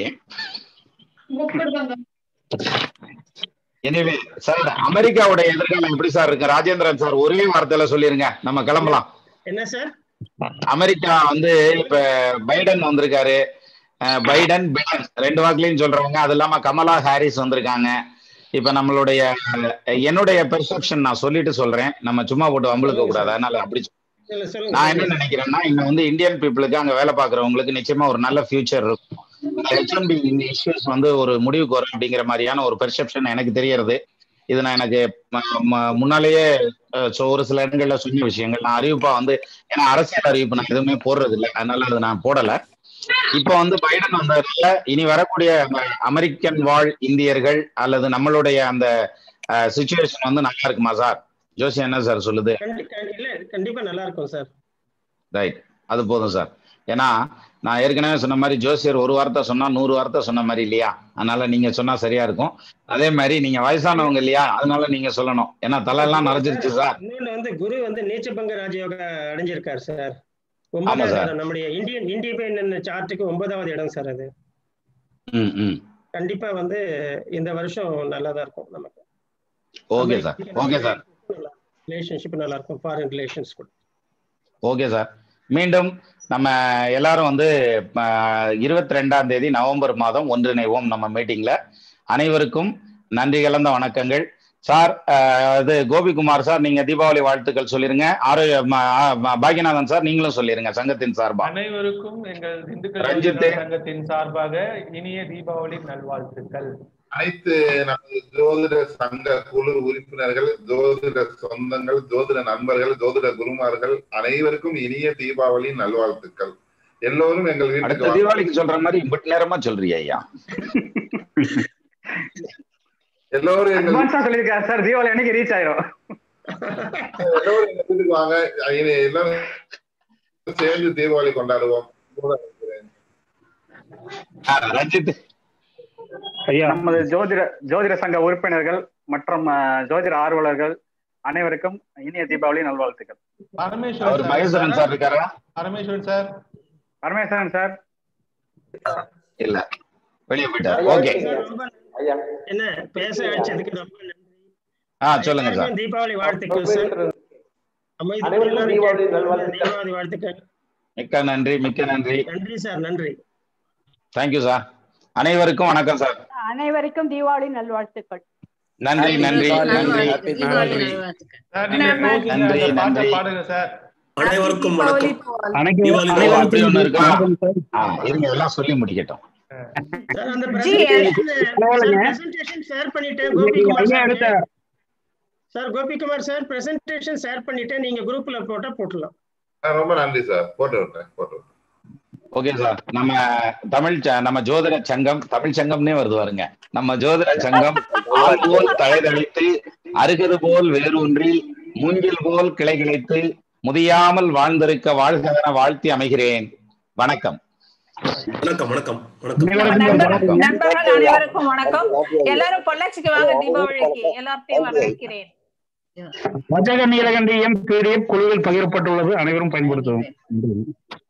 எனவே சார் அமெரிக்காவுடைய எதிர்காலம் எப்படி சார் இருக்கு? ராஜேந்திரன் சார் ஒரே வார்த்தையில சொல்லிருங்க, நம்ம கிளம்பலாம். என்ன சார்? அமெரிக்கா வந்து இப்ப பைடன் வந்திருக்காரு, பைடன் பைடன் ரெண்டு வாக்குலையும் சொல்றவங்க. அது இல்லாம கமலா ஹாரிஸ் வந்திருக்காங்க. இப்ப நம்மளுடைய என்னுடைய பெர்செப்ஷன் நான் சொல்லிட்டு சொல்றேன், நம்ம சும்மா போட்டு வம்பளுக்க கூடாது. அதனால அப்படி நான் என்ன நினைக்கிறேன்னா, இங்க வந்து இந்தியன் பீப்புளுக்கு அங்க வேலை பாக்குறவங்களுக்கு நிச்சயமா ஒரு நல்ல ஃபியூச்சர் இருக்கும். ஹெச் ஒன் பி இந்த இஷ்யூஸ் வந்து ஒரு முடிவுக்கு வரும் அப்படிங்கிற மாதிரியான ஒரு பெர்செப்ஷன் எனக்கு தெரியறது. இது நான் எனக்கு முன்னாலேயே ஒரு சில இடங்கள்ல சொன்ன விஷயங்கள். நான் அறிவிப்பா வந்து ஏன்னா அரசியல் அறிவிப்பு நான் எதுவுமே போடுறது இல்லை, அதனால அது நான் போடல. இப்ப வந்து பைடன் வந்ததுல இனி வரக்கூடிய அமெரிக்கன் வாழ் இந்தியர்கள் அல்லது நம்மளுடைய அந்த சிச்சுவேஷன் வந்து நல்லா இருக்குமா சார்? ஜோசி என்ன சார் சொல்லுது? கண்டிப்பா நல்லா இருக்கும் சார். ரைட், அது போதும் சார். ஏன்னா நான் ஏற்கனவே சொன்ன மாதிரி ஜோசியர் ஒரு வார்த்தை சொன்னா நூறு வார்த்தை சொன்ன மாதிரி இல்லையா? அதனால நீங்க சொன்னா சரியா இருக்கும். அதே மாதிரி நீங்க வயசானவங்க இல்லையா, அதனால நீங்க சொல்லணும். ஏன்னா தலையெல்லாம் நிறைஞ்சிருச்சு சார். இன்னொன்னு வந்து குரு வந்து நீச்சபங்க ராஜயோக அடைஞ்சிருக்காரு சார். ஒன்பதாவது நம்முடைய இந்தியன் இண்டிபெண்டன்ட் சார்ட்டுக்கு ஒன்பதாவது இடம் சார் அது. கண்டிப்பா வந்து இந்த வருஷம் நல்லாதான் இருக்கும் நமக்கு. Okay sir. Okay sir. Relationship நல்லா இருக்கும், ஃபாரின் ரிலேஷன்ஸ் கூட. Okay sir. மீண்டும் நம்ம எல்லாரும் வந்து இருபத்தி ரெண்டாம் தேதி நவம்பர் மாதம் ஒன்றிணைவோம் நம்ம மீட்டிங்ல. அனைவருக்கும் நன்றி கலந்த வணக்கங்கள் சார். இது கோபிகுமார் சார், நீங்க தீபாவளி வாழ்த்துக்கள் சொல்லிருங்க. ஆரோக்கிய பாக்யநாதன் சார் நீங்களும் சொல்லிருங்க சங்கத்தின் சார்பாக. அனைவருக்கும் எங்கள் திண்டுக்கல் சங்கத்தின் சார்பாக இனிய தீபாவளி நல்வாழ்த்துக்கள். அனைத்து நமது ஜோதிட சங்க குழு உறுப்பினர்கள், ஜோதிட சொந்தங்கள், ஜோதிட நண்பர்கள், ஜோதிட குருமார்கள் அனைவருக்கும் இனிய தீபாவளி நல்வாழ்த்துக்கள். எல்லோரும் எங்கள் வீட்டுக்கு தீபாவளிக்கு சொல்ற மாதிரி இம்பட்டு நேரமா சொல்றீங்க ஐயா. எல்லோரும் சொல்லிருக்காரு சார், தீபாவளி அன்னைக்கு ரீச் ஆயிரும். எல்லோரும் எங்க வீட்டுக்கு வாங்க, எல்லாரும் சேர்ந்து தீபாவளி கொண்டாடுவோம். ரஞ்சித் ஐயா, நமது ஜோதிட ஜோதிட சங்க உறுப்பினர்கள் மற்றும் ஜோதிட ஆர்வலர்கள் அனைவருக்கும் இனிய தீபாவளி நல்வாழ்த்துக்கள். மகேஸ்வரன் சார் இருக்காரா? பரமேஸ்வரன் சார் பரமேஸ்வரன் சார் இல்ல, வெளியே போயிட்டார். ஓகே, என்ன பேச வச்சதுக்கு ரொம்ப நன்றி. ஆ சொல்லுங்க சார். தீபாவளி வாழ்த்துக்கள் சார். தீபாவளி வாழ்த்துக்கள். மிக்க நன்றி, மிக்க நன்றி. நன்றி சார், நன்றி. Thank you sir. அனைவருக்கும் வணக்கம் சார். அனைவருக்கும் தீபாவளி நல்வாழ்த்துக்கள். நன்றி நன்றி நன்றி நன்றி நன்றி பாடுங்க சார். அனைவருக்கும் வணக்கம். அப்படி ஒண்ணு இருக்கும். இருங்க, எல்லாம் சொல்லி முடிக்கட்டும். சார் அந்த பிரசன்டேஷன் ஷேர் பண்ணிட்டேன் Gopikumar sir. Sir Gopikumar sir presentation share பண்ணிட்டேன், நீங்க குரூப்ல போட்டா போடலாம். ரொம்ப நன்றி சார். போட்டு விட்டேன் போட்டு விட்டேன். Okay sir. நம்ம தமிழ் நம்ம ஜோதிட சங்கம், தமிழ் சங்கம்னே வருது பாருங்க. நம்ம ஜோதிட சங்கம் ஆள் போல் தழைதழித்து அருகது போல் வேரூன்றி மூங்கில் போல் கிளை கிளைத்து முதியாமல் வாழ்ந்திருக்க வாழ்கதன வாழ்த்தி அமைகிறேன். வணக்கம். வணக்கம் வணக்கம் வணக்கம். நண்பர்கள் அனைவருக்கும் வணக்கம். எல்லாரும் பொள்ளாச்சிக்கு வாங்க தீபாவளிக்கு. எல்லாத்தையும் வரவேற்கிறேன். வஜக நீலகண்டி எம் பிடிஎஃப் குழுவில் பகிரப்பட்டுள்ளது, அனைவரும் பயன்படுத்தவும்.